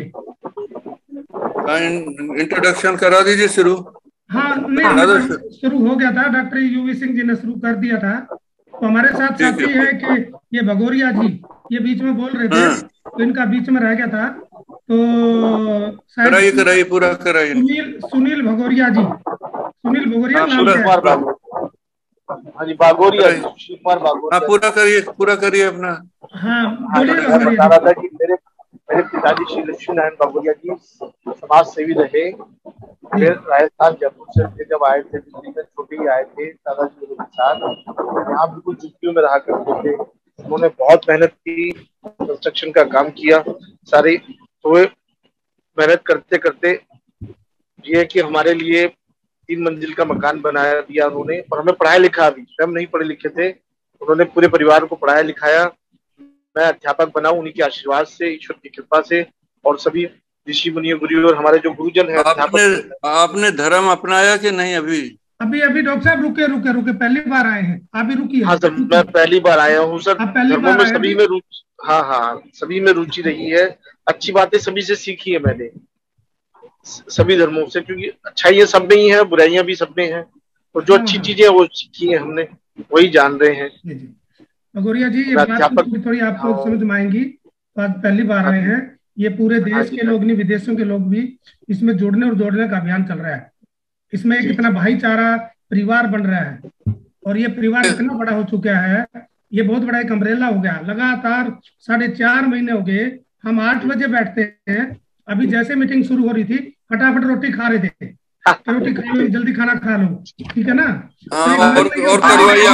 इंट्रोडक्शन करा दीजिए शुरू। हाँ नहीं शुरू हो गया था, डॉक्टर यूवी सिंह जी ने शुरू कर दिया था। तो हमारे साथ साथी है कि ये भगोरिया जी, ये बीच में बोल रहे थे तो इनका बीच में रह गया था, तो कराइए पूरा कराइए। सुनील भगोरिया जी, सुनील भगोरिया नाम है। हाँ जी बागोरिया, सुशील कुमार बागोरिया। हाँ पूरा करिए अपना। हाँ मैं बता रहा था कि मेरे पिताजी श्री लक्ष्मी नारायण बागोरिया जी समाज सेवी रहे। फिर राजस्थान जयपुर से जब आए थे, दिल्ली में छोटे ही आए थे दादाजी के साथ, यहाँ बिल्कुल झुग्गियों में रहा करते थे। उन्होंने बहुत मेहनत की, कंस्ट्रक्शन का काम किया सारी। तो मेहनत करते करते ये कि हमारे लिए 3 मंजिल का मकान बनाया दिया उन्होंने, और हमें पढ़ाया लिखा भी। स्वयं नहीं पढ़े लिखे थे, उन्होंने पूरे परिवार को पढ़ाया लिखाया। मैं अध्यापक बना उन्हीं के आशीर्वाद से, ईश्वर की कृपा से, और सभी ऋषि मुनियों गुरु और हमारे जो गुरुजन है। आपने धर्म अपनाया कि नहीं? अभी डॉक्टर साहब रुके पहली बार आए हैं, आप भी रुकिए। हाँ सर मैं पहली बार आया हूँ सर। धर्मों में सभी में रुचि, हाँ सभी में रुचि रही है। अच्छी बातें सभी से सीखी है मैंने, सभी धर्मों से, क्योंकि अच्छाइयाँ सब में ही है, बुराइयां भी सब में है। और जो अच्छी चीजें वो सीखी है हमने, वही जान रहे हैं। भगोरिया जी ये बात थोड़ी आपको समझ में आएंगी। पहली बार आए हैं, ये पूरे देश के लोग नहीं, विदेशों के लोग भी इसमें जुड़ने और जोड़ने का अभियान चल रहा है। इसमें एक इतना भाईचारा परिवार बन रहा है, और ये परिवार इतना बड़ा हो चुका है, ये बहुत बड़ा एक अम्ब्रेला हो गया। लगातार 4.5 महीने हो गए, हम 8 बजे बैठते हैं। अभी जैसे मीटिंग शुरू हो रही थी फटाफट रोटी खा रहे थे, रोटी खा लो, जल्दी खाना खा लो, ठीक है ना। और करवाइए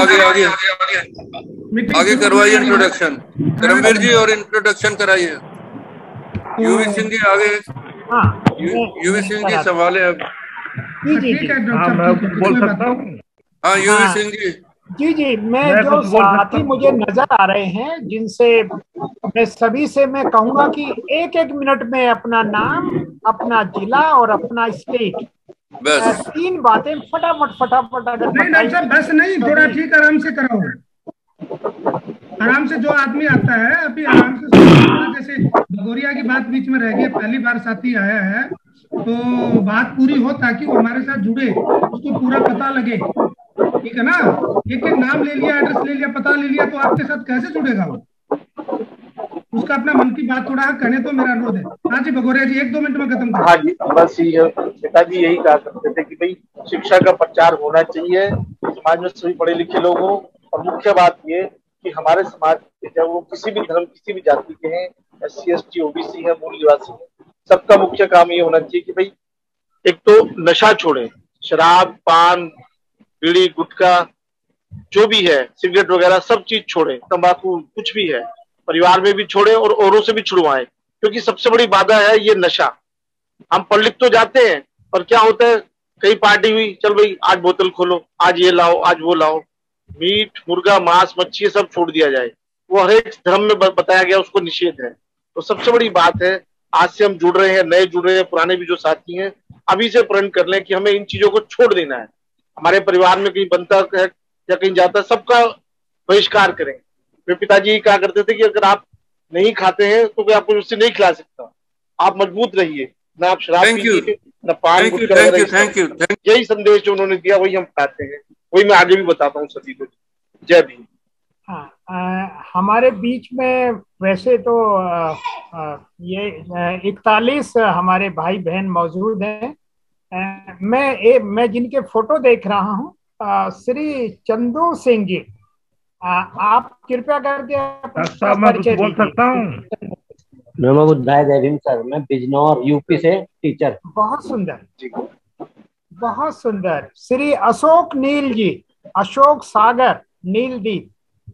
आगे करवाइए इंट्रोडक्शन। धर्मवीर जी और इंट्रोडक्शन कराइए। यूवी सिंह जी आगे। यूवी सिंह जी संभाले अब। जी मैं बोल सकता हूँ। हाँ यूवी सिंह जी। जी मैं जो साथी मुझे नजर आ रहे हैं, जिनसे मैं सभी से मैं कहूंगा कि 1-1 मिनट में अपना नाम, अपना जिला और अपना स्टेट, 3 बातें फटाफट अगर नहीं बस नहीं, थोड़ा ठीक आराम से कराओ, आराम से। जो आदमी आता है अभी आराम से, जैसे भगोरिया की बात बीच में रह गई, पहली बार साथी आया है तो बात पूरी हो ताकि वो हमारे साथ जुड़े, उसको पूरा पता लगे, ठीक है ना। एक नाम ले लिया, एड्रेस ले लिया, पता ले लिया तो आपके साथ कैसे जुड़ेगा वो? उसका अपना मन की बात थोड़ा कहने तो मेरा अनुरोध है। हाँ जी भगोरिया जी 1-2 मिनट में खत्म करो। हाँ जी बस पिताजी यही कहा करते थे कि भाई शिक्षा का प्रचार होना चाहिए, समाज में सभी पढ़े लिखे लोग हों। और मुख्य बात ये कि हमारे समाज के जब वो किसी भी धर्म, किसी भी जाति के हैं, SC ST OBC है, मूल निवासी है, सबका मुख्य काम ये होना चाहिए कि भाई एक तो नशा छोड़े, शराब, पान, बीड़ी, गुटखा, जो भी है, सिगरेट वगैरह सब चीज छोड़े, तंबाकू कुछ भी है, परिवार में भी छोड़े और औरों से भी छुड़वाएं। क्योंकि सबसे बड़ी बाधा है ये नशा। हम पढ़ लिख तो जाते हैं, पर क्या होता है, कई पार्टी हुई, चल भाई आज बोतल खोलो, आज ये लाओ, आज वो लाओ, मीट, मुर्गा, मांस, मच्छी सब छोड़ दिया जाए। वो हर एक धर्म में बताया गया, उसको निषेध है। तो सबसे बड़ी बात है, आज से हम जुड़ रहे हैं, नए जुड़ रहे हैं, पुराने भी जो साथी हैं, अभी से प्रण कर लें कि हमें इन चीजों को छोड़ देना है। हमारे परिवार में कहीं बनता है या कहीं जाता है, सबका बहिष्कार करें। मेरे पिताजी कहा करते थे कि अगर आप नहीं खाते हैं तो कोई आपको उससे नहीं खिला सकता, आप मजबूत रहिए, ना आप शराब पीजिए, ना पान गुटखा। यही संदेश जो उन्होंने दिया वही हम खाते हैं, वही मैं आगे भी बताता हूँ सभी को। जय भीम। हाँ हमारे बीच में वैसे तो ये 41 हमारे भाई बहन मौजूद हैं। मैं जिनके फोटो देख रहा हूँ, श्री चंदू सिंह जी, आप कृपया करके परिचय बोल सकता हूँ। नमो बुद्धाय जय भीम सर, मैं बिजनौर यूपी से टीचर। बहुत सुंदर, बहुत सुंदर। श्री अशोक नील जी, अशोक सागर नीलदीप।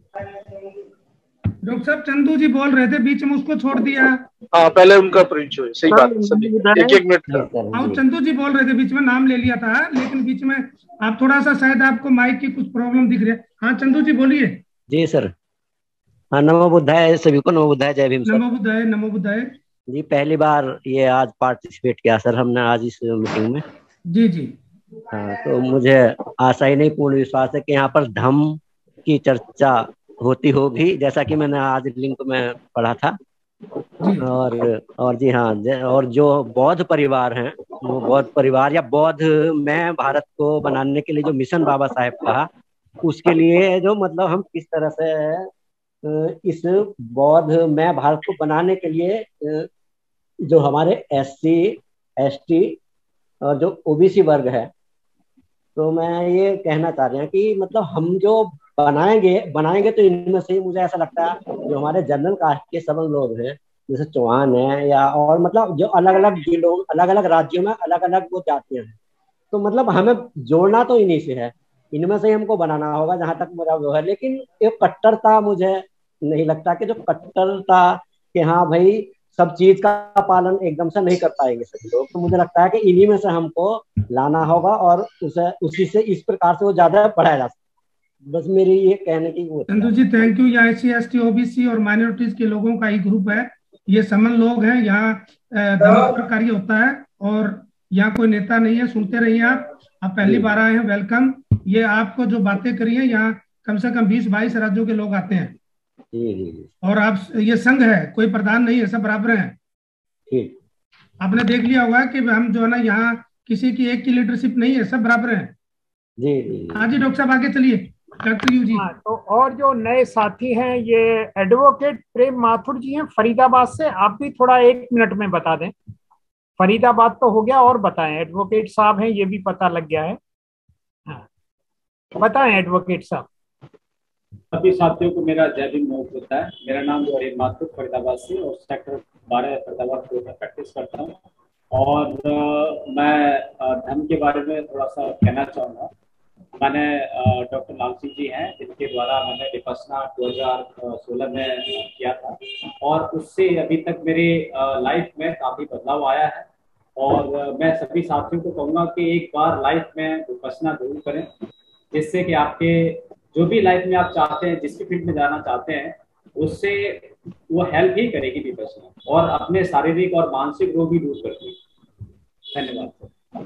डॉक्टर साहब चंदू जी बोल रहे थे, बीच में उसको छोड़ दिया। हाँ पहले उनका परिचय, सही बात है सभी, 1-1 मिनट। आप चंदू जी बोल रहे थे, बीच में नाम ले लिया था, लेकिन बीच में आप थोड़ा सा शायद आपको माइक की कुछ प्रॉब्लम दिख रही है। हाँ चंदू जी बोलिए। जी सर। हाँ नमो बुद्धाय सभी को, नमो बुद्धाय जय भीम सर। नमो बुद्धाय, नमो बुद्धाय। जी पहली बार ये आज पार्टिसिपेट किया सर हमने आज इस मीटिंग में। जी जी। हाँ, तो मुझे आशा ही नहीं पूर्ण विश्वास है कि यहाँ पर धम्म की चर्चा होती होगी, जैसा कि मैंने आज लिंक में पढ़ा था। और जी हाँ, और जो बौद्ध परिवार हैं, वो बौद्ध परिवार या बौद्ध में भारत को बनाने के लिए जो मिशन बाबा साहेब का, उसके लिए जो मतलब हम किस तरह से इस बौद्ध में भारत को बनाने के लिए जो हमारे SC ST और जो OBC वर्ग है, तो मैं ये कहना चाह रहा हूँ कि मतलब हम जो बनाएंगे तो इनमें से मुझे ऐसा लगता है जो हमारे जनरल कास्ट के सब लोग हैं, जैसे चौहान है या और मतलब जो अलग अलग जिलों अलग अलग राज्यों में अलग अलग वो जातियां हैं, तो मतलब हमें जोड़ना तो इन्हीं से है, इनमें से ही हमको बनाना होगा जहां तक मेरा वो है। लेकिन ये कट्टरता मुझे नहीं लगता कि जो कट्टरता कि हाँ भाई सब चीज का पालन एकदम से नहीं कर पाएंगे सभी लोग, तो मुझे लगता है कि इन्हीं में से हमको लाना होगा और उसी से इस प्रकार से वो ज्यादा बढ़ाया जा सकता। बस मेरी ये कहने की वो। Chandu ji thank you. यहाँ SC ST OBC और माइनॉरिटीज के लोगों का ही ग्रुप है, ये समन लोग हैं। यहाँ धर्म पर कार्य होता है और यहाँ कोई नेता नहीं है। सुनते रहिए आप पहली बार आए हैं, वेलकम। ये आपको जो बातें करी है, यहाँ कम से कम 20-22 राज्यों के लोग आते हैं। और आप ये संघ है, कोई प्रधान नहीं है, सब बराबर हैं। आपने देख लिया होगा कि हम जो है ना, यहाँ किसी की एक की लीडरशिप नहीं है, सब बराबर हैं। जी। हाँ जी डॉक्टर साहब आगे चलिए। Doctor U ji. तो और जो नए साथी हैं, ये एडवोकेट प्रेम माथुर जी हैं फरीदाबाद से। आप भी थोड़ा 1 मिनट में बता दें। फरीदाबाद तो हो गया, और बताएं। एडवोकेट साहब हैं, ये भी पता लग गया है। हाँ बताएं एडवोकेट साहब। सभी साथियों को मेरा जय भीम होता है। मेरा नाम प्रेम माथुर फरीदाबाद से और सेक्टर 12 फरीदाबाद कोर्ट में प्रैक्टिस करता हूँ। और मैं धर्म के बारे में थोड़ा सा कहना चाहूँगा। मैंने डॉक्टर लाल सिंह जी हैं, जिनके द्वारा मैंने विपश्यना 2016 में किया था, और उससे अभी तक मेरे लाइफ में काफ़ी बदलाव आया है। और मैं सभी साथियों को कहूँगा कि एक बार लाइफ में विपश्यना जरूर करें, जिससे कि आपके जो भी लाइफ में आप चाहते हैं, जिस भी फील्ड में जाना चाहते हैं, उससे वो हेल्प ही करेगी विपश्यना, और अपने शारीरिक और मानसिक रोग भी दूर करती है। धन्यवाद।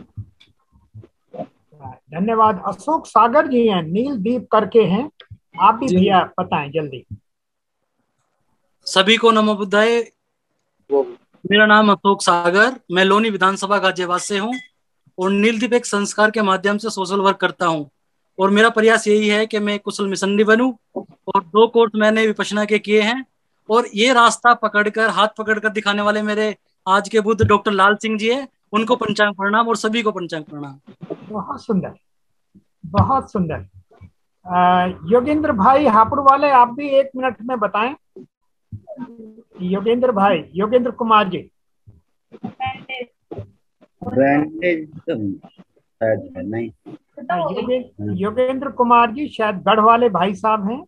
धन्यवाद। अशोक सागर जी हैं, नील दीप करके हैं, आप भी भैया बताएं जल्दी। सभी को नमो बुद्धाय। मेरा नाम अशोक सागर, मैं लोनी विधानसभा गाजियाबाद से हूँ और नीलदीप एक संस्कार के माध्यम से सोशल वर्क करता हूँ। और मेरा प्रयास यही है कि मैं कुशल मिशनरी बनूं। और 2 कोर्स मैंने विपश्यना के किए हैं, और ये रास्ता पकड़कर, हाथ पकड़कर दिखाने वाले मेरे आज के बुद्ध डॉक्टर लाल सिंह जी है। उनको पंचांग प्रणाम और सभी को पंचांग प्रणाम। बहुत सुंदर, बहुत सुंदर। योगेंद्र भाई हापुड़ वाले, आप भी 1 मिनट में बताएं। योगेंद्र भाई, योगेंद्र कुमार जी। नहीं, योगेंद्र कुमार जी शायद गढ़ वाले भाई साहब हैं।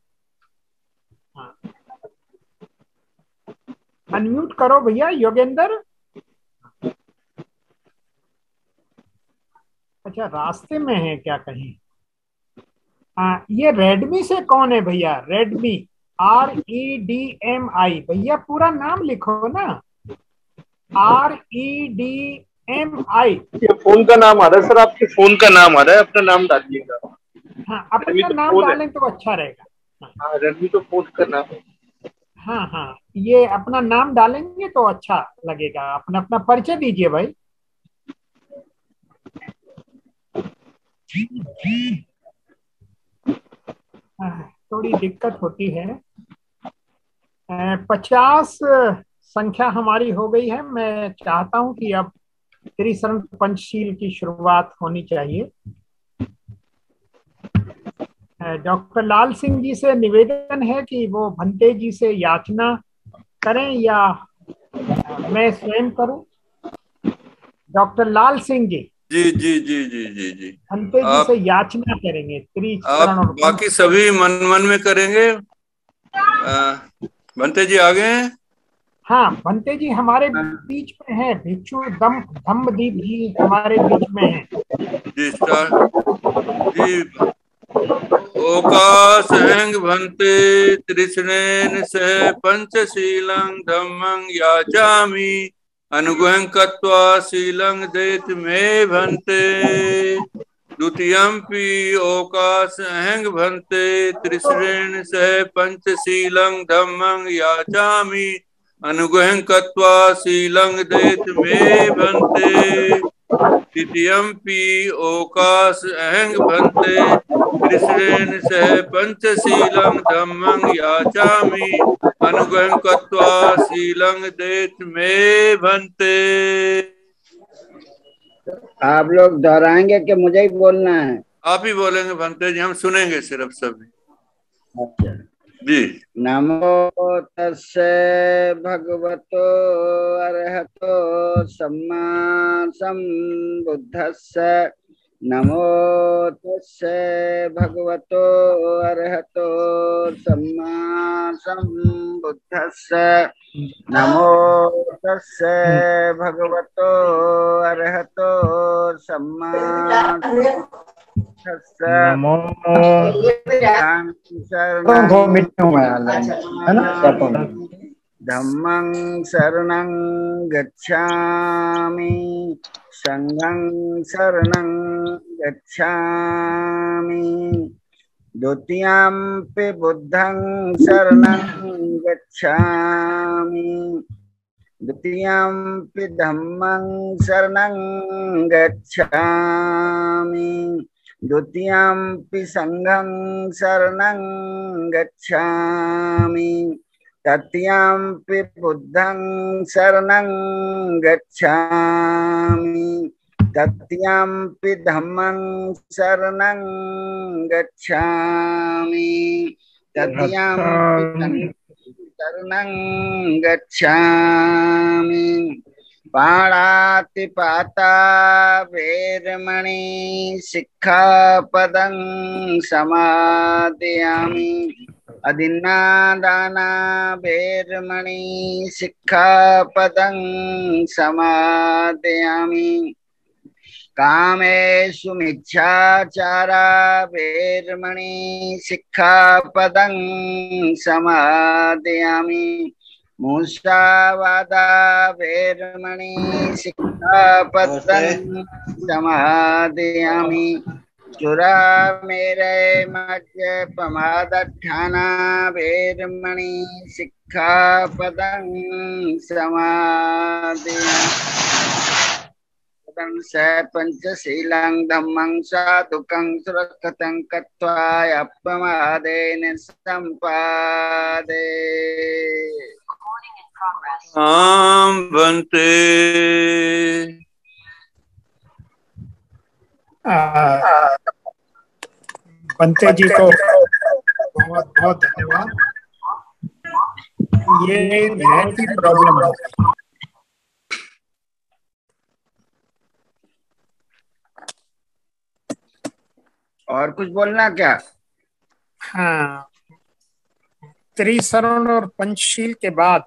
अनम्यूट करो भैया योगेंद्र। अच्छा, रास्ते में है क्या कहीं? ये रेडमी से कौन है भैया? Redmi, REDMI। भैया पूरा नाम लिखो ना, REDMI। ये फोन का नाम आ रहा है सर, आपके फोन का नाम आ रहा है, अपना नाम डालिएगा। हाँ, अपना नाम डालें तो अच्छा रहेगा। हाँ, रेडमी तो फोन का नाम है। हाँ हाँ, ये अपना नाम डालेंगे तो अच्छा लगेगा। अपना अपना परिचय दीजिए भाई। थोड़ी दिक्कत होती है। 50 संख्या हमारी हो गई है। मैं चाहता हूं कि अब त्रिशरण पंचशील की शुरुआत होनी चाहिए। डॉक्टर लाल सिंह जी से निवेदन है कि वो भंते जी से याचना करें या मैं स्वयं करूं। डॉक्टर लाल सिंह जी। जी जी जी जी जी जी भंते जी से याचना करेंगे। त्रिशरण और बाकी सभी मन में करेंगे। भंते जी आ गए हैं? हाँ, भंते जी हमारे बीच में है। भिक्षु धम्मदीप जी हमारे बीच में हैं। जी जी। ओकासहं भन्ते त्रिशृणेन सह पंचशीलं धम्मं याचामि अनुगुहं कत्वा शीलं देत मे भन्ते द्वितीयंपि ओकासहं भन्ते त्रिशृणेन सह पंचशीलं धम्मं याचामि अनुगुहं कत्वा शीलं देत मे भन्ते तृतीयंपि ओकासहं भन्ते त्रिशृणेन सह पंचशीलं धम्मं याचामि अनुगुहं कत्वा शीलं देत मे भन्ते। आप लोग दोहराएंगे कि मुझे ही बोलना है? आप ही बोलेंगे भन्ते जी, हम सुनेंगे सिर्फ सभी। अच्छा जी। नमो तस्से भगवतो अरहतो सम्मा सम्बुद्धस्से। नमो तस्से भगवतो अरहतो सम्मा सम्बुद्धस्से। नमो तस्से भगवतो अरहतो सम्मा नमो धम्मं शरणं गच्छामि संघं शरणं गच्छामि द्वितीयंपि बुद्धं शरणं गच्छामि द्वितीयंपि धम्मं शरणं गच्छामि द्वितीयंपि संघं शरणं गच्छामि तृतीयंपि बुद्धं शरणं गच्छामि तृतीयंपि धम्मं शरणं गच्छामि तृतीयंपि शरणं गच्छामि। पाणातिपाता वेरमणि सिक्खापदं समादयामि। अदिन्नादाना वेरमणि सिक्खापदं समादयामि। कामेषु मिच्छाचारा वेरमणि सिक्खापदं समादयामि। मूषावादा वेरमणि सिक्खापदं समादयामि। चुरा मेरे मध्य प्रमादठाना वेरमणि सिक्खापदं समादयामि। स पंचशीलं धम्मं साधुकं सुरक्षितं कत्वा अपमादेन संपादे। आम भन्ते। बंते जी को बहुत बहुत धन्यवाद। ये नेट की प्रॉब्लम है। और कुछ बोलना क्या? हाँ, त्रिशरण और पंचशील के बाद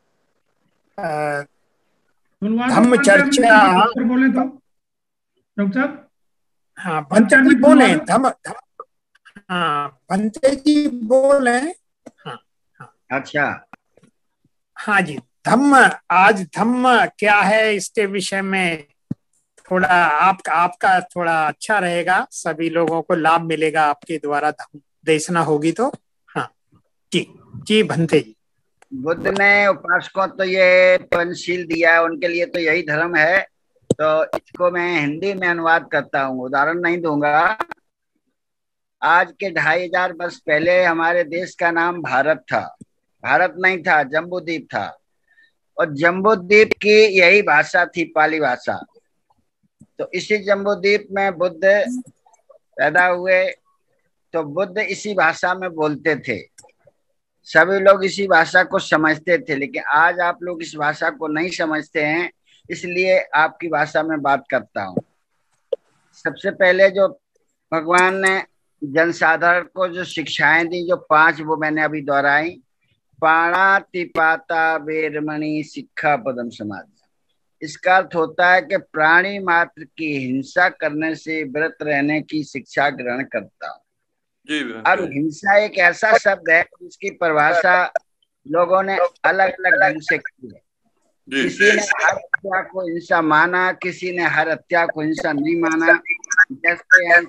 धम्म चर्चा। बोले तो डॉक्टर साहब। हाँ भंते जी बोले धम्म। हाँ भंते जी बोले। हाँ हाँ अच्छा हाँ जी। धम्म, आज धम्म क्या है इसके विषय में थोड़ा आपका थोड़ा अच्छा रहेगा, सभी लोगों को लाभ मिलेगा आपके द्वारा धम्म देशना होगी तो। हाँ जी जी भंते जी। बुद्ध ने उपासकों तो ये पंचशील दिया, उनके लिए तो यही धर्म है। तो इसको मैं हिंदी में अनुवाद करता हूँ, उदाहरण नहीं दूंगा। आज के 2500 वर्ष पहले हमारे देश का नाम भारत था। भारत नहीं था, जम्बूद्वीप था। और जम्बूद्वीप की यही भाषा थी, पाली भाषा। तो इसी जम्बूद्वीप में बुद्ध पैदा हुए। तो बुद्ध इसी भाषा में बोलते थे, सभी लोग इसी भाषा को समझते थे। लेकिन आज आप लोग इस भाषा को नहीं समझते हैं, इसलिए आपकी भाषा में बात करता हूँ। सबसे पहले जो भगवान ने जनसाधारण को जो शिक्षाएं दी, जो 5 वो मैंने अभी दोहराई। पाणातिपाता वेरमणि सिक्खापदं समादयामि। इसका अर्थ होता है कि प्राणी मात्र की हिंसा करने से व्रत रहने की शिक्षा ग्रहण करता हूँ। जी अब हिंसा एक ऐसा शब्द है जिसकी परिभाषा लोगों ने अलग अलग ढंग से की है। किसी ने हर हत्या को हिंसा माना, किसी ने हर हत्या को हिंसा नहीं माना। जैसे हम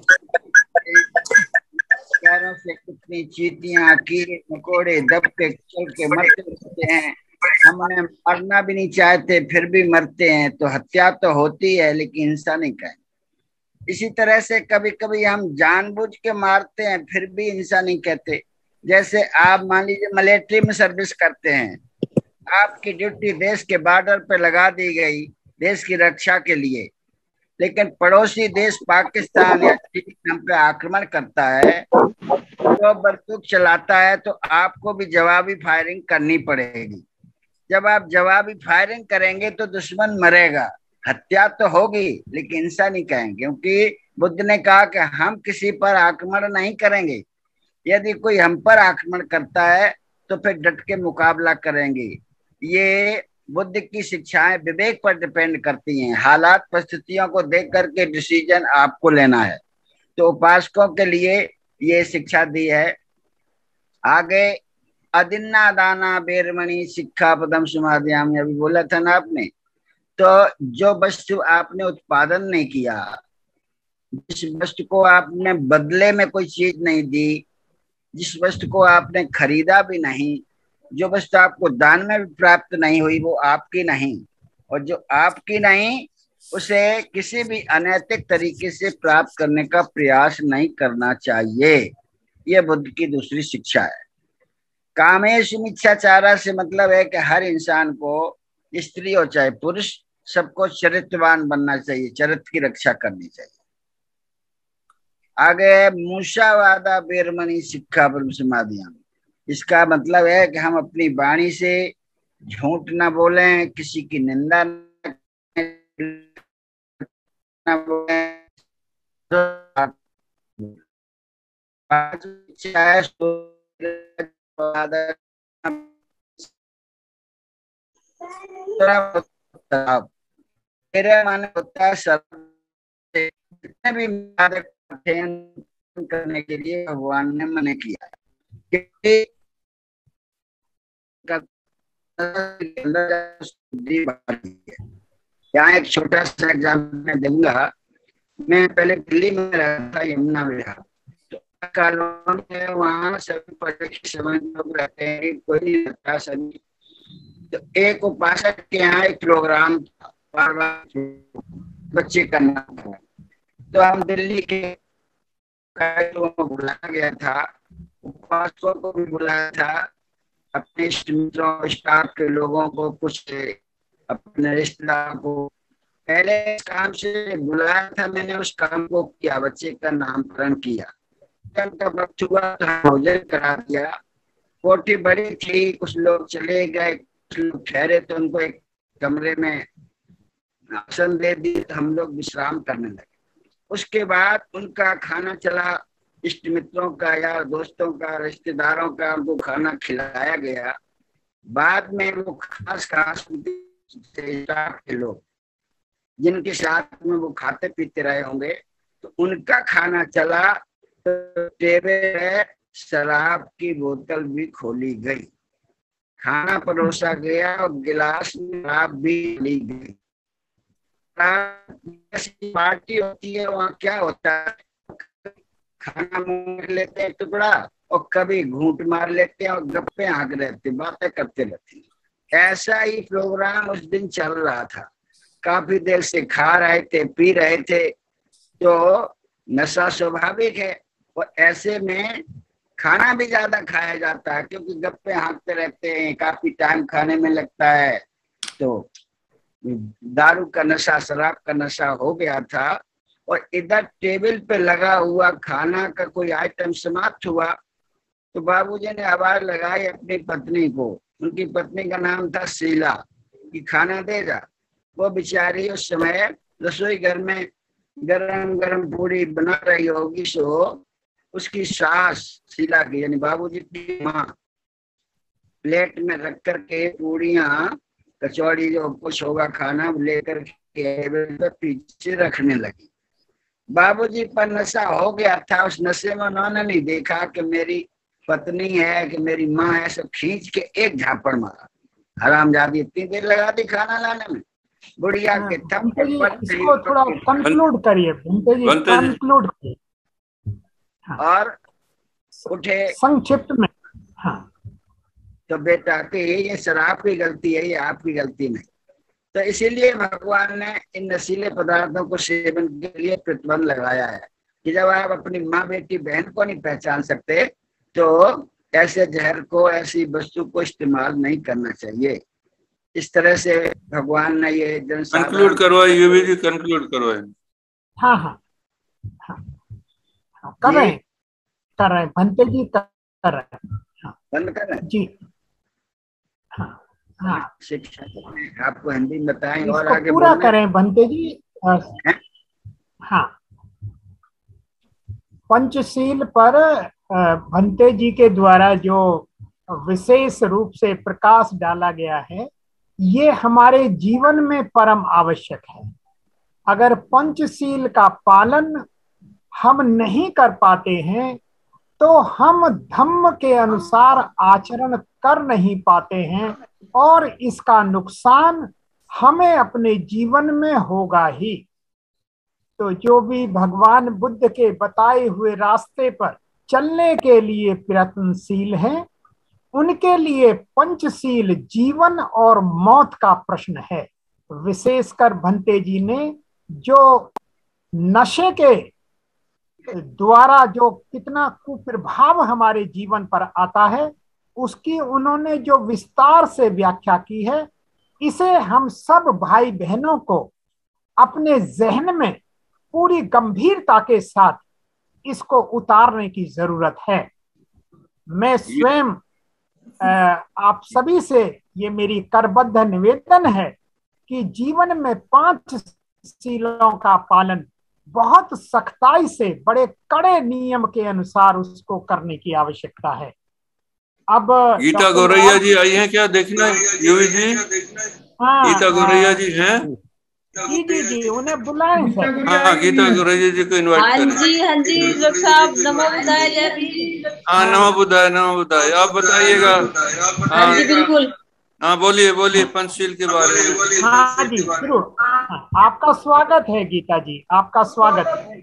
पैरों से कितनी चींटियां, कीड़े मकोड़े दब के चल के मरते रहते हैं, हमने मरना भी नहीं चाहते फिर भी मरते हैं, तो हत्या तो होती है लेकिन हिंसा नहीं कहें। इसी तरह से कभी कभी हम जानबूझ के मारते हैं फिर भी हिंसा नहीं कहते। जैसे आप मान लीजिए मिलिट्री में सर्विस करते हैं, आपकी ड्यूटी देश के बॉर्डर पे लगा दी गई देश की रक्षा के लिए, लेकिन पड़ोसी देश पाकिस्तान या हम पे आक्रमण करता है, तो बंदूक चलाता है, तो आपको भी जवाबी फायरिंग करनी पड़ेगी। जब आप जवाबी फायरिंग करेंगे तो दुश्मन मरेगा, हत्या तो होगी लेकिन हिंसा नहीं कहेंगे, क्योंकि बुद्ध ने कहा कि हम किसी पर आक्रमण नहीं करेंगे। यदि कोई हम पर आक्रमण करता है तो फिर डट के मुकाबला करेंगे। ये बुद्ध की शिक्षाएं विवेक पर डिपेंड करती हैं। हालात परिस्थितियों को देख करके डिसीजन आपको लेना है। तो उपासकों के लिए ये शिक्षा दी है। आगे अदिन्ना दाना बेरमणि शिक्षा पदम सुमाध्याम, अभी बोला था ना आपने। तो जो वस्तु आपने उत्पादन नहीं किया, जिस वस्तु को आपने बदले में कोई चीज नहीं दी, जिस वस्तु को आपने खरीदा भी नहीं, जो वस्तु आपको दान में भी प्राप्त नहीं हुई, वो आपकी नहीं। और जो आपकी नहीं उसे किसी भी अनैतिक तरीके से प्राप्त करने का प्रयास नहीं करना चाहिए। यह बुद्ध की दूसरी शिक्षा है। कामेश मिच्छाचारा से मतलब है कि हर इंसान को, स्त्री हो चाहे पुरुष, सबको चरित्रवान बनना चाहिए, चरित्र की रक्षा करनी चाहिए। आगे मूषावादा बेरमणि शिक्षा परम समाधियां, इसका मतलब है कि हम अपनी वाणी से झूठ ना बोलें, किसी की निंदा ना बोलें। मेरे माने होता है जितने भी करने के लिए भगवान ने मना किया है। यहाँ एक छोटा सा एग्जाम्पल मैं दूंगा। मैं पहले दिल्ली में रहता था, यमुना विहार, तो कॉलोनी है, वहाँ सभी पड़ोसी समाज लोग रहते हैं, कोई नहीं रहता सभी। तो एक उपासक के यहाँ एक प्रोग्राम था, बार बार बच्चे का नाम था, तो हम दिल्ली के बुलाया गया था, उपासकों को भी बुलाया था, अपने मित्रों स्टाफ के लोगों को, कुछ अपने रिश्तेदारों को। पहले इस काम से बुलाया था मैंने, उस काम को किया, बच्चे का नामकरण किया। का वक्त हुआ तो भोजन करा दिया। कोठी बड़ी थी, कुछ लोग चले गए, कुछ लोग ठहरे, तो उनको एक कमरे में आसन दे दी, तो हम लोग विश्राम करने लगे। उसके बाद उनका खाना चला, इष्ट मित्रों का या दोस्तों का, रिश्तेदारों का उनको खाना खिलाया गया। बाद में वो खास स्टाफ के लोग जिनके साथ में वो खाते पीते रहे होंगे, तो उनका खाना चला, तो टेबल में शराब की बोतल भी खोली गई, खाना परोसा गया और गिलास में शराब भी ली गई। पार्टी होती है, वहाँ क्या होता है, खाना मार लेते हैं टुकड़ा और कभी घूंट मार लेते हैं और गप्पे हाँक रहते, बातें करते रहते हैं। ऐसा ही प्रोग्राम उस दिन चल रहा था। काफी देर से खा रहे थे, पी रहे थे, तो नशा स्वाभाविक है, और ऐसे में खाना भी ज्यादा खाया जाता है क्योंकि गप्पे हाँकते रहते हैं, काफी टाइम खाने में लगता है। तो दारू का नशा, शराब का नशा हो गया था, और इधर टेबल पे लगा हुआ खाना का कोई आइटम समाप्त हुआ, तो बाबूजी ने आवाज लगाई अपनी पत्नी को। उनकी पत्नी का नाम था शीला, कि खाना दे जा। वो बेचारी उस समय रसोई घर में गरम गरम पूरी बना रही होगी, सो उसकी सास शीला की यानी बाबूजी की माँ प्लेट में रख करके पूड़ियाँ कचौड़ी जो कुछ होगा खाना लेकर के पीछे रखने लगी। बाबूजी पर नशा हो गया था। उस नशे में उन्होंने नहीं देखा कि मेरी पत्नी है कि मेरी माँ है, सब खींच के एक झापड़ मारा। हरामजादी इतनी देर लगा दी खाना लाने में। बुढ़िया के थप्पड़ पर इसको थोड़ा कंक्लूड करिए कंक्लूड करिए। और उठे संक्षिप्त में। हाँ। तो बेटा कि ये शराब की गलती है, ये आपकी गलती नहीं। तो इसीलिए भगवान ने इन नशीले पदार्थों को सेवन के लिए प्रतिबंध लगाया है कि जब आप अपनी माँ बेटी बहन को नहीं पहचान सकते तो ऐसे जहर को, ऐसी वस्तु को इस्तेमाल नहीं करना चाहिए। इस तरह से भगवान ने ये कंक्लूड करवाए। यूवी जी कंक्लूड करवाए। हाँ हाँ हाँ कर रहे हैं भंते जी कर रहे हैं। हाँ बंद कर रहे हैं जी। हाँ हाँ शिक्षा आपको हिंदी में बताएं और इसको आगे पूरा करें भंते जी। हाँ पंचशील पर भंते जी के द्वारा जो विशेष रूप से प्रकाश डाला गया है ये हमारे जीवन में परम आवश्यक है। अगर पंचशील का पालन हम नहीं कर पाते हैं तो हम धम्म के अनुसार आचरण कर नहीं पाते हैं और इसका नुकसान हमें अपने जीवन में होगा ही। तो जो भी भगवान बुद्ध के बताए हुए रास्ते पर चलने के लिए प्रयत्नशील हैं उनके लिए पंचशील जीवन और मौत का प्रश्न है। विशेषकर भंते जी ने जो नशे के द्वारा जो कितना कुप्रभाव हमारे जीवन पर आता है उसकी उन्होंने जो विस्तार से व्याख्या की है, इसे हम सब भाई बहनों को अपने जहन में पूरी गंभीरता के साथ इसको उतारने की जरूरत है। मैं स्वयं आप सभी से ये मेरी करबद्ध निवेदन है कि जीवन में 5 शीलों का पालन बहुत सख्ताई से बड़े कड़े नियम के अनुसार उसको करने की आवश्यकता है। अब गीता गौरैया जी आई हैं क्या देखना यूवी जी? गीता गौरैया जी हैं? जी उन्हें बुलाएं। हाँ गीता गौरैया जी को इनवाइट करें। हाँ जी डॉक्टर साहब नमो बुद्धाय जय भीम। हाँ नमो बुद्धाय नमो बुद्धाय। आप बताइएगा। हाँ जी बिल्कुल। हाँ बोलिए पंचशील के बारे में। हाँ जी जरूर। आपका स्वागत है गीता जी, आपका स्वागत है।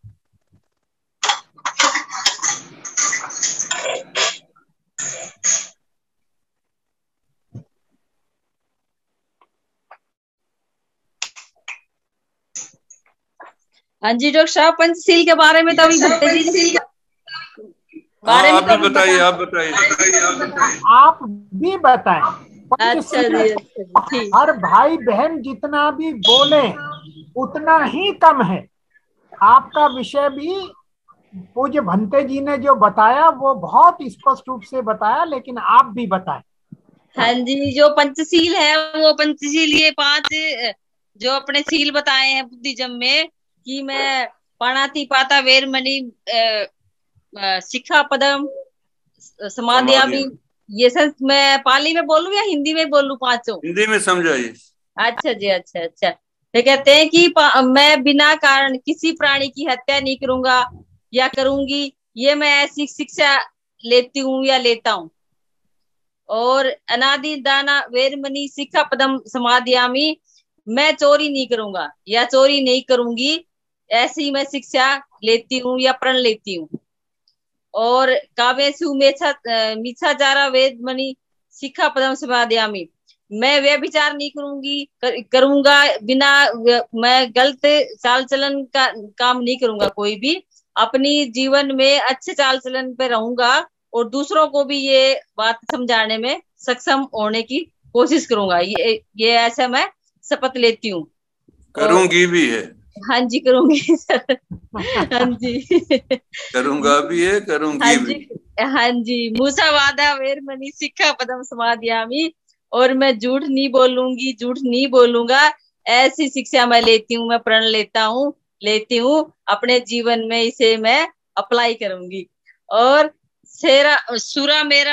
हाँ जी डॉक्टर साहब पंचशील के बारे में तो अभी भंते जी बारे में आप बताइए। आप भी बताएं। अच्छा जी हर भाई बहन जितना भी बोले उतना ही कम है। आपका विषय भी पूज्य भंते जी ने जो बताया वो बहुत स्पष्ट रूप से बताया, लेकिन आप भी बताएं। हाँ जी जो पंचशील है वो पंचशील ये 5 जो अपने शील बताए हैं बुद्धिज्म में कि मैं पाणातिपाता वेरमणि शिक्षापदम समाधियामी, ये सब मैं पाली में बोलूं या हिंदी में बोलूं? 5 हिंदी में समझाइए। अच्छा जी अच्छा। तो कहते हैं कि मैं बिना कारण किसी प्राणी की हत्या नहीं करूंगा या करूंगी, ये मैं ऐसी शिक्षा लेती हूँ या लेता हूँ। और अनादि दाना वेरमणि शिक्षापदम समाधियामी, मैं चोरी नहीं करूंगा या चोरी नहीं करूंगी, ऐसी मैं शिक्षा लेती हूँ या प्रण लेती हूँ। और काव्यसु मिच्छाचारा वेदमणि शिक्षापदम समाधियामी, मैं व्यभिचार नहीं करूंगा बिना, मैं गलत चाल चलन का काम नहीं करूंगा, कोई भी अपनी जीवन में अच्छे चाल चलन पे रहूंगा और दूसरों को भी ये बात समझाने में सक्षम होने की कोशिश करूंगा। ये ऐसा मैं शपथ लेती हूँ। करूंगी भी है। हाँ जी करूंगी सर। हाँ जी करूंगा भी है, करूंगी भी। हाँ जी मूसावादा वेरमणि शिक्षापदम समाधियामी, और मैं झूठ नहीं बोलूंगी, झूठ नहीं बोलूंगा, ऐसी शिक्षा मैं लेती हूँ, मैं प्रण लेती हूँ अपने जीवन में, इसे मैं अप्लाई करूंगी। और सूरा मेरा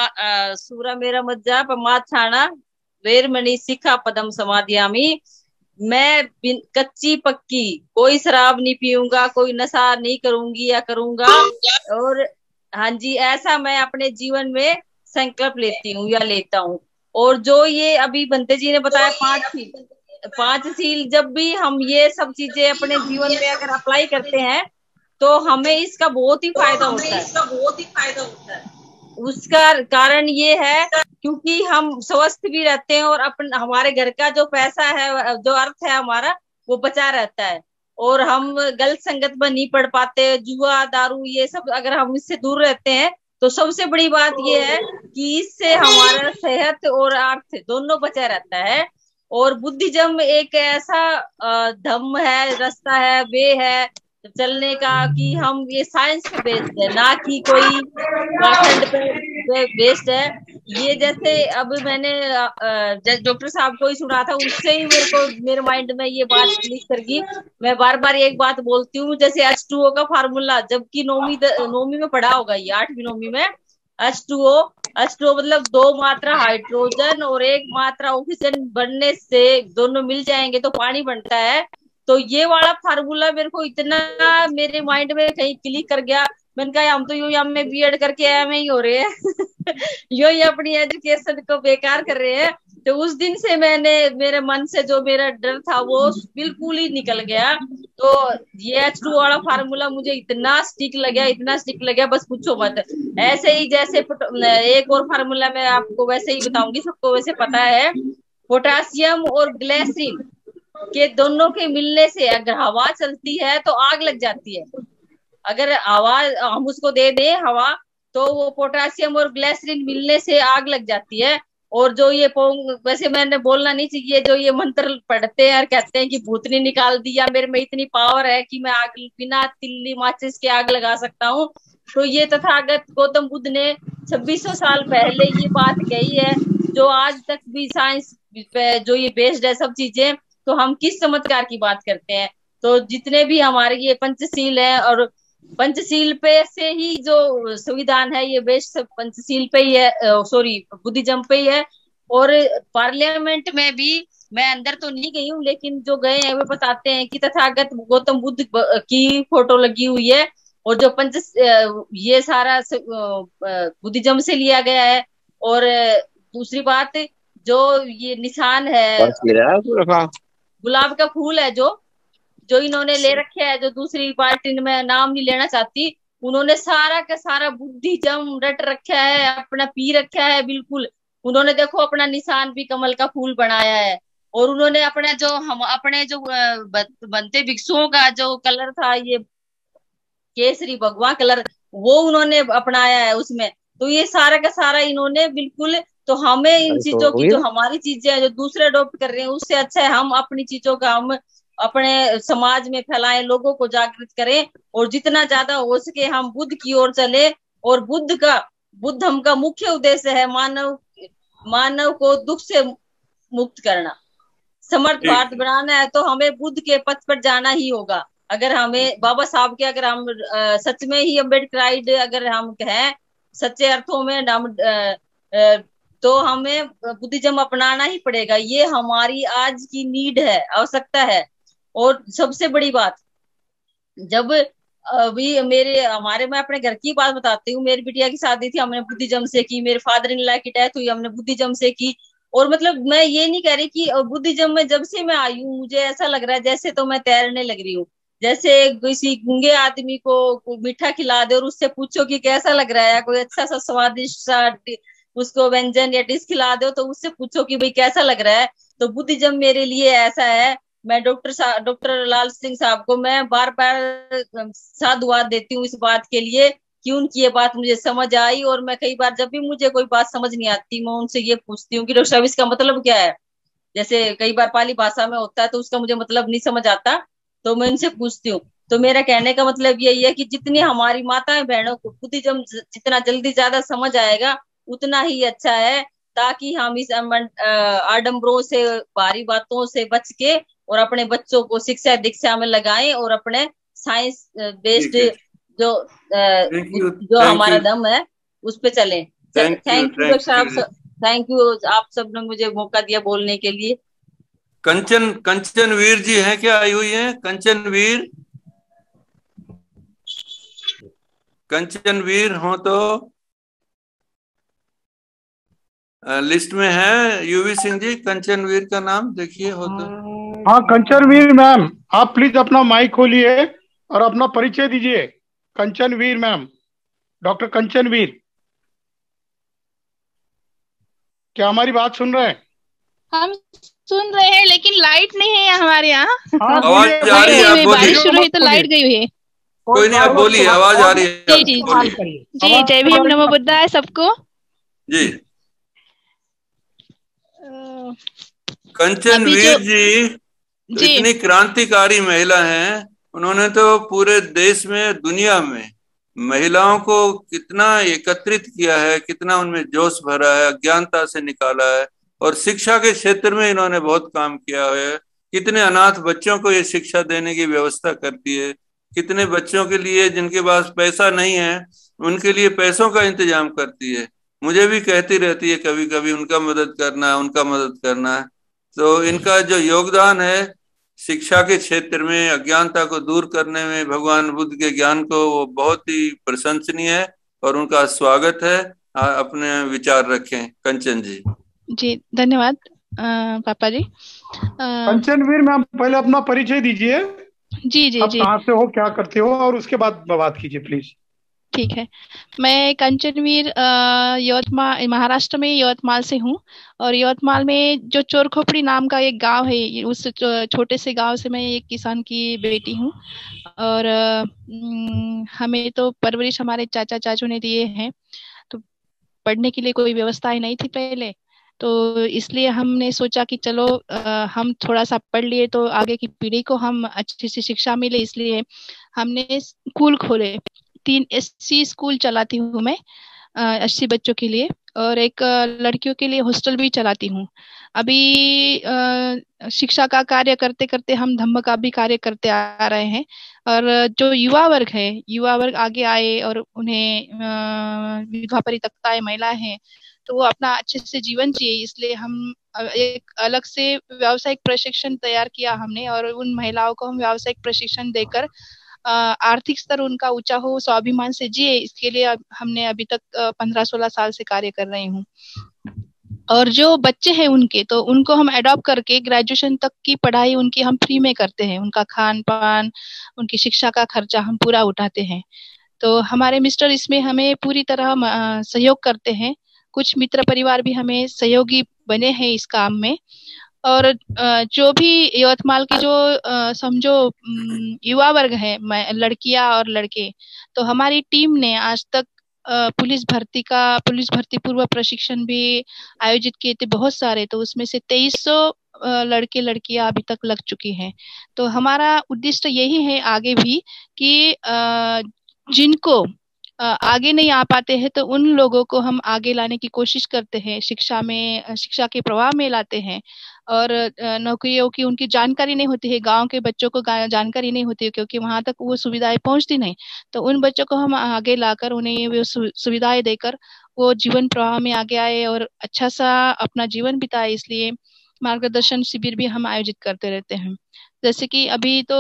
मज्जा पमाछाना वेरमणि शिक्षापदम समाधियामी, मैं कच्ची पक्की कोई शराब नहीं पीऊंगा, कोई नशा नहीं करूंगी या करूंगा। और हाँ जी, ऐसा मैं अपने जीवन में संकल्प लेती हूँ या लेता हूँ। और जो ये अभी बंते जी ने बताया 5 सील, 5 सील, जब भी हम ये सब चीजें अपने जीवन में अगर अप्लाई करते हैं तो हमें इसका बहुत ही फायदा होता है। उसका कारण ये है क्योंकि हम स्वस्थ भी रहते हैं और हमारे घर का जो पैसा है, जो अर्थ है हमारा, वो बचा रहता है। और हम गलत संगत में नहीं पड़ पाते, जुआ दारू ये सब अगर हम इससे दूर रहते हैं तो सबसे बड़ी बात ये है कि इससे हमारा सेहत और अर्थ दोनों बचा रहता है। और बुद्धिज्म एक ऐसा धम्म है, रास्ता है, वे है चलने का कि हम ये साइंस पे बेस्ड है, ना कि कोई पाखंड पे बेस्ड है। ये जैसे अब मैंने डॉक्टर साहब को ही सुना था, उससे ही मेरे माइंड में ये बात क्लिक कर गई। मैं बार बार एक बात बोलती हूँ, जैसे H2O का फार्मूला, जबकि नौवीं में पढ़ा होगा, ये 8वीं 9वीं में H2O मतलब 2 मात्रा हाइड्रोजन और 1 मात्रा ऑक्सीजन बनने से दोनों मिल जाएंगे तो पानी बनता है। तो ये वाला फार्मूला मेरे को इतना मेरे माइंड में कहीं क्लिक कर गया। मैंने कहा हम तो यूं में बीएड करके एमए ही हो रहे हैं यूं ही अपनी एजुकेशन को बेकार कर रहे हैं। तो उस दिन से मेरे मन से जो मेरा डर था वो बिल्कुल ही निकल गया। तो ये H2 वाला फार्मूला मुझे इतना स्टिक लगा, बस पूछो मत। ऐसे ही जैसे एक और फार्मूला मैं आपको वैसे ही बताऊंगी, सबको वैसे पता है। पोटासियम और ग्लिसरीन के दोनों के मिलने से अगर हवा चलती है तो आग लग जाती है। अगर हवा हम उसको दे दें हवा, तो वो पोटासियम और ग्लिसरीन मिलने से आग लग जाती है। और जो ये वैसे मैंने बोलना नहीं चाहिए, जो ये मंत्र पढ़ते हैं और कहते हैं कि भूतनी निकाल दी या मेरे में इतनी पावर है कि मैं आग बिना तिल्ली माचिस के आग लगा सकता हूँ, तो ये तथागत गौतम बुद्ध ने 2600 साल पहले ये बात कही है, जो आज तक भी साइंस पे जो ये बेस्ड है सब चीजें। तो हम किस चमत्कार की बात करते हैं। तो जितने भी हमारे ये पंचशील है, और पंचशील पे से ही जो संविधान है ये बेस्ड पंचशील पे ही है, सॉरी बुद्धिज्म पे ही है। और पार्लियामेंट में भी मैं अंदर तो नहीं गई हूँ, लेकिन जो गए हैं वे बताते हैं कि तथागत गौतम बुद्ध की फोटो लगी हुई है। और जो ये सारा बुद्धिज्म से लिया गया है। और दूसरी बात, जो ये निशान है गुलाब का फूल है, जो इन्होंने ले रखे है, जो दूसरी पार्टी में नाम नहीं लेना चाहती, उन्होंने सारा का सारा बुद्धिज्म रट रखा है, अपना पी रखा है बिल्कुल। उन्होंने देखो अपना निशान भी कमल का फूल बनाया है। और उन्होंने अपने जो बनते भिक्षुओं का जो कलर था, ये केसरी भगवा कलर, वो उन्होंने अपनाया है उसमें। तो ये सारा का सारा इन्होंने बिल्कुल। तो हमें इन चीजों की, जो हमारी चीजें हैं जो दूसरे अडॉप्ट कर रहे हैं, उससे अच्छा है हम अपनी चीजों का हम अपने समाज में फैलाएं, लोगों को जागृत करें, और जितना ज्यादा हो सके हम बुद्ध की ओर चले। और बुद्ध हम का मुख्य उद्देश्य है मानव को दुख से मुक्त करना, समर्थ भारत बनाना है। तो हमें बुद्ध के पथ पर जाना ही होगा। अगर हमें बाबा साहब के, अगर हम सच में ही अम्बेडकराइड अगर हम कहें सच्चे अर्थों में, हम तो हमें बुद्धिज्म अपनाना ही पड़ेगा। ये हमारी आज की नीड है, आवश्यकता है। और सबसे बड़ी बात, जब अभी मैं अपने घर की बात बताती हूँ। मेरी बिटिया की शादी थी, हमने बुद्धिज्म से की। मेरे फादर इन लॉ की डेथ हुई, हमने बुद्धिज्म से की। और मतलब मैं ये नहीं कह रही कि बुद्धिज्म में जब से मैं आई हूँ मुझे ऐसा लग रहा है जैसे तो मैं तैरने लग रही हूँ। जैसे किसी गूंगे आदमी को मीठा खिला दे और उससे पूछो कि कैसा लग रहा है, कोई अच्छा सा स्वादिष्ट सा उसको व्यंजन या डिश खिला दो तो उससे पूछो कि भाई कैसा लग रहा है। तो बुद्धिज्म मेरे लिए ऐसा है। मैं डॉक्टर लाल सिंह साहब को मैं बार बार साधुवाद देती हूँ इस बात के लिए कि उनकी ये बात मुझे समझ आई। और मैं कई बार जब भी मुझे कोई बात समझ नहीं आती, मैं उनसे ये पूछती हूँ कि डॉक्टर साहब इसका मतलब क्या है। जैसे कई बार पाली भाषा में होता है तो उसका मुझे मतलब नहीं समझ आता, तो मैं उनसे पूछती हूँ। तो मेरा कहने का मतलब यही है कि जितनी हमारी माताएं बहनों को बुद्धिज्म जितना जल्दी ज्यादा समझ आएगा उतना ही अच्छा है, ताकि हम इस आडम्बरों से, भारी बातों से बच के और अपने बच्चों को शिक्षा दीक्षा में लगाएं और अपने साइंस बेस्ड जो हमारा दम है उस पे चलें। थैंक यू डॉक्टर साहब, थैंक यू आप सब ने मुझे मौका दिया बोलने के लिए। कंचन वीर जी हैं क्या, आई हुई हैं? कंचन वीर हो तो लिस्ट में है। यूवी सिंह जी, कंचन वीर का नाम देखिए हो तो। हाँ कंचन वीर मैम, आप प्लीज अपना माइक खोलिए और अपना परिचय दीजिए। कंचन वीर मैम, डॉक्टर कंचन वीर, क्या हमारी बात सुन रहे हैं? हम सुन रहे हैं, लेकिन लाइट नहीं है हमारे यहाँ। आवाज आ रही है, आप बोलिए। बारिश शुरू हुई तो लाइट गई हुई है। कोई नहीं, आप बोलिए, आवाज आ रही है। जी जी, जय भीम नमो बुद्धाय सबको। जी, कंचन वीर जी तो इतनी क्रांतिकारी महिला हैं। उन्होंने तो पूरे देश में, दुनिया में महिलाओं को कितना एकत्रित किया है, कितना उनमें जोश भरा है, अज्ञानता से निकाला है। और शिक्षा के क्षेत्र में इन्होंने बहुत काम किया है। कितने अनाथ बच्चों को ये शिक्षा देने की व्यवस्था करती है। कितने बच्चों के लिए जिनके पास पैसा नहीं है, उनके लिए पैसों का इंतजाम करती है। मुझे भी कहती रहती है कभी कभी, उनका मदद करना है, उनका मदद करना है। तो इनका जो योगदान है शिक्षा के क्षेत्र में, अज्ञानता को दूर करने में, भगवान बुद्ध के ज्ञान को, वो बहुत ही प्रशंसनीय है और उनका स्वागत है। अपने विचार रखें कंचन जी। जी धन्यवाद पापा जी। कंचन वीर मैम, पहले अपना परिचय दीजिए। जी जी आप जी, कहाँ से हो, क्या करते हो, और उसके बाद बात कीजिए प्लीज। ठीक है। मैं कंचनवीर यवतमाल, महाराष्ट्र में यवतमाल से हूँ। और यवतमाल में जो चोरखोपड़ी नाम का एक गांव है, उस छोटे से गांव से मैं एक किसान की बेटी हूँ। और हमें तो परवरिश हमारे चाचा चाचू ने दिए हैं। तो पढ़ने के लिए कोई व्यवस्था ही नहीं थी पहले, तो इसलिए हमने सोचा कि चलो हम थोड़ा सा पढ़ लिए तो आगे की पीढ़ी को हम अच्छी सी शिक्षा मिले। इसलिए हमने स्कूल खोले। 3 SC स्कूल चलाती हूँ मैं 80 बच्चों के लिए, और एक लड़कियों के लिए हॉस्टल भी चलाती हूँ। अभी शिक्षा का कार्य करते करते हम धम्म का भी कार्य करते आ रहे हैं। और जो युवा वर्ग है, युवा वर्ग आगे आए और उन्हें विधवा परित्यक्ता महिला है तो वो अपना अच्छे से जीवन जिए, इसलिए हम एक अलग से व्यावसायिक प्रशिक्षण तैयार किया हमने। और उन महिलाओं को हम व्यावसायिक प्रशिक्षण देकर आर्थिक स्तर उनका ऊंचा हो, स्वाभिमान से जिए, इसके लिए हमने अभी तक 15-16 साल से कार्य कर रही हूँ। और जो बच्चे हैं उनके, तो उनको हम एडॉप्ट करके ग्रेजुएशन तक की पढ़ाई उनकी हम फ्री में करते हैं। उनका खान पान, उनकी शिक्षा का खर्चा हम पूरा उठाते हैं। तो हमारे मिस्टर इसमें हमें पूरी तरह सहयोग करते हैं। कुछ मित्र परिवार भी हमें सहयोगी बने हैं इस काम में। और जो भी यवतमाल के जो समझो युवा वर्ग है, लड़कियां और लड़के, तो हमारी टीम ने आज तक पुलिस भर्ती पूर्व प्रशिक्षण भी आयोजित किए थे बहुत सारे। तो उसमें से 2300 लड़के लड़कियां अभी तक लग चुकी हैं। तो हमारा उद्देश्य यही है आगे भी कि जिनको आगे नहीं आ पाते हैं तो उन लोगों को हम आगे लाने की कोशिश करते हैं, शिक्षा के प्रवाह में लाते हैं। और नौकरियों की उनकी जानकारी नहीं होती है, गांव के बच्चों को जानकारी नहीं होती है, क्योंकि वहां तक वो सुविधाएं पहुंचती नहीं। तो उन बच्चों को हम आगे लाकर उन्हें ये सुविधाएं देकर वो जीवन प्रवाह में आगे आए और अच्छा सा अपना जीवन बिताए। इसलिए मार्गदर्शन शिविर भी हम आयोजित करते रहते हैं। जैसे कि अभी तो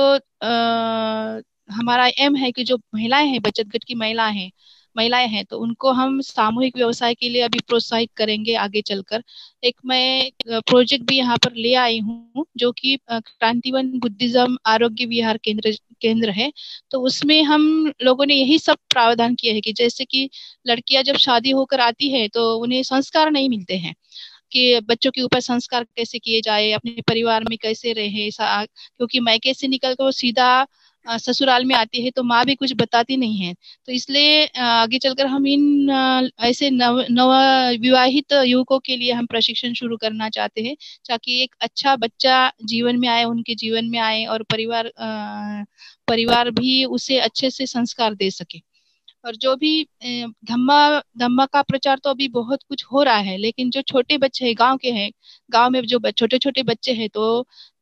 हमारा एम है कि जो महिलाएं हैं, बचत गट की महिलाएं हैं, तो उनको हम सामूहिक व्यवसाय के लिए अभी प्रोत्साहित करेंगे आगे चलकर। एक मैं प्रोजेक्ट भी यहाँ पर ले आई हूँ जो कि क्रांतिवन बुद्धिज्म आरोग्य विहार केंद्र है। तो उसमें हम लोगों ने यही सब प्रावधान किया है कि जैसे कि लड़कियां जब शादी होकर आती है तो उन्हें संस्कार नहीं मिलते हैं कि बच्चों के ऊपर संस्कार कैसे किए जाए, अपने परिवार में कैसे रहे, क्योंकि मायके से निकल कर वो सीधा ससुराल में आती है तो माँ भी कुछ बताती नहीं है। तो इसलिए आगे चलकर हम इन ऐसे नव विवाहित युवकों के लिए हम प्रशिक्षण शुरू करना चाहते हैं, ताकि एक अच्छा बच्चा जीवन में आए, उनके जीवन में आए और परिवार भी उसे अच्छे से संस्कार दे सके। और जो भी धम्मा का प्रचार तो अभी बहुत कुछ हो रहा है, लेकिन जो छोटे बच्चे हैं गांव के हैं, गांव में जो छोटे छोटे बच्चे हैं, तो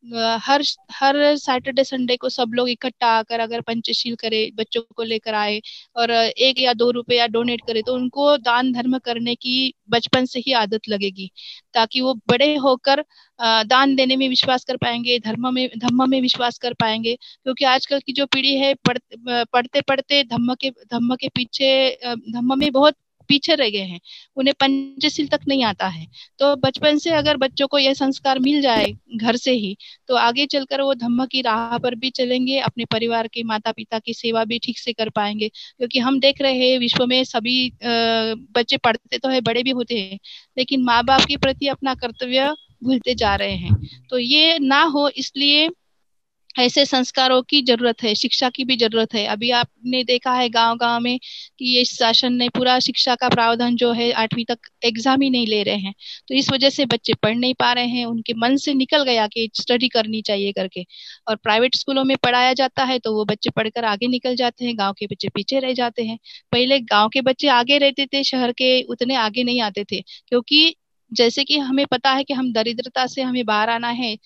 हर सैटरडे संडे को सब लोग इकट्ठा आकर अगर पंचशील करे, बच्चों को लेकर आए और 1 या 2 रुपया डोनेट करे, तो उनको दान धर्म करने की बचपन से ही आदत लगेगी, ताकि वो बड़े होकर दान देने में विश्वास कर पाएंगे, धर्म में विश्वास कर पाएंगे। क्योंकि आजकल की जो पीढ़ी है पढ़ते पढ़ते धम्म के पीछे, धम्म में बहुत पीछे रह गए हैं, उन्हें पंचशील तक नहीं आता है। तो बचपन से अगर बच्चों को यह संस्कार मिल जाए घर से ही, तो आगे चलकर वो धम्म की राह पर भी चलेंगे, अपने परिवार के माता पिता की सेवा भी ठीक से कर पाएंगे। क्योंकि हम देख रहे हैं विश्व में सभी बच्चे पढ़ते तो है, बड़े भी होते हैं, लेकिन माँ बाप के प्रति अपना कर्तव्य भूलते जा रहे हैं। तो ये ना हो, इसलिए ऐसे संस्कारों की जरूरत है, शिक्षा की भी जरूरत है। अभी आपने देखा है गांव-गांव में कि ये शासन ने पूरा शिक्षा का प्रावधान जो है 8वीं तक एग्जाम ही नहीं ले रहे हैं, तो इस वजह से बच्चे पढ़ नहीं पा रहे हैं, उनके मन से निकल गया कि स्टडी करनी चाहिए करके। और प्राइवेट स्कूलों में पढ़ाया जाता है तो वो बच्चे पढ़कर आगे निकल जाते हैं, गाँव के बच्चे पीछे रह जाते हैं। पहले गाँव के बच्चे आगे रहते थे, शहर के उतने आगे नहीं आते थे, क्योंकि जैसे कि हमें पता है कि हम दरिद्रता से हमें बाहर आना है,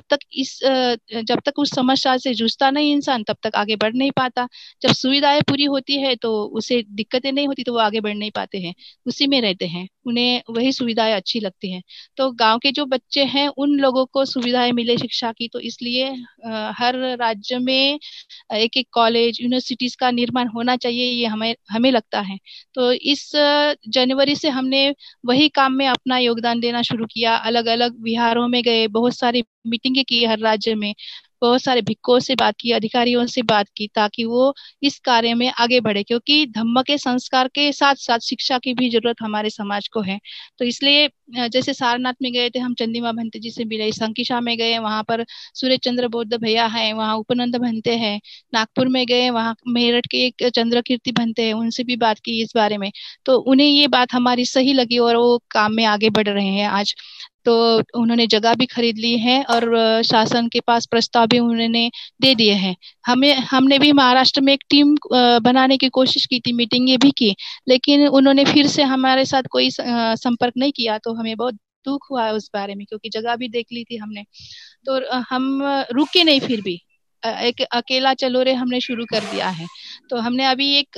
जब तक उस समस्या से जूझता नहीं इंसान, तब तक आगे बढ़ नहीं पाता। जब सुविधाएं पूरी होती है तो उसे दिक्कतें नहीं होती, तो वो आगे बढ़ नहीं पाते हैं, उसी में रहते हैं, उन्हें वही सुविधाएं अच्छी लगती हैं। तो गांव के जो बच्चे हैं उन लोगों को सुविधाएं मिले शिक्षा की, तो इसलिए हर राज्य में एक एक कॉलेज, यूनिवर्सिटीज का निर्माण होना चाहिए, ये हमें लगता है। तो इस जनवरी से हमने वही काम में अपना योगदान देना शुरू किया। अलग अलग विहारों में गए, बहुत सारी मीटिंगें की हर राज्य में, बहुत सारे भिक्खुओं से बात की, अधिकारियों से बात की, ताकि वो इस कार्य में आगे बढ़े। क्योंकि धम्म के संस्कार के साथ साथ शिक्षा की भी जरूरत हमारे समाज को है। तो इसलिए जैसे सारनाथ में गए थे हम, चंदीमा भंते जी से मिले, संकिशा में गए, वहां पर सूर्य चंद्र बौद्ध भैया हैं, वहाँ उपनंद भंते हैं। नागपुर में गए, वहाँ मेरठ के एक चंद्र कीर्ति भंते हैं, उनसे भी बात की इस बारे में। तो उन्हें ये बात हमारी सही लगी और वो काम में आगे बढ़ रहे हैं आज। तो उन्होंने जगह भी खरीद ली है और शासन के पास प्रस्ताव भी उन्होंने दे दिए हैं। हमने भी महाराष्ट्र में एक टीम बनाने की कोशिश की थी, मीटिंगें भी की, लेकिन उन्होंने फिर से हमारे साथ कोई संपर्क नहीं किया। तो हमें बहुत दुख हुआ उस बारे में, क्योंकि जगह भी देख ली थी हमने। तो हम रुके नहीं, फिर भी एक अकेला चलो रे हमने शुरू कर दिया है। तो हमने अभी एक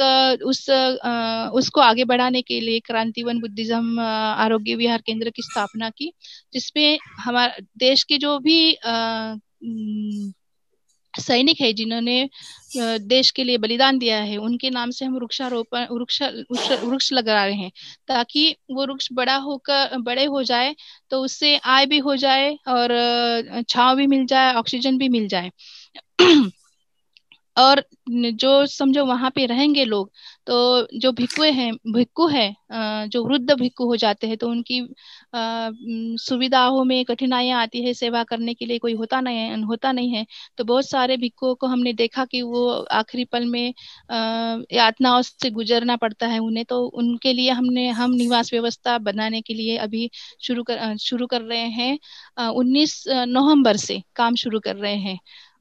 उसको आगे बढ़ाने के लिए क्रांतिवन बुद्धिज्म आरोग्य विहार केंद्र की स्थापना की, जिसमें हमारा देश के जो भी सैनिक है जिन्होंने देश के लिए बलिदान दिया है, उनके नाम से हम वृक्ष लगा रहे हैं, ताकि वो वृक्ष बड़े हो जाए, तो उससे आय भी हो जाए और छांव भी मिल जाए, ऑक्सीजन भी मिल जाए। और जो समझो वहां पे रहेंगे लोग, तो जो भिक्खु है, जो वृद्ध भिक्खु हो जाते हैं, तो उनकी सुविधाओं में कठिनाइयां आती है, सेवा करने के लिए कोई होता नहीं है। तो बहुत सारे भिक्खुओं को हमने देखा कि वो आखिरी पल में यातनाओं से गुजरना पड़ता है उन्हें। तो उनके लिए हम निवास व्यवस्था बनाने के लिए अभी शुरू कर रहे हैं। 19 नवंबर से काम शुरू कर रहे हैं।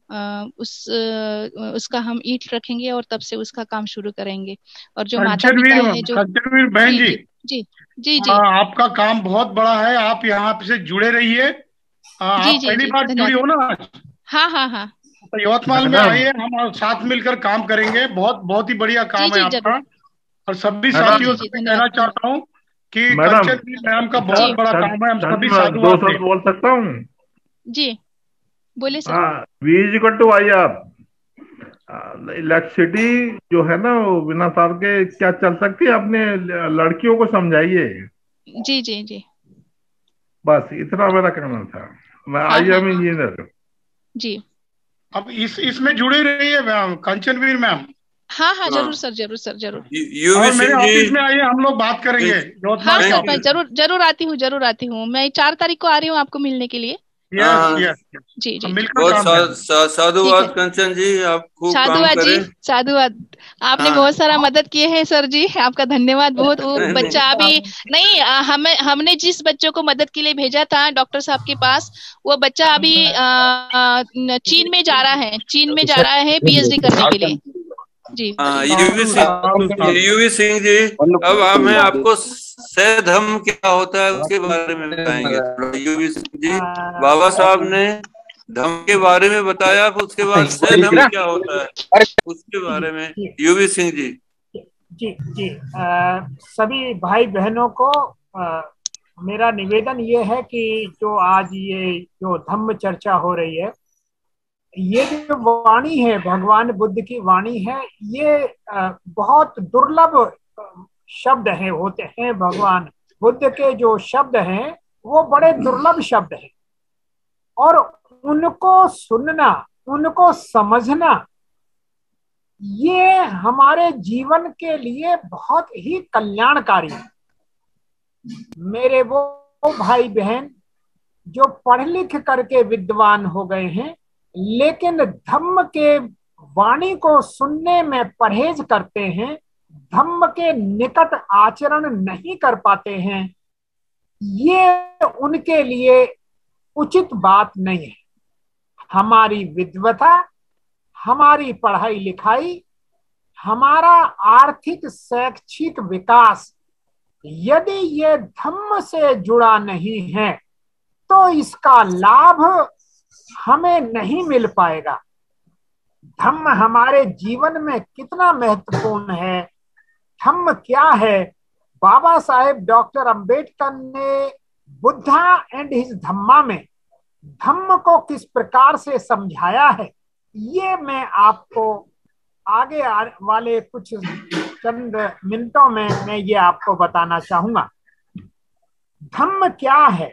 उसका हम ईंट रखेंगे और तब से उसका काम शुरू करेंगे। और जो माता पिता है, जो कंचनवीर बहन जी, जी आपका काम बहुत बड़ा है, आप यहाँ से जुड़े रहिए। आप पहली बार जुड़ी हो ना? हाँ। तो यवतमाल में आइए, हम साथ मिलकर काम करेंगे। बहुत ही बढ़िया काम है आपका। और सभी साथियों से कहना चाहता हूँ कि कंचनवीर मैम का बहुत बड़ा काम है। हम सभी साधुवाद बोल सकता हूँ जी, बोले सर। वीज कट्टू आइए आप। इलेक्ट्रिसिटी जो है ना, वो बिना तार के क्या चल सकती है, अपने लड़कियों को समझाइए। जी बस इतना मेरा कहना था। मैं IIM इंजीनियर जी। अब इसमें जुड़े रहिए कंचनवीर मैम। हाँ, जरूर सर, जरूर। और मेरे ऑफिस में आइए, हम लोग बात करेंगे। हाँ सर, मैं जरूर आती हूँ। मैं 4 तारीख को आ रही हूँ आपको मिलने के लिए। जी। बहुत साधुवाद कंचन जी, आप खूब काम करें। साधुवाद। आपने बहुत सारा मदद किए हैं सर जी, आपका धन्यवाद बहुत। वो बच्चा अभी नहीं, हमने जिस बच्चों को मदद के लिए भेजा था डॉक्टर साहब के पास, वो बच्चा अभी चीन में जा रहा है PhD करने के लिए जी। यूवी सिंह जी, अब हमें आपको सैधम क्या होता है उसके बारे में बताएंगे। यूवी सिंह जी, बाबा साहब ने धम्म के बारे में बताया, उसके बाद से धम्म क्या होता है उसके बारे में यूवी सिंह जी। जी सभी भाई बहनों को मेरा निवेदन ये है कि जो आज ये जो धम्म चर्चा हो रही है, ये जो वाणी है भगवान बुद्ध की वाणी है, ये बहुत दुर्लभ शब्द है होते हैं। भगवान बुद्ध के जो शब्द हैं वो बड़े दुर्लभ शब्द हैं, और उनको सुनना, उनको समझना, ये हमारे जीवन के लिए बहुत ही कल्याणकारी है। मेरे वो भाई बहन जो पढ़ लिख करके विद्वान हो गए हैं, लेकिन धम्म के वाणी को सुनने में परहेज करते हैं, धम्म के निकट आचरण नहीं कर पाते हैं, ये उनके लिए उचित बात नहीं है। हमारी विद्वता, हमारी पढ़ाई लिखाई, हमारा आर्थिक शैक्षिक विकास यदि ये धम्म से जुड़ा नहीं है तो इसका लाभ हमें नहीं मिल पाएगा। धम्म हमारे जीवन में कितना महत्वपूर्ण है, धम्म क्या है, बाबा साहेब डॉक्टर अंबेडकर ने बुद्धा एंड हिज धम्मा में धम्म को किस प्रकार से समझाया है, ये मैं आपको आगे वाले कुछ चंद मिनटों में मैं ये आपको बताना चाहूंगा। धम्म क्या है?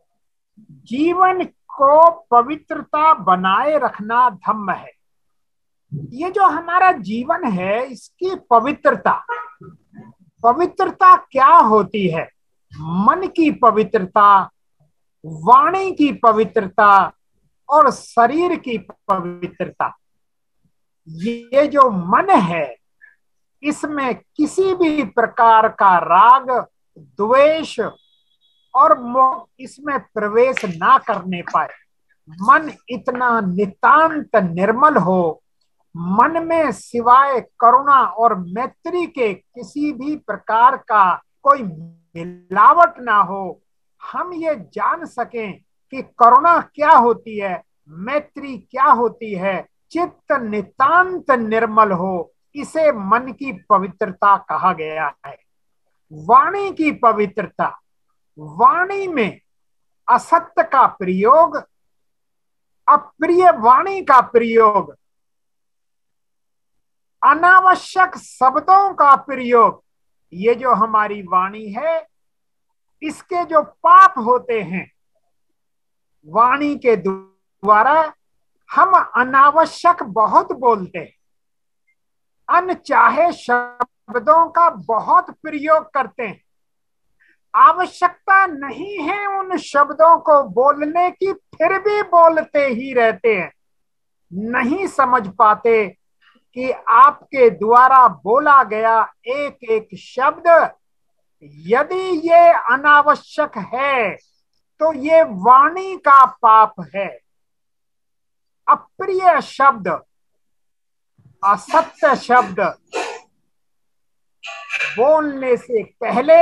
जीवन को पवित्रता बनाए रखना धम्म है। ये जो हमारा जीवन है इसकी पवित्रता, पवित्रता क्या होती है? मन की पवित्रता, वाणी की पवित्रता और शरीर की पवित्रता। ये जो मन है इसमें किसी भी प्रकार का राग, द्वेष और मोह इसमें प्रवेश ना करने पाए। मन इतना नितांत निर्मल हो, मन में सिवाय करुणा और मैत्री के किसी भी प्रकार का कोई मिलावट ना हो। हम ये जान सकें कि करुणा क्या होती है, मैत्री क्या होती है, चित्त नितांत निर्मल हो, इसे मन की पवित्रता कहा गया है। वाणी की पवित्रता, वाणी में असत्य का प्रयोग, अप्रिय वाणी का प्रयोग, अनावश्यक शब्दों का प्रयोग, ये जो हमारी वाणी है इसके जो पाप होते हैं, वाणी के द्वारा हम अनावश्यक बहुत बोलते हैं, अनचाहे शब्दों का बहुत प्रयोग करते हैं। आवश्यकता नहीं है उन शब्दों को बोलने की, फिर भी बोलते ही रहते हैं। नहीं समझ पाते कि आपके द्वारा बोला गया एक एक शब्द यदि ये अनावश्यक है तो ये वाणी का पाप है। अप्रिय शब्द, असत्य शब्द बोलने से पहले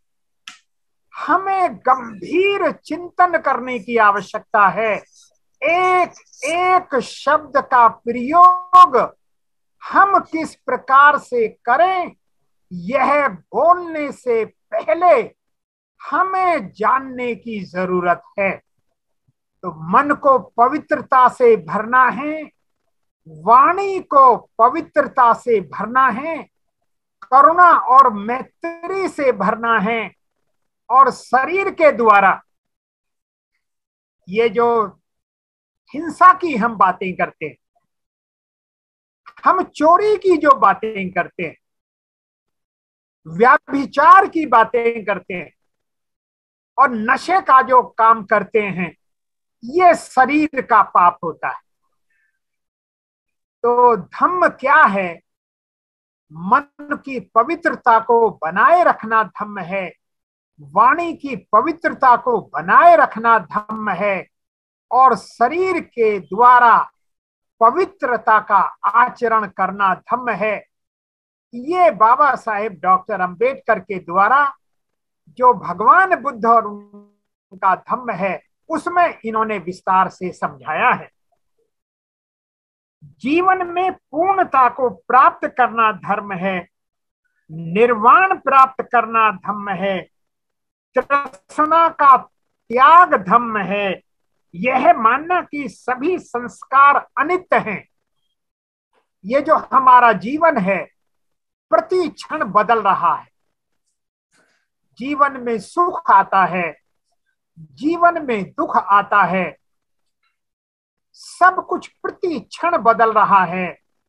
हमें गंभीर चिंतन करने की आवश्यकता है। एक एक शब्द का प्रयोग हम किस प्रकार से करें, यह बोलने से पहले हमें जानने की जरूरत है। तो मन को पवित्रता से भरना है, वाणी को पवित्रता से भरना है, करुणा और मैत्री से भरना है, और शरीर के द्वारा ये जो हिंसा की हम बातें करते हैं, हम चोरी की जो बातें करते हैं, व्यभिचार की बातें करते हैं और नशे का जो काम करते हैं, ये शरीर का पाप होता है। तो धम्म क्या है? मन की पवित्रता को बनाए रखना धम्म है, वाणी की पवित्रता को बनाए रखना धम्म है, और शरीर के द्वारा पवित्रता का आचरण करना धम्म है। ये बाबा साहेब डॉक्टर अंबेडकर के द्वारा जो भगवान बुद्ध और उनका धम्म है उसमें इन्होंने विस्तार से समझाया है। जीवन में पूर्णता को प्राप्त करना धर्म है, निर्वाण प्राप्त करना धर्म है, तृष्णा का त्याग धर्म है, यह मानना कि सभी संस्कार अनित्य हैं। ये जो हमारा जीवन है प्रति क्षण बदल रहा है, जीवन में सुख आता है, जीवन में दुख आता है, सब कुछ प्रति क्षण बदल रहा है।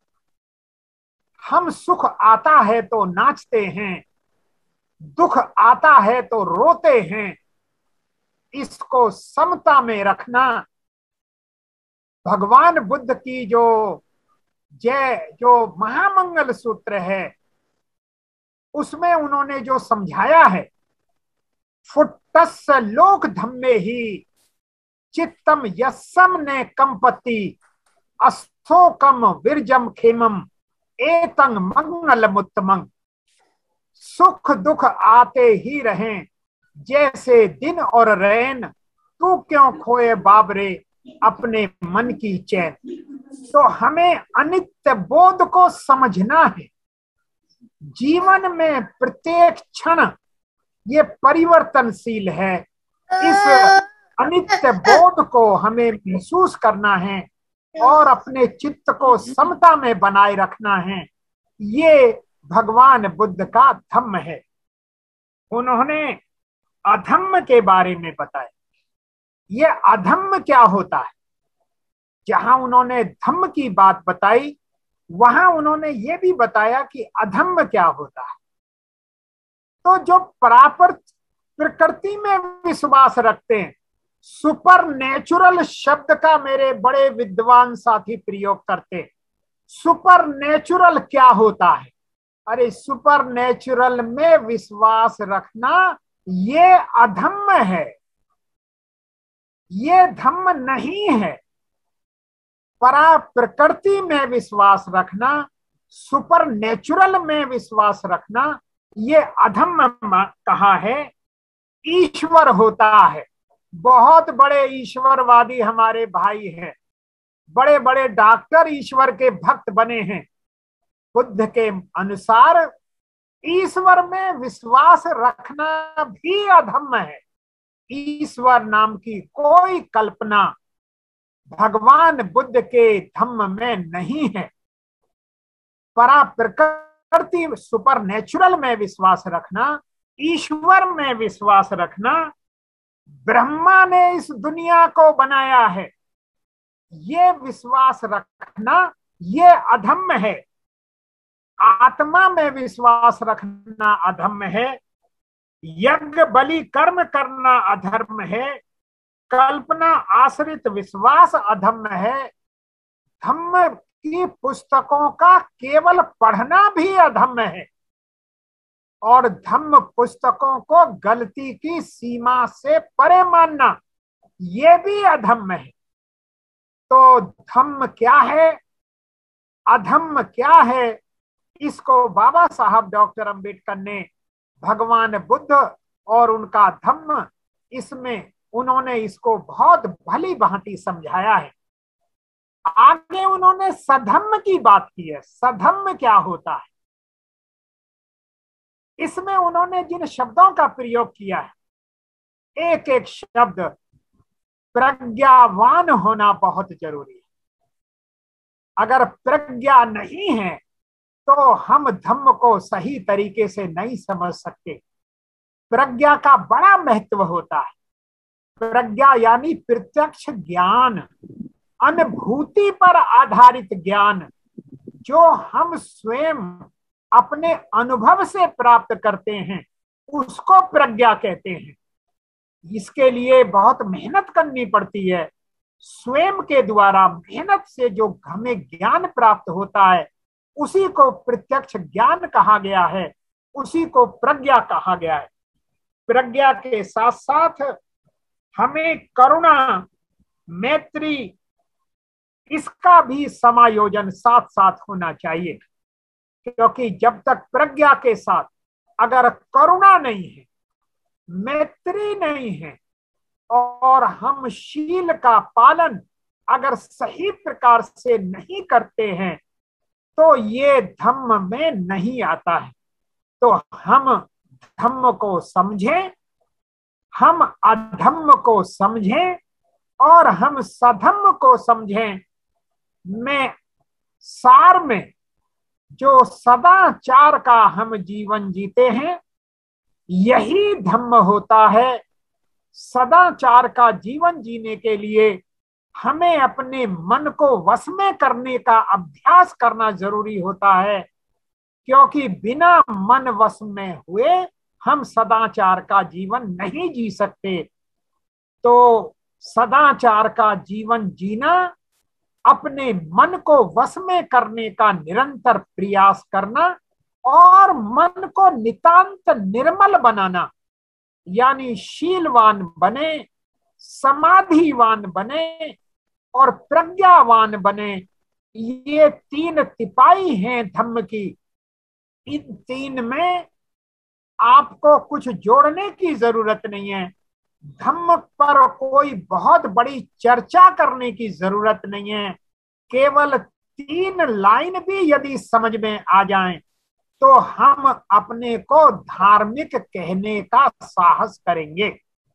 हम सुख आता है तो नाचते हैं, दुख आता है तो रोते हैं। इसको समता में रखना भगवान बुद्ध की जो महामंगल सूत्र है उसमें उन्होंने जो समझाया है, फुट्टस्य लोक धम्मे ही चित्तम यस्सम ने कंपति अस्थोकम विरजम खेमम एतंग मंगलमुत्तमं। सुख दुख आते ही रहें जैसे दिन और रैन, तू क्यों खोए बाबरे अपने मन की चैन। तो हमें अनित्य बोध को समझना है। जीवन में प्रत्येक क्षण ये परिवर्तनशील है। इस अनित्य बोध को हमें महसूस करना है और अपने चित्त को समता में बनाए रखना है। ये भगवान बुद्ध का धम्म है। उन्होंने अधम्म के बारे में बताया। ये अधम्म क्या होता है? जहां उन्होंने धम्म की बात बताई वहां उन्होंने ये भी बताया कि अधम्म क्या होता है। तो जो प्रकृति में विश्वास रखते हैं, सुपर नेचुरल शब्द का मेरे बड़े विद्वान साथी प्रयोग करते हैं। सुपर नेचुरल क्या होता है? अरे सुपर नेचुरल में विश्वास रखना ये अधम्म है, ये धम्म नहीं है। परा प्रकृति में विश्वास रखना, सुपर नेचुरल में विश्वास रखना, ये अधम्म कहा है। ईश्वर होता है, बहुत बड़े ईश्वरवादी हमारे भाई हैं, बड़े बड़े डॉक्टर ईश्वर के भक्त बने हैं। बुद्ध के अनुसार ईश्वर में विश्वास रखना भी अधम्म है। ईश्वर नाम की कोई कल्पना भगवान बुद्ध के धम्म में नहीं है। परा प्रकृति सुपर नेचुरल में विश्वास रखना, ईश्वर में विश्वास रखना, ब्रह्मा ने इस दुनिया को बनाया है, ये विश्वास रखना ये अधम्म है। आत्मा में विश्वास रखना अधम्म है। यज्ञ बलि कर्म करना अधर्म है। कल्पना आश्रित विश्वास अधम्म है। धम्म की पुस्तकों का केवल पढ़ना भी अधम्म है और धम्म पुस्तकों को गलती की सीमा से परे मानना ये भी अधम्म है। तो धम्म क्या है, अधम्म क्या है, इसको बाबा साहब डॉक्टर अंबेडकर ने भगवान बुद्ध और उनका धम्म, इसमें उन्होंने इसको बहुत भली भांति समझाया है। आगे उन्होंने सधम्म की बात की है। सधम्म क्या होता है? इसमें उन्होंने जिन शब्दों का प्रयोग किया है, एक एक शब्द प्रज्ञावान होना बहुत जरूरी है। अगर प्रज्ञा नहीं है तो हम धम्म को सही तरीके से नहीं समझ सकते। प्रज्ञा का बड़ा महत्व होता है। प्रज्ञा यानी प्रत्यक्ष ज्ञान, अनुभूति पर आधारित ज्ञान, जो हम स्वयं अपने अनुभव से प्राप्त करते हैं, उसको प्रज्ञा कहते हैं। इसके लिए बहुत मेहनत करनी पड़ती है। स्वयं के द्वारा मेहनत से जो हमें ज्ञान प्राप्त होता है उसी को प्रत्यक्ष ज्ञान कहा गया है, उसी को प्रज्ञा कहा गया है। प्रज्ञा के साथ साथ हमें करुणा, मैत्री, इसका भी समायोजन साथ साथ होना चाहिए। क्योंकि जब तक प्रज्ञा के साथ अगर करुणा नहीं है, मैत्री नहीं है और हम शील का पालन अगर सही प्रकार से नहीं करते हैं तो ये धम्म में नहीं आता है। तो हम धम्म को समझें, हम अधम्म को समझें और हम सधम्म को समझें। मैं सार में जो सदाचार का हम जीवन जीते हैं यही धम्म होता है। सदाचार का जीवन जीने के लिए हमें अपने मन को वश में करने का अभ्यास करना जरूरी होता है, क्योंकि बिना मन वश में हुए हम सदाचार का जीवन नहीं जी सकते। तो सदाचार का जीवन जीना अपने मन को वश में करने का निरंतर प्रयास करना और मन को नितांत निर्मल बनाना, यानी शीलवान बने, समाधिवान बने और प्रज्ञावान बने। ये तीन तिपाई हैं धम्म की। इन तीन में आपको कुछ जोड़ने की जरूरत नहीं है। धम्म पर कोई बहुत बड़ी चर्चा करने की जरूरत नहीं है। केवल 3 लाइन भी यदि समझ में आ जाएं तो हम अपने को धार्मिक कहने का साहस करेंगे।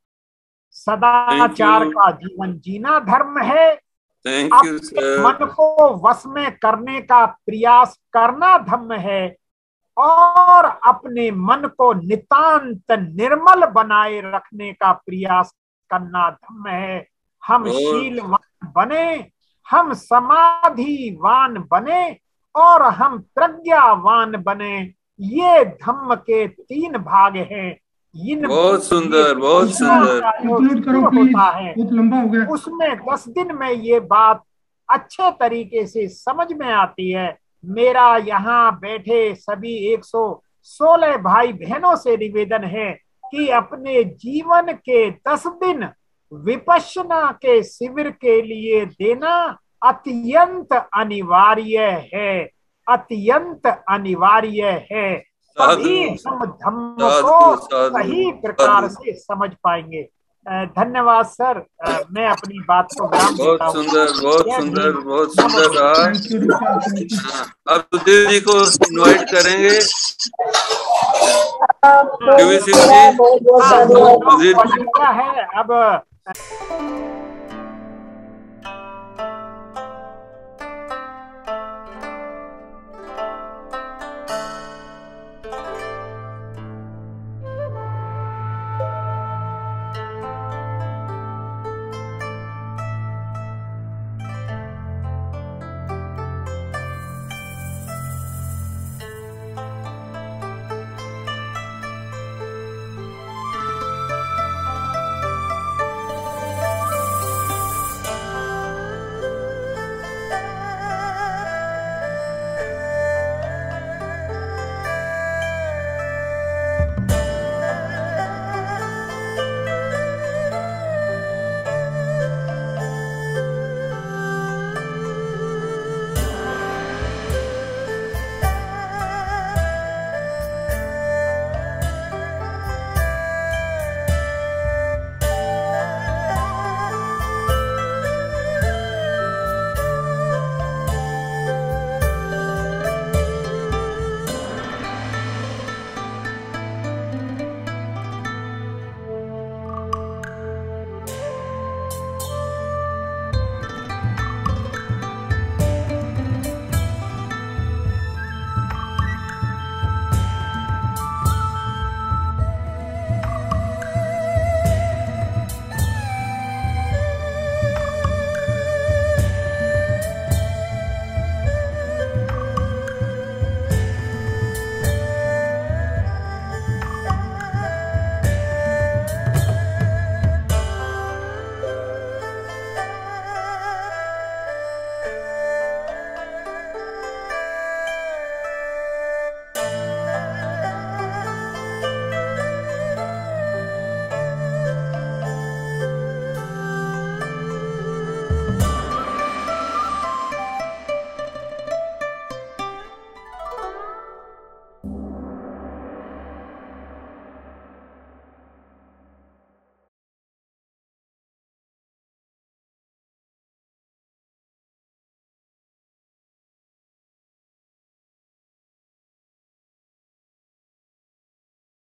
सदाचार का जीवन जीना धर्म है। अपने मन को वश में करने का प्रयास करना धर्म है और अपने मन को नितांत निर्मल बनाए रखने का प्रयास करना धर्म है। हम शीलवान बने, हम समाधिवान बने और हम प्रज्ञावान बने। ये धम्म के 3 भाग हैं। बहुत सुंदर, बहुत सुंदर। होता है लंबा हो गया। उसमें 10 दिन में ये बात अच्छे तरीके से समझ में आती है। मेरा यहाँ बैठे सभी 116 भाई बहनों से निवेदन है कि अपने जीवन के 10 दिन विपश्यना के शिविर के लिए देना अत्यंत अनिवार्य है, अत्यंत अनिवार्य है। तभी हम धम्म को सही प्रकार से समझ पाएंगे। धन्यवाद सर, मैं अपनी बात को विराम देता हूं। बहुत सुंदर, बहुत सुंदर, बहुत सुंदर रहा। अब सुधीर जी को इनवाइट करेंगे। क्या है अब